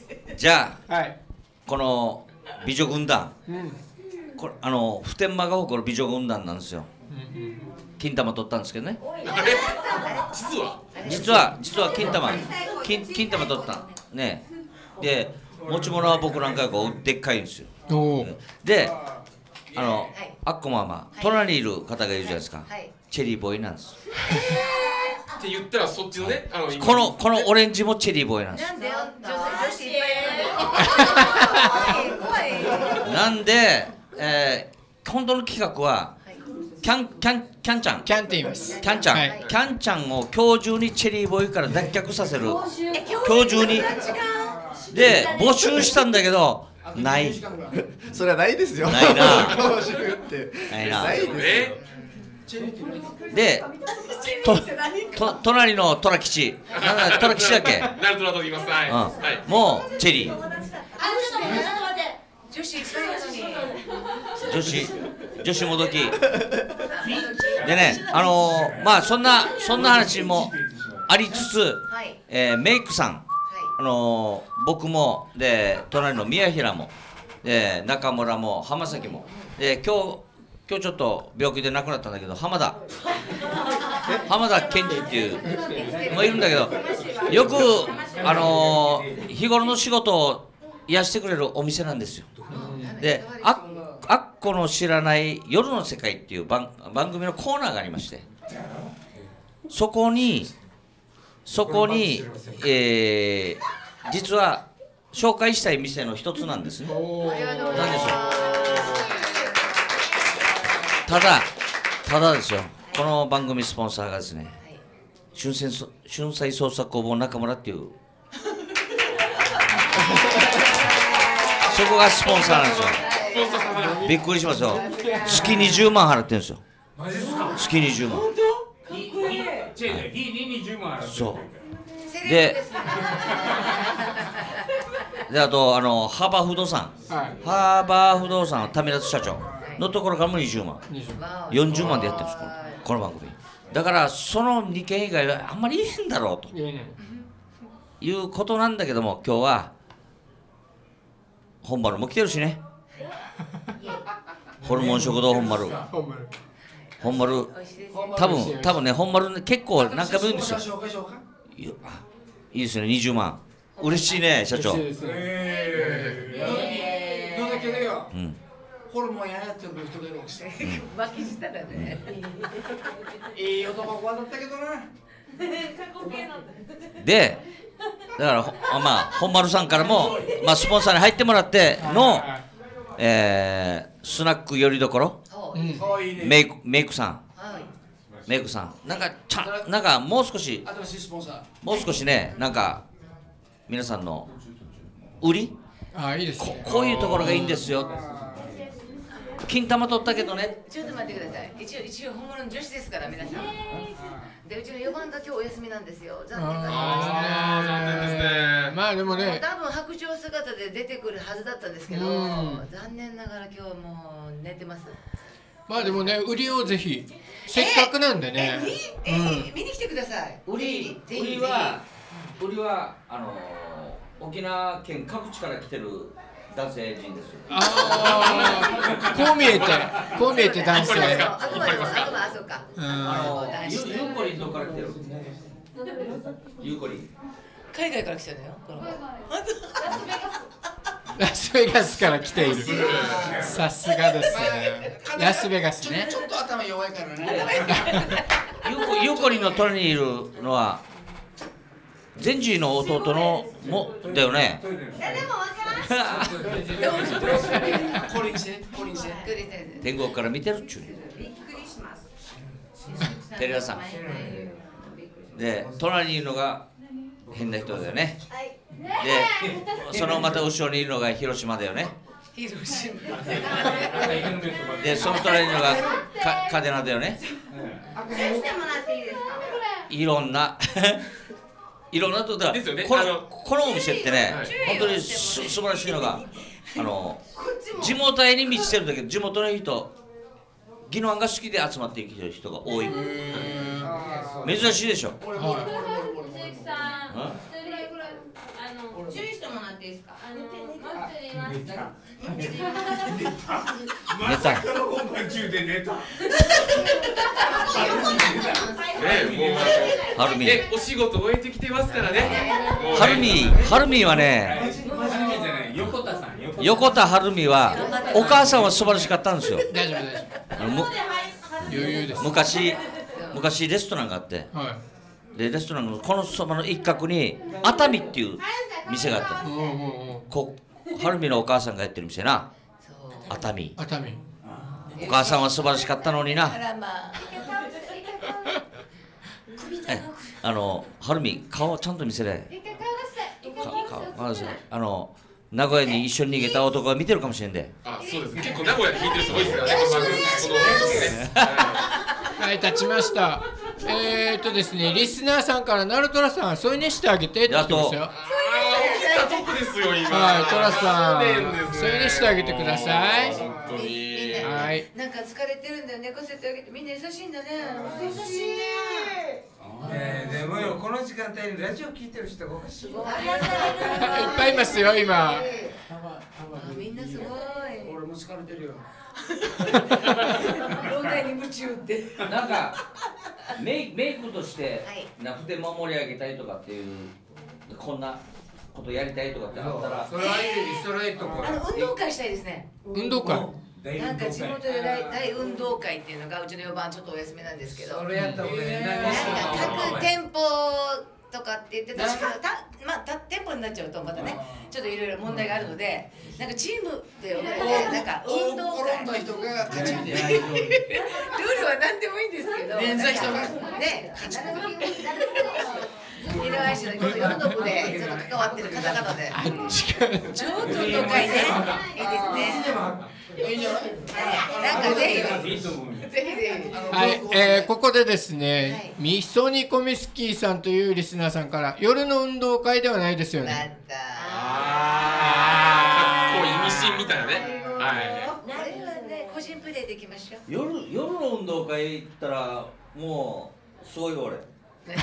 じゃあ、 はい、 この美女軍団、 うん、 これあの普天間が誇る美女軍団なんですよ。 うんうん、 金玉取ったんですけどね。 実は。 実は実は金玉金金玉取ったね。で持ち物は僕なんかこうでっかいんですよ。であのあっこママ隣にいる方がいるじゃないですか。チェリーボーイなんです。 って言ったらそっちのね、あのこのこのオレンジもチェリーボーイなんです。 なんでよ、女子いっぱいいるの。怖い怖い。 なんで、えー、本当の企画はキャンキャンキャンちゃんキャンって言いますキャンちゃん、はい、キャンちゃんを今日中にチェリーボーイから脱却させる今日中にで募集したんだけどないそれはないですよないな募集ってないなないですよでとと隣のトラ吉なんだトラ吉だっけナルトラと言います。はい、 うんはい、 もうチェリーあ、ちょっと待って、ちょっと待って。女子いっぱいいるのに。 女子女子もどきでね、あのー、まあそんなそんな話もありつつ、はい、えー、メイクさん、はい、あのー、僕もで隣の宮平もで中村も浜崎もで今日今日ちょっと病気で亡くなったんだけど浜田浜田健二っていうもいるんだけどよくあのー、日頃の仕事を癒してくれるお店なんですよ。でああっこの知らない夜の世界っていう 番, 番組のコーナーがありましてそこにそこに、えー、実は紹介したい店の一つなんですね。なんですよ。ただただですよ、この番組スポンサーがですね、春菜春菜創作工房中村っていうそこがスポンサーなんですよ。びっくりしますよ。月にじゅうまん払ってるんですよ。 マジですか？ 月にじゅうまん。 本当？日ににじゅうまん払ってる。 そうでであとあのハーバー不動産、はい、ハーバー不動産為立社長のところからもにじゅうまんよんじゅうまんでやってるんです、この番組だからそのにけん以外はあんまりいいんだろうということなんだけども、今日は本丸も来てるしねホルモン食堂本丸本丸多分多分ね本丸ね結構何回も言うんですよ。いいですね、にじゅうまん嬉しいね社長。 ホルモンやってる人がいるんですよ。 負けしたらね。 いい男子だったけどな。 でだからまあ本丸さんからも、まあ、スポンサーに入ってもらっての、えー、スナックよりどころ、うん、メイクメイクさん、はい、メイクさんなんかちゃなんかもう少しもう少しねなんか皆さんの売りあいいですね、 こ, こういうところがいいんですよ。金玉取ったけどね。 ちょっと待ってください。一応一応本物の女子ですから皆さん。でうちのよばんが今日お休みなんですよ。残念がりました。 あ残念ですね。 まあでもね。 多分白鳥姿で出てくるはずだったんですけど、残念ながら今日はもう寝てます。 まあでもね売りをぜひせっかくなんでね。 えー、見に来てください。 売り売りは売りはあの沖縄県各地から来てる。男性陣ですよ。 ああ、こう見えて、こう見えて男性。 あくまでも、あくまでそうか。 あの、ゆゆうこりんどこから来てる。ゆうこりん。 海外から来てるのよ。 ラスベガスから来ている。さすがですね。ラスベガスね。 ちょっと頭弱いからね。 ゆうこりんの隣にいるのは。ゼンジーの弟のもだよね。天国から見てるっちゅう。テレ朝さん。で隣にいるのが変な人だよね。でそのまた後ろにいるのが広島だよね。 広島。 でその隣にいるのがか嘉手納だよね。いろんないろんなとだ、ね、このこのお店ってね、はい、本当にす素晴らしいのがあの地元へに満ちてるんだけど地元の人宜野湾が好きで集まっていく人が多い。珍しいでしょ。 注意してもらっていいですか。あのもう一人います。 寝た。 本番中で寝た。 はるみ。お仕事終えてきてますからね。 はるみ、はるみはね。 横田さん。 横田はるみはお母さんは素晴らしかったんですよ。 大丈夫大丈夫。余裕です。 昔昔レストランがあって、でレストランのこのそばの一角に熱海っていう店があった。こはるみのお母さんがやってる店な。熱海。 熱海。 お母さんは素晴らしかったのにな。あのはるみ顔ちゃんと見せれ。顔あの名古屋に一緒に逃げた男が見てるかもしれんで。 あ、そうです。結構名古屋で聞いてる人多いですからね。 はい、立ちました。えーっとですね、リスナーさんからナルトラさん、添い寝してあげてって言ってますよ。 ああ、起きたとこですよ今。 はい、トラさん、添い寝してあげてください。 本当に。 はい。 なんか疲れてるんだよ、寝かせてあげて、みんな優しいんだね。優しい。 ねえ、でもよ、この時間帯にラジオ聞いてる人がおかしい。いっぱいいますよ、今。 みんなすごい。 俺も疲れてるよ。 老害に夢中って。 なんかメイメイクとしてなくて守り上げたいとかっていうこんなことやりたいとかってあったら、 それはいいストレートか。 あの運動会したいですね。 運動会。 なんか地元で大大運動会っていうのがうちのよばんちょっとお休みなんですけど。 それやった方がいい。 なんか各店舗とかって言ってたし、たまあた店舗になっちゃうとまたね、ちょっといろいろ問題があるので、なんかチームで分かれてなんか運動会。 転んだ人が勝ちみたいな。 ルールは何でもいいんですけど。 捻挫人がね、色合いしの夜の部でちょっと関わってる方々で。ちょっと運動会ね、いいですね。いいんじゃない？なんかぜひぜひぜひ。 はい、えー、ここでですね、みそ煮込みスキーさんというリスナーさんから夜の運動会ではないですよね。 ああ、かっこいいミシンみたいなね。はい。 これはね、個人プレーできましょう。 夜夜の運動会行ったらもうすごいよ俺。 あ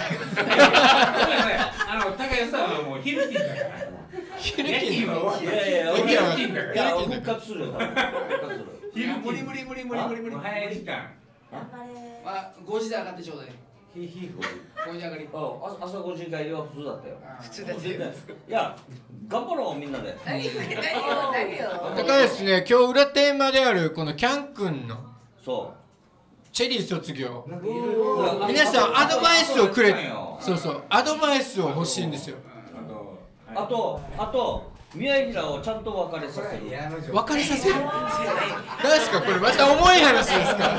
の高安さんはもうヒルティンだから。 ヒルティンは。 いやいや、 ヒルティンだから。 いや復活するよ多分。復活する。 ヒル無理無理無理無理無理無理。早い時間。 あ、ごじで上がってちょうだい。 ひひごじ上がり。 あ、朝ごじ帰りは普通だったよ。 普通だったよ。 いや、頑張ろうみんなで。 何よ何よ。 だからですね、今日裏テーマであるこのキャン君の。 そう。 チェリー卒業。皆さんアドバイスをくれ。そうそう、アドバイスを欲しいんですよ。 あと、あと、宮平をちゃんと別れさせる。 別れさせる。何ですかこれまた重い話ですか。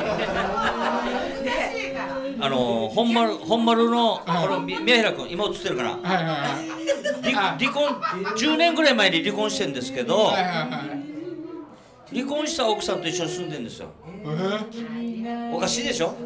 あの本丸本丸のこの宮平君今映ってるかな。離婚じゅうねんぐらい前に離婚してるんですけど、離婚した奥さんと一緒に住んでるんですよ。おかしいでしょ。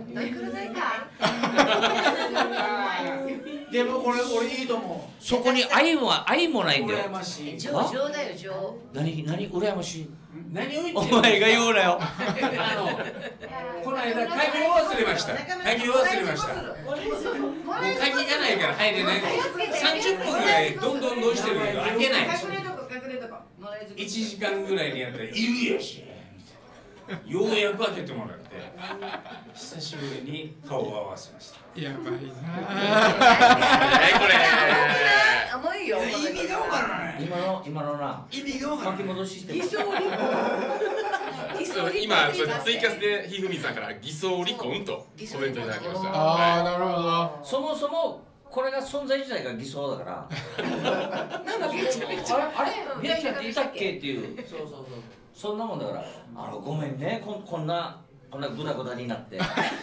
でもこれ俺いいと思う。 そこに愛は愛もないんだよ。 情情だよ情。 何何羨ましい。 何を言ってお前が言うなよ。 あのこの間鍵を忘れました。鍵を忘れました。もう鍵がないから入れない。さんじゅっぷんぐらいどんどんどんしてるけど開けない。いちじかんぐらいにやったらいるやし。ようやく開けてもらって久しぶりに顔を合わせました。 やばいな。 これ。 重いよ。 意味が分からない。 今の今のな。 意味が分からない。 巻き戻しして。 偽装離婚。 今ツイキャスでひふみさんから偽装離婚とコメントいただきました。 ああ、なるほど。 そもそもこれが存在自体が偽装だから。 なんかめちゃめちゃ。 あれ宮平っていたっけっていう。 そうそうそう。 そんなもんだから。あのごめんね、ここんなこんなグダグダになって。 誰のせい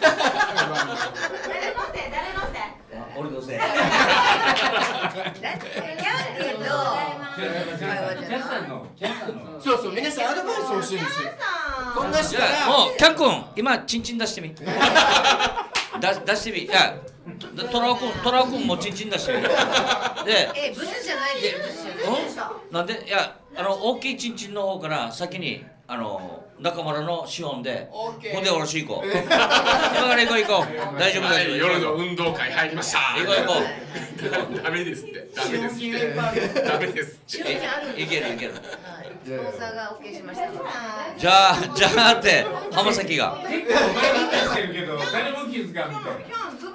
誰のせい。 俺のせい。 だってキャンディーと。 そうそう、皆さんアドバイス欲しいんですよ。こんなしたら。 もうキャン君今チンチン出してみ。出出してみ。いやトラオ君トラオ君もチンチン出してみ。で。 え、ブスじゃないです。 なんでいやあの大きいチンチンの方から先にあの中村の資本で腕下ろし行こう。今から行こう行こう。大丈夫大丈夫。 夜の運動会入りました。 行こう行こう。 ダメですって。ダメですって。ダメですって。 いけるいける。 スポンサーが オーケー しましたので。 じゃあじゃあって浜崎が結構前みたいしてるけど誰も気づかんみたいな。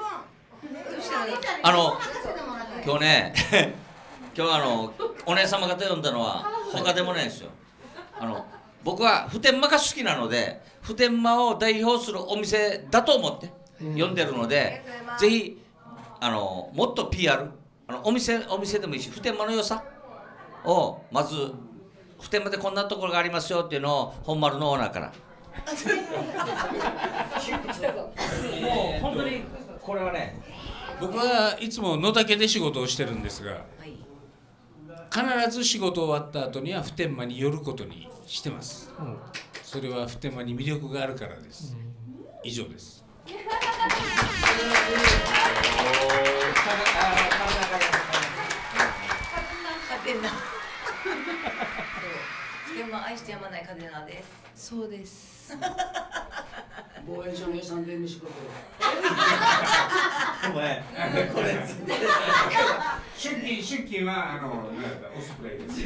あの今日ね今日あのお姉様方呼んだのは他でもないんですよ。あの僕は普天間が好きなので普天間を代表するお店だと思って呼んでるので、うん、ぜひあのもっと ピーアール あのお店お店でもいいし普天間の良さをまず普天間でこんなところがありますよっていうのを本丸のオーナーからもう本当にこれはね、 僕はいつも野岳で仕事をしてるんですが、必ず仕事終わった後には普天間に寄ることにしてます、うん、それは普天間に魅力があるからです、うん、以上です。 普天間愛してやまないカデナです。 そうです防衛省の予算で仕事お前これ出勤出勤はあのオスプレイです。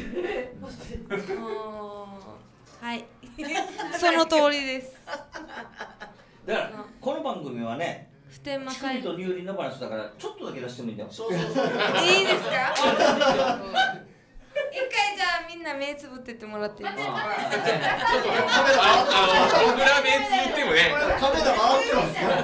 はいその通りです。 だからこの番組はね普天間乳首と乳輪のバランスだからちょっとだけ出してもいいんだよ。 いいですか一回じゃあみんな目つぶってってもらっていいですか。 僕ら目つぶってもねカメラ回ってますから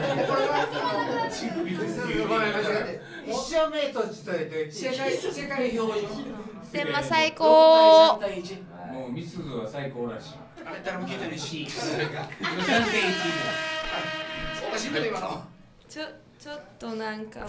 一生目閉じといて世界世界標準普天間最高。 もうミスズは最高らしい。 あれ誰も聞いてないしおかしいこと今のちょちょっとなんかもう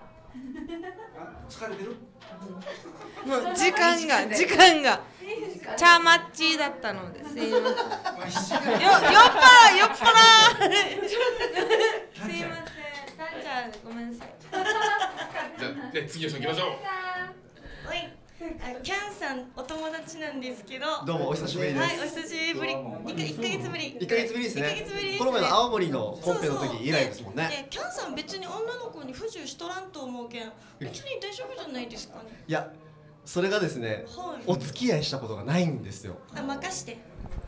疲れてる？ もう時間が時間がチャーマッチだったのですいません。よ酔っ払い酔っ払いすいません。タンちゃんごめんなさい。 じゃあで次の人行きましょう。 はい。キャンさんお友達なんですけど。 どうもお久しぶりです。 はい、お久しぶり。一ヶ月ぶり。 一ヶ月ぶりですね。 一ヶ月ぶりですね。 この前の青森のコンペの時以来ですもんね。 キャンさん別に女の子に不自由しとらんと思うけん、別に大丈夫じゃないですかね。 いや、それがですね、 はい、 お付き合いしたことがないんですよ。 あ、任して。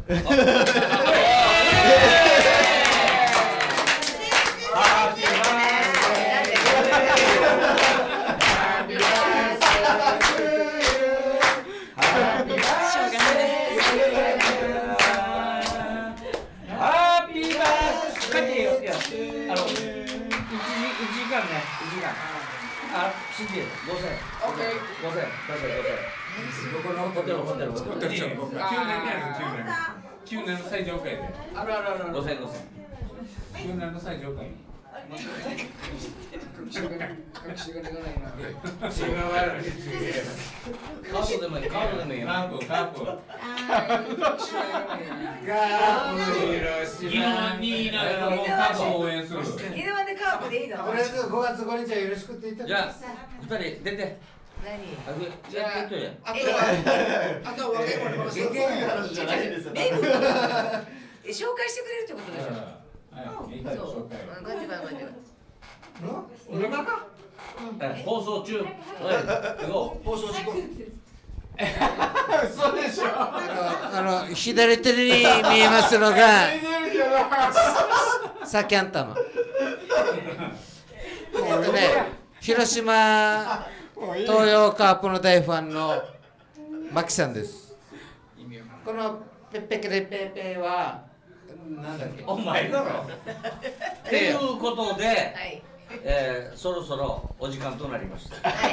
あ、信じる。五千。オッケー。五千。五千。五千。どこのホテルホテルホテル。 九年にある九年。九年の最上階で。 あるあるある。 五千五千。 九年の最上階。 隠しがないな。 違うわよ。 カードでもいい。カードでもいい。 カープカープ。カープ広島になるもうカープを応援する。 犬までカープでいいの。 とりあえずごがつごにちはよろしくって言ってください。 じゃあ二人出て。 何？ じゃああとや。 あとはあとは若い子に任せる。 そういう話じゃないんですよ。 紹介してくれるってことでしょ。 はい。そう。 ガチガチガチ。 俺まか？ 放送中。 放送中。 そうでしょ。あの左手に見えますのがさっきあんたの。えっとね、広島東洋カープの大ファンのマキさんです。このペッペケレペペはなんだっけ？ お前だろ。っていうことで、はいえー、そろそろお時間となりました。はい。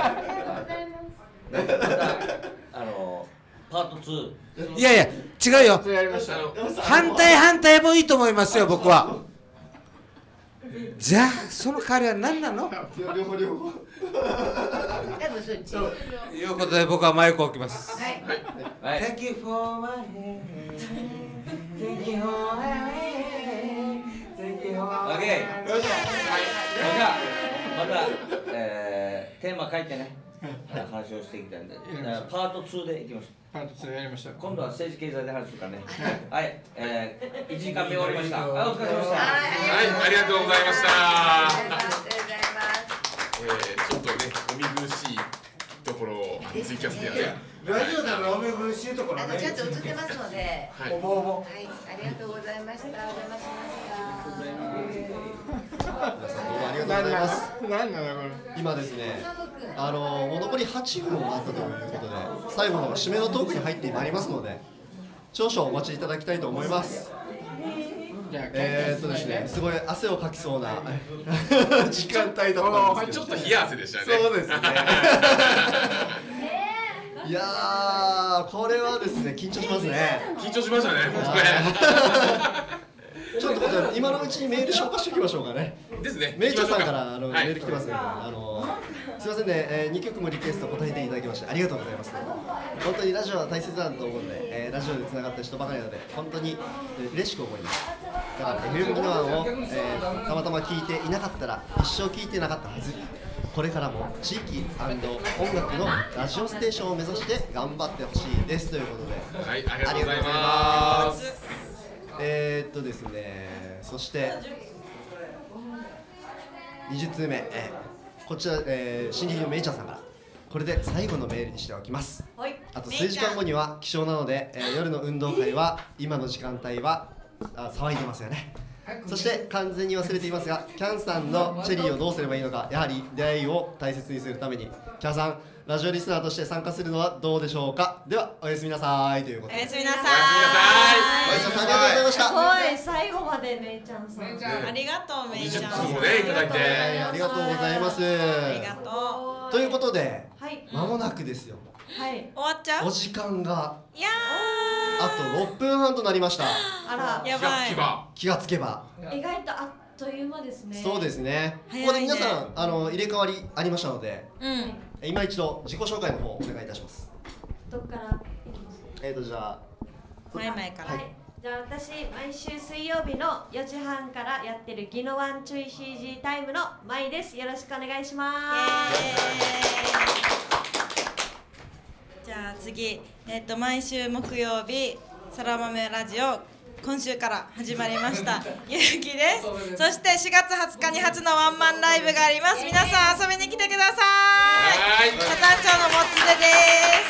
またあのパートツー。 いやいや違うよ。反対反対もいいと思いますよ僕は。じゃあその代わりは何なの？ 両方両方。 多分そっち。 ということで僕はマイクを置きます。 はい。 はい。 Thank you for my hand. Thank you for my hand. Thank you for my hand. じゃあまた、えー、テーマ書いてね話をしていきたいんでパートツーでいきましょう。 パートツーやりました。 今度は政治経済で話するからね。はい、えー、いちじかんめ終わりました。はい、お疲れ様でした。 はい、ありがとうございました。 ありがとうございます。 えー、ちょっとね、お見苦しいところをぜひツイキャスでやね。 ラジオでのおめぐるしいところね。 あのちゃんと映ってますので。 はい。 おぼおぼ。 はい、ありがとうございました。お邪魔しました。 皆さんどうもありがとうございます。 なんなのこれ。 今ですね、あのもう残りはちふんもあったということで、最後の締めのトークに入ってまいりますので、少々お待ちいただきたいと思います。えーっとですね、すごい汗をかきそうな時間帯だったんですけど、 ちょっと冷や汗でしたね。 そうですね。いやー、これはですね、緊張しますね。 緊張しましたね、本当ね。 ちょっと待って、今のうちにメール紹介しておきましょうかね。 ですね。 メイちゃんさんからあの、 はい、 メール来てますので、あのすみませんね、えー、にきょくもリクエスト答えていただきましてありがとうございます。本当にラジオは大切だと思うので、えー、ラジオでつながった人ばかりなので本当に、えー、嬉しく思います。だから エフエム ギノワンを、えー、たまたま聞いていなかったら一生聞いてなかったはず。これからも地域&音楽のラジオステーションを目指して頑張ってほしいですということで、 はい、ありがとうございます。 えー、っとですね、そしてにじゅっつうめ、えー、こちら、えー、新劇のめいちゃんさんからこれで最後のメールにしておきます。あと数時間後には起床なので、えー、夜の運動会は今の時間帯はあ騒いでますよね。そして完全に忘れていますが、キャンさんのチェリーをどうすればいいのか、やはり出会いを大切にするためにキャンさん、ラジオリスナーとして参加するのはどうでしょうか。ではおやすみなさいということで、 おやすみなさい。 おやすみなさい。おやすみなさい。ありがとうございました。 すごい、最後までめいちゃんさん。 ありがとうめいちゃん。 にじゅっぷんもねいただいて、 ありがとうございます。 ありがとう。ということで、 はい間もなくですよ。 はい。 終わっちゃう？ お時間がいやあとろっぷんはんとなりました。 あら、 やばい。 気がつけば。 意外とあっという間ですね。 そうですね。 早いね。 ここで皆さんあの入れ替わりありましたので、 うん。 今一度自己紹介の方お願いいたします。 どっから行きます？ えーとじゃあ前々から。 はい。じゃあ私毎週水曜日のよじはんからやってるギノワンチュイ シージー タイムのまいです。よろしくお願いします。 じゃあ次、えっと毎週木曜日そら豆ラジオ今週から始まりましたゆうきです。そしてしがつはつかに初のワンマンライブがあります。皆さん遊びに来てください。 はい。 北谷町のもつでです。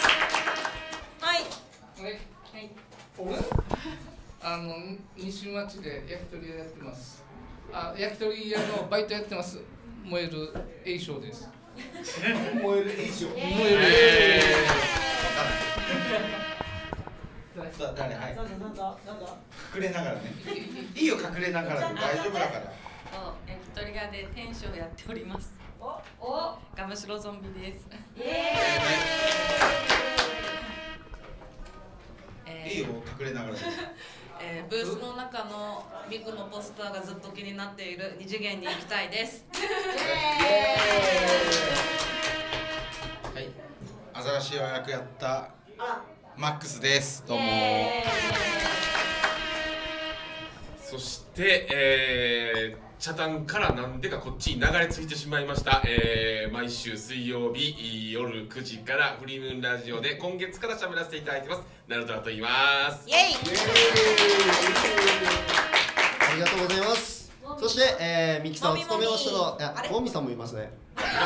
はい。 はい。俺あの西町で焼き鳥屋やってます。あ、焼き鳥屋のバイトやってます。燃える栄翔です。 燃える栄翔。 燃える栄翔。誰？はい。 どうぞどうぞどうぞ。 隠れながらね。いいよ隠れながらで大丈夫だから。 焼き鳥屋で店主をやっております。 おお。 ガムシロゾンビです。 イエーイ。いいよ隠れながらで。 えー、ブースの中のミクのポスターがずっと気になっている二次元に行きたいです。 はい。アザラシは役やったマックスです。どうも。 そして、えー、チャタンからなんでかこっちに流れ着いてしまいました、えー、毎週水曜日夜くじからフリームーンラジオで今月から喋らせていただいてますナルトラと言います。 イエイ。 ありがとうございます。そして、えー、ミキさんを務めましたのいやもみさんもいますね。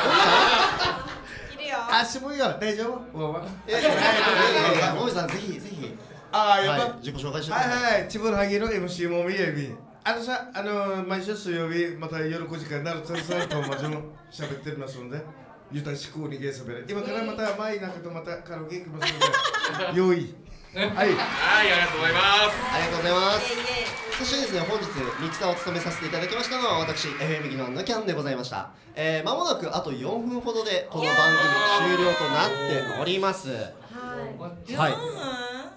いるよ。 あ、しもいよ。大丈夫？もう。 いやいやいやもみさんぜひぜひ。 ああ、やっぱ自己紹介してください。 はいはい、チブルハギの エムシー もみやび。あのさ、あの毎週水曜日また夜くじからなるとさんとまじも喋ってますので、ゆたしくにげしゃべる。今からまた前中とまたカラオケ行きますので、用意。はい。はい、 ありがとうございます。 ありがとうございます。そしてですね、本日ミキサーを務めさせていただきましたのは私 エフエム ギノワンのキャンでございました。えー、間もなくあとよんぷんほどでこの番組終了となっております。はい。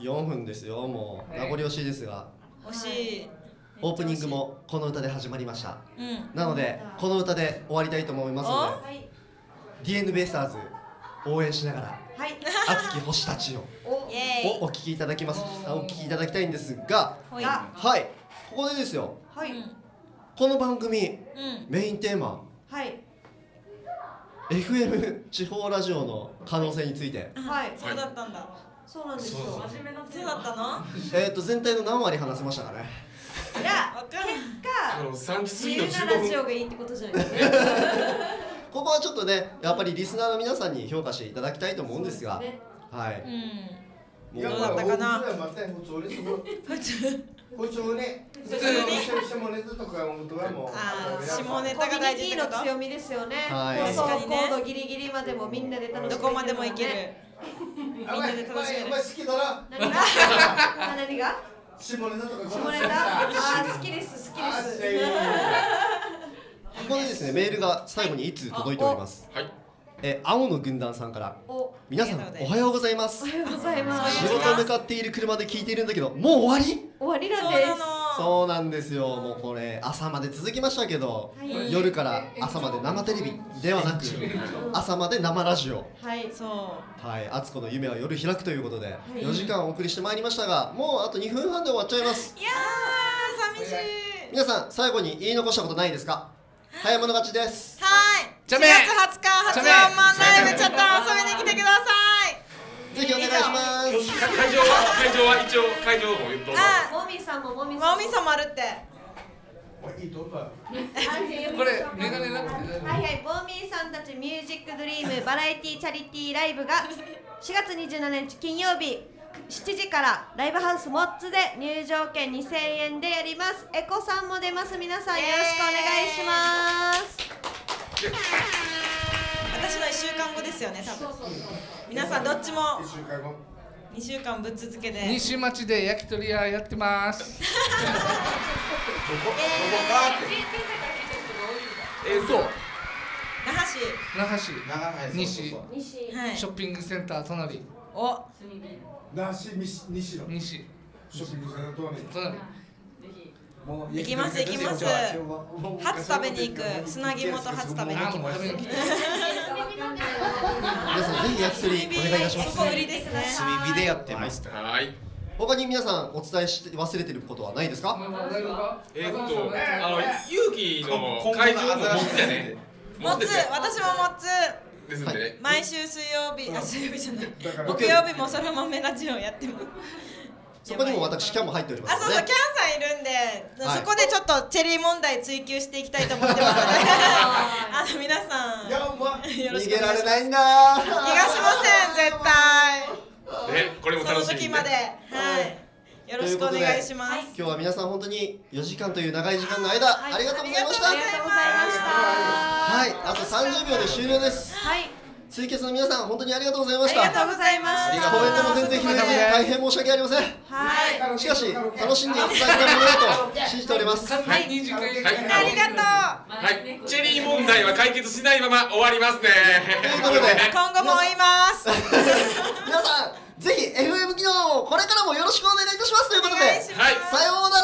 よんぷんですよ。もう名残惜しいですが。 惜しい。 オープニングもこの歌で始まりました。 うん、 なのでこの歌で終わりたいと思いますので、ディーエヌ ベイスターズ応援しながら、はい、熱き星たちををお聴きいただきます。お聴きいただきたいんですが、はい、はい、ここでですよ。はい、この番組、うん、メインテーマ、はい、エフエム 地方ラジオの可能性について。 はい、そうだったんだ。 そうなんですよ。 真面目なそうだったの？ えっと全体の何割話せましたかね。 いや、結果、 さんじ過ぎの自由なラジオがいいってことじゃないですか。 ここはちょっとねやっぱりリスナーの皆さんに評価していただきたいと思うんですが、はい。 いや、どうだったかな。普通に普通普通に普通に下ネタとか本当はもう下ネタが大事ってこと。 コミュニティの強みですよね。 はい。 放送コードギリギリまでもみんなで楽しめる。 どこまでもいける。みんなで楽しめる。 お前好きだな。 何が？何が？ 下ネタとか。 下ネタ？あー好きです好きです。 ここでですねメールが最後にいつ届いております。 はい。 え青の軍団さんから皆さんおはようございます。 おはようございます。 仕事向かっている車で聞いているんだけどもう終わり？ 終わりなんです。 そうなんですよ。もうこれ朝まで続きましたけど、はい、夜から朝まで生テレビではなく朝まで生ラジオ。 はいそうはい、あつこの夢は夜開くということで、はい、よじかんお送りしてまいりましたがもうあとにふんはんで終わっちゃいます。 いやー寂しい。 皆さん最後に言い残したことないですか？早物勝ちです。 はい。しがつはつかはちワンマンライブちょっと遊びに来てください。 ぜひお願いします。 会場は会場は一応会場もどうぞ。 モミさんもモミさんもモミさんもあるって。 いいとここれメガネなくて。 はいはい、ボーミーさんたちミュージックドリームバラエティチャリティーライブがしがつにじゅうしちにち金曜日しちじからライブハウスモッツで入場券にせんえんでやります。エコさんも出ます。皆さんよろしくお願いします。 私のいっしゅうかんごですよね多分。皆さんどっちもにしゅうかんぶっ続けで西町で焼き鳥屋やってます。 どこどこかってえっと那覇市那覇市西西ショッピングセンター隣。 お那覇市西の西ショッピングセンター隣。 隣。 行きます行きます。ハツ食べに行く。砂肝とハツ食べに行きます。 皆さんぜひ焼き鳥お願いいたします。 ここ売りですね。 炭火でやってます。 はい。 他に皆さんお伝えして忘れてることはないですか？ えっとあの勇気の会場も持つやね。 持つ私も持つ。 ですんでね。 毎週水曜日あ水曜日じゃない。木曜日もそら豆ラジオやってます。 そこにも私キャンも入っております。 あ、そうそうキャンさんいるんで、そこでちょっとチェリー問題追求していきたいと思ってますので、あの皆さんよろしくお願いします。 逃げられないんだ。 逃がしません絶対。 ね、これも楽しみ。 その時まで、はい。よろしくお願いします。 今日は皆さん本当によじかんという長い時間の間ありがとうございました。 ありがとうございました。 はい、あとさんじゅうびょうで終了です。 はい。 ツイキャスの皆さん本当にありがとうございました。 ありがとうございました。 コメントも全然拾えず大変申し訳ありません。 はい。 しかし楽しんでいただけたものだと信じております。 はい。はい。 ありがとう。 はい。チェリー問題は解決しないまま終わりますね。 ということで今後も追います。 皆さんぜひ エフエム 機能をこれからもよろしくお願いいたしますということで、はい。さようなら。 さようなら。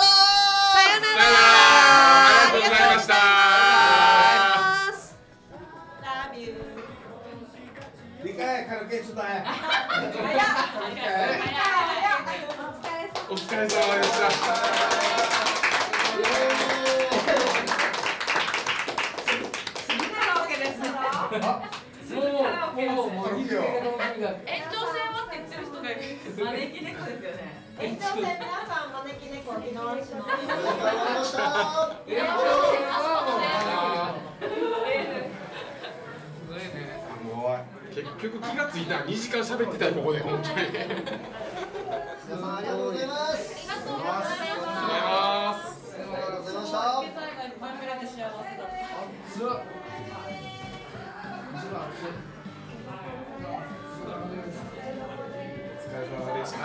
ありがとうございました。お疲れ様でした。 もうもうもう延長戦はって言ってる人がいる。 招き猫ですよね。延長戦皆さん招き猫沖縄市の。 延長戦は結局気がついたらにじかん喋ってたよここで本当に。 皆さんありがとうございます。 ありがとうございます。 ありがとうございました。 お疲れ様でした。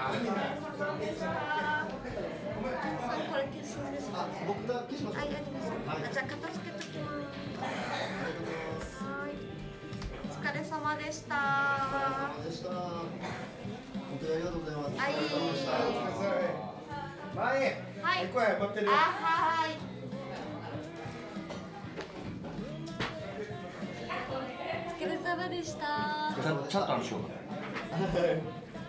これ消すんですか？ 僕が消しましょう。 あ、やります。あ、じゃあ片付けときます。はい。お疲れ様でした。 お疲れ様でした。本当にありがとうございます。 はい。 前。はい。ここへ持ってる。 あ、はい。お疲れ様でした。 ちゃんとあるでしょうか。